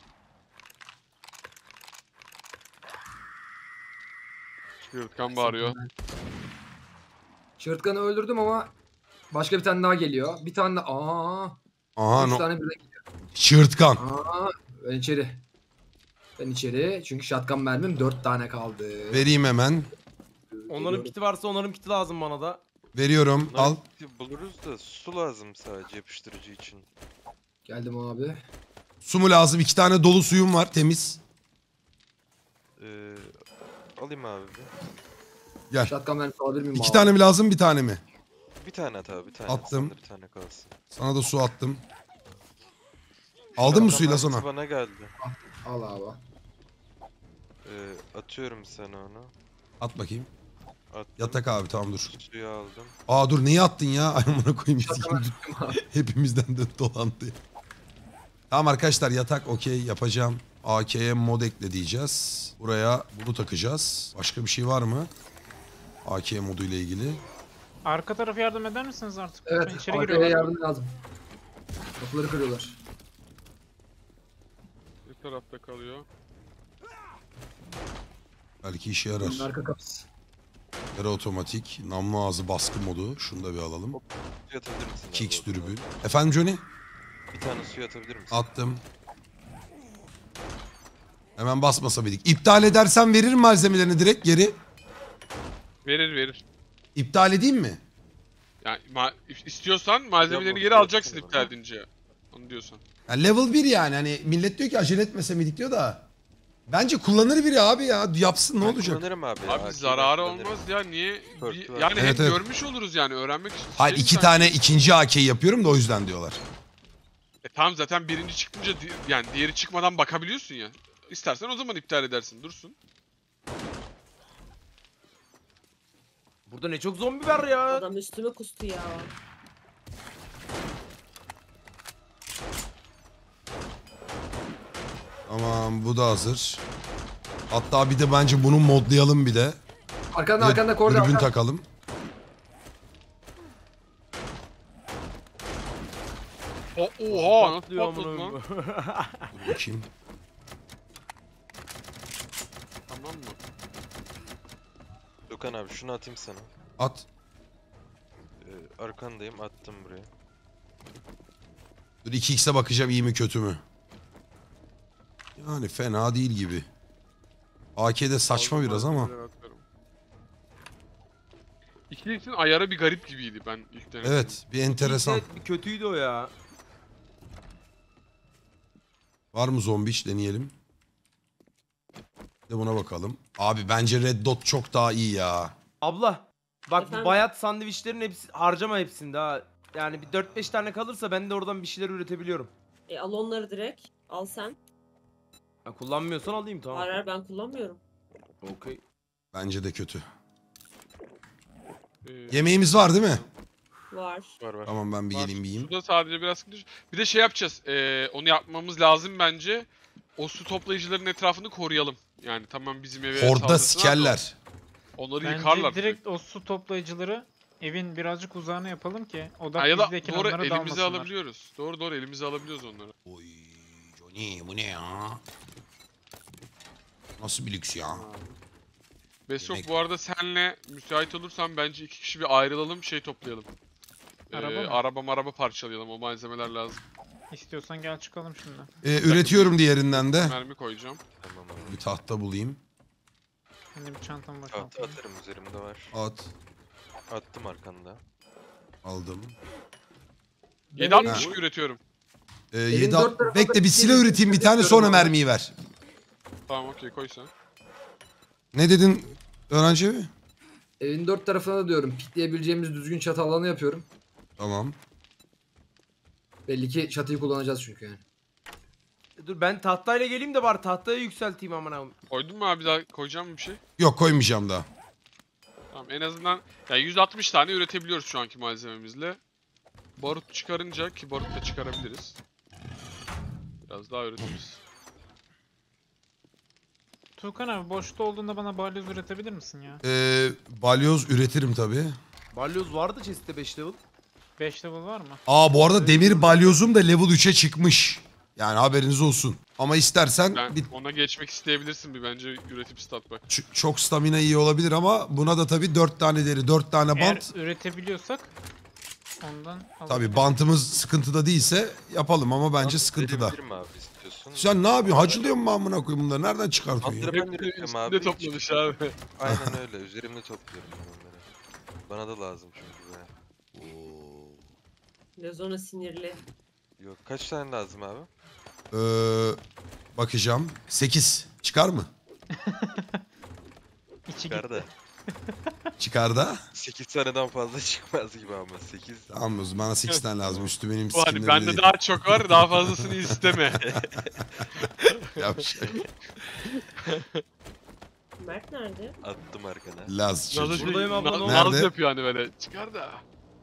Yırtkan bağırıyor. Çığırtkanı öldürdüm ama başka bir tane daha geliyor. Bir tane daha. Aha 3 no. tane birden geliyor. Çığırtkan. Ben içeri. Ben içeri. Çünkü shotgun mermim 4 tane kaldı. Vereyim hemen. Onların kiti varsa onların kiti lazım bana da. Veriyorum. Bunları Al. buluruz da su lazım sadece yapıştırıcı için. Geldim abi. Su mu lazım? 2 tane dolu suyum var. Temiz. Alayım abi bir. Gel. Shotgun mermisi alabilir miyim 2 abi? tane mi lazım? Bir tane mi? Bir tane at abi, bir tane. Attım. Sana bir tane kalsın. Sana da su attım. Aldın mı suyu Mermisi Lazona? bana geldi. Al abi. Atıyorum sana onu. At bakayım. Attım. Yatak abi, tamam dur. Suyu aldım. Aa dur, niye attın ya? Ay amına koyayım. Shotgun mermisi abi. Hepimizden de dolandı. Tamam arkadaşlar, yatak okey yapacağım. AK'ye mod ekle diyeceğiz. Buraya bunu takacağız. Başka bir şey var mı? AK modu ile ilgili. Arka tarafı yardım eder misiniz artık? Ben Evet. içeri Arkaya giriyorlar. yardım lazım. Kapıları kırıyorlar. Bir tarafta kalıyor. Belki işe yarar. Arka kapısı. Yarı otomatik. Namlu ağzı baskı modu. Şunu da bir alalım. Suyu atabilir misin? abi Kicks ortaya? dürbün. Efendim Johnny? Bir tane suyu atabilir misin? Attım. Hemen basmasa mıydık? İptal edersen verir mi malzemelerini direkt geri? Verir. İptal edeyim mi? Yani istiyorsan malzemelerini Yapma, geri alacaksın yapma. iptal edince. Onu diyorsan. Yani level 1 yani. Hani millet diyor ki acele etmese miydik diyor da. Bence kullanır biri abi ya. Yapsın ne Ben olacak? kullanırım abi. ya, Abi AK'yi zararı kullanırım. olmaz ya, niye? Pörtü var. Yani Evet, hem evet. görmüş oluruz yani, öğrenmek için. Hayır, Şey 2 mi tane sanki? ikinci AK'yi yapıyorum da o yüzden diyorlar. Tamam, zaten birinci çıkınca yani diğeri çıkmadan bakabiliyorsun ya. İstersen o zaman iptal edersin, dursun. Burada ne çok zombi var ya. Adam üstüme kustu ya. Tamam, bu da hazır. Hatta bir de bence bunu modlayalım bir de. Arkanda Bir de arkanda korda. dürbün takalım. Oha, nasıl Patlıyor patladı amına lan? koyayım. Dur bakayım. Tamam mı? Gökhan abi şunu atayım sana. At. Arkandayım, attım buraya. Dur 2x'e bakacağım, iyi mi kötü mü? Yani fena değil gibi. AK'de saçma Aldım biraz ama. malzemeleri atıyorum. İkincinin ayarı bir garip gibiydi ben ilk denedim. Evet, bir enteresan. İlk bir kötüydü o ya. Var mı zombi, hiç deneyelim. Bir de buna bakalım. Abi bence Red Dot çok daha iyi ya. Abla. Bak bu Efendim? bayat sandviçlerin hepsi harcama hepsini daha. Yani bir 4-5 tane kalırsa ben de oradan bir şeyler üretebiliyorum. Al onları direkt. Al sen. Ha, kullanmıyorsan alayım tamam. Hayır ben kullanmıyorum. Okey. Bence de kötü. Ee, Yemeğimiz var değil mi? Var. Var. Tamam, ben bir var. geleyim yiyeyim. Suda sadece biraz sıkıntı. Bir de şey yapacağız. Onu yapmamız lazım bence. O su toplayıcıların etrafını koruyalım. Yani tamam, bizim eve Orada saldırısına da sikerler. onları Bence yıkarlar. direkt o su toplayıcıları Evin birazcık uzağına yapalım ki Ha, odak ya da bizdeyken doğru onları elimize dalmasınlar. alabiliyoruz. Doğru elimize alabiliyoruz onları. Oy Johnny bu ne ya? Nasıl bir lüks ya? Besok Yemek- bu arada senle müsait olursan bence 2 kişi bir ayrılalım şey toplayalım. Araba mı? Araba parçalayalım, o malzemeler lazım. İstiyorsan gel çıkalım şimdi. Üretiyorum diğerinden de. Mermi koyacağım. Tamam abi. Bir tahta bulayım. Ben de bir çantamı Tahta boşaltayım. atarım üzerimde var. At. Attım arkanda. Aldım. 7.62 üretiyorum. Yedi dört tarafında Bekle bir silah bir üreteyim bir tane üretiyorum sonra abi. mermiyi ver. Tamam okey koy sen. Ne dedin öğrenci evi? Evin 4 tarafına da diyorum pikleyebileceğimiz düzgün çatı alanı yapıyorum. Tamam. Belli ki çatıyı kullanacağız çünkü yani. Dur ben tahtayla geleyim de bari tahtayı yükselteyim amına. Koydun mu abi, daha koyacağım mı bir şey? Yok koymayacağım daha. Tamam en azından yani 160 tane üretebiliyoruz şu anki malzememizle. Barut çıkarınca ki barut da çıkarabiliriz. Biraz daha üretiriz. Tuğkan abi boşta olduğunda bana balyoz üretebilir misin ya? Balyoz üretirim tabii. Balyoz vardı chest'te 5 level. 5 level var mı? Bu arada demir balyozum da level 3'e çıkmış. Yani haberiniz olsun. Ama istersen Ben ona geçmek isteyebilirsin bir bence üretip stat bak. çok stamina iyi olabilir ama buna da tabii 4 tane deri, 4 tane Eğer bant. üretebiliyorsak ondan Tabii alabilirim. bantımız sıkıntıda değilse yapalım ama bence Bant sıkıntıda. verebilirim abi istiyorsun. Sen ne yapıyorsun? Hacılıyor mu amına koyayım bunları? Nereden çıkartıyorsun ya? Bantları ben üretiyorum abi. Üstünde toplamış abi. Aynen öyle. Üzerimde topluyorum ben onları. Bana da lazım çünkü be. Lezona sinirli. Yok kaç tane lazım abi? Bakacağım. 8. Çıkar mı? İçi Çıkar gitti. da. Çıkar da. 8 taneden fazla çıkmaz gibi ama 8. Tamam o zaman bana 8 tane lazım. Üstü benim Bu hani skimlerim bende değil. daha çok var, daha fazlasını isteme. Yavşak. Mert nerede? Attım arkana. Laz Nazlı çocuğu. şey, Buradayım abla, ne oldu? Naz Nerede? yapıyor hani böyle. Çıkar da.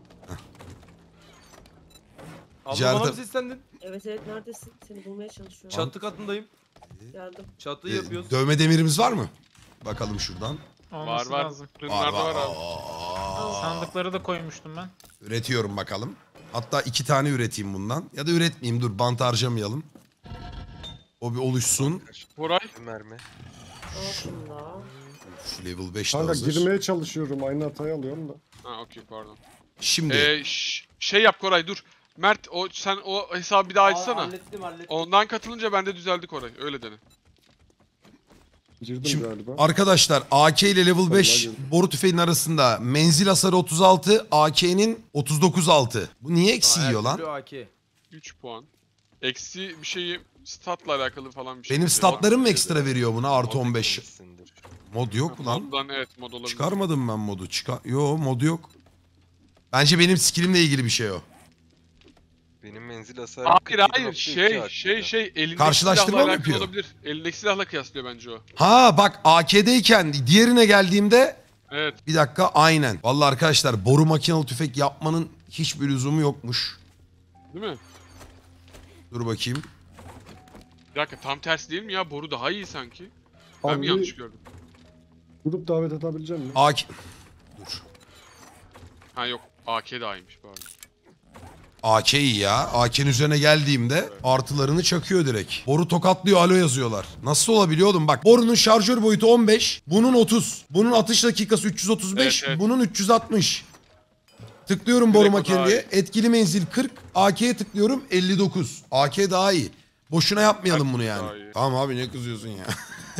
Abla Ticarete- bana mı seslendin? Evet neredesin? Seni bulmaya çalışıyorum. Çatı katındayım. Geldim. Çatıyı yapıyoruz. Dövme demirimiz var mı? Bakalım şuradan. Olması Var. lazım. Fırınlarda var abi. Sandıkları da koymuştum ben. Üretiyorum bakalım. Hatta 2 tane üreteyim bundan. Ya da üretmeyeyim dur bant harcamayalım. O bir oluşsun. Koray. Bir mermi. Altında. Şu level 5 de Kanka hazır. girmeye çalışıyorum. Aynı hatayı alıyorum da. Ha okey pardon. Şimdi Şey yap Koray dur. Mert sen o hesabı bir daha açsana. Hallettim. Ondan katılınca bende düzeldi Koray. Öyle dene. Girdim Şimdi- galiba. arkadaşlar AK ile level 5 girdim. boru tüfeğinin arasında menzil hasarı 36, AK'nin 39.6. Bu niye eksi yiyor lan? AK. 3 puan. Eksi bir şeyi statla alakalı falan bir şey. Benim statlarım mı Mod- ekstra veriyor buna artı Mod 15? eklemişsindir. Mod yok lan. Moddan evet mod olabilir. Çıkarmadım ben modu. Yo modu yok. Bence benim skillimle ilgili bir şey o. Benim menzil hasarım Hayır 47.2 şey elindeki Karşılaştırma silahla mı alakalı yapıyor? olabilir. Elindeki silahla kıyaslıyor bence o. Ha bak AK'deyken diğerine geldiğimde Evet. bir dakika aynen. Vallahi arkadaşlar boru makinalı tüfek yapmanın hiçbir lüzumu yokmuş. Değil mi? Dur bakayım. Bir dakika tam tersi değil mi ya? Boru daha iyi sanki. Ben Abi mi yanlış gördüm? grup davet edebilecek miyim? AK... Dur. Ha yok. AK daha iyiymiş pardon. AK iyi ya. AK'nin üzerine geldiğimde artılarını çakıyor direkt. Boru tokatlıyor alo yazıyorlar. Nasıl olabiliyor oğlum? Bak borunun şarjör boyutu 15. Bunun 30. Bunun atış dakikası 335. Evet. Bunun 360. Tıklıyorum boru Direkt o makineye. daha iyi. Etkili menzil 40. AK'ye tıklıyorum 59. AK daha iyi. Boşuna yapmayalım bunu Daha yani. iyi. Tamam abi ne kızıyorsun ya.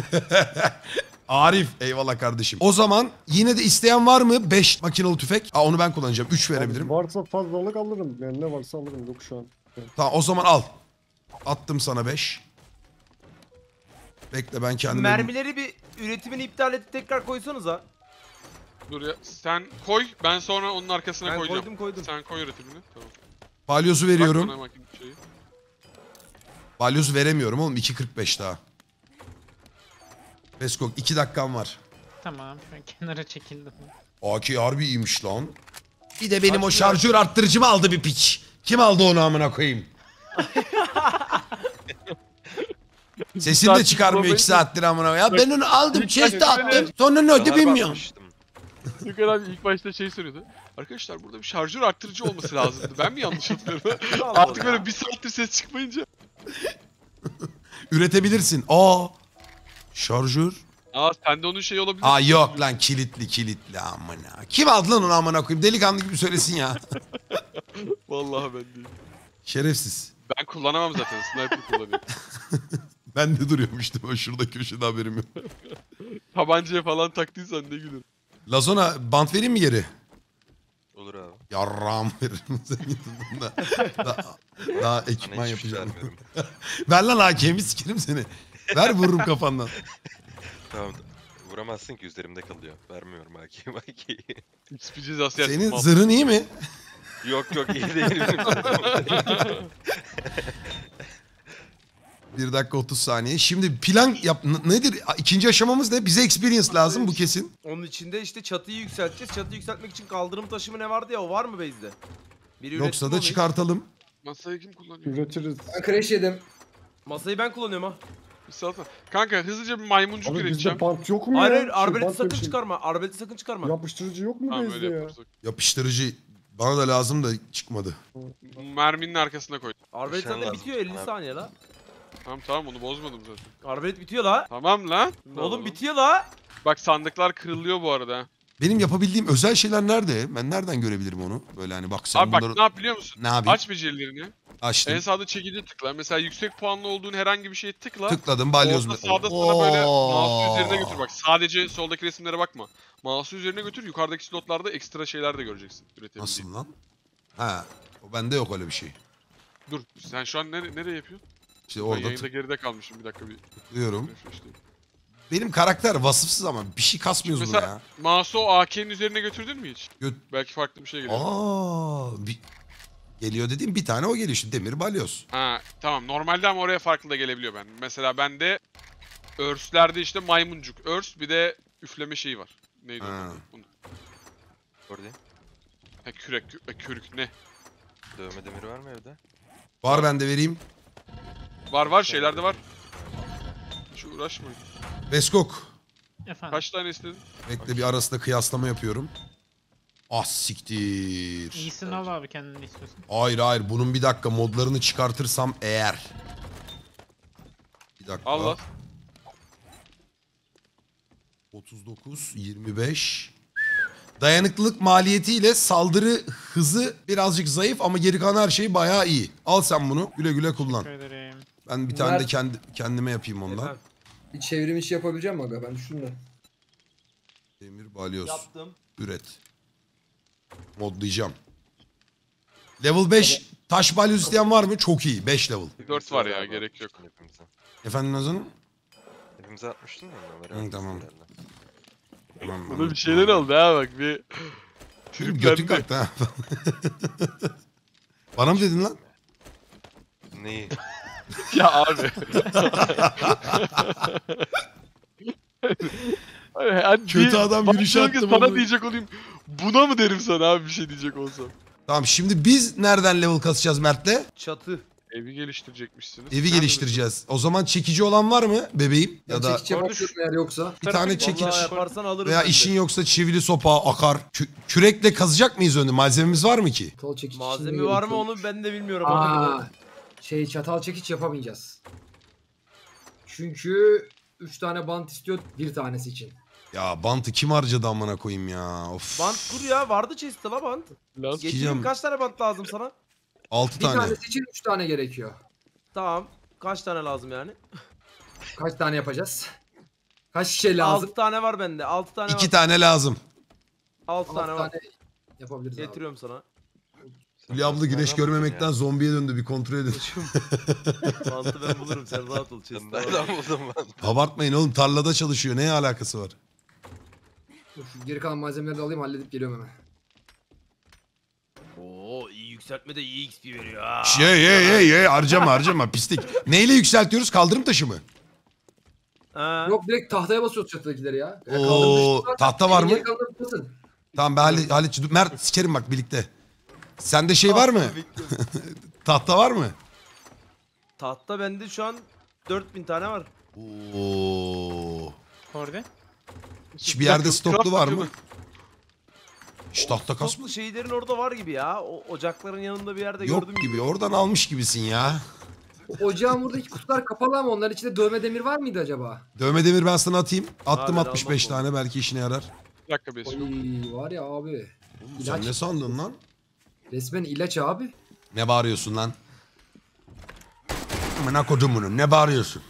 Arif eyvallah kardeşim. O zaman yine de isteyen var mı? 5 makinalı tüfek. Onu ben kullanacağım. 3 verebilirim. Varsa fazlalık alırım. Yani ne varsa alırım. Yok şu an. Tamam o zaman al. Attım sana 5. Bekle ben kendime... Mermileri bir üretimini iptal edip tekrar koysanıza. Dur ya sen koy ben sonra onun arkasına Ben koyacağım. koydum. Sen koy üretimini. Tamam. Balyozu Bak veriyorum. bana makine şeyi. Balyozu veremiyorum oğlum. 2.45 daha. Beskok 2 dakikam var. Tamam ben kenara çekildim. AK harbi iyiymiş lan. Bir de benim o şarjör arttırıcımı aldı bir piç. Kim aldı onu amına koyayım? Sesini de çıkarmıyor 2 saattir amına koyayım. Ya ben onu aldım chest'e attım. Sonra ne ödü Daha bilmiyorum. bakmıştım. Yukarı abi ilk başta şey soruyordu. Arkadaşlar burada bir şarjör arttırıcı olması lazımdı. Ben mi yanlış hatırlıyorum? Allah Artık Allah. böyle bir saattir ses çıkmayınca. Üretebilirsin. Aa. Şarjör. Aa sende onun şeyi olabilir. Aa yok lan kilitli amına. Kim aldı lan onu amına koyayım? Delikanlı gibi söylesin ya. Vallahi ben değilim. Şerefsiz. Ben kullanamam zaten. Sniper kullanıyorum. Ben de duruyormuştum o şurada köşede haberim yok. Tabancaya falan taktıysan ne gülür. Lazona bant vereyim mi geri? Olur abi. Yarrağım veririm senin yanında. Daha ekipman Bana hiçbir şey yapacağım. vermiyorum. Ver lan hakemi sikerim seni. Ver vururum kafandan. Tamam. Vuramazsın ki üzerimde kalıyor. Vermiyorum hakim. XP cezası yersin. Senin mal. zırhın iyi mi? Yok yok iyi değil benim. 1 dakika 30 saniye. Şimdi plan yap. Nedir? İkinci aşamamız ne? Bize experience lazım bu kesin. Onun içinde işte çatıyı yükselteceğiz. Çatıyı yükseltmek için kaldırım taşı ne vardı ya, o var mı base'de? Biri üretti Yoksa mi da onu hiç? çıkartalım. Masayı kim kullanıyor? Üretiriz. Ben crash yedim. Masayı ben kullanıyorum ha. Bir salsana. Kanka hızlıca bir maymuncuk Abi bizde üreteceğim. bant yok mu Hayır ya? hayır, arbaleti bant sakın yok şey. çıkarma. Arbaleti sakın çıkarma. Yapıştırıcı yok mu Tamam bizde öyle ya? yaparız. Yapıştırıcı bana da lazım da çıkmadı. Merminin arkasına koy. Arbalet Nişan zaten lazım. bitiyor 50 Abi. saniye la. Tamam onu bozmadım zaten. Arbalet bitiyor la. Tamam lan. Oğlum bitiyor la. Bak sandıklar kırılıyor bu arada. Benim yapabildiğim özel şeyler nerede? Ben nereden görebilirim onu? Böyle hani bak sen Abi bak bunları... ne yap biliyor musun? Ne yapayım? Aç becerilerini. Açtım. En sağda çekici tıkla. Mesela yüksek puanlı olduğun herhangi bir şeye tıkla. Tıkladım balyoz. Orada sağda sana böyle mouse'u üzerine götür bak. Sadece soldaki resimlere bakma. Mouse'u üzerine götür. Yukarıdaki slotlarda ekstra şeyler de göreceksin. Üretebildiğin. Nasıl lan? Ha, o bende yok öyle bir şey. Dur sen şu an nereye yapıyorsun? İşte Ben orada yayında geride kalmışım. Bir dakika bir tıklıyorum. refresh'leyeyim. Benim karakter vasıfsız ama bir şey kasmıyoruz buna Mesela ya. mouse'u o AK'nin üzerine götürdün mü hiç? Göt- Belki farklı bir şey geliyor. Geliyor dediğim bir tane o geliyor işte demir balyoz. Ha tamam normalde ama oraya farklı da gelebiliyor ben. Mesela bende örslerde işte maymuncuk örs bir de üfleme şeyi var. Neydi Ha. o? Bunu. Orada. Ha, kürük ne? Dövme demiri var mı evde? Var ben de vereyim. Var şeylerde var. Hiç uğraşmayın. Beskok. Efendim. Kaç tane istedin? Bekle bir arasında kıyaslama yapıyorum. Ah siktir. İyisini al abi kendini istiyorsan. Hayır bunun bir dakika modlarını çıkartırsam eğer. Bir dakika. Allah. 39, 25. Dayanıklılık maliyetiyle saldırı hızı birazcık zayıf ama geri kalan her şey bayağı iyi. Al sen bunu güle güle kullan. Teşekkür ederim. Ben bir tane de Bunlar- kendime yapayım ondan. Efendim, Bir çevrim içi yapabileceğim mi aga? Ben düşündüm de. Demir balyoz. yaptım. Üret. Modlayacağım. Level 5 taş balyoz isteyen var mı? Çok iyi. 5 level. 4 var ya gerek yok. Hepimize. Efendim Nazan? Hepimize atmıştın ya. onları Hı, atmışsın tamam. herhalde. Tamam, Buna bir şeyler oldu ha bak bir. Götün kalktı ha. Bana mı dedin lan? Neyi? Ya abi. Hani Kötü adam yürüyüşe başlangıç attım sana onu. diyecek olayım. Buna mı derim sana abi bir şey diyecek olsam. Tamam şimdi biz nereden level kasacağız Mert'le? Çatı. Evi geliştirecekmişsiniz. Evi geliştireceğiz. O zaman çekici olan var mı bebeğim? Ya da Çekiç yapabiliyorum eğer yoksa. bir tane çekiç Vallahi yaparsan alırım veya ben de. işin yoksa çivili sopa akar. Kürekle kazacak mıyız önde? Malzememiz var mı ki? Çatal çekiç Malzeme içinde var mı gerekiyor. onu ben de bilmiyorum. Aa, çatal çekiç yapamayacağız. Çünkü 3 tane bant istiyor bir tanesi için. Ya bantı kim harcadı amına koyayım ya. Of. Bant kur ya, vardı chest'te la bant. Lazım. Getireyim, Sikeceğim. kaç tane bant lazım sana? 6 Bir tane. tanesi için 3 tane gerekiyor. Tamam. Kaç tane lazım yani? Kaç tane yapacağız? Kaç şişe lazım? 6 tane var bende. 6 tane 2 var. tane lazım. 6 6 tane var. tane yapabiliriz abi. Getiriyorum sana. Hülya abla güneş Nereden buldun görmemekten ya? zombiye döndü bir kontrol edin. Bantı ben bulurum, sen rahat ol. Sen Chest'te var. nereden buldun ben? Abartmayın oğlum tarlada çalışıyor. Ne alakası var? Dur, şu geri kalan malzemeleri de alayım, halledip geliyorum hemen. Oo, iyi yükseltme de iyi XP veriyor ha. Hey harcama pislik. Neyle yükseltiyoruz? Kaldırım taşı mı? Ha. Yok, direkt tahtaya basıyoruz çatıdakileri ya. Oo, Kaldırım dışı tahta var mı? geri kalanı basın. Tamam ben halledeceğim. Mert sikerim bak birlikte. Sende şey var mı? Tahta var mı? Tahta bende şu an 4000 tane var. Oo. Orada. Hiçbir yerde stoklu var mı? Hiç tahta kasma. Stoklu şeylerin orada var gibi ya. O ocakların yanında bir yerde Yok gördüm gibi. Oradan almış gibisin ya. Ocağın buradaki kutular kapalı ama onların içinde dövme demir var mıydı acaba? Dövme demir ben sana atayım. Attım Abi, 65 almam tane belki işine yarar. Bir dakika Besim. Oy var ya abi. Sen İlaç. ne sandın lan? Resmen ilaç abi. Ne bağırıyorsun lan? Amına kodum bunu. Ne bağırıyorsun?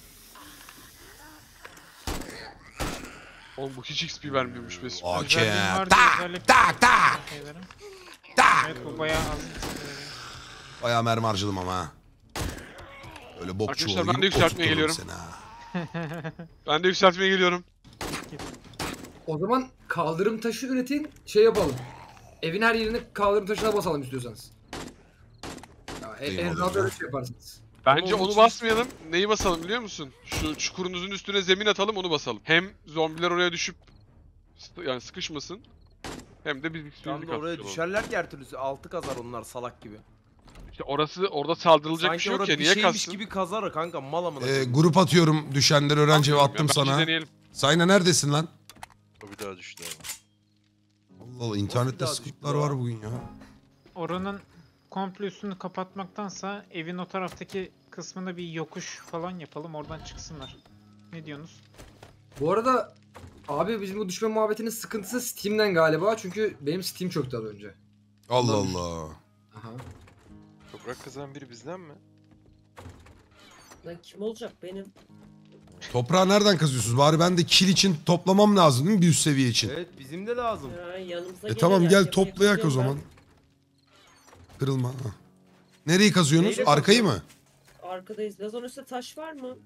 Oğlum bu hiç XP vermiyormuş Besim. Okey. Özelliğim vardı, Tak özellik- tak tak Şeylerin. tak. Evet bu bayağı az. Bayağı mermi harcadım ama ha. Öyle bokçu Arkadaşlar, olayım, ben de yükseltmeye oturturum geliyorum. seni ha. Ben de yükseltmeye geliyorum. O zaman kaldırım taşı üretin şey yapalım. Evin her yerini kaldırım taşına basalım istiyorsanız. Ya, İyi en olur rahat ya. öyle şey yaparsınız. Bence Ama onu için- basmayalım. Neyi basalım biliyor musun? Şu çukurunuzun üstüne zemin atalım, onu basalım. Hem zombiler oraya düşüp yani sıkışmasın. Hem de biz Tam XP'mizi da oraya kasmış olalım. düşerler ki her türlüsü. Altı kazar onlar salak gibi. İşte orada saldırılacak bir Sanki şey yok orada ya. bir Niye şeymiş kassın? gibi kazar kanka mal amına. koyayım. Grup atıyorum. Düşenleri öğrenci Bilmiyorum ya, attım bence sana. deneyelim. Sayna neredesin lan? O bir daha düştü abi. Allah Allah internette daha sıkıntılar düştü var ya? bugün ya. Oranın komple üstünü kapatmaktansa evin o taraftaki kısmında bir yokuş falan yapalım, oradan çıksınlar. Ne diyorsunuz? Bu arada abi bizim bu düşme muhabbetinin sıkıntısı Steam'den galiba. Çünkü benim Steam çöktü az önce. Allah Ulan. Allah. Aha. Toprak kazanan biri bizden mi? Lan kim olacak benim? Toprağı nereden kazıyorsunuz? Bari ben de kil için toplamam lazım değil mi bir üst seviye için? Evet bizim de lazım. Ya, yanımıza Tamam gelin, gel herkes toplayak o yapacağım zaman. Kırılma. Ha. Nereyi kazıyorsunuz? Neyle Arkayı mı? ben. Arkadayız. Lazon üstte taş var mı?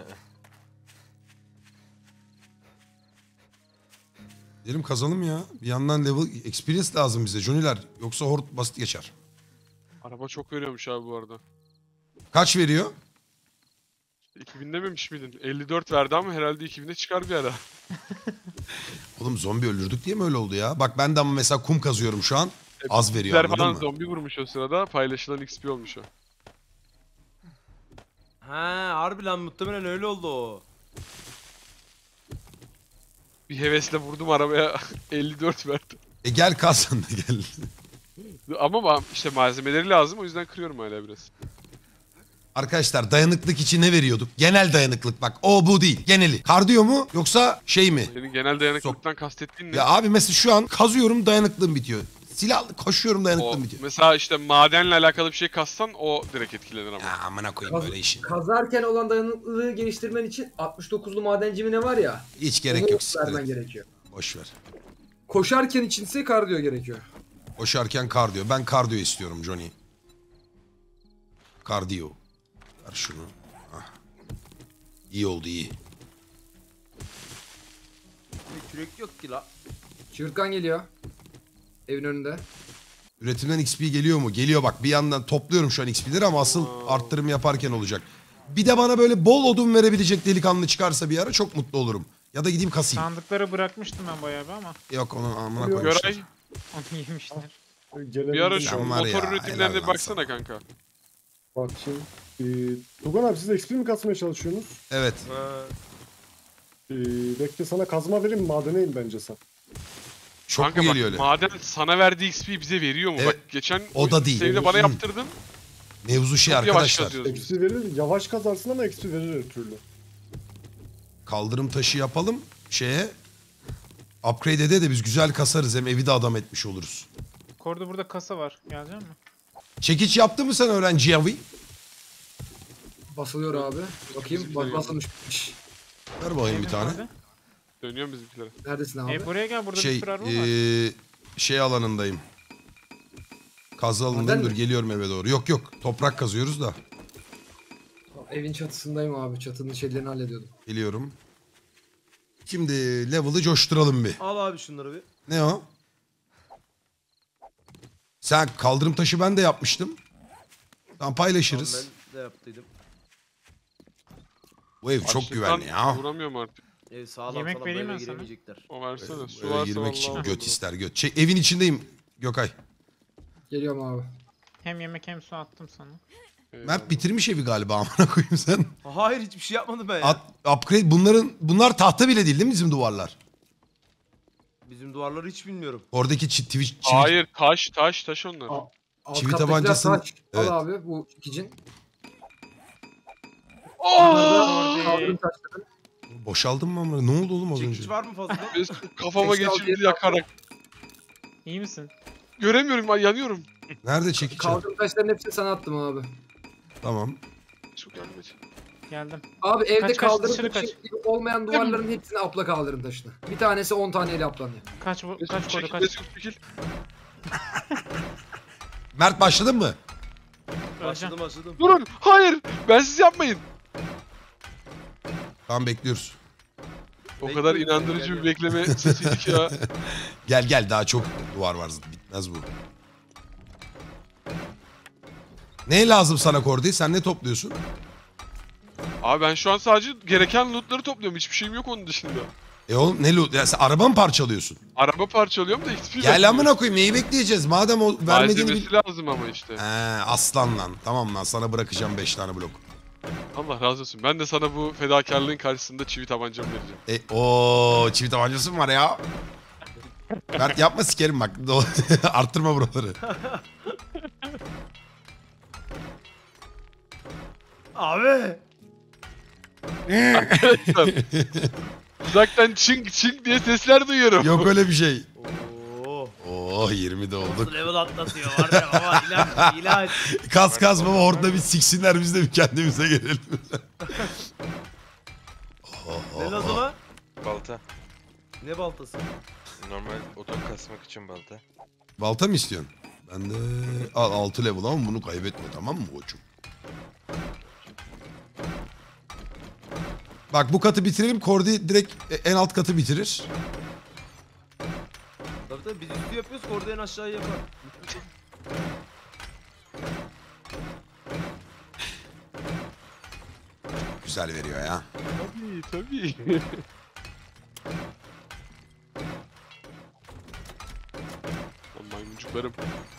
Dedim kazalım ya. Bir yandan level experience lazım bize Johnny'ler. Yoksa hort basit geçer. Araba çok veriyormuş abi bu arada. Kaç veriyor? 2000 dememiş miydin? 54 verdi ama herhalde 2000'e çıkar bir ara. Oğlum zombi öldürdük diye mi öyle oldu ya? Bak ben de ama mesela kum kazıyorum şu an. Az veriyor Bizler anladın falan mı? zombi vurmuş o sırada. Paylaşılan XP olmuş o. Ha harbi lan muhtemelen öyle oldu o. Bir hevesle vurdum arabaya 54 verdi. Gel kaz sen de gel. Ama işte malzemeleri lazım, o yüzden kırıyorum hala biraz. Arkadaşlar dayanıklık için ne veriyorduk? Genel dayanıklık bak o bu değil geneli. Kardiyo mu yoksa şey mi? Senin genel dayanıklılıktan kastettiğin ne? Ya abi mesela şu an kazıyorum dayanıklığım bitiyor. Silahlı koşuyorum dayanıklığım O, bitiyor. mesela işte madenle alakalı bir şey kassan o direkt etkilenir ama. Ya amına koyayım böyle işin. Kazarken olan dayanıklılığı geliştirmen için 69'lu madenci mi ne var ya? Hiç gerek onu yok. vermen siktir et. gerekiyor. Boş ver. Koşarken içinse kardiyo gerekiyor. Koşarken kardiyo. Ben kardiyo istiyorum Johnny. Kardiyo. Ver şunu. Hah. İyi oldu iyi. Kürek yok ki la. Çığırtkan geliyor. Evin önünde. Üretimden XP geliyor mu? Geliyor bak bir yandan topluyorum şu an XP'leri ama asıl arttırım yaparken olacak. Bir de bana böyle bol odun verebilecek delikanlı çıkarsa bir ara çok mutlu olurum. Ya da gideyim kasayım. Sandıkları bırakmıştım ben bayağı bir ama Yok onu amına Göray. koymuşlar. Göray onu yemişler. bir ara Gelebildim şu şu an. Sen var ya, motor üretimlerine helal lan baksana sana. kanka. Bakayım. Tugan abi siz XP mi kasmaya çalışıyorsunuz? Evet. Ha. Bekle sana kazma vereyim mi? Madeneyim bence sen. Çok Kanka mu bak, geliyor öyle? maden sana verdiği XP bize veriyor mu? Evet, Bak geçen o da değil. Save'de bana Hı. yaptırdın. Mevzu şey Çok yavaş arkadaşlar. kazıyoruz biz. XP verir. Yavaş kazarsın ama XP verir her türlü. Kaldırım taşı yapalım şeye. Upgrade'de de biz güzel kasarız hem evi de adam etmiş oluruz. Korda burada kasa var. Gelecek mi? Çekiç yaptı mı sen öğrenci yavi? Basılıyor abi. Bakayım bak basılmış. Ver bakayım bir Evin tane. nerede? Dönüyorum bizimkilere. Neredesin abi? Buraya gel, burada Şey bir sürü araba var. şey alanındayım. Kazı alanındayım Maden dur mi? geliyorum eve doğru. Yok yok toprak kazıyoruz da. Evin çatısındayım abi. Çatının şeylerini hallediyordum. Geliyorum. Şimdi level'ı coşturalım bir. Al abi şunları bir. Ne o? Sen kaldırım taşı ben de yapmıştım. Tamam paylaşırız. Tamam, ben de yaptıydım. Bu ev çok Açlıktan güvenli ya. Vuramıyorum artık. Sağlam Yemek sağlam vereyim böyle ben sana. giremeyecekler. O versene. Su Eve varsa girmek için vallahi göt olur. ister göt. Evin içindeyim Gökay. Geliyorum abi. Hem yemek hem su attım sana. Mert bitirmiş evi galiba amına koyayım sen. Hayır hiçbir şey yapmadım ben ya. Upgrade bunlar tahta bile değil mi bizim duvarlar? Bizim duvarları hiç bilmiyorum. Oradaki çivi Hayır taş onlar. Alt Çivi kattakiler tabancasını- taş. evet. Al abi bu ikicin. Oh! Kaldırım taşları. Boşaldın mı amına? Ne oldu oğlum az Çekiç önce? var mı fazla? Kafama 86 geçirdi yakarak. İyi misin? Göremiyorum ay yanıyorum. Nerede çekiç? Kaldırım taşlarının hepsini sana attım abi. Tamam. Çok yardım et. Geldim. Abi evde Kaç, kaldırım dışarı taşı kaç. gibi olmayan duvarların hepsini apla kaldırım taşına. Bir tanesi 10 taneyle aplanıyor. Kaç koru Çekil, kaç. Mesut çekil. Mert başladın mı? Öleceğim. Başladım. Durun hayır ben siz yapmayın. Tamam bekliyoruz. O kadar Bekliyorum, inandırıcı gel, bir bekleme sesiydi ki ya. Gel daha çok duvar var. Bitmez bu. Ne lazım sana Kordi? Sen ne topluyorsun? Abi ben şu an sadece gereken lootları topluyorum. Hiçbir şeyim yok onun dışında. Oğlum ne loot? Ya sen araba mı parçalıyorsun? Araba parçalıyorum da hiçbir şey Gel amına koyayım neyi bekleyeceğiz? Madem o vermediğini bil... Malzemesi lazım ama işte. Aslan lan. Tamam lan sana bırakacağım 5 tane blok. Allah razı olsun. Ben de sana bu fedakarlığın karşısında çivi tabancamı vereceğim. O çivi tabancası mı var ya? Mert yapma sikerim bak. Arttırma buraları. Abi. Uzaktan çink çink diye sesler duyuyorum. Yok öyle bir şey. Oo. Oh 20'de olduk. Level atlatıyor var ya baba ilaç ilaç. Kas baba orada bir siksinler biz de bir kendimize gelelim. Ne lazım ha? Balta. Ne baltası? Normal odun kasmak için balta. Balta mı istiyorsun? Ben de al 6 level ama bunu kaybetme tamam mı koçum? Bak bu katı bitirelim. Kordi direkt en alt katı bitirir. Tabii biz üstü yapıyoruz korda en aşağıya yapar. Güzel veriyor ya. Tabii. Lan maymuncuklarım.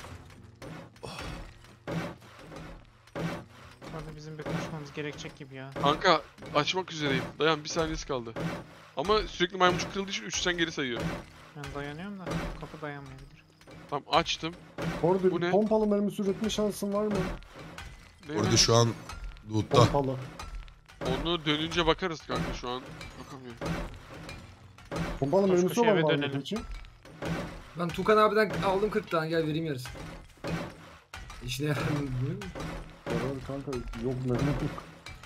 Orada bizim bir koşmamız gerekecek gibi ya. Kanka açmak üzereyim. Dayan bir saniyesi kaldı. Ama sürekli maymuncuk kırıldığı için 3'ten geri sayıyor. Ben dayanıyorum da kapı dayanmayabilir. Tamam açtım. Orada Bu ne? pompalı mermisi üretme şansın var mı? Ne Kordi var? şu an loot'ta. Pompalı. Onu dönünce bakarız kanka şu an. Bakamıyorum. Pompalı Koş, mermisi koş, olan eve var mı dönelim. peki? Ben Tukan abiden aldım 40 tane gel vereyim yarısı. İşine yarar mı bilmiyorum. Yarar kanka yok mermi yok.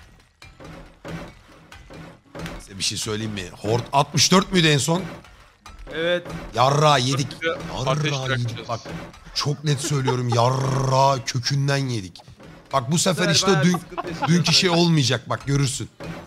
Size bir şey söyleyeyim mi? Horde 64 müydü en son? Evet. Yarra yedik. Ateş Yarra yedik. yakacağız. Bak çok net söylüyorum. Yarra kökünden yedik. Bak bu sefer işte bayağı dün, sıkıntı yaşayacağız dünkü şey belki. olmayacak bak görürsün.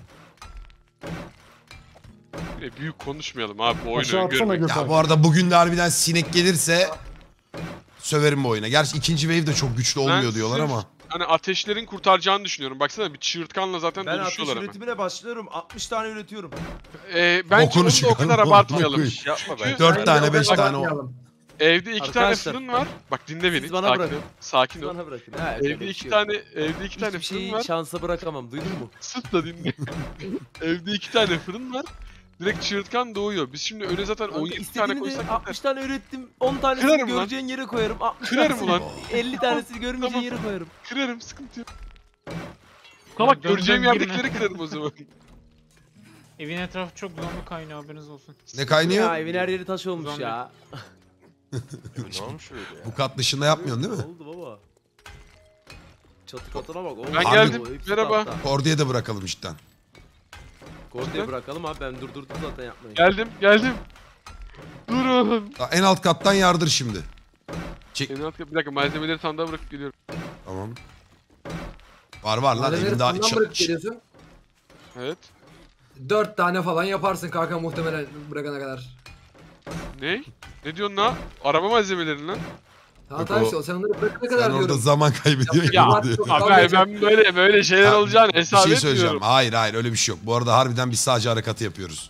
Yine büyük konuşmayalım abi bu Aşağı oyunu atsana görmek. Gökhan. Ya bu arada bugün de harbiden sinek gelirse söverim bu oyuna. Gerçi ikinci wave de çok güçlü olmuyor diyorlar sırf ama. Hani ateşlerin kurtaracağını düşünüyorum. Baksana bir çığırtkanla zaten Ben ateş dönüşüyorlar hemen. üretimine başlıyorum. 60 tane üretiyorum. Bence Bokunu onu da o çıkarma, kadar bokunu abartmayalım. koyayım. Yapma Çünkü be. 4 tane 5 Bak- tane o. Bakmayalım. Evde iki tane Arkadaşlar, fırın var. Bak dinle beni. siz bana Sakin bırakın. ol. Sakin ol. Bana bırakın. Ha, Evde iki tane Hiçbir fırın şeyi var. şansa bırakamam. Duydun mu? Sus da dinle. Evde 2 tane fırın var. Direkt çığırtkan doğuyor. Biz şimdi öne zaten Kanka 17 tane istediğini de koysak 60 tane ürettim. 10 tanesini Kırarım lan. göreceğin yere koyarım. 60 Kırarım tanesini, ulan. 50 tanesini görmeyeceğin Tamam. yere koyarım. kırarım sıkıntı yok. Salak dön, göreceğim dön, yerdekileri girme. kırarım o zaman. Evin etrafı çok zombi kaynıyor haberiniz olsun. Ne kaynıyor? Ya evin her yeri taş olmuş Zombi. ya. Ne olmuş öyle ya? Bu kat dışında yapmıyorsun değil mi? Ne oldu baba? Çatı katına bak. Ben Harbi. geldim. Hepsi Merhaba. tahta. Kordi'ye de bırakalım cidden. Kordi'ye bırakalım abi ben durdurdum zaten yapmayı. Geldim. Durun. En alt kattan yardır şimdi. En alt bir dakika malzemeleri sandığa bırakıp geliyorum. Tamam. Var lan Malzemeleri evin daha... sandığından bırakıp geliyorsun. Evet. 4 tane falan yaparsın kanka muhtemelen bırakana kadar. Ne? Ne diyorsun lan? Araba malzemeleri lan. Tamam Yok, tamam o- işte sen onları bırakana Sen kadar orada diyorum. zaman kaybediyorsun. Ya, ya, çok- Abi ben böyle şeyler Ha, olacağını bir hesap şey söyleyeceğim. etmiyorum. Hayır öyle bir şey yok. Bu arada harbiden biz sadece harekatı yapıyoruz.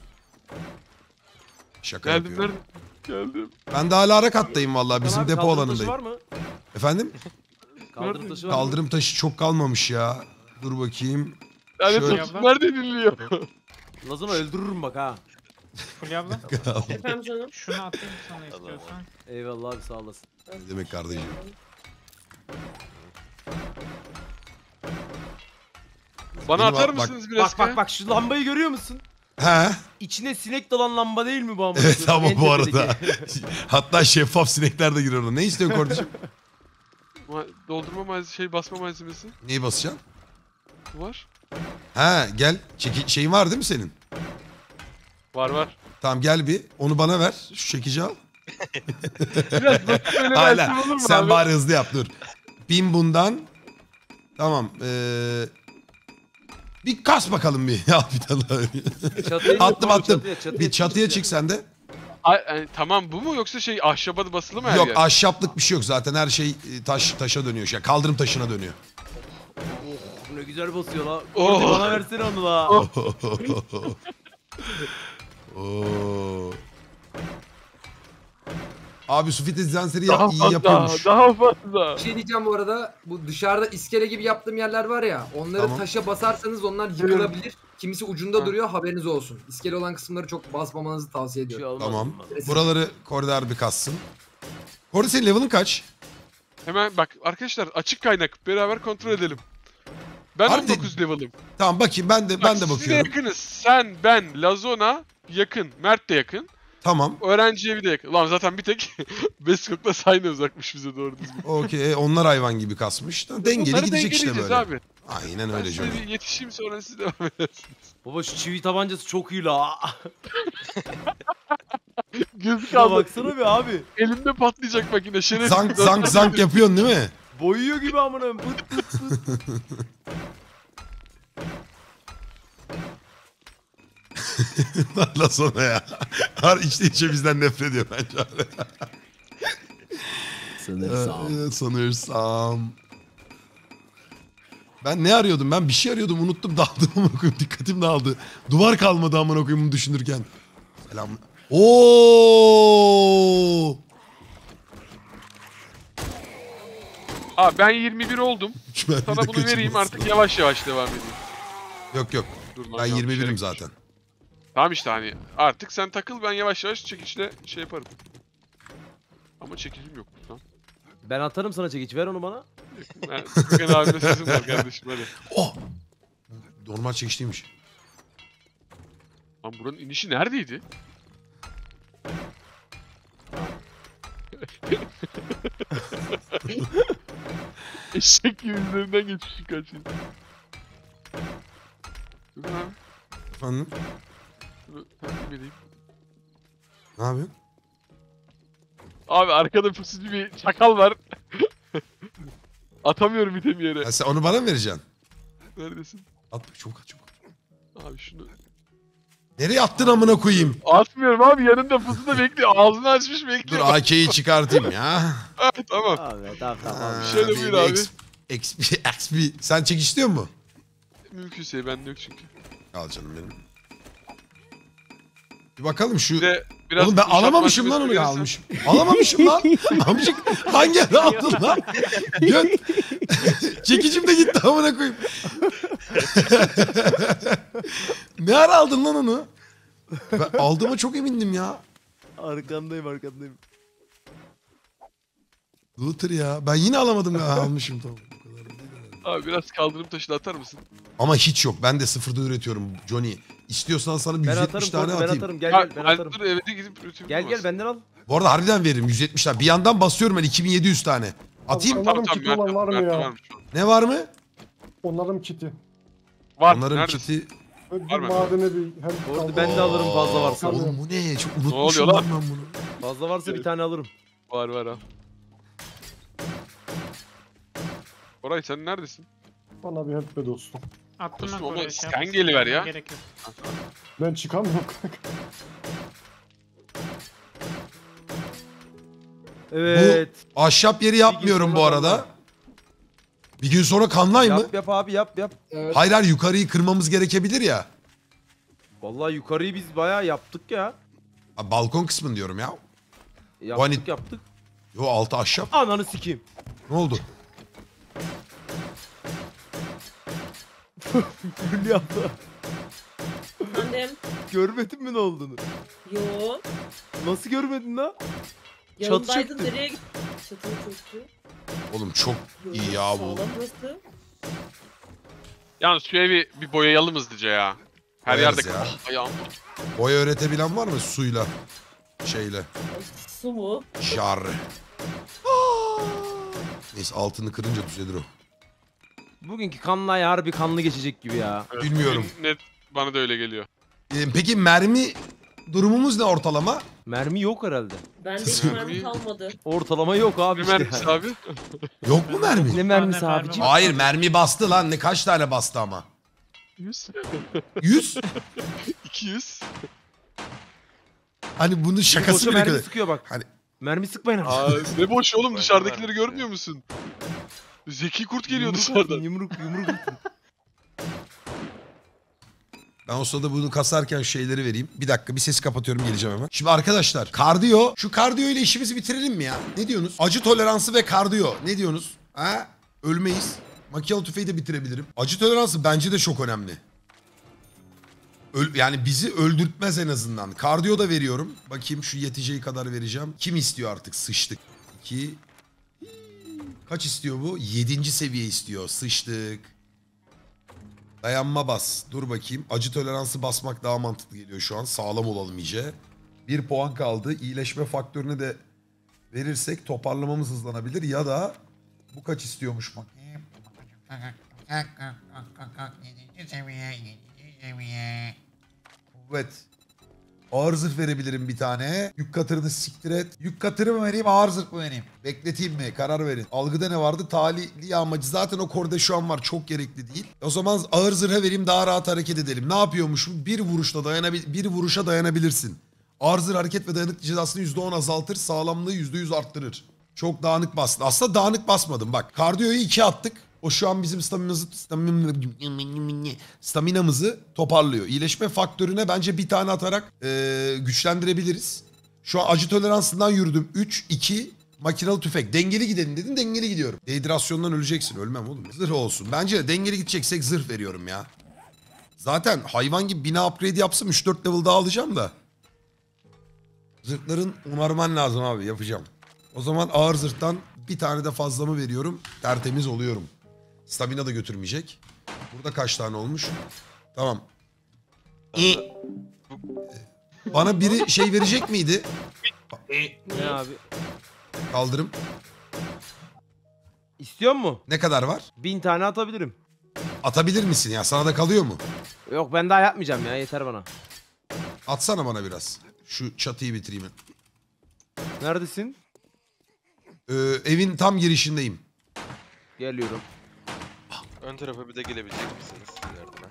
Şaka Geldim yapıyorum. nerede? Geldim. Ben de hala harekattayım vallahi bizim Abi, depo kaldırım alanındayım. taşı var mı? Efendim? Kaldırım taşı var mı? Kaldırım taşı çok kalmamış ya. Dur bakayım. Yani Şöyle- topsuzlar deniliyor. Lazona öldürürüm bak ha. Fulya abla Efendim canım. şunu atayım sana istiyorsan. Eyvallah abi sağ olasın. Ne demek kardeşim? Bana Benim atar bak- mısınız biraz? Bak bak bak şu lambayı görüyor musun? He? İçine sinek dalan lamba değil mi bu amına? Evet koyayım? ama En bu arada. tepedeki. Hatta şeffaf sinekler de giriyor ona. Ne istiyorsun kardeşim? Doldurma malzemesi, basma malzemesi Neyi basacaksın? var. He gel. Şeyin var değil mi senin? Var. Tamam gel bir. Onu bana ver. Şu çekici al. Biraz basit böyle Hala. versiyon olur mu Sen abi? bari hızlı yap dur. Bin bundan. Tamam. Bir kas bakalım bir. Al bir tane daha. Çatıya Attım çık, attım. çatıya Bir çatıya çık sen de. Tamam bu mu yoksa şey ahşaba basılı mı her Yok yer? ahşaplık bir şey yok zaten. Her şey taşa dönüyor. Şey, kaldırım taşına dönüyor. Ne güzel basıyor la. Oh. Kordi bana versene onu la. Oo. Abi su fites danseri Daha iyi fazla, yapıyormuş. daha fazla. Bir şey diyeceğim bu arada. Bu dışarıda iskele gibi yaptığım yerler var ya. Onları Tamam. taşa basarsanız onlar yıkılabilir. Kimisi ucunda Ha. duruyor, haberiniz olsun. İskele olan kısımları çok basmamanızı tavsiye Bir şey ediyorum. olmaz, Tamam. olmaz. Buraları Kordi bir kassın. Kordi senin level'ın kaç? Hemen bak arkadaşlar açık kaynak beraber kontrol edelim. Ben Harbi- 19 level'ım. Tamam bakayım ben de Bak, siz de bakıyorum. yakınız. Sen, ben, Lazona yakın. Mert de yakın. Tamam. Öğrenci evi de yakın. Ulan zaten bir tek Beskok'la Sayne uzakmış bize doğru düzgün. Okey onlar hayvan gibi kasmış. Dengeli Bunları gidecek işte dengeleyeceğiz böyle. Abi. Aynen Ben öyle size Johnny. bir yetişeyim sonra siz devam edersiniz. Baba şu çivi tabancası çok iyi la. Gözü Şuna kaldı. baksana bir abi. Elimde patlayacak makine. Şerefsiz. Zank zank zank yapıyorsun değil mi? Boyuyor gibi amına koyayım. Pıt pıt pıt. Allah sonra ya. Har içte içe bizden nefret ediyor bence. Sanırsam. Ben ne arıyordum? Ben bir şey arıyordum. Unuttum. Daldım amına koyayım. Dikkatim dağıldı. Duvar kalmadı amına koyayım bunu düşünürken. Selam. Oo! Abi ben 21 oldum. Ben bir Sana de bunu vereyim kaçırmasın. artık yavaş yavaş devam edeyim. Yok yok. Dur lan, Ben yanlış 21'im yere zaten. Tamam işte hani artık sen takıl ben yavaş yavaş çekiçle şey yaparım. Ama çekicim yok lan. Ben atarım sana çekiç, ver onu bana. Furkan abime sesim var kardeşim hadi. Oh! Normal çekişteymiş. Lan buranın inişi neredeydi? Eşek gibi üzerinden geçmiş kaç yıl. Dur abi. Efendim? Dur, takdim edeyim. Ne yapıyorsun? Abi arkada pusucu bir çakal var. Atamıyorum itemi yere. Ha, sen onu bana mı vereceksin? Neredesin? At çabuk at çabuk. Abi şunu... Nereye attın amına koyayım? Atmıyorum abi yanında pusuda bekliyor. Ağzını açmış Dur bekliyor. AK'yi çıkartayım ya. Tamam. Abi tamam. Şöyle bir buyur abi. XP. Sen çek istiyor musun? Mümkünse bende yok çünkü. Al canım benim. Bir bakalım şu... Bir de biraz Oğlum ben inşaat alamamışım lan onu malzemesi almışım. Alamamışım lan. Amcık hangi ara aldın lan? Göt. Çekicim de gitti amına koyayım. Ne ara aldın lan onu? Ben aldığıma çok emindim ya. Arkandayım. Looter ya. Ben yine alamadım ya. Almışım tamam. Abi biraz kaldırım taşını atar mısın? Ama hiç yok. Ben de sıfırda üretiyorum Johnny. İstiyorsan sana bir Ben 170 atarım tane Kordi, ben atayım. atarım. Gel Ya, gel ben atarım. dur evde gidip üretim Gel gel benden al. Bu arada harbiden veririm 170 tane. Bir yandan basıyorum ben 2700 tane. Atayım. Onların Tamam kiti olan var mı Mert ya? varmış. Ne var mı? Onların kiti. Var. Onların Neredesin? kiti. Böyle Var bir mı? madene bir hem Orada ben de alırım fazla varsa. Oğlum bu ne? Çok oluyor unutmuşum lan? lan ben bunu. Fazla varsa bir tane alırım. Var al. Koray sen neredesin? bana bir help be dostum. Attım ben Dostum, ama oraya. sen yapmasın. geliver ya. Gerek yok. Ben çıkamıyorum kanka. Evet. Ahşap yeri yapmıyorum sonra bu arada. kanlay. Bir gün sonra kanlay mı? Yap abi yap. Evet. Hayır hayır yukarıyı kırmamız gerekebilir ya. Vallahi yukarıyı biz bayağı yaptık ya. Ha, balkon kısmını diyorum ya. Yaptık Hani- yaptık. Yo altı ahşap. Ananı sikeyim. Ne oldu? Hülya abla. Efendim. Görmedin mi ne olduğunu? Yo. Nasıl görmedin lan? Yanındaydın çöktü. nereye gittin? Çatı çöktü. Oğlum çok Yo, iyi ya bu. sağlam burası. Yalnız şu evi bir boyayalım hızlıca ya. Her Boyarız yerde ya. ayağım. Boya öğretebilen var mı suyla? Şeyle. Ay, su mu? Jar. Neyse altını kırınca düzelir o. Bugünkü kanlay harbi kanlı geçecek gibi ya. Bilmiyorum. Net bana da öyle geliyor. Peki mermi durumumuz ne ortalama? Mermi yok herhalde. Bende hiç mermi kalmadı. Ortalama yok abi Bir işte. mermisi abi. Yok mu mermi? Ne mermisi Tane abicim? mermi Hayır mermi bastı lan. Ne kaç tane bastı ama? 100. 100? 200. Hani bunun Boşa şakası bile mermi kadar. sıkıyor bak. Hani- Mermi sıkmayın abi. Aa, ne boş oğlum Ben dışarıdakileri de görmüyor musun? Zeki kurt geliyor dışarıdan. atın, yumruk atın. Ben o sırada bunu kasarken şeyleri vereyim. Bir dakika bir sesi kapatıyorum geleceğim hemen. Şimdi arkadaşlar kardiyo. Şu kardiyo ile işimizi bitirelim mi ya? Ne diyorsunuz? Acı toleransı ve kardiyo. Ne diyorsunuz? Ha? Ölmeyiz. Makinalı tüfeği de bitirebilirim. Acı toleransı bence de çok önemli. Yani bizi öldürtmez en azından. Kardiyo da veriyorum. Bakayım şu yeteceği kadar vereceğim. Kim istiyor artık? Sıçtık. 2. Kaç istiyor bu? 7. seviye istiyor. Sıçtık. Dayanma bas. Dur bakayım. Acı toleransı basmak daha mantıklı geliyor şu an. Sağlam olalım iyice. 1 puan kaldı. İyileşme faktörünü de verirsek toparlamamız hızlanabilir. Ya da bu kaç istiyormuş bak. Kuvvet. Ağır zırh verebilirim bir tane. Yük katırını siktir et. Yük katırı mı vereyim ağır zırh mı vereyim? Bekleteyim mi? Karar verin. Algıda ne vardı? Talihli yağmacı. Zaten o korda şu an var. Çok gerekli değil. O zaman ağır zırha vereyim daha rahat hareket edelim. Ne yapıyormuşum? Bir vuruşa dayanabilirsin. Ağır zırh hareket ve dayanıklı cezasını %10 azaltır. Sağlamlığı %100 arttırır. Çok dağınık bastın. Aslında dağınık basmadım. Bak kardiyoyu 2 attık. O şu an bizim staminamızı toparlıyor. İyileşme faktörüne bence bir tane atarak güçlendirebiliriz. Şu an acı toleransından yürüdüm. 3, 2, makinalı tüfek. Dengeli gidelim dedim, dengeli gidiyorum. Dehidrasyondan öleceksin. Ölmem oğlum. Zırh olsun. Bence de dengeli gideceksek zırh veriyorum ya. Zaten hayvan gibi bina upgrade yapsam 3-4 level daha alacağım da. Zırhların onarman lazım abi, yapacağım. O zaman ağır zırhtan bir tane de fazlamı veriyorum. Tertemiz oluyorum. Stamina da götürmeyecek. Burada kaç tane olmuş? Tamam. Bana biri şey verecek miydi? Ne abi? Kaldırım. İstiyor mu? Ne kadar var? 1000 tane atabilirim. Atabilir misin ya? Sana da kalıyor mu? Yok ben daha yapmayacağım ya yeter bana. Atsana bana biraz. Şu çatıyı bitireyim. Neredesin? Evin tam girişindeyim. Geliyorum. Ön tarafa bir de gelebilecek misiniz? Yardıma.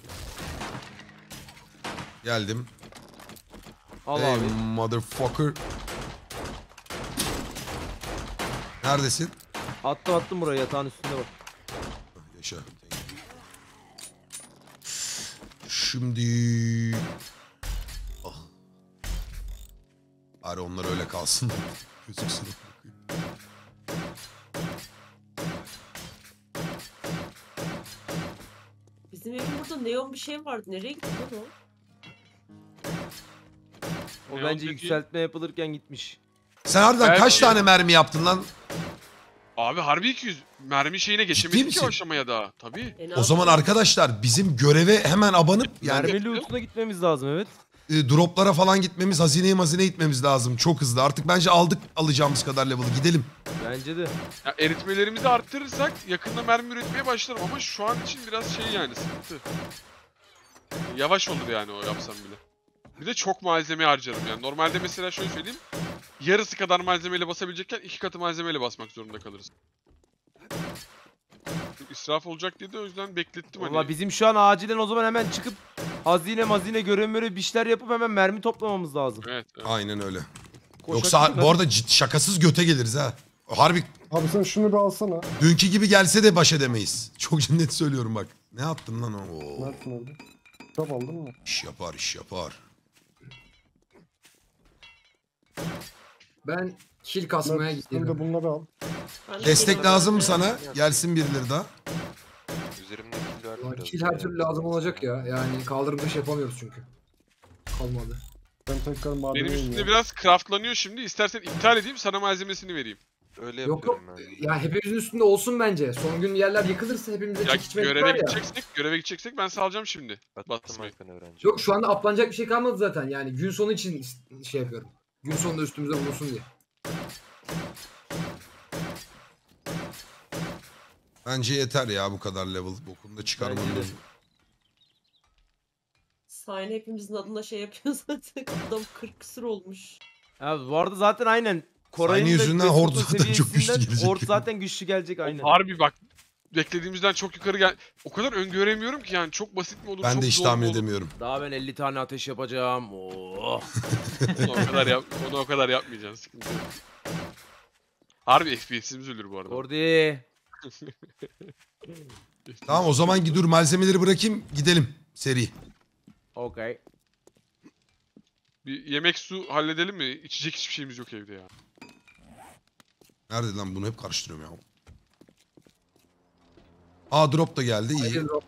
Geldim. Al Hey abi. motherfucker. Neredesin? Attım buraya yatağın üstünde bak. Yaşa. Şimdi... Ah. Bari onlar öyle kalsın. Gözüksün. Bizim evin burada neon bir şey vardı. Nereye gitti lan o? O Ne bence oldu yükseltme yapılırken gitmiş. Sen harbiden Evet. kaç tane mermi yaptın lan? Abi harbi 200. Mermi şeyine geçemedik ki misin? o aşamaya daha. Tabii. Ne O zaman yapayım? arkadaşlar bizim göreve hemen abanıp yani Mermi loot'una gitmemiz lazım evet. droplara falan gitmemiz, hazineye gitmemiz lazım. Çok hızlı. Artık bence alacağımız kadar level'ı. Gidelim. Bence de. Ya eritmelerimizi arttırırsak yakında mermi üretmeye başlarım ama şu an için biraz şey yani sıkıntı. Yavaş olur yani o yapsam bile. Bir de çok malzeme harcarım yani. Normalde mesela şöyle söyleyeyim. Yarısı kadar malzemeyle basabilecekken 2 katı malzemeyle basmak zorunda kalırız. Çok israf olacak diye de o yüzden beklettim Valla hani. bizim şu an acilen o zaman hemen çıkıp hazine görev bir şeyler yapıp hemen mermi toplamamız lazım. Evet, evet. Aynen öyle. Koşak Yoksa değil mi? bu arada şakasız göte geliriz ha. Harbi Abi sen şunu bir alsana. dünkü gibi gelse de baş edemeyiz. Çok net söylüyorum bak. Ne yaptın lan o? Neredesin orada? Kitap aldın mı? İş yapar, iş yapar. Ben kill kasmaya Mert, sen de gidiyorum. bunları al. Ben de Destek geliyorum. lazım mı sana? Gelsin birileri daha. Üzerimde kill var Ulan biraz. kill her türlü lazım olacak ya. Yani kaldırım dışı yapamıyoruz çünkü. Olmadı. Ben tekrar madene Benim üstünde iniyorum. biraz craftlanıyor şimdi. İstersen iptal edeyim, sana malzemesini vereyim. Öyle Yok yapıyorum yok. ben. Ya hepimizin üstünde olsun bence. Son gün yerler yıkılırsa hepimize Ya çekiç mekik var göreve ya. gideceksek ben salacağım şimdi. Attım Basmayı. Hakan öğrenci. Yok şu anda aplanacak bir şey kalmadı zaten. Yani gün sonu için şey yapıyorum. Gün sonunda üstümüze bulunsun diye. Bence yeter ya bu kadar level. Bokunu da çıkarmanın. Bence de. Sayın hepimizin adına şey yapıyor zaten. Adam 40 küsur olmuş. Ya bu arada zaten aynen. Koray'ın Sayın da yüzünden Westwood'un Horde zaten çok güçlü seviyesinden gelecek. Horde zaten güçlü gelecek aynen. Harbi bak, beklediğimizden çok yukarı gel. O kadar öngöremiyorum ki yani, çok basit mi olur, Ben çok de hiç zor mu tahmin olur? edemiyorum. Daha ben 50 tane ateş yapacağım. Oh. Onu o kadar yapmayacaksın, sıkıntı yok. Harbi FPS'imiz ölür bu arada. Horde. Tamam o zaman dur malzemeleri bırakayım gidelim seri. Okay. Bir yemek su halledelim mi? İçecek hiçbir şeyimiz yok evde ya. Nerede lan bunu hep karıştırıyorum ya. Aa drop da geldi iyi. Hayır, Rob.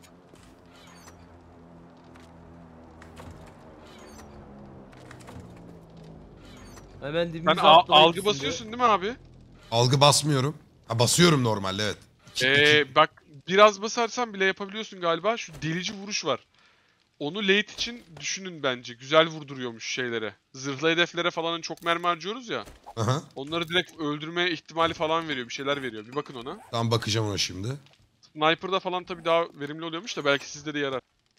Hemen dibimize Sen atlamak algı ikisinde. basıyorsun değil mi abi? Algı basmıyorum. Ha basıyorum normalde evet. Bak biraz basarsan bile yapabiliyorsun galiba. Şu delici vuruş var. Onu late için düşünün bence. Güzel vurduruyormuş şeylere. Zırhlı hedeflere falan çok mermi harcıyoruz ya. Aha. Onları direkt öldürme ihtimali falan veriyor. Bir şeyler veriyor. Bir bakın ona. Tamam bakacağım ona şimdi. Sniper'da falan tabii daha verimli oluyormuş da belki sizde de yarar.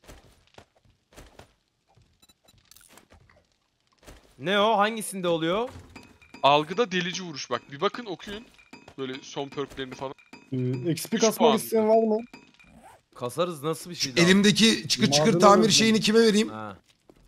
Ne o? Hangisinde oluyor? Algıda delici vuruş bak. Bir bakın okuyun. Böyle son perklerini falan. XP Üç kasmak puan. isteyen var mı? Kasarız nasıl bir Şu şey daha? elimdeki çıkır çıkır Malzeme tamir yok şeyini kime vereyim? Ha.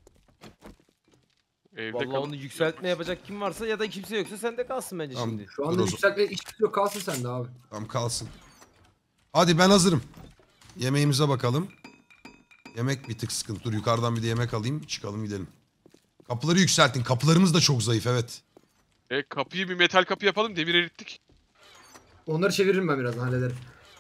Evde Vallahi kalıp onu yükseltme yapacak kim varsa ya da kimse yoksa sende kalsın bence Tamam. şimdi. Şu Dur anda o zaman. yükseltme hiçbir şey yok. Kalsın sende abi. Tamam kalsın. Hadi ben hazırım. Yemeğimize bakalım. Yemek bir tık sıkıntı. Dur yukarıdan bir de yemek alayım. Çıkalım gidelim. Kapıları yükseltin. Kapılarımız da çok zayıf evet. kapıyı bir metal kapı yapalım. Demir erittik. Onları çeviririm ben birazdan hallederim.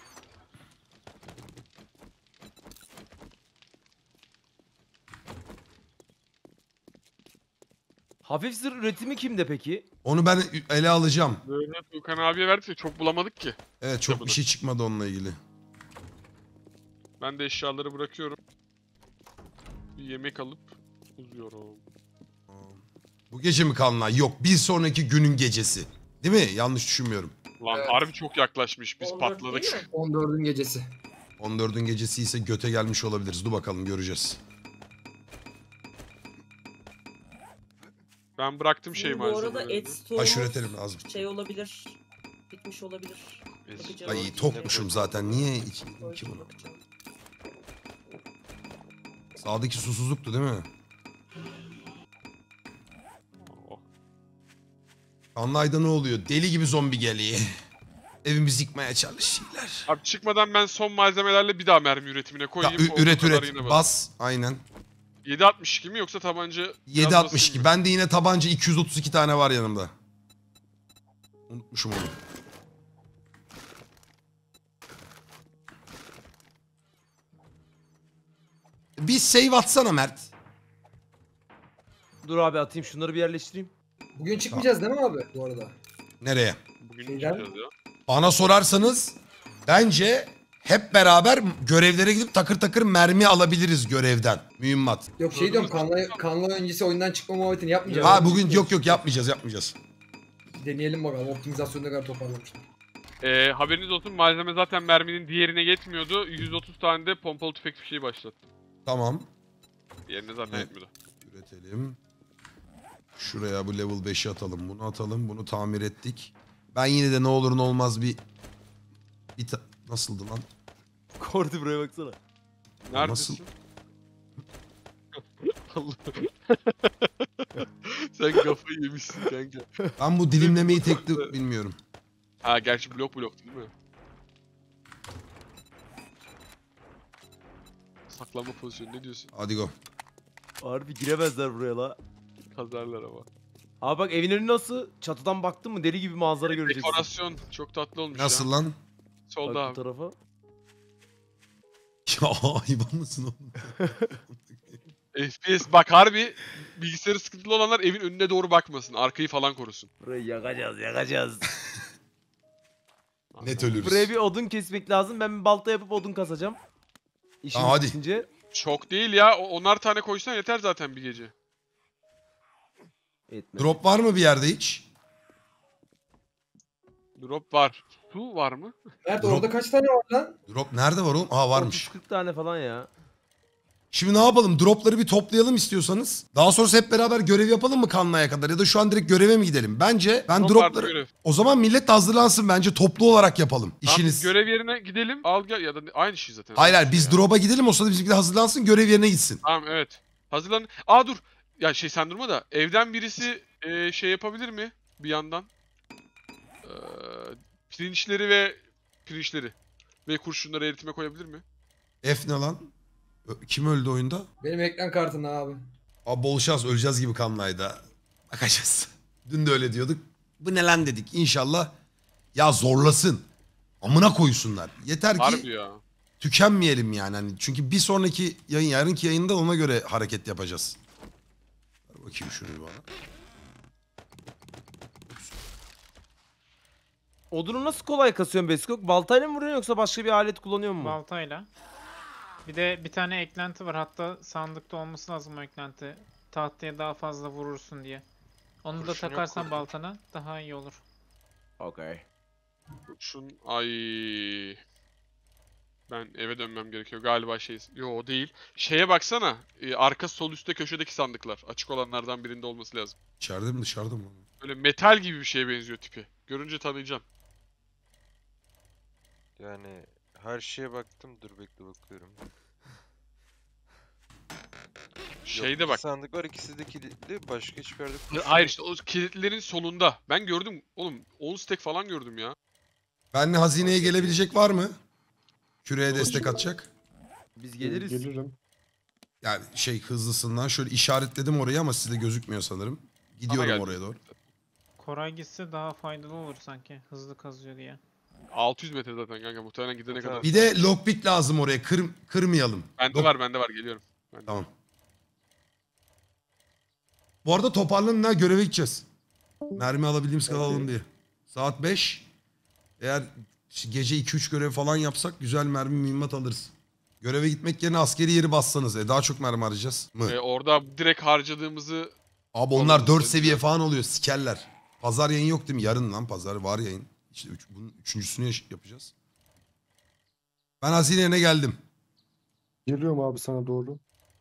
Hafif zırh üretimi kimde peki? Onu ben ele alacağım. Böyle Tuğkan abiye verdik de çok bulamadık ki. Evet çok bir Yapalım. şey çıkmadı onunla ilgili. Ben de eşyaları bırakıyorum. Bir yemek alıp uzuyorum. Bu gece mi kalınlar? Yok bir sonraki günün gecesi. Değil mi? Yanlış düşünmüyorum. Lan Evet. harbi çok yaklaşmış. Biz 14 patladık. değil mi? 14'ün gecesi. 14'ün gecesi ise göte gelmiş olabiliriz. Dur bakalım göreceğiz. Ben bıraktım şey Bu arada malzemelerini. et stoğumuz Taş üretelim lazım. şey olabilir. Bitmiş olabilir. Bakacağım. Ay tokmuşum zaten. Niye içeyim ki bunu? Bakacağım. Sağdaki susuzluktu değil mi? Oh. Kanlayda ne oluyor? Deli gibi zombi geliyor. Evimizi yıkmaya çalışıyorlar. Abi çıkmadan ben son malzemelerle bir daha mermi üretimine Ya, koyayım. üret Olduğu üret. kadarıyla bas. Bas. Aynen. 7.62 mi yoksa tabanca biraz basayım 7.62. mı? Ben de yine tabanca 232 tane var yanımda. Unutmuşum onu. Bir save atsana Mert. Dur abi atayım şunları bir yerleştireyim. Bugün çıkmayacağız değil mi abi bu arada? Nereye? Bugün Şeyden- çıkacağız ya. Bana sorarsanız bence hep beraber görevlere gidip takır takır mermi alabiliriz görevden. Mühimmat. Yok şey diyorum kanla öncesi oyundan çıkma muhabbetini yapmayacağız. Ha bugün yok yapmayacağız. Deneyelim bakalım optimizasyon ne kadar toparlamışlar. Haberiniz olsun, malzeme zaten merminin diğerine yetmiyordu. 130 tane de pompalı tüfek bir şey başlattı. Tamam. Diğerine zaten Evet. yetmiyordu. Üretelim. Şuraya bu level 5'i atalım. Bunu atalım. Bunu tamir ettik. Ben yine de ne olur ne olmaz bir nasıldı lan? Kordi buraya baksana. Neredesin? Nasıl? Allah. Sen kafayı yemişsin kanka. Ben bu dilimlemeyi tek de bilmiyorum. Ha gerçi blok değil mi? Saklanma pozisyonu ne diyorsun? Hadi go. Harbi giremezler buraya la. Kazarlar ama. Abi bak evin önü nasıl? Çatıdan baktın mı deli gibi manzara göreceksin. Dekorasyon çok tatlı olmuş Nasıl ya. lan? Solda Bak bu abi. tarafa. Ya hayvan mısın oğlum? FPS bak harbi bilgisayarı sıkıntılı olanlar evin önüne doğru bakmasın. Arkayı falan korusun. Burayı yakacağız. Net ölürüz. Buraya bir odun kesmek lazım. Ben bir balta yapıp odun kasacağım. İşim Hadi. bitince. Çok değil ya. Onar tane koysan yeter zaten bir gece. Etmez. Drop var mı bir yerde hiç? Drop var. Su var mı? Mert Drop- orada kaç tane var lan? Drop nerede var oğlum? Aa varmış. 30-40 tane falan ya. Şimdi ne yapalım? Dropları bir toplayalım istiyorsanız. Daha sonrası hep beraber görev yapalım mı Kanla'ya kadar? Ya da şu an direkt göreve mi gidelim? Bence ben Drop vardı, dropları... görev. O zaman millet de hazırlansın bence. Toplu olarak yapalım. Tamam, İşiniz... biz görev yerine gidelim. Al gel ya da aynı şey zaten. Hayır Aynı hayır şey biz ya. drop'a gidelim. O sırada bizimki de hazırlansın. Görev yerine gitsin. Tamam evet. Hazırlan. Aa dur. Ya şey sen durma da evden birisi şey yapabilir mi bir yandan? Pirinçleri ve kurşunları eritime koyabilir mi? F ne lan? Kim öldü oyunda? Benim ekran kartına abi. Abi bol şans, öleceğiz gibi Kanla'yda. Bakacağız. Dün de öyle diyorduk. Bu ne lan dedik. İnşallah ya zorlasın. Amına koysunlar. Yeter ki Harbi ya. tükenmeyelim yani. Hani çünkü bir sonraki yayın, yarınki yayında ona göre hareket yapacağız. Ver bakayım şunu bir bana. Odunu nasıl kolay kasıyorsun Beskok? Baltayla mı vuruyorsun yoksa başka bir alet kullanıyor musun? Baltayla. Bir de bir tane eklenti var. Hatta sandıkta olması lazım o eklenti. Tahtaya daha fazla vurursun diye. Onu da Kurşun yok takarsan kurşun. baltana daha iyi olur. Okay. Ay. Ben eve dönmem gerekiyor galiba şey. Yo değil. Şeye baksana. Arka sol üstte köşedeki sandıklar. Açık olanlardan birinde olması lazım. İçeride mi dışarıda mı? Böyle metal gibi bir şeye benziyor tipi. Görünce tanıyacaksın. Yani her şeye baktım. Dur bekle bakıyorum. Şeyde Yok, bak. bir sandık var, ikisi de kilitli. Başka hiçbir yerde kurşun Hayır yok. işte o kilitlerin solunda. Ben gördüm. Oğlum 10 stack falan gördüm ya. Benle hazineye gelebilecek var mı? Küreye destek atacak. Biz geliriz. Gelirim. Yani şey hızlısından şöyle işaretledim orayı ama sizde gözükmüyor sanırım. Gidiyorum geldi. oraya doğru. Koray gitse daha faydalı olur sanki. Hızlı kazıyor diye. 600 metre zaten kanka muhtemelen gidene kadar. Bir de lockpick lazım oraya. Kırmayalım. Bende var geliyorum. Bende. Tamam. Bu arada toparlanın ha, göreve gideceğiz. Mermi alabildiğimiz kadar alalım diye. Saat 5. Eğer gece 2-3 görev falan yapsak güzel mermi mühimmat alırız. Göreve gitmek yerine askeri yeri bassanız. Daha çok mermi harcayacağız mı? Orada direkt harcadığımızı Abi onlar alırız, 4 alırız. seviye falan oluyor. Sikerler. Pazar yayın yok değil mi? Yarın lan pazar var yayın. İşte bunun üçüncüsünü yapacağız. Ben hazineye geldim. Geliyorum abi sana doğru.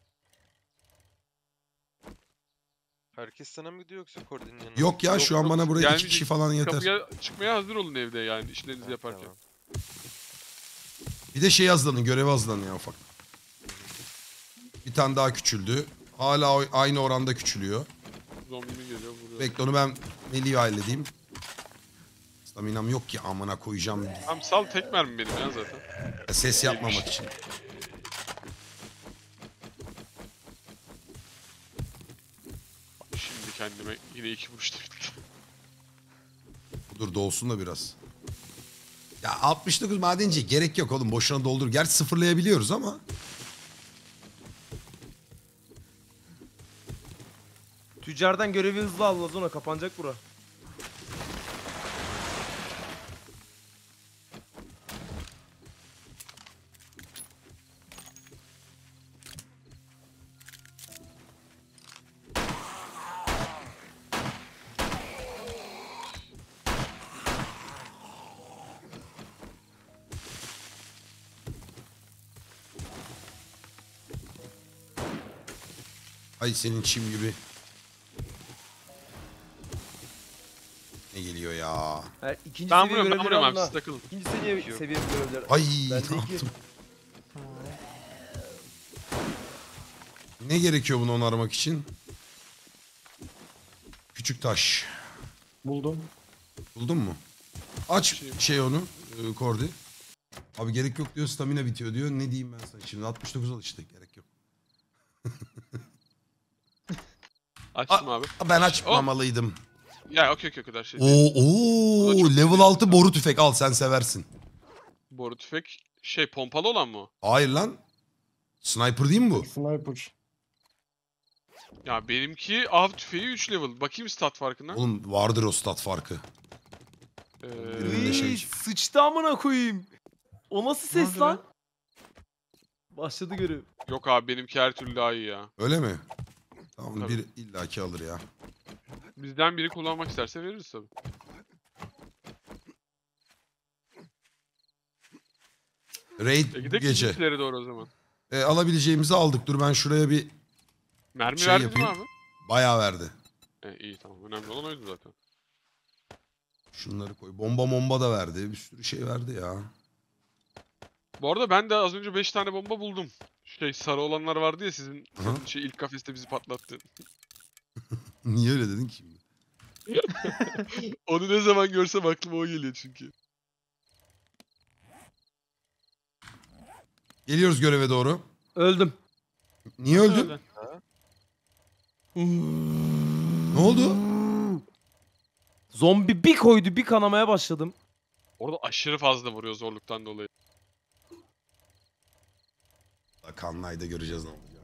Herkes sana mı gidiyor yoksa Kordi'nin yanına? Yok ya şu an bana buraya 2 gelmeyecek. kişi falan yeter. Kapıya çıkmaya hazır olun evde yani işlerinizi Ha, yaparken. tamam. Bir de şey hazırlanın, göreve hazırlanın ya ufak. Bir tane daha küçüldü. Hala aynı oranda küçülüyor. Zombi mi geliyor burada? Bekle onu ben Melih'i halledeyim. Staminam yok ki amına koyacağım. Tamam sal tek mermi benim ya zaten. Ses yapmamak için. Şimdi kendime yine 2 vuruşta bitti. Dur dolsun da biraz. Ya 69 madenci gerek yok oğlum boşuna doldur. Gerçi sıfırlayabiliyoruz ama. Tüccardan görevi hızlı al Lazona, kapanacak bura. Ay senin çim gibi. Ne geliyor ya? İkinci Ben seviye vuruyorum ben görevleri vuruyorum alın abi ha. siz takılın. İkinci seviye görevleri. Ay Ben ne de iki. yaptım? Ne gerekiyor bunu onarmak için? Küçük taş. Buldum. Buldun mu? Aç şey onu. Kordi. Abi gerek yok diyor, stamina bitiyor diyor. Ne diyeyim ben sana şimdi? 69 al işte, gerek yok. Açtım abi. Ben açmamalıydım. Ya okey o kadar şey değil. Oo, level 6 boru tüfek al, sen seversin. Boru tüfek şey pompalı olan mı o? Hayır lan. Sniper değil mi bu? Sniper. Ya benimki av tüfeği 3 level. Bakayım stat farkına. Oğlum vardır o stat farkı. Birinde şey- Iy, sıçtı amına koyayım. O nasıl ses oldu lan? lan? Başladı görev. Yok abi benimki her türlü daha iyi ya. Öyle mi? Tamam Tabii. bir illaki alır ya. Bizden biri kullanmak isterse veririz tabii. Raid bu Gidelim gece. bizimkilere doğru o zaman. Alabileceğimizi aldık. Dur ben şuraya bir Mermi Şey verdin mi yapayım. abi? bayağı verdi. İyi tamam. Önemli olan oydu zaten. Şunları koy. Bomba da verdi. Bir sürü şey verdi ya. Bu arada ben de az önce 5 tane bomba buldum. Şey sarı olanlar vardı ya sizin Aha. ilk kafeste bizi patlattı. Niye öyle dedin ki? Onu ne zaman görsem aklıma o geliyor çünkü. Geliyoruz göreve doğru. Öldüm. Niye öldün? Öldün. Ne oldu? Zombi bir koydu, bir kanamaya başladım. Orada aşırı fazla vuruyor zorluktan dolayı. Kanlı ayda göreceğiz ne olacak.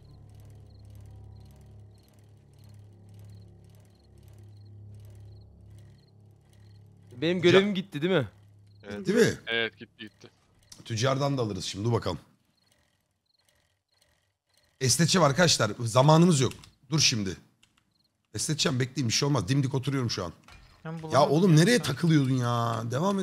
Benim görevim gitti değil mi? Değil mi? Evet gitti. Tüccardan da alırız şimdi. Dur bakalım. Esneteceğim arkadaşlar. Zamanımız yok. Dur şimdi. Esneteceğim bekleyin bir şey olmaz. Dimdik oturuyorum şu an. Ben Ya bulamadım oğlum nereye sen. takılıyordun ya? Devam et.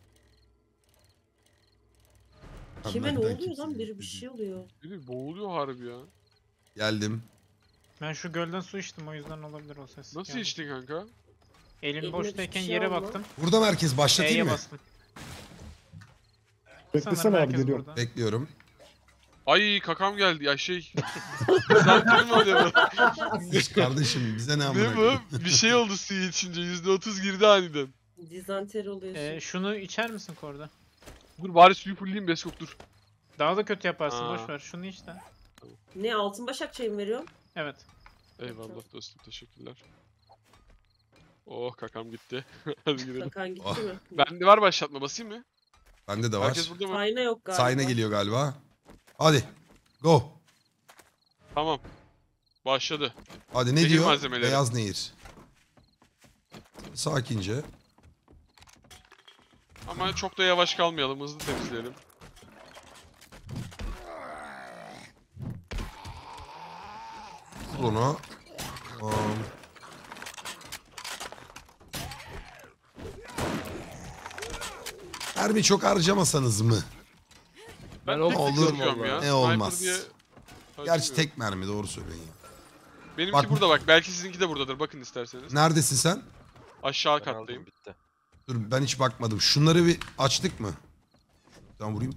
Kime ne Nereden oluyor lan? kimse- Bir şey oluyor. Biri boğuluyor harbi ya. Geldim. Ben şu gölden su içtim, o yüzden olabilir o ses. Nasıl Yani içtin kanka? Elim Eline boştayken bir şey yere oldu. baktım. Burada merkez başlatayım E'ye mı? bastım. Beklesene Sanırım abi herkes geliyorum. burada. Bekliyorum. Ay kakam geldi ya şey. Zaten mi oluyor bu? Kardeşim bize ne amına Ne koyayım? bu? Bir şey oldu suya içince %30 girdi aniden. Dizanteri oluyorsun. Şunu içer misin Korda? Dur bari suyu fulleyeyim Beskok dur. Daha da kötü yaparsın, Aa. boş ver. Şunu iç de. Ne altın başak çayı mı veriyorsun? Evet. Eyvallah dostum teşekkürler. Oh kakam gitti. Hadi gidelim. Bakan gitti Oh. mi? Bende var başlatma basayım mı? Bende de var. Herkes burada mı? Sayna yok galiba. Sayna geliyor galiba. Hadi. Go. Tamam. Başladı. Hadi ne Nehir diyor? malzemeleri. Beyaz nehir. Sakince. Ama çok da yavaş kalmayalım hızlı temizleyelim. Bunu. Mermi çok harcamasanız mı? Ben Ben tek olur tek sıkıyorum vallahi. ya. Ne Sniper olmaz. diye Gerçi harcamıyorum. tek mermi doğru söyleyin ya. Benimki Bak- burada bak. Belki sizinki de buradadır. Bakın isterseniz. Neredesin sen? Aşağı Ben kattayım. aldım, bitti. Dur ben hiç bakmadım. Şunları bir açtık mı? Ben vurayım.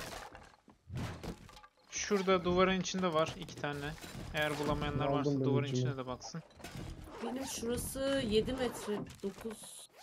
Şurada duvarın içinde var 2 tane. Eğer bulamayanlar Aldım varsa ben duvarın içine. içine de baksın. Benim şurası 7 metre 9.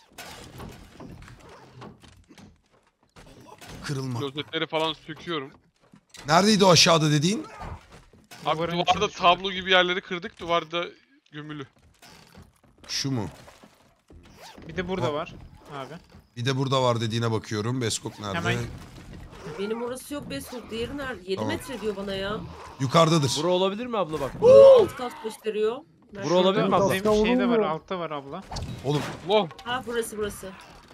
Kırılma. Klozetleri falan söküyorum. Neredeydi o aşağıda dediğin? Abi Duvarın duvarda içinde şurada. tablo gibi yerleri kırdık. Duvarda gömülü. Şu mu? Bir de burada var abi. Bir de burada var dediğine bakıyorum. Beskok nerede? Hemen- Benim orası yok Besut. Diğeri nerede? 7 Tamam. metre diyor bana ya. Yukarıdadır. Bura olabilir mi abla bak? Alt kat gösteriyor. Bura olabilir mi Şurada abla? zemin- şey de var, Vurulmuyor. altta var abla. Oğlum Wow. Ha burası.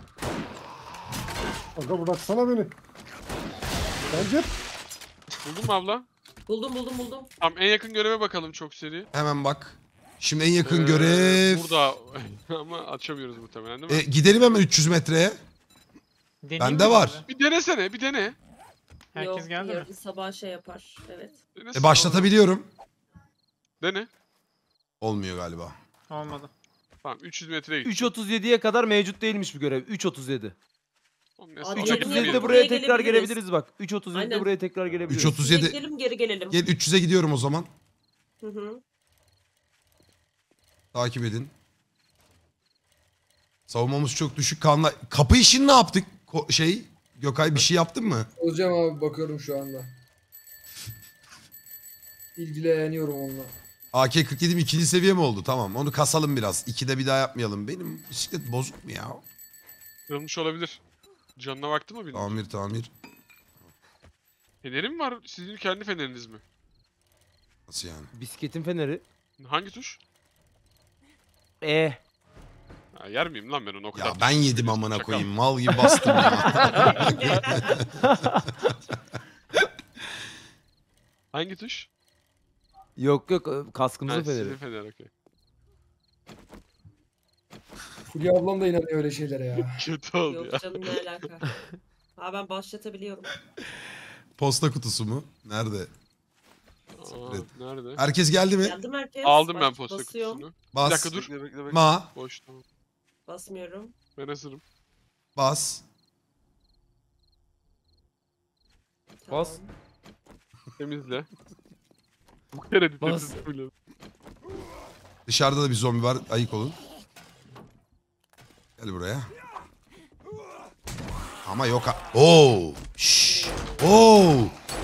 Aga bıraksana beni. Bence Buldun mu abla? Buldum. Tamam en yakın göreve bakalım çok seri. hemen bak. Şimdi en yakın Ee, görev. Burada. Ama açamıyoruz muhtemelen değil mi? Gidelim hemen 300 metreye. Deneyeyim Bende mi var. abi? Bir denesene bir dene. Herkes Yok, geldi mi? yarın sabah şey yapar. Evet. Denesene Başlatabiliyorum. oğlum. Dene. Olmuyor galiba. Olmadı. Tamam 300 metreye git. 3.37'ye kadar mevcut değilmiş bu görev. 3.37. Oğlum ne Abi, salak diğerine 3.37'de bir- buraya buraya tekrar gelebiliriz. gelebiliriz bak. 3.37'de Aynen. buraya tekrar gelebiliriz. 3.37. Gidelim geri gelelim. Gel 300'e gidiyorum o zaman. Hı. Takip edin. Savunmamız çok düşük. Kanla... Kapı işini ne yaptık? Gökay bir şey yaptın mı? Olacağım abi bakıyorum şu anda. İlgileniyorum onunla. AK-47'm ikinci seviye mi oldu? Tamam onu kasalım biraz. 2'de bir daha yapmayalım. Benim bisiklet bozuk mu ya? Kırılmış olabilir. Canına baktın mı bilmiyorum. Tamir. Feneri mi var? Sizin kendi feneriniz mi? Nasıl yani? Bisikletin feneri. Hangi tuş? Ha, yer miyim lan ben onu o kadar? Ya ben yedim amına Çakal. koyayım. Mal gibi bastım ya. Hangi tuş? Yok kaskımızın Ha, feneri. sizin fener okey. Fulya ablam da inanıyor öyle şeylere ya. Kötü oldu ya. Yok canım ne alaka. Ha ben başlatabiliyorum. Posta kutusu mu? Nerede? Aa, nerede? Herkes geldi mi? Geldim herkes. Aldım ben posta Basıyorum. kutusunu. Bas. Bir dakika dur. Bekle, bekle, bekle. Ma. Boş tamam. Basmıyorum. Ben hazırım. Bas. Bas. Tamam. Temizle. Bu kere de Bas. temizle. Dışarıda da bir zombi var. Ayık olun. Gel buraya. Ama yok ha. Oo. Şşş. Oo.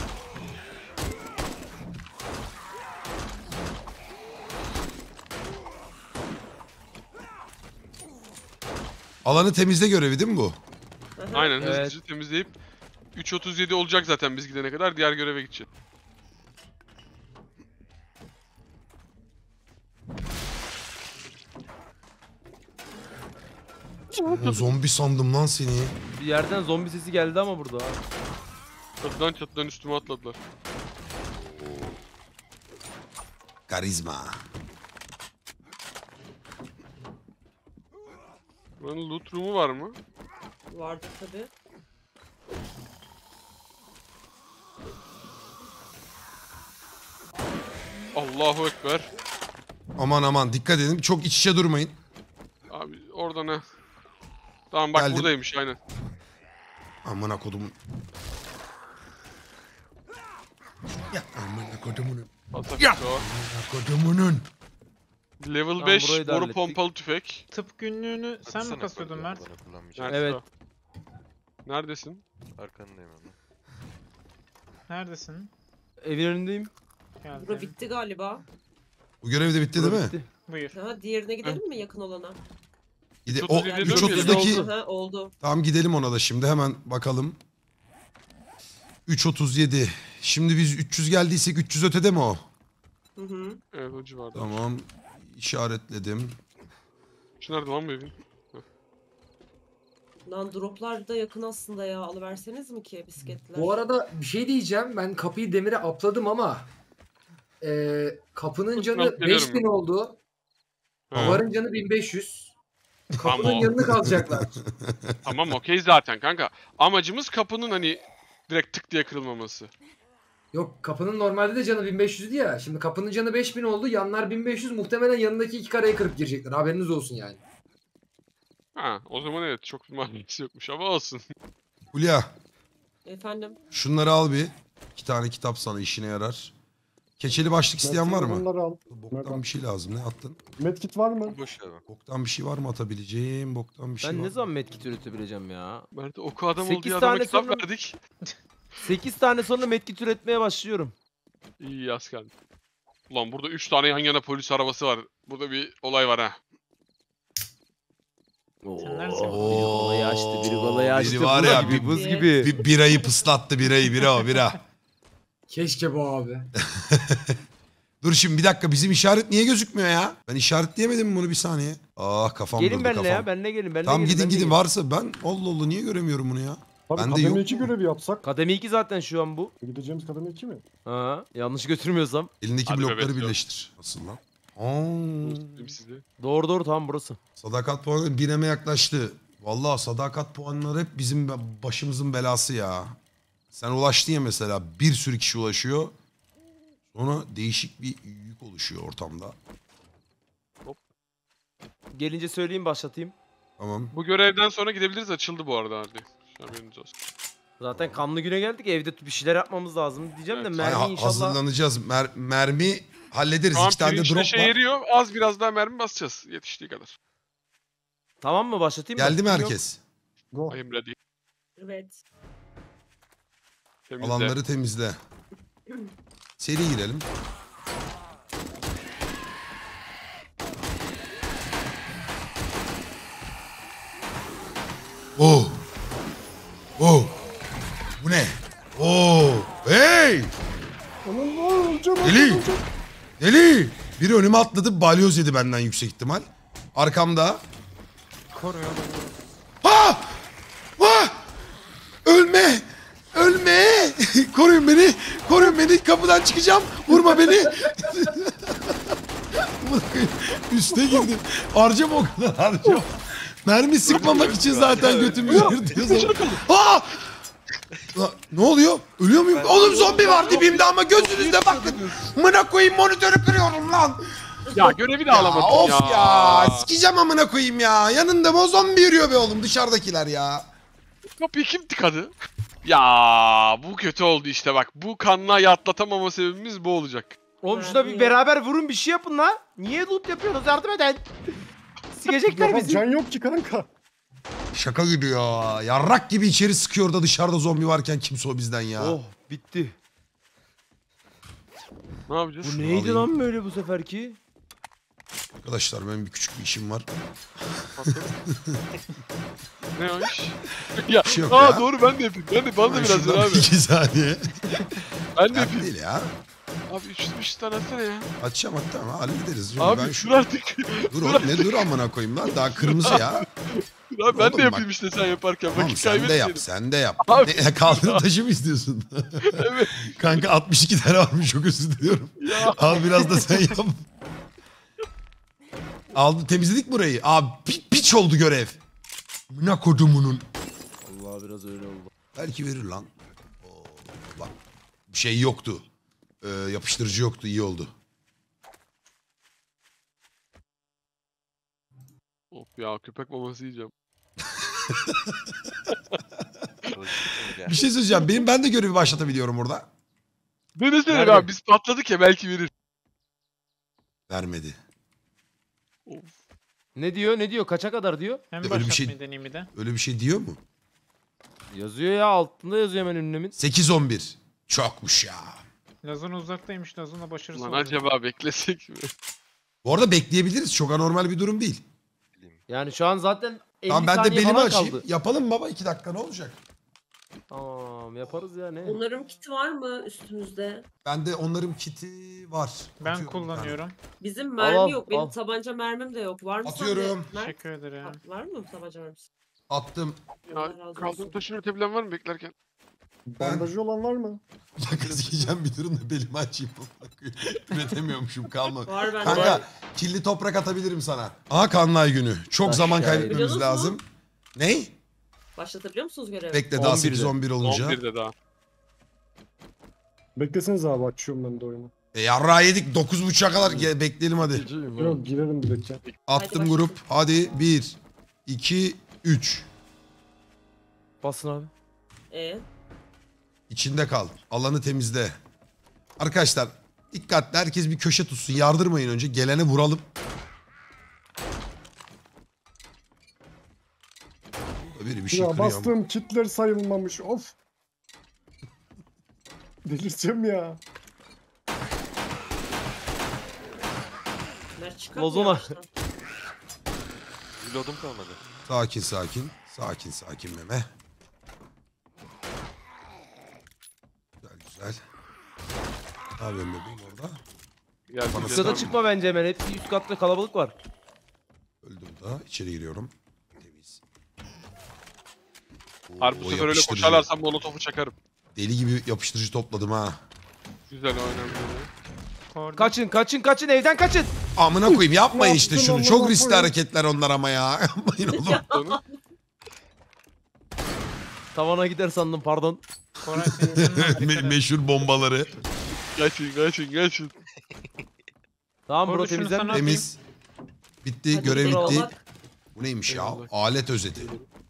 Alanı temizle görevi değil mi bu? Aha. Aynen Evet. hızlıca temizleyip 3.37 olacak zaten biz gidene kadar diğer göreve gideceğiz. O zombi sandım lan seni. Bir yerden zombi sesi geldi ama burada. Çatıdan üstüme atladılar. Karizma. Buranın loot room'u var mı? Vardır tabi. Allahu Ekber. Aman aman dikkat edin. Çok iç içe durmayın. Abi orada ne? Tamam bak Geldim. buradaymış aynen. Amına kodum. Ya amına kodumunun. Atak Ya! o. Amına kodumunun. Level Tamam, 5 burayı da boru hallettik. pompalı tüfek. Tıp günlüğünü sen mi Atsana kasıyordun kodu, Mert? bana kullanmayacağım. Nerede Evet. o? Neredesin? Arkandayım ama. Neredesin? Evin önündeyim. Geldim. Bura bitti galiba. Bu görev de bitti değil mi? Bitti. Buyur. Ha diğerine gidelim mi yakın olana? Gide o 3.37'de 3.30'daki oldu. Ha oldu. tamam gidelim ona da şimdi hemen bakalım. 3.37. Şimdi biz 300 geldiysek 300 ötede mi o? Hı hı. Evet o civarda. Tamam. İşaretledim. Şu nerede lan bu evin? Lan droplar da yakın aslında ya. Alıverseniz mi ki bisikletler? Bu arada bir şey diyeceğim. Ben kapıyı demire apladım ama kapının Dur, canı not veriyorum 5000 oldu. Ha, Duvarın canı 1500. Tamam Kapının o. yanını kalacaklar. Tamam okey zaten kanka. Amacımız kapının hani direkt tık diye kırılmaması. Yok kapının normalde de canı 1500'dü ya. Şimdi kapının canı 5000 oldu. Yanlar 1500. Muhtemelen yanındaki iki karayı kırıp girecekler. Haberiniz olsun yani. Ha o zaman evet çok bir manası yokmuş ama olsun. Hulya Efendim. şunları al bir. 2 tane kitap sana işine yarar. Keçeli başlık isteyen var mı? Bunları al. Boktan bir şey lazım. Ne attın? Medkit var mı? Boş ver. bak. Boktan bir şey var mı atabileceğim? Boktan bir şey Ben var ne mı? zaman medkit üretebileceğim ya? Mert oku adam 8 olduğu adama tane kitap sonra- verdik. 8 tane sonra medkit üretmeye başlıyorum. İyi yaz geldi. Ulan burada 3 tane yan yana polis arabası var. Burada bir olay var ha. Sen neredesin? Biri kolayı açtı, biri kolayı açtı. Biri var Buz ya, gibi, bir- buz gibi. Bir birayı pıslattı bira o bira. Keşke bu abi. Dur şimdi bir dakika bizim işaret niye gözükmüyor ya? Ben işaretleyemedim mi bunu bir saniye? Ah kafam Gelin durdu benimle kafam. ya, benimle gelin, benimle Tamam gelin. gidin benimle gidin gelin. varsa ben Allah Allah niye göremiyorum bunu ya? Tabii Bende kademe yok 2 mu? görevi yapsak. Kademe 2 zaten şu an bu. Gideceğimiz kademe 2 mi? Ha, yanlış götürmüyorsam. Elindeki Hadi be, blokları bekliyorum. birleştir. Nasıl lan? Dedim size. Doğru tamam burası. Sadakat puanı 1'e yaklaştı. Vallahi sadakat puanları hep bizim başımızın belası ya. Sen ulaştın ya mesela bir sürü kişi ulaşıyor. Sonra değişik bir yük oluşuyor ortamda. Gelince söyleyeyim başlatayım. Tamam. Bu görevden sonra gidebiliriz açıldı bu arada hadi. Haberiniz olsun. Zaten kanlı güne geldik, evde bir şeyler yapmamız lazım diyeceğim de Evet. mermi Hani inşallah. hazırlanacağız. Mermi hallederiz. Tamam 2 tane de pirinçle drop şey var. eriyor. Az biraz daha mermi basacağız yetiştiği kadar. Tamam mı başlatayım mı? Geldi mi Yok. herkes? Go. I am ready. Evet. Temizle. Alanları temizle. Seri girelim. Oh. Oh. Bu ne? Oh. Hey. Aman öleceğim. Deli. öleceğim. Deli! Biri önüme atladı, balyoz yedi benden yüksek ihtimal. Arkamda. Koruyor. Ha! Ha! Ölme! Ölme! Koruyun beni! Koruyun beni! Kapıdan çıkacağım! Vurma beni! Üste girdim. Harcama o kadar harcama. Mermi sıkmamak için zaten götümü yırtıyorsun. Ha! Ne oluyor? Ölüyor muyum? Oğlum zombi var dibimde ama gözünüzde bakın. Amına koyayım monitörü kırıyorum lan. Ya görevi de Ya, alamadın of ya. ya. Sikeceğim amına koyayım ya. Yanında o zombi yürüyor be oğlum dışarıdakiler ya. Kapıyı kim tıkadı? Ya bu kötü oldu işte bak. Bu kanlığa atlatamama sebebimiz bu olacak. Oğlum şuna bir beraber vurun bir şey yapın la. Niye loot yapıyorsunuz? Yardım edin. Sikecekler Ya bizi. can yok ki kanka. Şaka gibi ya. Yarrak gibi içeri sıkıyor da dışarıda zombi varken kimse o bizden ya. Oh bitti. Ne yapacağız? Bu neydi alayım. lan böyle bu seferki? Arkadaşlar benim bir küçük bir işim var. Ne o iş? Ya, Bir şey yok aa ya. doğru ben de yapayım. Bana da biraz ver Şuradan abi. 2 saniye. Ben de Dert yapayım. değil ya. Abi 300 tane atsana ya. Açacağım hatta ama hallederiz. Şimdi Abi ben dur şu... artık. Dur oğlum ne dur amına koyayım lan. Daha kırmızı ya. Dur abi ben Oğlum de yapayım bak. işte sen yaparken. Tamam Vakit sen de kaybetmeyelim. yap sen de yap. Abi. Ne, kaldırım taşı mı istiyorsun? Evet. Kanka 62 tane varmış çok özür diliyorum. Al biraz da sen yap. Aldı temizledik burayı. Abi piç oldu görev. Mına kodumunun. Allah biraz öyle oldu. Belki verir lan. Oo, bak bir şey yoktu. Yapıştırıcı yoktu iyi oldu. Of ya köpek maması yiyeceğim. Bir şey söyleyeceğim. Ben de görevi başlatabiliyorum orada. Denesene Nerede? abi biz patladık ya belki verir. Vermedi. Of. Ne diyor? Ne diyor? Kaça kadar diyor? Hem Öyle bir başlatmayı şey- deneyeyim bir de. Öyle bir şey diyor mu? Yazıyor ya altında yazıyor hemen ünlemin. 8-11. Çokmuş ya. Lazon uzaktaymış. Lazon'la başarısı Lan olacak. acaba beklesek mi? Bu arada bekleyebiliriz. Çok anormal bir durum değil. Yani şu an zaten 50 Tamam ben de saniye belimi falan açayım. kaldı. Yapalım baba 2 dakika ne olacak? Tamam yaparız ya ne? Onarım kiti var mı üstünüzde? Bende onların kiti var. Ben Atıyorum bir tane. kullanıyorum. Bizim mermi al, yok. Benim al. tabanca mermim de yok. Var mı Atıyorum. sende? Mert? Teşekkür ederim. Var mı tabanca mermisi? Attım. Allah Ya razı kaldırım olsun. taşını ötebilen var mı beklerken? Bandajı olan var mı? Bir dakika sikeceğim bir durun da belimi açayım. Üretemiyormuşum kalma. Var bende. Kanka kirli toprak atabilirim sana. Aha Kanlay günü. Çok zaman Aşağıya. kaybetmemiz Biliyorsunuz lazım. Ney? Başlatabiliyor musunuz görevi? Bekle daha 11'de. 8-11 olunca. 11'de daha. Bekleseniz abi açıyorum ben de oyunu. Yarrağı yedik 9.30'a kadar bekleyelim hadi. Yok girelim direkt ya. Attım Hadi grup. Hadi 1, 2, 3. Basın abi. İçinde kal. Alanı temizle. Arkadaşlar dikkatli herkes bir köşe tutsun. Yardırmayın önce. Gelene vuralım. Burada biri bir şey Ya kırıyor ama. bastığım kitler sayılmamış of. Delireceğim ya. Mert çıkar Lozona. mı yavaştan? Reload'um kalmadı. Sakin sakin. Sakin sakin meme. Güzel güzel. Ne yapıyorsun bebeğim orada? Gel Bana bir Üst kata de- çıkma bence hemen. Hepsi üst katta kalabalık var. Öldüm daha. İçeri giriyorum. Temiz. Harbi bu Oo, sefer öyle yapıştırıcı. koşarlarsam molotofu çakarım. Deli gibi yapıştırıcı topladım ha. Güzel önemli. Kordi. Kaçın evden kaçın. Amına koyayım yapmayın Ne işte yaptın şunu. amına Çok riskli koyayım? hareketler onlar ama ya. Yapmayın oğlum. Onu Tavana gider sandım pardon. Koray senin canına dikkat et. Meşhur bombaları. kaçın. Tamam bro Kordi şunu temizlen. sana- Temiz. Bitti. Hadi Görev dur, bitti. Allah. Bu neymiş ya? Eyvallah. Alet özeti.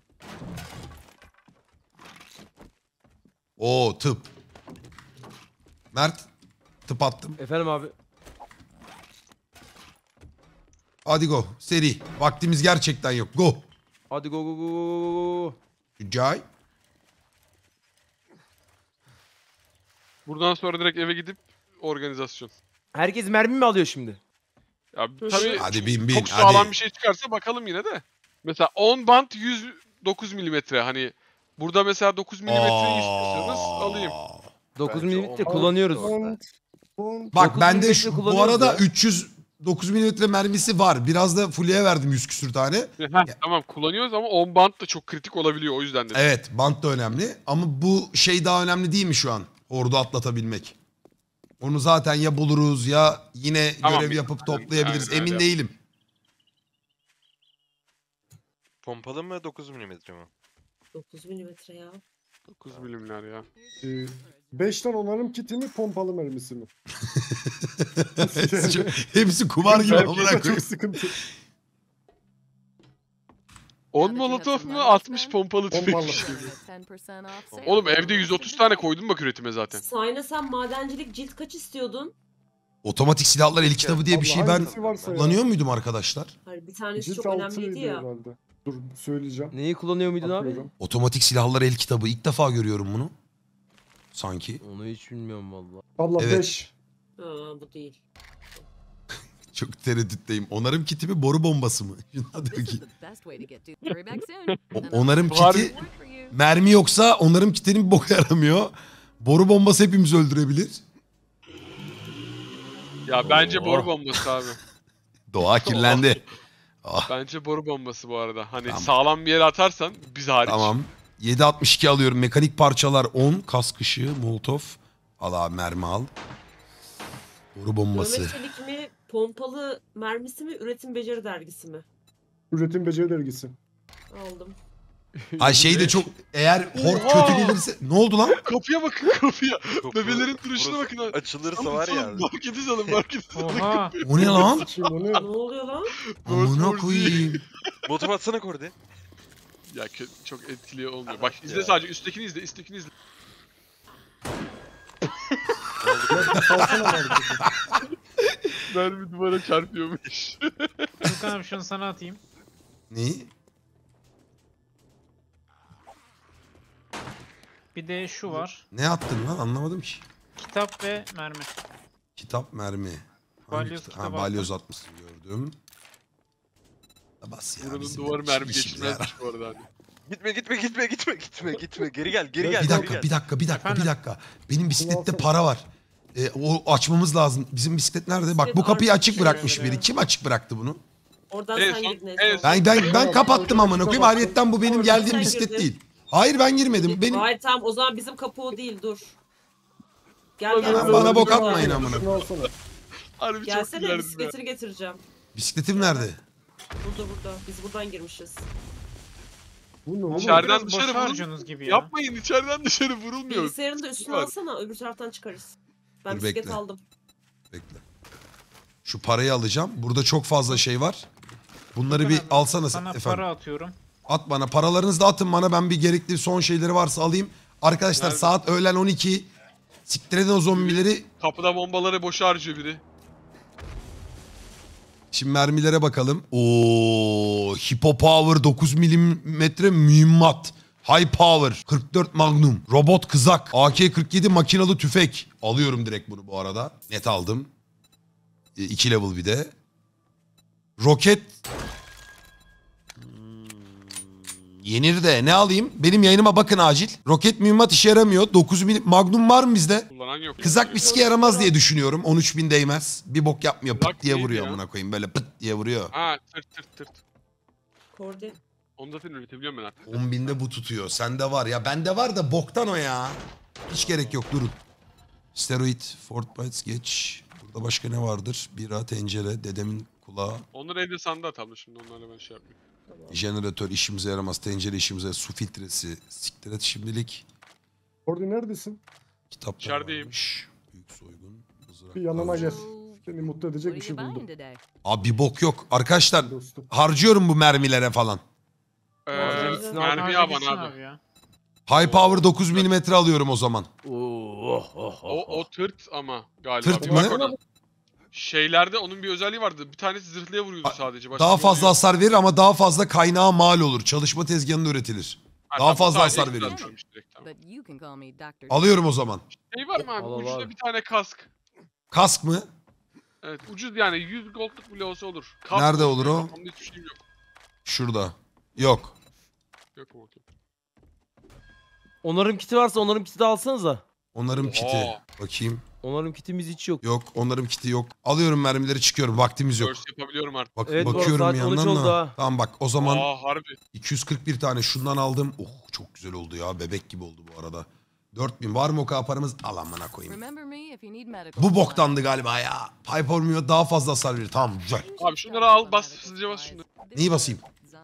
Oo tıp. Mert. Tıp attım. Efendim abi. Hadi go. Seri. Vaktimiz gerçekten yok. Go. Hadi go go go go go. Gücay. Buradan sonra direkt eve gidip organizasyon. Herkes mermi mi alıyor şimdi? Ya tabii Hadi bin çok sağlam hadi. bir şey çıkarsa bakalım yine de. Mesela 10 bant 109 milimetre hani burada mesela 9 milimetreyi istiyorsanız alayım. 9 Bence milimetre olmaz. kullanıyoruz. Bak 9 bende milimetre şu, bu kullanıyoruz arada ya. 309 milimetre mermisi var. Biraz da Fulya'ya verdim 100 küsür tane. Tamam kullanıyoruz ama on band da çok kritik olabiliyor o yüzden de. Evet, bant da önemli. Ama bu şey daha önemli değil mi şu an? Ordu atlatabilmek. Onu zaten ya buluruz ya yine Tamam, görev yapıp toplayabiliriz. aynen, Emin öyle değilim. Pompalı mı 9 milimetre mi? 9 milimetre ya. 9 milimler ya. 5 tane onarım kiti mi pompalı mermisi mi? Hepsi kumar gibi amına Çok koyayım. sıkıntı. 10 molotof mu 60 pompalı tüfek Pompalı. bir şey. Oğlum evde 130 tane koydum bak üretime zaten. Sayna sen madencilik cilt kaç istiyordun? Otomatik silahlar el kitabı diye bir şey ben Hangisi varsa ya. kullanıyor muydum arkadaşlar? Hayır bir tanesi Cilt çok altıydı önemliydi ya. herhalde. Dur söyleyeceğim. Neyi kullanıyor muydun abi? Bakıyorum. Otomatik silahlar el kitabı. İlk defa görüyorum bunu. Sanki. Onu hiç bilmiyorum valla. Abla Evet. 5. Ha, bu değil. Çok tereddütteyim. Onarım kiti mi boru bombası mı? Şuna diyor ki. Onarım kiti mermi yoksa onarım kitinin bir boka yaramıyor. Boru bombası hepimizi öldürebilir. Ya bence boru bombası abi. Doğa kirlendi. Ah, Bence boru bombası bu arada. Hani Tamam. sağlam bir yere atarsan biz hariç. tamam. 7.62 alıyorum. Mekanik parçalar 10. Kask ışığı, molotof. Al abi mermi al. Boru bombası. Dövme çelik mi? Pompalı mermisi mi? Üretim beceri dergisi mi? Üretim beceri dergisi. Aldım. Ay şey de çok eğer hort kötü gelirse ne oldu lan? Kapıya bakın kapıya. Kapı- Bebelerin duruşuna burası bakın abi. Açılırsa var ya. Marketi salın marketi salın. Oha. O ne lan? Şimdi onu Ne oluyor lan? Amına koyayım. Motor atsana Kordi. Ya çok etkili olmuyor. Bak izle Ya. sadece üsttekini izle üsttekini izle. salsana marketi. Mermi duvara çarpıyormuş. Furkan abi şunu sana atayım. Neyi? Bir de şu var. Ne attın lan anlamadım ki. Kitap ve mermi. Kitap mermi. Hangi Balyoz kitap? kitabı Balyoz atmışsın gördüm. Bas ya. Buranın bizim duvarı mermi işimize geçirmezmiş yarar. bu arada. Hani. Gitme. Geri gel. Bir dakika. Efendim? Benim bisiklette alsana. para var. O açmamız lazım. Bizim bisiklet nerede? Bak Bisiklet bu kapıyı arka açık köşede bırakmış böyle. biri. Kim açık bıraktı bunu? Oradan En sen son- girdin en en son. Ben kapattım amına koyayım. Ayrıyetten bu benim Oradan geldiğim sen bisiklet girdin. değil. Hayır ben girmedim. Benim Hayır tamam o zaman bizim kapı o değil dur. Gel Lan gel. bana bok Şunu atmayın al. amına. Şunu alsana. Harbi çok Gelsene gülerdim ya. bisikletini getireceğim. Bisikletim nerede? Burada. Biz buradan girmişiz. Bu ne oğlum? İçeriden Biraz dışarı boş vurun. harcıyorsunuz gibi ya. Yapmayın içeriden dışarı vurulmuyor. Bilgisayarını da üstüne Var. alsana öbür taraftan çıkarız. Ben Dur, bisiklet bekle. aldım. Bekle. Şu parayı alacağım. Burada çok fazla şey var. Bunları bir Furkan abi, alsana sen sana efendim. para atıyorum. At bana. Paralarınızı da atın bana. Ben bir gerekli son şeyleri varsa alayım. Arkadaşlar Nerede? saat öğlen 12. Siktir edin o zombileri. Kapıda bombaları boşa harcıyor biri. Şimdi mermilere bakalım. Oo, Hippo Power 9 milimetre mühimmat. High Power 44 Magnum. Robot kızak. AK-47 makinalı tüfek. Alıyorum direkt bunu bu arada. Net aldım. 2 level bir de. Roket. Yenir de ne alayım? Benim yayınıma bakın acil. Roket mühimmat işe yaramıyor. 9 Magnum var mı bizde? Kullanan yok. Kızak bir sike yaramaz diye düşünüyorum. 13.000 değmez. Bir bok yapmıyor. Kızak Pıt diye neydi vuruyor ya? amına koyayım. Böyle pıt diye vuruyor. Ha tırt. Kordi. Onu zaten üretebiliyorum ben artık. 10.000'de bu tutuyor. Sende var ya. Bende var da boktan o ya. Hiç gerek yok durun. Steroid, Fortnite geç. Burada başka ne vardır? Bira, tencere, dedemin kulağı, Onları evde sandığa atalım şimdi onlarla ben şey yapmayayım. jeneratör işimize yaramaz. Tencere işimize, su filtresi. Siktir et şimdilik. Kordi neredesin? Kitaplar İçerideyim. varmış. Büyük soygun. Mızrak, Bir yanıma kılıç. gel. Seni mutlu edecek bir şey buldum. Abi bir bok yok. Arkadaşlar Dostum. harcıyorum bu mermilere falan. Harcamışsın abi. Mermi ya Harcamışsın bana abi. ya. High power 9 milimetre alıyorum o zaman. O tırt ama galiba. Tırt Bir mı? bak ona. Şeylerde onun bir özelliği vardı. Bir tanesi zırhlıya vuruyordu sadece. Başka Daha bir fazla oluyor. hasar verir ama daha fazla kaynağa mal olur. Çalışma tezgahında üretilir. Ha, daha tamam, fazla sadece hasar ekstra veriyor. atıyormuş direkt, tamam. Alıyorum o zaman. Şey var mı abi? Al, al, Ucuza al. bir tane kask. Kask mı? Evet ucuz yani 100 gold'luk bile olsa olur. Kask Nerede olsun, olur o? kafamda hiçbir şeyim yok. Şurada. Yok. Yok mu? Okey. Onarım kiti varsa onarım kiti de alsanıza. Onarım Oha. kiti. Bakayım. Onarım kitimiz hiç yok. Yok onların kiti yok. Alıyorum mermileri çıkıyorum. Vaktimiz yok. Burst yapabiliyorum artık. Bak, Evet, bu arada bakıyorum saat bir 13 yandan oldu da. ha. Tamam bak o zaman Harbi. 241 tane şundan aldım. Oh çok güzel oldu ya. Bebek gibi oldu bu arada. 4000 var mı o kadar paramız? Al amına koyayım. Bu boktandı galiba ya. Piper Mio daha fazla hasar verir. Tamam güzel. Abi şunları al, bas, hızlıca bas şunları. Neyi basayım?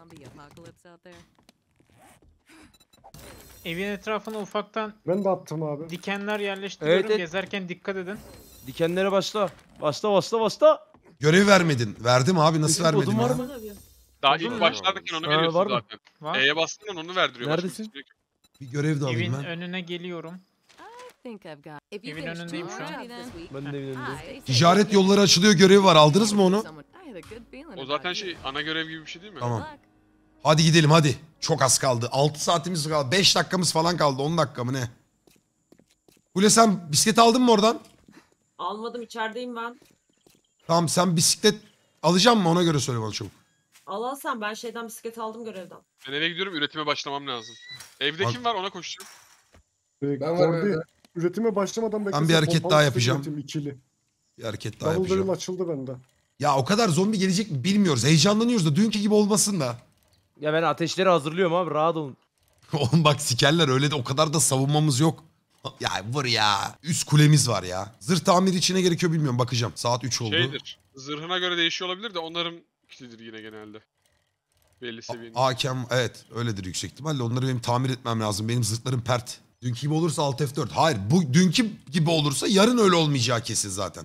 Evin etrafına ufaktan Ben de attım abi. dikenler yerleştiriyorum. Evet, evet. Gezerken dikkat edin. Dikenlere başla. Başla. Görev vermedin. Verdim abi nasıl Bizim vermedim odun var ya? mı? Daha Odun ilk mu? başlarken onu Ha, veriyorsun var mı? zaten. Var. E'ye bastığında onu verdiriyor. Başka Neredesin? bir şey yok. Bir görev de alayım Evin ben. önüne geliyorum. Evin önündeyim şu an. Ben de evin önünde. Ticaret yolları açılıyor görevi var. Aldınız mı onu? O zaten şey ana görev gibi bir şey değil mi? Tamam. Hadi gidelim hadi. Çok az kaldı. 6 saatimiz kaldı. 5 dakikamız falan kaldı. 10 dakika mı ne? Kule sen bisiklet aldın mı oradan? Almadım, içerideyim ben. Tamam sen bisiklet alacağım mı ona göre söyle bana çabuk. Al sen, ben şeyden bisiklet aldım görevden. Ben eve gidiyorum, üretime başlamam lazım. Evde Bak- kim var ona koşacağım. Ben varım Kordi, evde. üretime başlamadan beklesene. bir hareket pompalı daha tüfek yapacağım. üretim ikili. Bir hareket daha Double yapacağım. barrel açıldı bende. Ya o kadar zombi gelecek mi bilmiyoruz. Heyecanlanıyoruz da dünkü gibi olmasın da. Ya ben ateşleri hazırlıyorum abi, rahat olun. Oğlum bak sikerler öyle de o kadar da savunmamız yok. Ya vur ya. Üst kulemiz var ya. Zırh tamiri içine gerekiyor bilmiyorum bakacağım. Saat 3 oldu. Şeydir. Zırhına göre değişiyor olabilir de onların kitidir yine genelde. Belli seviyenin. Hakem evet öyledir yüksek ihtimalle. Onları benim tamir etmem lazım. Benim zırhlarım pert. Dünkü gibi olursa Alt F4. Hayır bu dünkü gibi olursa yarın öyle olmayacağı kesin zaten.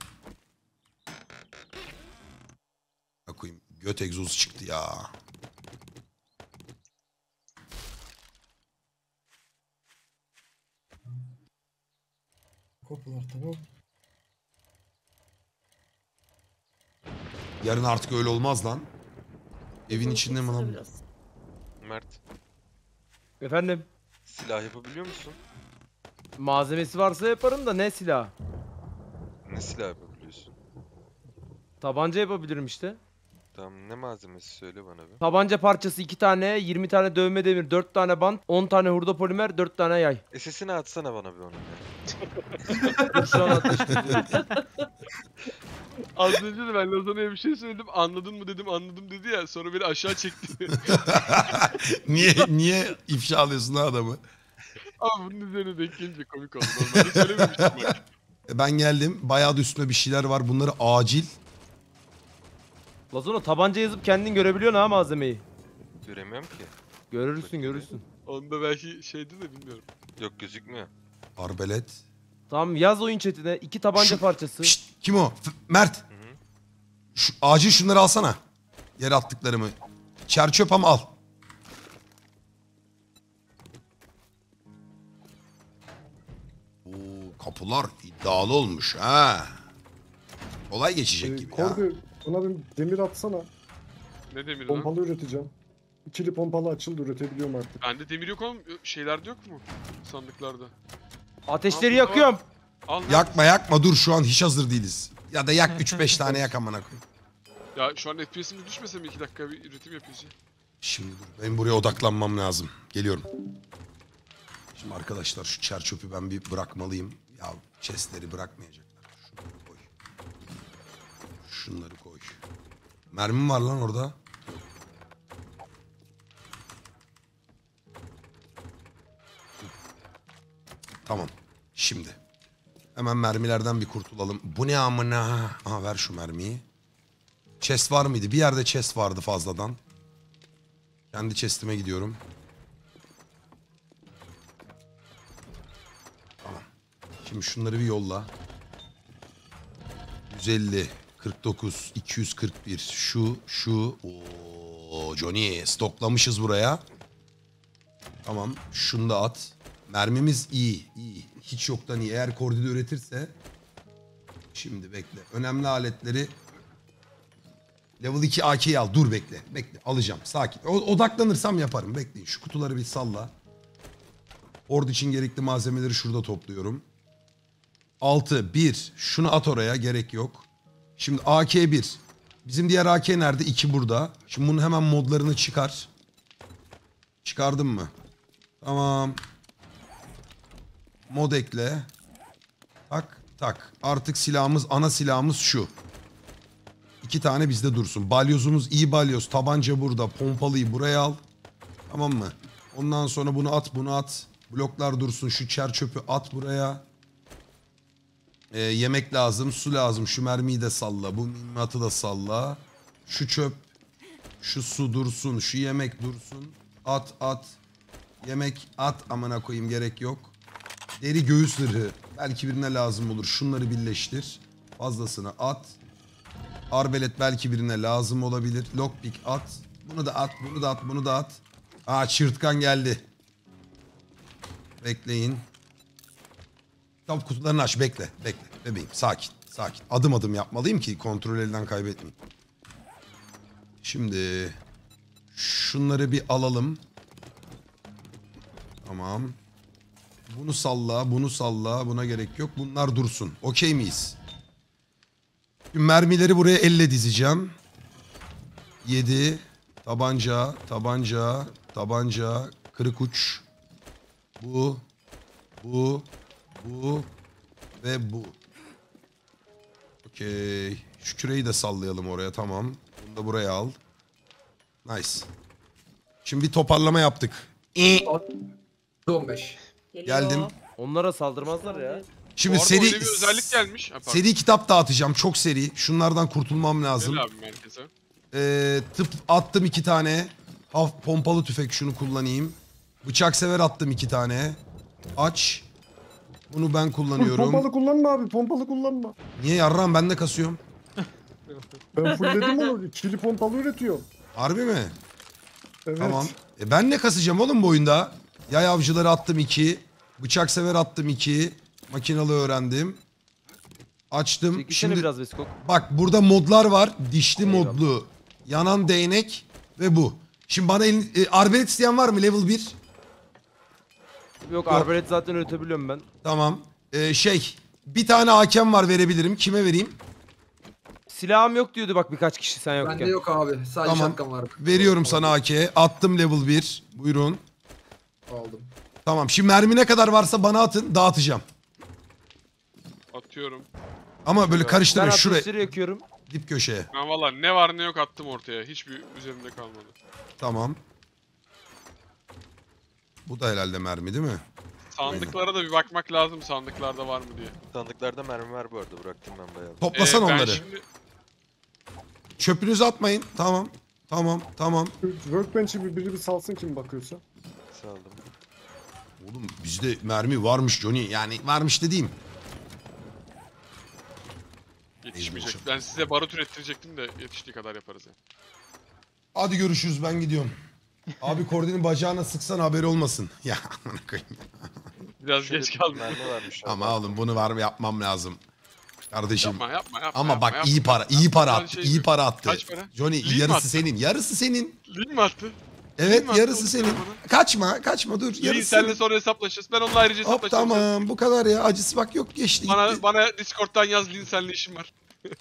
Ya koyayım göt egzozu çıktı ya. Kapılar tamam. Yarın artık öyle olmaz lan. Evin içinde mi lan? bu? Biraz. Mert, Efendim, silah yapabiliyor musun? malzemesi varsa yaparım da ne silah? Ne silah yapabiliyorsun? Tabanca yapabilirim işte. Tamam, ne malzemesi söyle bana bir. Tabanca parçası 2 tane, 20 tane dövme demir, 4 tane bant, 10 tane hurda polimer, 4 tane yay. SS'ini atsana bana bir onun ya. Dur şu an ateşliyorum. Az önce de ben Lazana'ya bir şey söyledim. Anladın mı dedim, anladım dedi ya. Sonra beni aşağı çekti. niye ifşa alıyorsun lan adamı? Ama bunun üzerine denk gelince komik oldu. Normalde söylememiştim bak. Ben geldim. Bayağı da üstüne bir şeyler var. Bunları acil. Lazona tabanca yazıp kendin görebiliyorsun ha malzemeyi. Göremiyorum ki. Görürsün. Onda belki şeydi de bilmiyorum. Yok, gözükmüyor. Arbelet. Tamam yaz oyun chatine 2 tabanca Şu- parçası. Şşt, kim o? Mert. Hı hı. Şu, acil şunları alsana. Yere attıklarımı. Çerçöp ama al. Oo, kapılar iddialı olmuş ha. Kolay geçecek gibi ya. Kordi, buna bir demir atsana. Ne demir lan? Pompalı üreteceğim. İkili pompalı açıldı, üretebiliyorum artık. Bende demir yok oğlum. Şeylerde yok mu? Sandıklarda. Ateşleri Al, yakıyorum. Al lan. Yakma dur şu an hiç hazır değiliz. Ya da yak 3-5 tane yak amına koyayım. Ya şu an FPS'imiz düşmese mi 2 dakika bir üretim yapıyoruz ya? Şimdi dur benim buraya odaklanmam lazım. Geliyorum. Şimdi arkadaşlar şu çerçöpü ben bir bırakmalıyım. Ya chestleri bırakmayacaklar. Şunları koy. Şunları koy. Mermim var lan orada. Tamam. Şimdi. Hemen mermilerden bir kurtulalım. Bu ne amına? Aha ver şu mermiyi. Chest var mıydı? Bir yerde chest vardı fazladan. Kendi chestime gidiyorum. Tamam. Şimdi şunları bir yolla. 150, 49, 241. Şu. Oo, Johnny stoklamışız buraya. Tamam. Şunu da at. Mermimiz iyi. Hiç yoktan iyi. Eğer koordide üretirse. Şimdi bekle. Önemli aletleri. Level 2 AK'yi al. Dur bekle. Alacağım. Sakin. Odaklanırsam yaparım. Bekleyin. Şu kutuları bir salla. Ordu için gerekli malzemeleri şurada topluyorum. 6. 1. Şunu at oraya. Gerek yok. Şimdi AK 1. Bizim diğer AK nerede? 2 burada. Şimdi bunun hemen modlarını çıkar. Çıkardım mı? Tamam. Mod ekle. Bak. Tak. Artık silahımız, ana silahımız şu. 2 tane bizde dursun. Balyozumuz iyi balyoz. Tabanca burada. Pompalıyı buraya al. Tamam mı? Ondan sonra bunu at, bunu at. Bloklar dursun. Şu çer çöpü at buraya. Yemek lazım, su lazım. Şu mermiyi de salla. Bu mühimmatı da salla. Şu çöp, şu su dursun. Şu yemek dursun. At, at. Yemek at. Amına koyayım, gerek yok. Deri göğüs zırhı. Belki birine lazım olur. Şunları birleştir. Fazlasını at. Arbelet belki birine lazım olabilir. Lockpick at. Bunu da at, bunu da at, bunu da at. Aa, çırtkan geldi. Bekleyin. Kitap kutularını aç, bekle. Bekle bebeğim, sakin, sakin. Adım adım yapmalıyım ki kontrol elden kaybetmeyeyim. Şimdi şunları bir alalım. Tamam. Bunu salla, bunu salla. Buna gerek yok. Bunlar dursun. Okey miyiz? Şimdi mermileri buraya elle dizeceğim. 7. Tabanca, tabanca, tabanca. Kırık uç. Bu ve bu. Okey. Şu küreyi de sallayalım oraya, tamam. Bunu da buraya al. Nice. Şimdi bir toparlama yaptık. 15. Geliyor. Geldim. Onlara saldırmazlar ya. Şimdi Bu arada seri öyle bir özellik gelmiş. Ha, pardon. seri kitap dağıtacağım, çok seri. Şunlardan kurtulmam lazım. Gel abi merkeze. Tıp attım 2 tane. Pompalı tüfek, şunu kullanayım. Bıçak sever attım 2 tane. Aç. Bunu ben kullanıyorum. Pompalı kullanma abi, pompalı kullanma. Niye yarram, ben de kasıyorum. Ben fullledim onu. İkili pompalı üretiyorum. Harbi mi? Evet. Tamam. Ben ne kasacağım oğlum bu oyunda? Yay avcıları attım 2. Bıçak sever attım 2. Makinalı öğrendim. Açtım. Çekilsene Şimdi biraz Veskok. bak, burada modlar var. Dişli Eyvallah. modlu. Yanan değnek ve bu. Şimdi bana arbelet isteyen var mı level 1? Yok, arbalet zaten ötebiliyorum ben. Tamam. Bir tane hakem var, verebilirim. Kime vereyim? Silahım yok diyordu bak birkaç kişi sen yokken. Bende yok abi. Sadece Tamam. şapkam var. Veriyorum sana AK. Attım level 1. Buyurun. Aldım. Tamam. Şimdi mermi ne kadar varsa bana atın. Dağıtacağım. Atıyorum. Ama böyle Ben karıştırmayın. Şuraya. atmosferi yakıyorum. Dip köşeye. Ben valla ne var ne yok attım ortaya. Hiçbir üzerimde kalmadı. Tamam. Bu da herhalde mermi değil mi? Sandıklara da bir bakmak lazım, sandıklarda var mı diye. Sandıklarda mermi var bu arada, bıraktım ben bayağı. Toplasan Ben onları. şimdi Çöpünüzü atmayın. Tamam. Tamam. Tamam. Workbench'i biri bir salsın kim bakıyorsa. Saldım. Oğlum bizde mermi varmış Johnny. Yani varmış dediğim. yetişmeyecek. Ben size barut ürettirecektim de yetiştiği kadar yaparız yani. Hadi görüşürüz, ben gidiyorum. Abi Kordi'nin bacağına sıksan haberi olmasın. Ya amına koyayım. Biraz geç kaldım. Mermi varmış. abi. Ama oğlum bunu var mı, yapmam lazım. Kardeşim. Yapma. Ama yapma, bak yapma. iyi para, iyi para Yapma. attı. İyi para attı. Kaç para? Johnny Lig mi yarısı attı? senin. Yarısı senin. Link mi attı? Evet, mi attı? yarısı Onu senin. söyle bana. Kaçma dur. Link Yarısı seninle senin. sonra hesaplaşırız. Ben onunla ayrıca Hop hesaplaşacağım. tamam, bu kadar ya. Acısı bak yok, geçti gitti. Bana Discord'dan yaz, Link seninle işim var.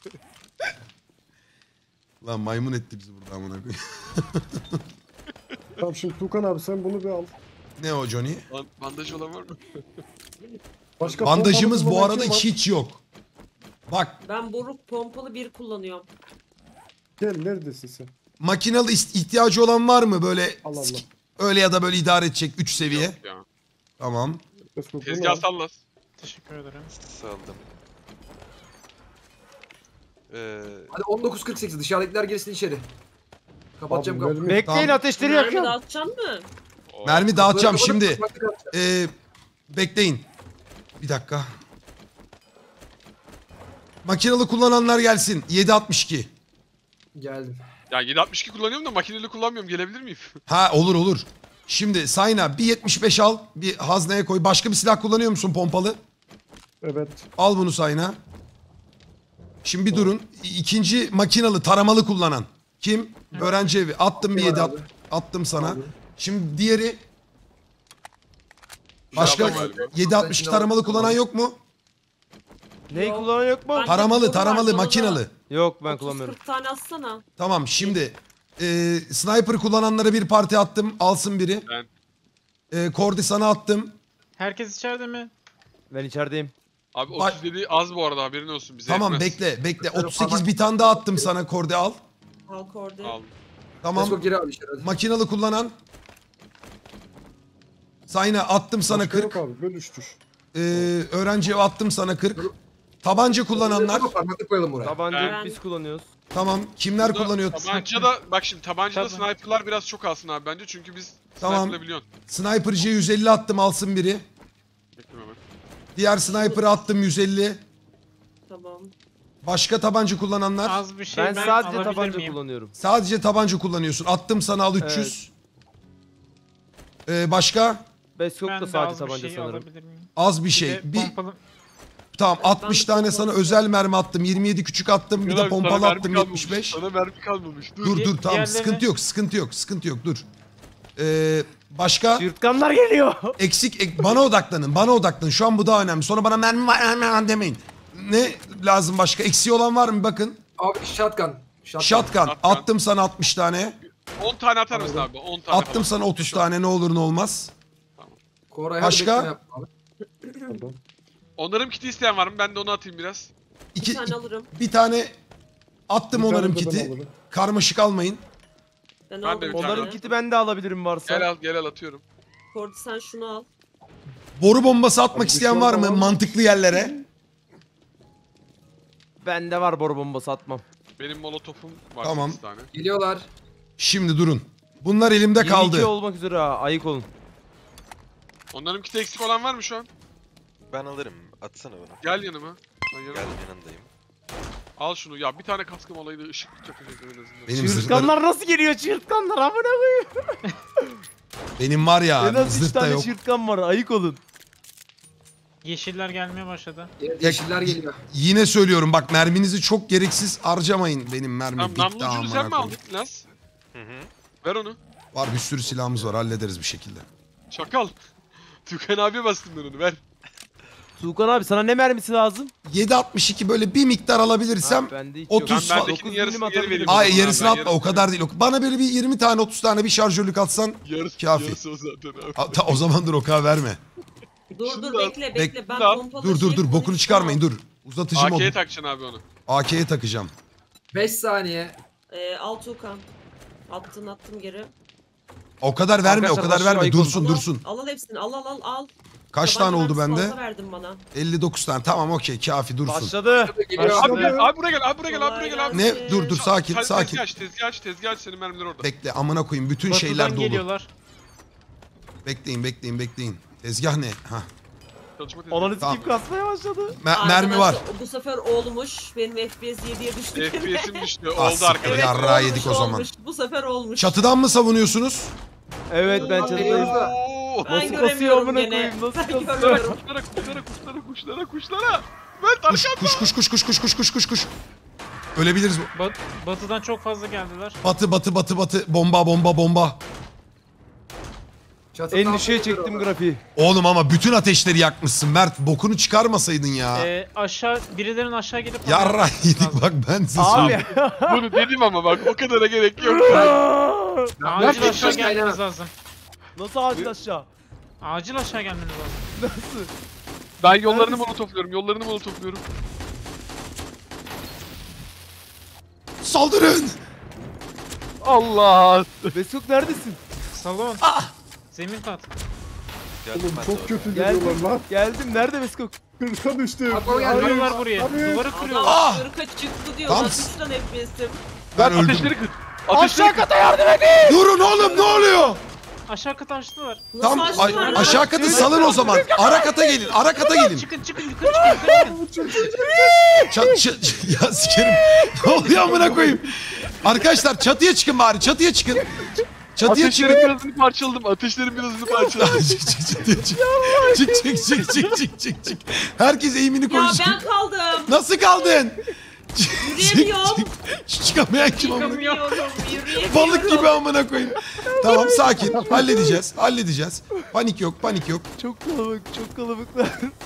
Lan maymun etti bizi burada amına koyayım. Tamam şimdi Tukan abi sen bunu bir al. Ne o Johnny? Bandaj olan var mı? Başka Bandajımız pompalı bu arada kullanan kim var? hiç yok. Bak, Ben boruk pompalı 1 kullanıyorum. Gel neredesin sen? makinalı ihtiyacı olan var mı böyle? Allah Allah. Öyle ya da böyle idare edecek 3 seviye. Yok ya. Tamam. Let's go, bunu Tezgah al. sallas. Teşekkür ederim. Saldım. Hadi 19.48 dışarıdakiler girsin içeri. Kapatacağım Abi, kapıyı. mermi- Bekleyin, Tamam. ateşleri Mermi yakıyorum. dağıtacaksın mı? Oo. Mermi dağıtacağım Kapıları şimdi. kapatıp baktık atacağım. Bekleyin. Bir dakika. Makinalı kullananlar gelsin. 7.62. Geldim. Ya 7.62 kullanıyorum da makineli kullanmıyorum. Gelebilir miyim? Ha, olur. Şimdi Sayna bir 75 al. Bir hazneye koy. Başka bir silah kullanıyor musun pompalı? Evet. Al bunu Sayna. Şimdi bir durun. İkinci makinalı taramalı kullanan. Kim? Öğrenci evi. Attım bir Var 7 abi. attım sana. Aldım. Şimdi diğeri. Başka Tamam abi. 7.62 taramalı kullanan yok mu? Neyi kullanan yok mu? Ben- Taramalı Var, bana makinalı. Yok, ben kullanmıyorum. 30-40 tane atsana. Tamam şimdi sniper kullananlara bir parti attım. Alsın biri. Ben. Kordi sana attım. Herkes içeride mi? Ben içerideyim. Abi Bak- 30 dediği az bu arada, haberin olsun bize. Tamam yetmez. bekle. 38 bir tane daha attım sana Korde al. Halk orada. Al. Tamam. Beskok geri al içeri hadi. Makinalı kullanan. Sayna attım sana Başka 40. yok abi bölüştür. Öğrenci attım sana 40. Tabanca kullananlar. Parmaklık koyalım buraya. Tabanca Ben- biz kullanıyoruz. Tamam. Kimler Burada kullanıyor? Tabanca da bak şimdi tabancada Tabii. sniper'lar biraz çok alsın abi bence, çünkü biz Tamam. sniper'la Sniper'cıya 150 attım alsın biri. Bekle hemen. Diğer sniper'ı attım 150. Tamam. Başka tabanca kullananlar. Az bir şey Ben sadece alabilir tabanca miyim? kullanıyorum. Sadece tabanca kullanıyorsun. Attım sana al 300. Başka? Beskok Ben da de sadece az bir tabanca şey sanırım. alabilir miyim? Az bir Bir şey. de Bir, pompalı. tamam Ben 60 de tane sana pompalı- özel mermi attım. 27 küçük attım. Bir Gel de abi, sana pompalı mermi attım kalmamış. 75. Sana mermi kalmamış. Dur. Dur Di- dur tamam diğerlerine- sıkıntı yok sıkıntı yok dur. Başka? Çırtkanlar geliyor. Bana odaklanın. Şu an bu daha önemli. Sonra bana mermi var demeyin. Ne lazım başka? Eksiği olan var mı? Bakın. Abi shotgun. Shotgun. Attım sana 60 tane. 10 tane atar mısın abi? 10 tane Attım falan. sana 30 tane ne olur ne olmaz. Koray Başka? hadi bekleme yapma abi. Pardon. Onarım kiti isteyen var mı? Ben de onu atayım biraz. Bir İki, tane alırım. bir tane attım Bir tane onarım de ben kiti. alırım. Karmaşık almayın. Ben Ben de aldım. bir Onların tane. kiti ben de alabilirim varsa. Gel al atıyorum. Kordi sen şunu al. Boru bombası atmak Abi isteyen şu var an mı? var mı? Mantıklı yerlere. Bende var boru bombası atmam. Benim molotofum var Tamam. 8 tane. Geliyorlar. Şimdi durun. Bunlar elimde 22 kaldı. olmak üzere ha. Ayık olun. Onların kiti eksik olan var mı şu an? Ben alırım. Atsana bana. Gel yanıma. Ben yanıma. Gel yanındayım. Al şunu. Ya bir tane kaskım olaydı, ışık çakacak en azından. Benim zırhlarım, Çırtkanlar nasıl geliyor çırtkanlar amına koyayım. benim var En ya az 3 zırh da tane yok. çırtkan var, ayık olun. Yeşiller gelmeye başladı. Yeşiller geliyor. Yine söylüyorum bak merminizi çok gereksiz harcamayın. Benim mermi Tamam, bitti namlucunu amına sen mi koyayım. aldın Laz? Hı hı. Ver onu. Var bir sürü silahımız var hallederiz bir şekilde. Çakal. Türkan abiye bastım ben onu, ver. Tuğkan abi sana ne mermisi lazım? 7.62 böyle bir miktar alabilirsem Ha, bende hiç 30 yok. fa- Ben Dokuz bendekinin yarısını geri atabilirim. vereyim. ay o zaman yarısını abi, atma o kadar değil. Bana böyle bir 20 tane 30 tane bir şarjörlük atsan Yarısı, Kafi. yarısı o zaten abi. o zaman dur o kadar verme. Dur Şunu dur da al. bekle bekle. Ben Şunu da al. pompalı Dur dur şey dur bokunu konuştum. çıkarmayın dur. Uzatıcı AK'ye modu. takacaksın abi onu. AK'ye takacağım. 5 saniye. Al Tuğkan. Attım geri. O kadar verme o Arkadaşlar, kadar verme aşağı dursun Al, dursun. Al hepsini al. Kaç Tabanca tane oldu mermisi bende? fazla verdin bana. 59 tane tamam okey kafi dursun. Başladı. Geliyor. Abi Başladı. gel, abi buraya gel, abi buraya gel, abi buraya gel abi. Ne? Dur sakin Sen sakin. tezgah aç, senin mermiler orada. Bekle amına koyayım bütün Batıdan şeyler dolu. geliyorlar. Bekleyin. Tezgah ne? Ha. Çalışma tezgahı. Ananı Tamam. sikeyim kasmaya başladı. Mermi var. Arkadaşlar, bu sefer olmuş. Benim FPS 7'ye düştü. FPS'im düştü, Ah, oldu siktir arkadaşlar. ya. Yarrağı yedik o zaman. Olmuş. Bu sefer olmuş. Çatıdan mı savunuyorsunuz? Evet ben çatıdayım. Oo! Ben Nasıl kasıyor göremiyorum amına gene. koyayım, nasıl Ben kasıyor? göremiyorum. Kuşlara. Mert arka. Kuş. Ölebiliriz. Batıdan çok fazla geldiler. Batı. Bomba. Çatıdan En düşüğe atıyor çektim orada. grafiği. Oğlum ama bütün ateşleri yakmışsın Mert. Bokunu çıkarmasaydın ya. Aşağı birilerinin aşağı gelip Yarra yedik lazım. bak ben size Abi. söyleyeyim. Bunu dedim ama bak o kadara gerek yok. Acil Ben- aşağı Ben- gelmeniz lazım. Nasıl acil aşağı? Acil aşağı gelmeniz lazım. Nasıl? Ben yollarını molotofluyorum. Saldırın. Allah. Besok neredesin? Salon. Zemin kat. Geldim Oğlum ben de çok oraya. kötü Geldim. geliyorlar lan. Geldim. Nerede Beskok? Kırka düştüm. Aklıma geldi. Kırıyorlar buraya. Abi. Duvarı kırıyorlar. Ah! Adam ırka çıktı diyor. Tamam. Nasıl lan FPS'im? Ben öldüm. Ateşleri kır. Aşağı kata yardım edin. Durun oğlum ne oluyor? Aşağı kata açtılar. Nasıl Tam açtılar lan? aşağı katı salın o zaman. Ara kata gelin. Çıkın yukarı çıkın. Ya sikerim. Ne oluyor amına koyayım? Arkadaşlar çatıya çıkın bari. Çatıya çıkın. Çatıya çıkın. Ateşlerin birazını parçaladım. Çık. Herkes eğimini Ya koysun. ben kaldım. Nasıl kaldın? Yürüyemiyorum. Çıkamayan kim amına? Yürüyemiyorum. Balık gibi amına koyayım. Tamam sakin. Halledeceğiz. Panik yok. Çok kalabalıklar.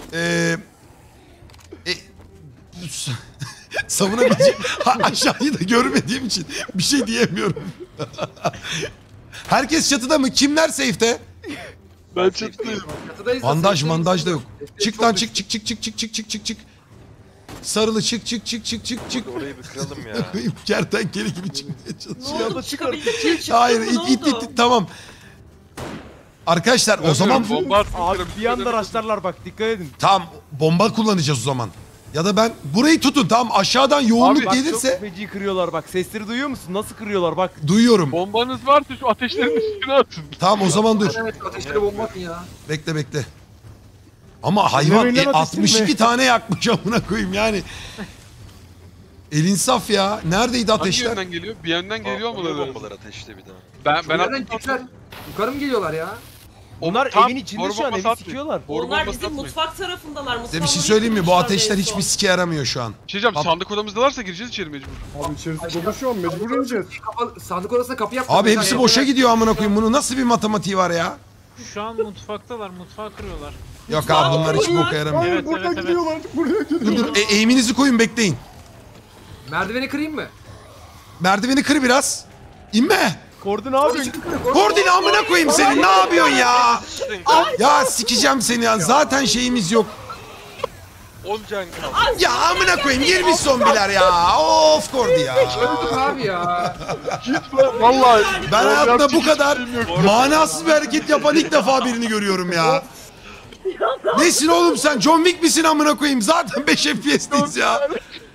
Savunabileceğim. Aşağıyı da görmediğim için bir şey diyemiyorum. Herkes çatıda mı? Kimler safe'te? Ben çatıdayım. Çatıdayız. Bandaj safe'deyiz. mandaj da yok. Safe'deyiz, Çık çok lan düştük. çık. Sarılı çık. Orayı bir kıralım ya. Kertenkele gibi çıkmaya Ne çalışıyor. oldu? Çıkabildik. Çıktı Hayır mı? Ne it oldu? tamam. Arkadaşlar o zaman Bomba attım, Abi kırıp- bir anda raşlarlar bak dikkat edin. tamam bomba kullanacağız o zaman. Ya da ben burayı tutun tamam aşağıdan yoğunluk Bak gelirse çok feci kırıyorlar bak sesleri duyuyor musun? Nasıl kırıyorlar bak. duyuyorum. Bombanız varsa şu ateşlerin üstüne atın. Tamam o zaman dur. Evet ateşlere bomba atın ya. Bekle. Ama hayvan Yemeğinden ateşli 62 mi? tane yakmış amına koyayım yani. El insaf ya. Neredeydi Hangi ateşler? yönden geliyor? Bir yönden geliyor mu? Bombalar Bombalar. bombalar ateşte bir daha. Ben Nereden attım. tekrar yukarı mı geliyorlar ya? Onlar Tam evin içinde boru şu an bombası evi atmayın. sikiyorlar. Boru Onlar bombası bizim atmayın. mutfak tarafındalar. Size bir şey Mutfağımızı söyleyeyim mi? Bu yıkmışlar ateşler en hiçbir son. sike yaramıyor şu an. Bir şey diyeceğim, Abi- sandık odamızdalarsa gireceğiz içeri mecbur. Abi içerisi dolu şu an mecbur ineceğiz. Sandık odasına kapı yap. Abi hepsi boşa gidiyor amına koyayım. Bunun nasıl bir matematiği var ya? Şu an mutfaktalar. Mutfağı kırıyorlar. Yok abi bunlar hiç boka yaramıyor. Hayır Evet, buradan evet. gidiyorlar. Buraya gidiyorlar. Dur eğiminizi koyun bekleyin. Merdiveni kırayım mı? Merdiveni kır biraz. İnme. Kordun abi. Kordili amına koyayım senin. Ne yapıyorsun ya? Ya sikeceğim seni ya. Zaten şeyimiz yok. 10 can kaldı. Ya amına koyayım girmiş zombiler ya. Of Kordi ya. Öldüm abi ya. Vallahi. Ben hayatımda bu kadar manasız bir hareket yapan ilk defa birini görüyorum ya. Nesin oğlum sen? John Wick misin amına koyayım? Zaten 5 FPS'teyiz ya.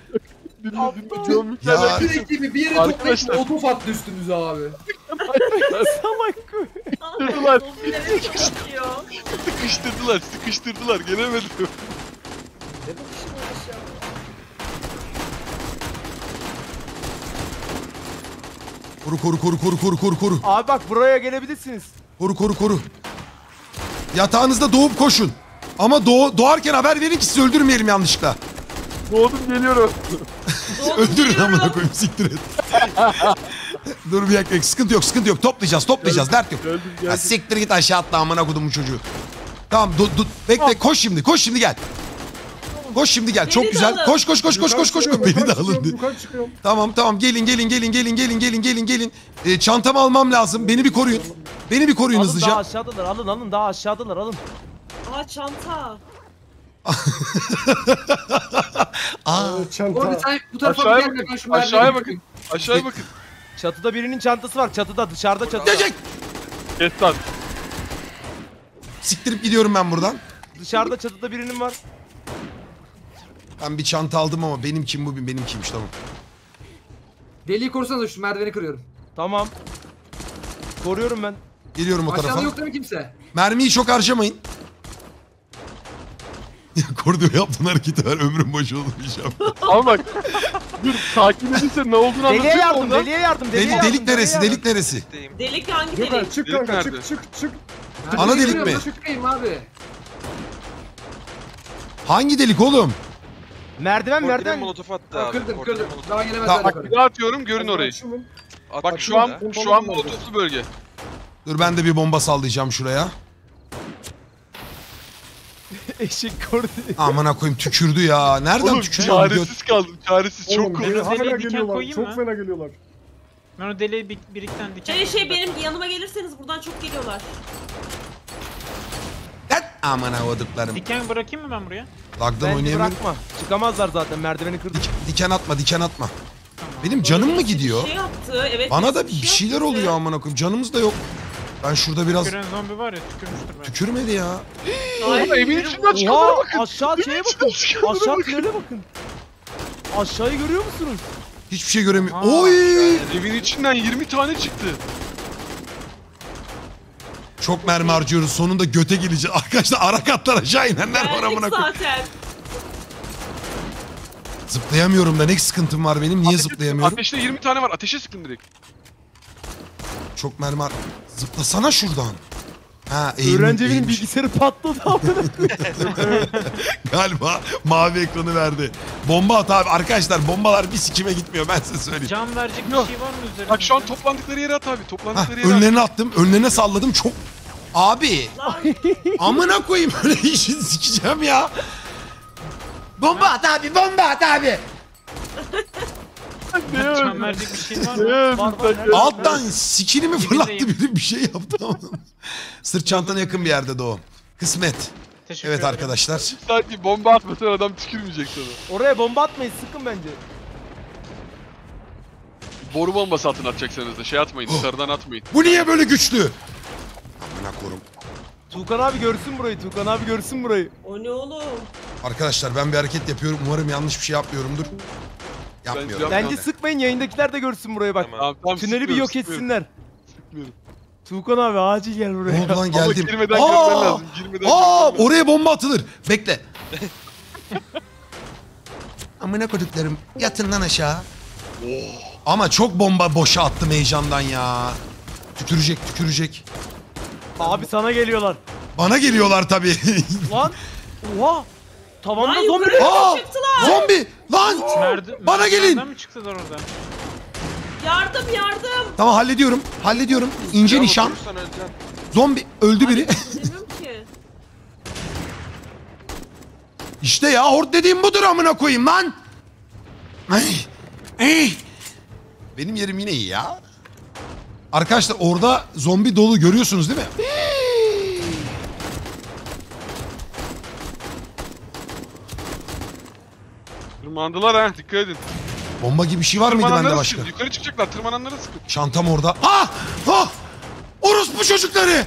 Ya Sürekli bir yere toplayıp Arkadaşlar. otof attı üstümüze abi. Sıkıştırdılar. Zombilere çıkartıyor. Sıkıştırdılar. Gelemedim. Ne bakışın olmuş ya. koru. Abi bak buraya gelebilirsiniz. Koru. Yatağınızda doğup koşun. Ama doğarken haber verin ki sizi öldürmeyelim yanlışlıkla. Doğdum geliyorum. Öldürün amına koyayım siktir et. Dur bir dakika sıkıntı yok toplayacağız dert yok. Ya siktir git aşağı atla amına kodumun çocuğu. Tamam bekle koş şimdi gel. Koş şimdi gel çok Beni de güzel. alın. Koş beni de alın. Yukarı çıkıyorum. Tamam gelin. Çantamı almam lazım. Beni bir koruyun. Alın daha hızlıca. aşağıdalar alın daha aşağıdalar alın. Aa çanta. Çanta. Orada sen bu tarafa Aşağıya bir gel bakın, ben şu merdiveni aşağıya kırayım. Aşağıya bakın. Çatıda birinin çantası var çatıda dışarıda çatıda. Gelecek. Kes lan. Siktirip gidiyorum ben buradan. Dışarıda çatıda birinin var. Ben bir çanta aldım ama benim kimmiş tamam. Deliği korusanız şu merdiveni kırıyorum. Tamam. Koruyorum ben. Geliyorum o Aşağıda tarafa. yok değil mi kimse? Mermiyi çok harcamayın. Kordiyo yaptığın hareketi ver ömrüm boş olmayacağım. Ama bak. Dur sakinleşirse ne olduğunu Deliye anlatayım yardım ondan. deliye yardım deliye yardım. Delik neresi? deliye Delik neresi? Delik hangi Gökhan delik? çık Delik kanka nerede? çık. Ana Merdiveni delik kırıyorum, mi? nasıl çıkayım abi? Hangi delik oğlum? Merdiven Merdiven merdiven. molotof attı abi. Kırdım. Kordelen molotof. Daha gelemezler Tamam, yukarı. Bir daha atıyorum görün orayı. Açılın. Bak şu an Pompalı molotoflu bölge. Dur ben de bir bomba sallayacağım şuraya. Eşek kordu. Amına koyayım tükürdü ya. Nereden Oğlum tükürüyor? bu göt? çaresiz kaldım. Çaresiz çok Oğlum korktum. hala Deliğe diken geliyorlar. koyayım Çok mı? fena geliyorlar. Ben o deliğe birikten diken Şey koyayım. benim yanıma gelirseniz buradan çok geliyorlar. Lan amına koduklarım. Diken bırakayım mı ben buraya? Lagdan Bence oynayamıyorum. bırakma. Çıkamazlar zaten merdiveni kırdık. Diken atma. Benim canım mı Birisi gidiyor? Bir şey yaptı. Evet. Bana da birisi bir şeyler yaptı. oluyor amına koyayım. Canımız da yok. Ben şurada biraz Tüküren zombi var ya tükürmüştür ben. tükürmedi ya. Hayır, Evin yürü. içinden çıkanlara Oha bakın. aşağı şeye bakın. Aşağı tünele bakın. Aşağıyı görüyor musunuz? Hiçbir şey göremiyorum. Aa. Oy! Evin içinden 20 tane çıktı. Çok mermi harcıyoruz. Sonunda göte geleceğiz. Arkadaşlar ara katlar aşağı inenler var Geldik amına koyayım. zaten. Zıplayamıyorum da ne sıkıntım var benim? Niye zıplayamıyorum? Ateşte 20 tane var. Ateşe sıkın direkt. Çok mermi har... Zıplasana şuradan. Ha eğim, Öğrenci evinin eğilmiş. bilgisayarı patladı amına. Galiba mavi ekranı verdi. Bomba at abi. Arkadaşlar bombalar bir sikime gitmiyor ben size söyleyeyim. Can verecek bir Yok. şey var mı üzerinde? Bak şu an toplandıkları yere at abi. Hah, Toplandıkları yere at. önlerine attım. Önlerine salladım. Çok... Abi. Lan Amına koyayım öyle işini sikeceğim ya. Bomba at abi. Can verecek bir şey var mı? Var. Alttan sikini mi fırlattı biri bir şey yaptı ama. Sırt çantana yakın bir yerde Doğu. Kısmet. Teşekkür Evet ederim. arkadaşlar. Sanki bomba atmasan adam tükürmeyecek sana. Oraya bomba atmayın, sıkın bence. Boru bombası atın atacaksanız da şey atmayın, Oh. dışarıdan atmayın. Bu niye böyle güçlü? Amına korum. Tuğkan abi görsün burayı, Tuğkan abi görsün burayı. O ne oğlum? Arkadaşlar ben bir hareket yapıyorum. Umarım yanlış bir şey yapmıyorumdur. Yapmıyorum. Bence Bence sıkmayın, yayındakiler de görsün burayı bak. Tamam. Tamam, Tüneli bir sıkmıyorum, yok sıkmıyorum. etsinler. Sıkmıyorum. Tuğkan abi acil gel Ne buraya. oldu lan Ama geldim. girmeden görmen lazım. Girmeden görmen lazım. Oraya bomba atılır. Bekle. Amına koduklarım. Yatın lan aşağı. Ama çok bomba boşa attım heyecandan ya. Tükürecek. Abi sana geliyorlar. Bana geliyorlar tabii. Lan. Oha. Tavanda Lan zombi. yukarı Aa! çıktılar. Zombi! Lan! Bana gelin! merdivenden mi çıktılar orada? Yardım. Tamam hallediyorum. İnce Ya nişan. oturursan öleceksin. Zombi öldü biri. Bilmiyorum ki. İşte ya hort dediğim budur amına koyayım lan. Ay. Benim yerim yine iyi ya. Arkadaşlar orada zombi dolu görüyorsunuz değil mi? Tırmandılar ha, dikkat edin. Bomba gibi bir şey var mıydı bende Tırmananlara başka? sıkın, yukarı çıkacaklar, tırmananlara sıkın. Çantam orada. Ah! Orospu çocukları!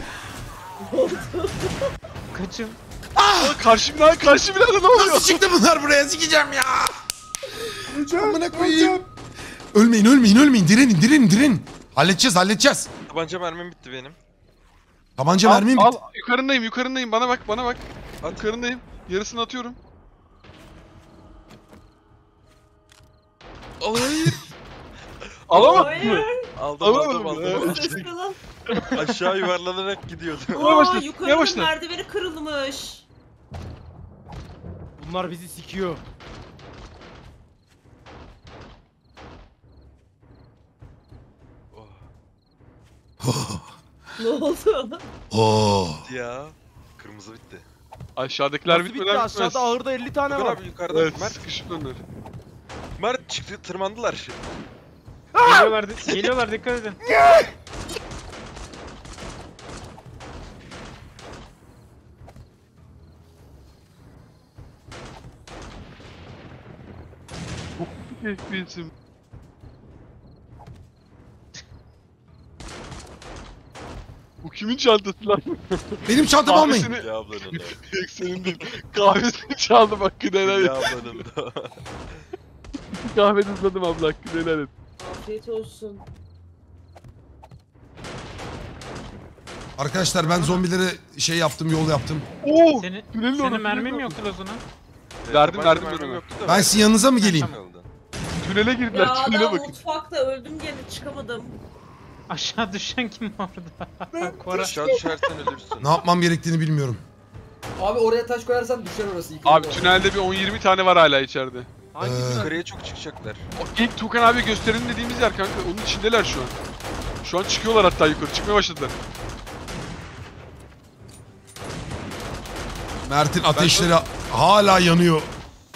Kaçın. Aa, karşı binada ne oluyor? Nasıl çıktı bunlar buraya? Sikeceğim ya. Amına koyayım. Ölmeyin. Direnin. Halledeceğiz. Tabanca mermim bitti benim. Tabanca mermim bitti. Al, yukarındayım, bana bak. At. Yukarındayım, yarısını atıyorum. Hayır. Alamadın Hayır. mı? Aldım. Alamadım. Sesli lan. Aşağı yuvarlanarak gidiyordu. Yavaş Aa, lan, yukarının yavaş lan. merdiveni kırılmış. Bunlar bizi sikiyor. Ne oldu? Oo. Ya. Kırmızı bitti. Aşağıdakiler Nasıl bitti? bitmeden bitmez. Aşağıda ağırda 50 tane Tugan var. abi yukarıda. Evet, Mert, sıkışıp onlar. Mert çıktı tırmandılar. Geliyorlar dikkat edin. FPS'im. Bu kimin çantası lan? Benim çantamı almayın. Kahvesini... Ya ablanın da. Yok senin değil. Kahvesini çaldım hakkını helal et. Ya ablanın da. Kahve tuzladım abla hakkını helal et. Afiyet olsun. Arkadaşlar ben zombilere şey yaptım, yol yaptım. Oo! Senin orada, mermin tünelin mi yoktu Lazuna? Verdim, Tabanca verdim mermim ona. yoktu da. Ben sizin yanınıza mı geleyim? Kaldı. Tünele girdiler, Ya tünele adam bakın. mutfakta öldüm gene çıkamadım. Aşağı düşen kim orada? Kora. Aşağı düşersen ölürsün. Ne yapmam gerektiğini bilmiyorum. Abi oraya taş koyarsan düşer orası. yıkılır Abi orası. tünelde bir 10-20 tane var hala içeride. Hangi Ee, tünel? Yukarıya çok çıkacaklar. O ilk Tukan abi gösterelim dediğimiz yer kanka, onun içindeler şu an. Şu an çıkıyorlar hatta yukarı, çıkmaya başladılar. Mert'in ateşleri hala yanıyor.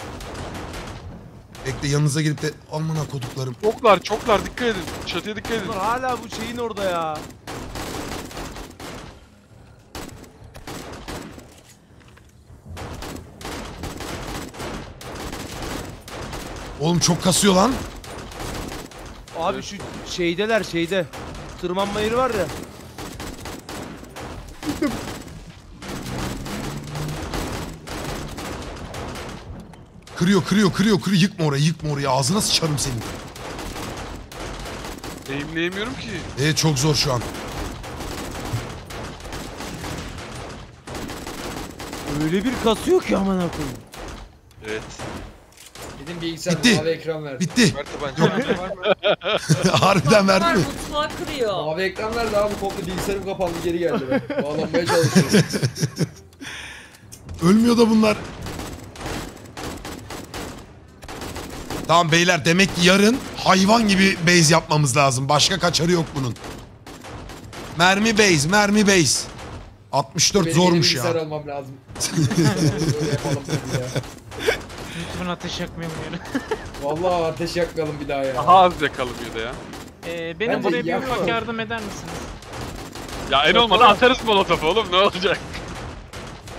Bekle yanınıza gelip de amına koduklarım. Çoklar, dikkat edin. Çatıya dikkat edin. Bunlar hala bu şeyin orada ya. Oğlum çok kasıyor lan. Abi şu şeyde. Tırmanma yeri var ya. Kırıyor. Yıkma orayı. Ağzına sıçarım senin. Eğimleyemiyorum ki. Çok zor şu an. Öyle bir kasıyor ki aman koyayım. Evet. Dedim bilgisayar Bitti. mavi ekran ver. Bitti. Mert tabanca var mı? Harbiden verdi Bunlar mi? mutfağı kırıyor. Mavi ekran verdi abi komple bilgisayarım kapandı geri geldi ben. Bağlanmaya çalışıyorum. Ölmüyor da bunlar. Tamam beyler demek ki yarın hayvan gibi base yapmamız lazım. Başka kaçarı yok bunun. Mermi base. 64 Benim zormuş yeni bilgisayar ya. almam lazım. Böyle yapalım tabii ya. YouTube'un ateş yakmayalım yani. Vallahi ateş yakmayalım bir daha ya. Daha az yakalım ya da ya. Benim Bence buraya bir yakma. ufak yardım eder misiniz? Ya en olmadı atarız molotofu oğlum, ne olacak?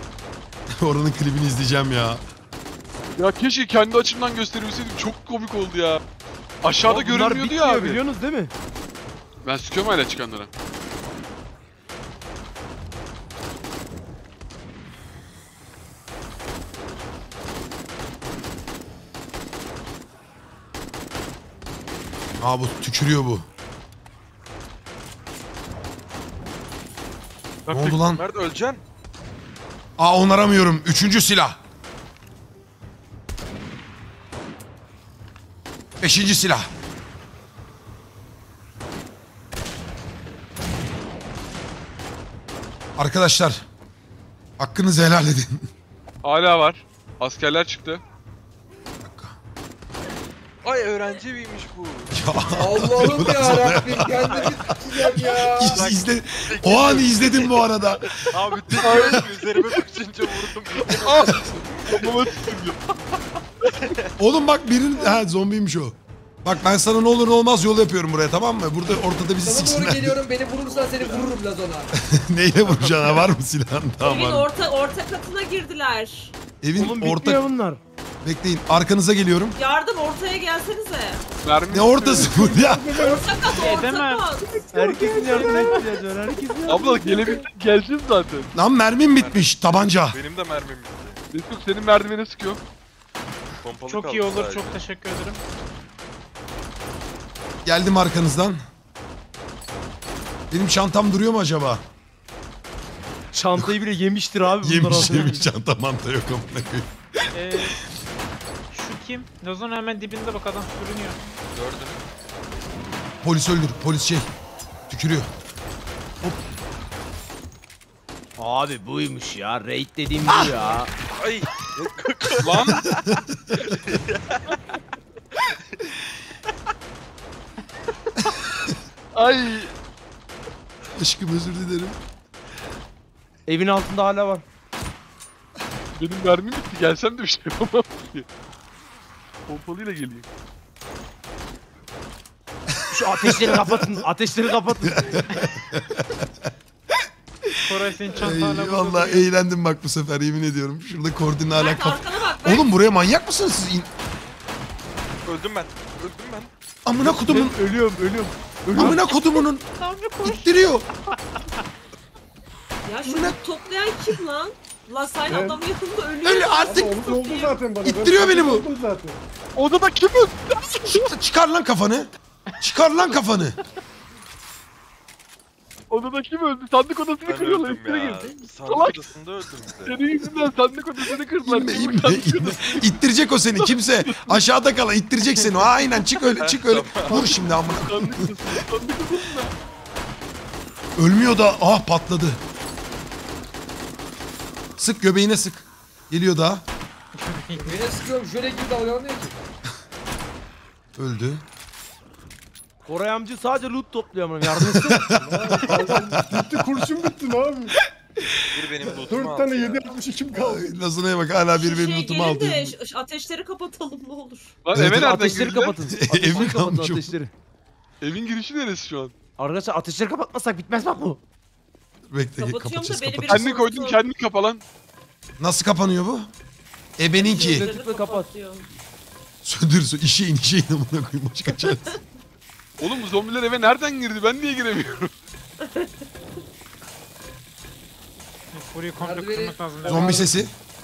Oranın klibini izleyeceğim ya. Ya keşke kendi açımdan gösterebilseydim. Çok komik oldu ya. Aşağıda Ama bunlar görünmüyordu ya bitmiyor, abi. biliyorsunuz değil mi? Ben sıkıyorum hala çıkanlara. Aa bu tükürüyor bu. Ne oldu lan? Mert öleceksin. Aa onaramıyorum. 3. silah. 5. silah. Arkadaşlar. Hakkınızı helal edin. Hala var. Askerler çıktı. Ay öğrenci miymiş bu? Allah'ım yarabbim kendimi tutacağım ya. İzle. O anı izledim bu arada. Abi tek üzerime koşunca vurdum. Kafama tutuyor. Oğlum bak birinin... Ha zombiymiş o. Bak ben sana ne olur ne olmaz yol yapıyorum buraya, tamam mı? Burada ortada bizi Sana doğru siksinler. geliyorum, beni vurursan seni vururum Lazona. Neyle vuracaksın ha? Var mı silahın? Tamam Evin var. orta katına girdiler. Evin Oğlum orta... bitmiyor bunlar. Bekleyin, arkanıza geliyorum. Yardım ortaya gelsenize. Mermi Ne ortası bu ya? Orta kat orta Edemem. kat. Herkesin yardıma ihtiyacı var. Herkesin yardıma Abla gelebildik geleceğiz zaten. Lan mermim bitmiş, tabanca. Benim de mermim bitti. Mesut senin merdivene sıkıyor. Pompalı Çok kaldı iyi olur, sadece. çok teşekkür ederim. Geldim arkanızdan. Benim çantam duruyor mu acaba? Çantayı bile yemiştir abi bunlar. Yemiş aslında. yemiş, çanta manta yok amına koyayım. Şu kim? Lazona hemen dibinde bak, adam sürünüyor. Gördüm. Polis öldür, polis şey. Tükürüyor. Abi buymuş ya. Raid dediğim bu ya. Ay. Lan ay Aşkım özür dilerim. Evin altında hala var. benim mermim bitti. Gelsem de bir şey yapamam ki. Pompalıyla geleyim. Şu ateşleri kapatın. Ateşleri kapatın. Koray senin çanta hala burada Vallahi duruyor. eğlendim bak bu sefer, yemin ediyorum. Şurada koordine hala Mert kap... arkana bak. Mert. Oğlum buraya manyak mısınız siz? Öldüm ben. Öldüm ben. Amına kodumun... Ölüyorum. Amına kodumunun... Tanrı koş. İttiriyor. Ya şunu toplayan kim lan? Lan sen Evet. adamın yanında ölüyor. Öyle Abi artık... oldu zaten bana. İttiriyor beni bu. Oldu zaten. Odada kim öldü? Çıkar lan kafanı. Çıkar lan kafanı. Odada kim öldü? Sandık odasını Ben kırıyorlar. öldüm İçeri ya. girdi. Sandık odasında öldüm bir de. Senin yüzünden sandık odasını kırdılar. İnme, Kim inme, sandık inme. İttirecek o seni kimse. Aşağıda kal, ittirecek seni. Aynen, çık öyle, çık öyle. Vur şimdi amına. Sandık odasını, sandık odasını. Ölmüyor da ah patladı. Sık göbeğine sık. Geliyor daha. Beni sıkıyorum, şöyle gibi dalgalanıyor ki. Öldü. Koray amca sadece loot topluyor ama yardım etsene. Bitti, kurşun bitti ne abi? Bir benim 4 lootumu aldı tane ya. 7.62 kaldı. Ay, Lazuna'ya bak, hala Şu bir benim şey lootumu gelin aldı. de ateşleri kapatalım ne olur. Lan Evet, eve nereden Ateşleri girdiler? kapatın. Evim Ateşleri kapatın kalmış o. ateşleri. Evin girişi neresi şu an? Arkadaşlar ateşleri kapatmasak bitmez bak bu. Bekle, Kapatıyorum da kapatacağız, beni kapatacağız. Kendini koydun, kendini kapa lan. Nasıl kapanıyor bu? Ebeninki. Ateşleri Tıkla kapat. kapatıyor. Söndür, işeyin amına koyayım, başka çaresi. Oğlum bu zombiler eve nereden girdi? Ben niye giremiyorum? Burayı komple Merdiveni- kırmak lazım. Zombi sesi.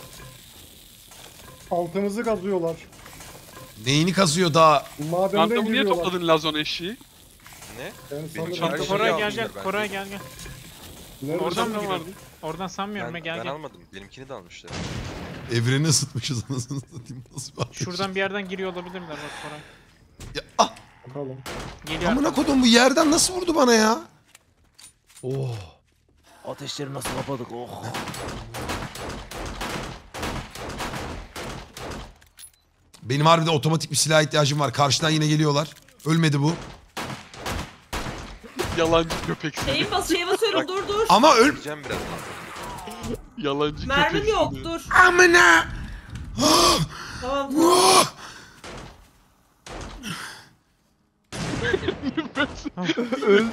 Altımızı kazıyorlar. Neyini kazıyor daha? Madenden Çantamı niye giriyorlar. topladın Lazon eşeği? Ne? Yani Benim sanırım- çantam- Şey Koray aldım gel gel. ben. Koray gel gel. Nerede? Oradan mı Çantam girelim? vardı. Oradan sanmıyorum Ben, ya, gel ben gel. almadım. Benimkini de almışlar. Evreni ısıtmışız anasını satayım. Nasıl bir ateş? Şuradan bir yerden giriyor olabilirler bak Koray. Ya, ah, Bakalım. Geliyor. amına arkadan. kodum bu yerden nasıl vurdu bana ya? Oh. Ateşleri nasıl kapadık oh. Benim harbiden otomatik bir silah ihtiyacım var. Karşıdan yine geliyorlar. Ölmedi bu. Yalancı köpek seni. Şeye basıyorum dur. Ama öl... Gideceğim birazdan. Yalancı Mermim köpek yok seni. dur. Amına! Tamam.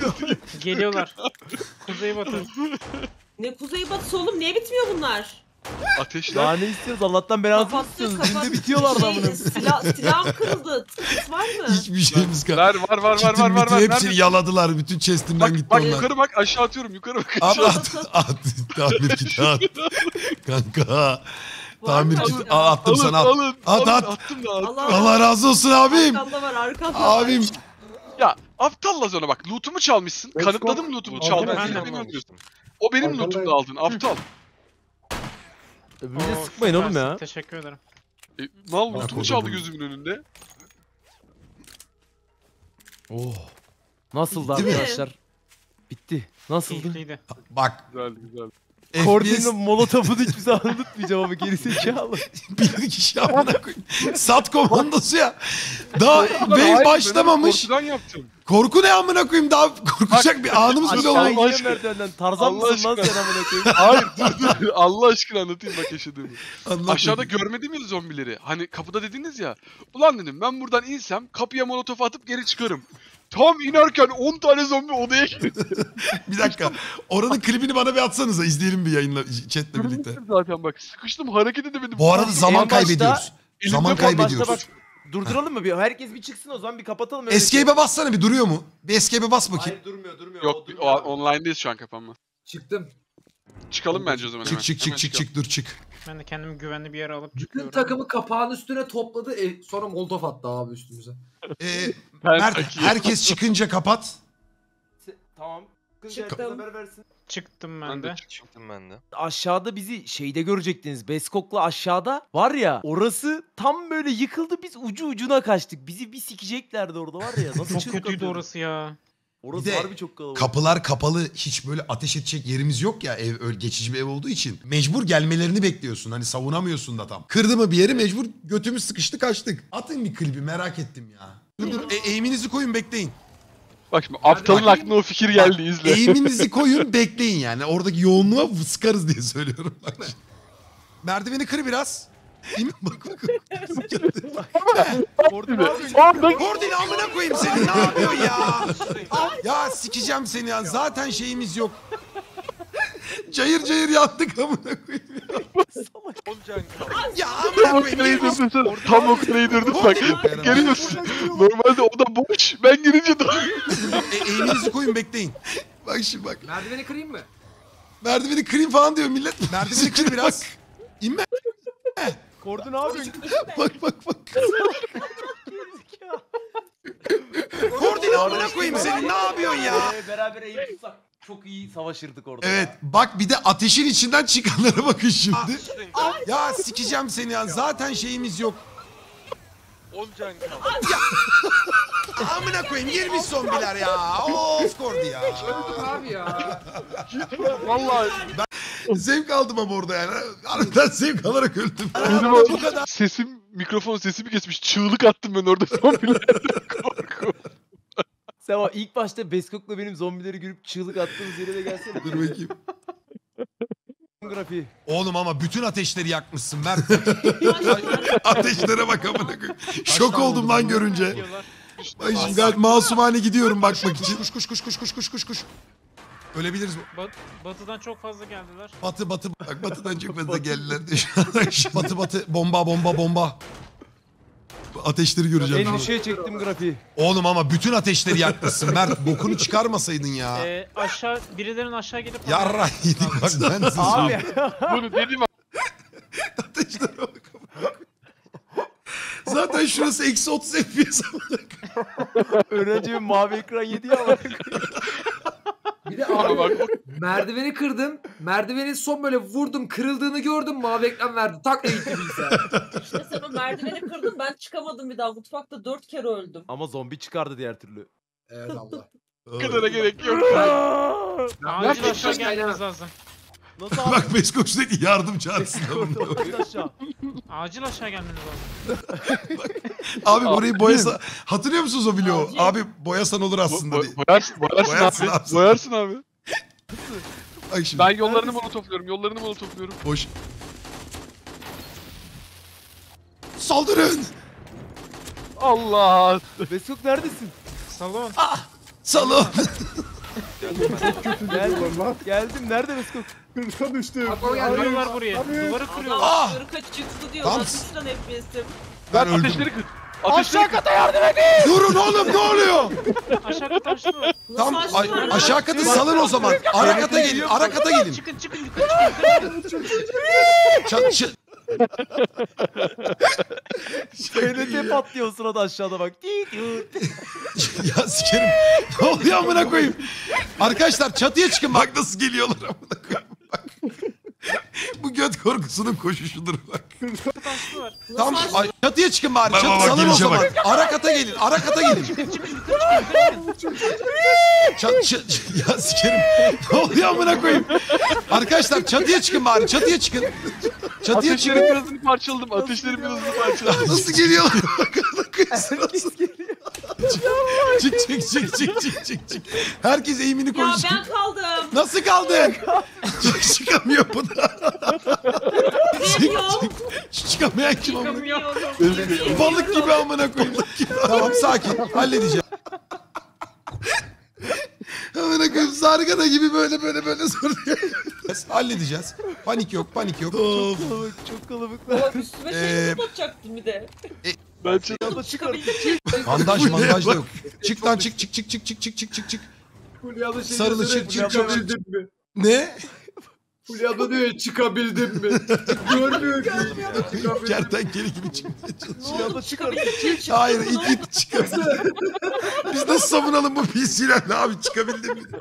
Geliyorlar. Kuzey batı. Ne kuzeybatısı oğlum niye bitmiyor bunlar? Ateşler. Daha ne istiyoruz? Allah'tan belanı Kapattı, istiyorsunuz. kapattı. Dinde bitiyorlar da amına. Silahım kırıldı. Kit var mı? Hiçbir şeyimiz kalmadı. Var. Kitin bütün hepsini Nerede? yaladılar. Bütün chestimden gitti Bak onlar. yukarı bak aşağı atıyorum yukarı bak At aşağı. at. Tamir kiti at. Kanka. Var Tamir mı? kiti attım sana at. Alın. At. Attım da attım. Allah razı olsun abim. Arkanda var arkanda Abim. var. Ya aptal Lazona bak lootumu çalmışsın. Let's Kanıtladım lootumu go. çaldın. Ben Sen de beni aldım. öldürüyorsun. O benim Arkandayım. lootumu da aldın aptal. Bizi Oo, sıkmayın oğlum süpersin, ya. Teşekkür ederim. Mal Bak lootumu orada çaldı bu. gözümün önünde. Oh. Nasıldı Bitti mi? arkadaşlar? Bitti. Nasıldı? Keyifliydi. Bak. Güzel. Kordi'nin FPS molotofunu hiçbir zaman unutmayacağım ama gerizekalı. bir kişi amına koyayım. Sat komandosu ya. Daha wave başlamamış. Korkudan yaptım. Korku ne amına koyayım? Daha korkacak bir anımız bile Aşağı olmamış. iniyorum merdivenden. Tarzan Allah mısın lan aşkına. sen amına koyayım? Hayır dur. Allah aşkına anlatayım bak yaşadığımı. Anlat Aşağıda bakayım. görmedim ya zombileri. Hani kapıda dediniz ya. Ulan dedim ben buradan insem kapıya molotof atıp geri çıkarım. Tam inerken 10 tane zombi odaya girdi. Bir dakika. Oranın klibini bana bir atsanıza. İzleyelim bir yayınla chatle birlikte. Zaten bak sıkıştım hareket edemedim. Bu arada zaman En başta- kaybediyoruz. Elimde Zaman falan kaybediyoruz. Başta bak. Durduralım mı bir? Herkes bir çıksın o zaman bir kapatalım. öyle Escape'e bassana bir duruyor mu? Bir escape'e bas bakayım. Hayır durmuyor. Yok o durmuyor. online'dayız şu an kapanma. Çıktım. Çıkalım bence o zaman hemen. Çık Hemen çıkalım. dur çık. Ben de kendimi güvenli bir yere alıp Bütün çıkıyorum. takımı kapağın üstüne topladı. Sonra molotof attı abi üstümüze. Ben Mert takiyim. herkes çıkınca kapat. Tamam. Çıktım. haber versin. Çıktım Ben ben de de. Çıktım ben de. Aşağıda bizi şeyde görecektiniz. Beskok'la aşağıda var ya orası tam böyle yıkıldı biz ucu ucuna kaçtık. Bizi bir sikeceklerdi orada var ya. Nasıl Çok çığlık kötüydü atıyorduk. orası ya. Orası Bir de harbi çok kalabalık. Kapılar kapalı, hiç böyle ateş edecek yerimiz yok ya, geçici bir ev olduğu için. Mecbur gelmelerini bekliyorsun, hani savunamıyorsun da tam. Kırdı mı bir yeri mecbur götümüz sıkıştı kaçtık. Atın bir klibi, merak ettim ya. Dur eğiminizi koyun bekleyin. Bak şimdi aptalın aklına o fikir geldi izle. Eğiminizi koyun bekleyin yani. Oradaki yoğunluğa sıkarız diye söylüyorum. Bak şimdi. Merdiveni kır biraz. Bak. Gordon amına koyayım seni, ne yapıyorsun ya? Ya sikeceğim seni ya, zaten şeyimiz yok. Cayır cayır yattık amına koyayım. Ya amına koyayım. Tam o kareyi durdum bak. Görüyorsun. Normalde o da boş. Ben girince Eğiminizi koyun bekleyin. Bak şimdi bak. Merdiveni kırayım mı? Merdiveni kırayım falan diyor millet. Merdiveni kır biraz. İnme. Gordon abi. Bak. Gordon amına koyayım seni, ne yapıyorsun ya? Beraber eğim tutsak çok iyi savaşırdık orada. Evet bak, bir de ateşin içinden çıkanlara bakın şimdi. Ya sikeceğim seni ya, zaten şeyimiz yok. 10 can kaldı. Amına koyayım 20 zombiler ya. Of Gordy ya. Abi ya. Vallahi Zevk aldım ama orada yani. Harbiden zevk alarak öldüm. benim o sesim mikrofon sesimi kesmiş. Çığlık attım ben orada zombilerden korku. Sen o ilk başta Beskok'la benim zombileri görüp çığlık attığımız yere de gelsene. Dur bakayım. Grafiği. Oğlum ama bütün ateşleri yakmışsın Mert. Ateşlere bak amına koyayım. Şok oldum lan görünce. Ay şimdi gayet masumane gidiyorum bakmak için. Kuş. Ölebiliriz. Batıdan çok fazla geldiler. Batı. Bak batıdan çok fazla geldiler de şu an. Batı. Bomba. Ateşleri göreceğim. En düşüğe çektim grafiği. Oğlum ama bütün ateşleri yakmışsın Mert. Bokunu çıkarmasaydın ya. Birilerinin aşağı gelip... Yarra yedik bak ben size Abi. söyleyeyim. Bunu dedim Ateşlere bak. Zaten şurası eksi 30 FPS. Öğrenci bir mavi ekran yedi ya bak. Bir de ama abi bak merdiveni kırdım. Merdivenin son böyle vurdum, kırıldığını gördüm. Mavi ekran verdi. Tak da gitti bilgisayar. İşte sen o merdiveni kırdın, ben çıkamadım bir daha. Mutfakta 4 kere öldüm. Ama zombi çıkardı diğer türlü. Evet abla. bu kadara gerek yok. Acil aşağı Kaç gelmeniz kaynana? lazım. Nasıl abi? Bak Besko sürekli yardım çağırsın. Orada aşağı. Acil aşağı gelmeniz lazım. Abi burayı boyasa... Hatırlıyor musunuz o vlogu? Acil. Abi boyasan olur aslında diye. Boyarsın Boyarsın abi. abi. Boyarsın abi. Bak şimdi. Ben yollarını molotofluyorum. Boş. Saldırın! Allah. Beskok neredesin? Salon. Salon! Geldim lan. Geldim. Nerede Beskok? Hırsa düştüm. Bak, o geldi. Kırıyorlar buraya. Abi. Duvarı kırıyorlar. Ah! Adam ırka çıktı diyor. Tam- Lan düşten FPS'im. Ben öldüm. Ateşleri kır. Ateşleri kır. Durun oğlum ne oluyor? Aşağı kat açtılar. Tam Nasıl açtılar lan? aşağı katı salın o zaman. Ara kata gelin. Ara kata gelin. Çıkın yukarı çıkın. TNT patlıyor o sırada aşağıda bak. Ya sikerim. Ne oluyor amına koyayım? Arkadaşlar çatıya çıkın bak nasıl geliyorlar amına koyayım. Bak. Bu göt korkusunun koşuşudur bak. Açtılar. Tam Nasıl ay, çatıya çıkın bari. Bak, Çatı bak, salın o gelişe zaman. bak. Ara kata gelin. Ara kata gelin. Ya sikerim. Ne oluyor amına koyayım? Arkadaşlar çatıya çıkın bari. Çatıya çıkın. Çatıya çıkın. Ateşlerin birazını parçaladım. Ateşlerin birazını parçaladım. Nasıl geliyorlar? Herkes geliyor. Çık. Herkes eğimini Ya koysun. ben kaldım. Nasıl kaldın? Çıkamıyor bu da. Bilmiyorum. Çıkamayan kim amına? Bilmiyorum. Balık gibi amına koyayım. Tamam sakin. Halledeceğim. Amına koyayım sargana gibi böyle soruyor. Halledeceğiz. Panik yok. Çok kalabalık. Ulan üstüme şey kapatacaktım bir de. Ben Çıkabildim mi? Bandaj da yok. Çık lan çık. Fulya'da şey Sarılı yazıyor, çık. çıkabildim mi? Ne? Fulya'da diyor ya, çıkabildim mi? Görmüyor ki. Çıkabildim. Kertenkele gibi çıkmaya çalışıyor. Çıkabildim. Hayır it çıkamıyor. Biz nasıl savunalım bu PC'lerle abi çıkabildim mi?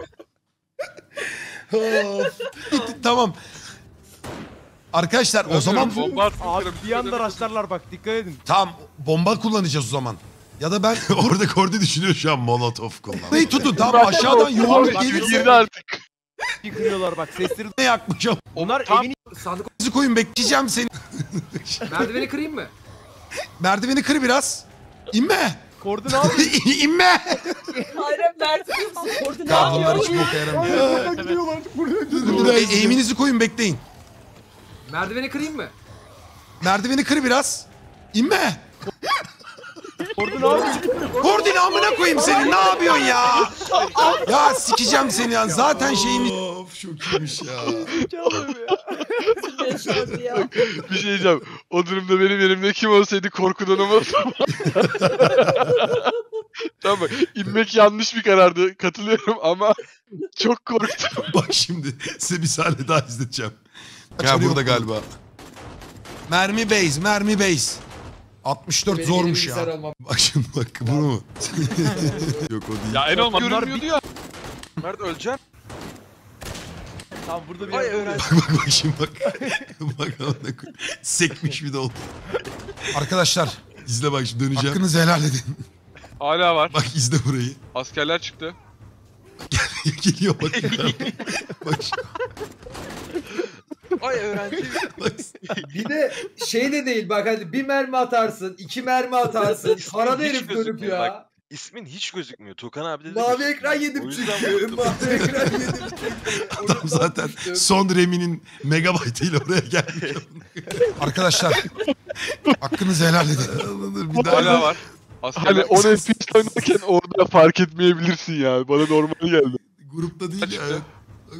Of. Tamam. Arkadaşlar o zaman bomba Abi bir anda raşlarlar bak dikkat edin. tam bomba kullanacağız o zaman. Ya da ben orada Kordi düşünüyor şu an molotof kullan. Neyi tutun tamam aşağıdan yoğunluk gelirse girdi artık. Yıkıyorlar bak sesleri. ne yakmayacağım. Onlar Tam- evini Sandık Bizi koyun bekleyeceğim seni. merdiveni kırayım mı? Merdiveni kır biraz. İnme. kordon abi. İnme. Hayır Mert koordinat Ya bunlar yapıyor. hiç boka yaramıyor. Buraya gidiyorlar. Buraya gidiyorlar. Eğiminizi koyun bekleyin. Merdiveni kırayım mı? Merdiveni kır biraz. İnme. Kordon abi. Kordini amına koyayım senin ne yapıyorsun ya? Ya sikeceğim seni ya. Zaten şeyimiz... Of çok iyiymiş ya. Yaşadı ya. Bir şey diyeceğim. O durumda benim yerimde kim olsaydı korkudan olmasam. Tamam bak. İnmek yanlış bir karardı. Katılıyorum ama çok korktum. Bak şimdi size bir sahne daha izleteceğim. Ya burada galiba. Mermi base. 64 Benim zormuş bilgisayar ya. olmam. Bak şimdi bak bunu mu? Yok o değil. Ya en olmaz Bunlar görünmüyordu ya. Mert öleceksin. Tamam burada bir Ay yerde öğrenci. Bak şimdi bak. Bak amına koyayım. Sekmiş bir de oldu. Arkadaşlar izle bak şimdi döneceğim. Hakkınızı helal edin. Hala var. Bak izle burayı. Askerler çıktı. Geliyor bak. Bak şimdi. Ay öğrenci. Bak. Bir de şey de değil bak hadi bir mermi atarsın, iki mermi atarsın. Parada Hiç herif dönüp gözükmüyor ya. bak. İsmin hiç gözükmüyor. Tukan abi de Mavi gözükmüyor. ekran yedim O yüzden çünkü. baktım. Mavi ekran yedim çünkü. Adam zaten son reminin megabaytı ile oraya gelmiş. Arkadaşlar hakkınızı helal edin. Bir Hala var. Askerler 10 FPS oynarken orada fark etmeyebilirsin ya. Bana normal geldi. Grupta değil ya. Çıktı.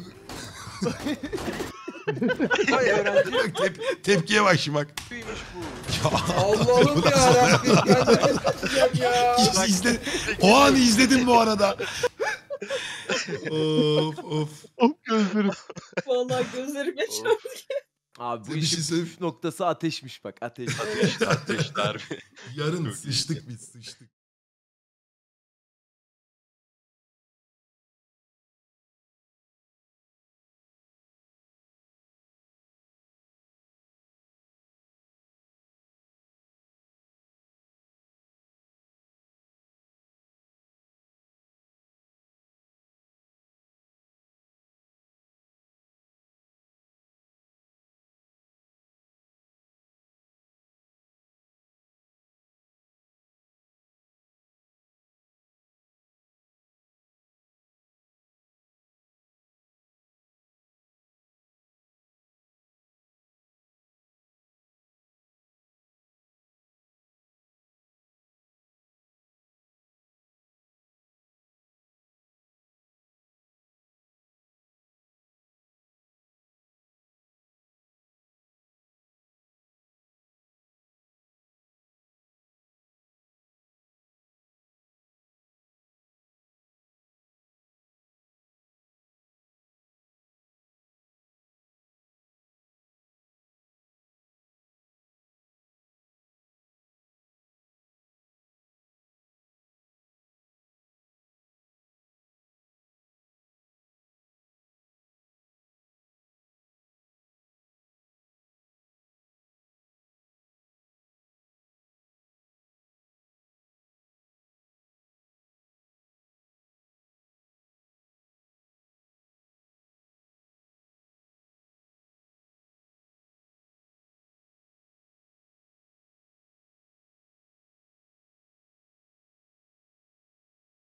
Ay öğrenci. Bak tepkiye bak şimdi bak. Buymuş bu. Ya, Allah'ım yarabbim. Ben de kaçacağım ya. izle, o anı izledim bu arada. Of. Gözlerim. Vallahi gözlerim yaşardı. Abi bu Bir şey işin söyleyeyim. püf noktası ateşmiş bak ateş. Ateş harbi. Yarın sıçtık biz sıçtık.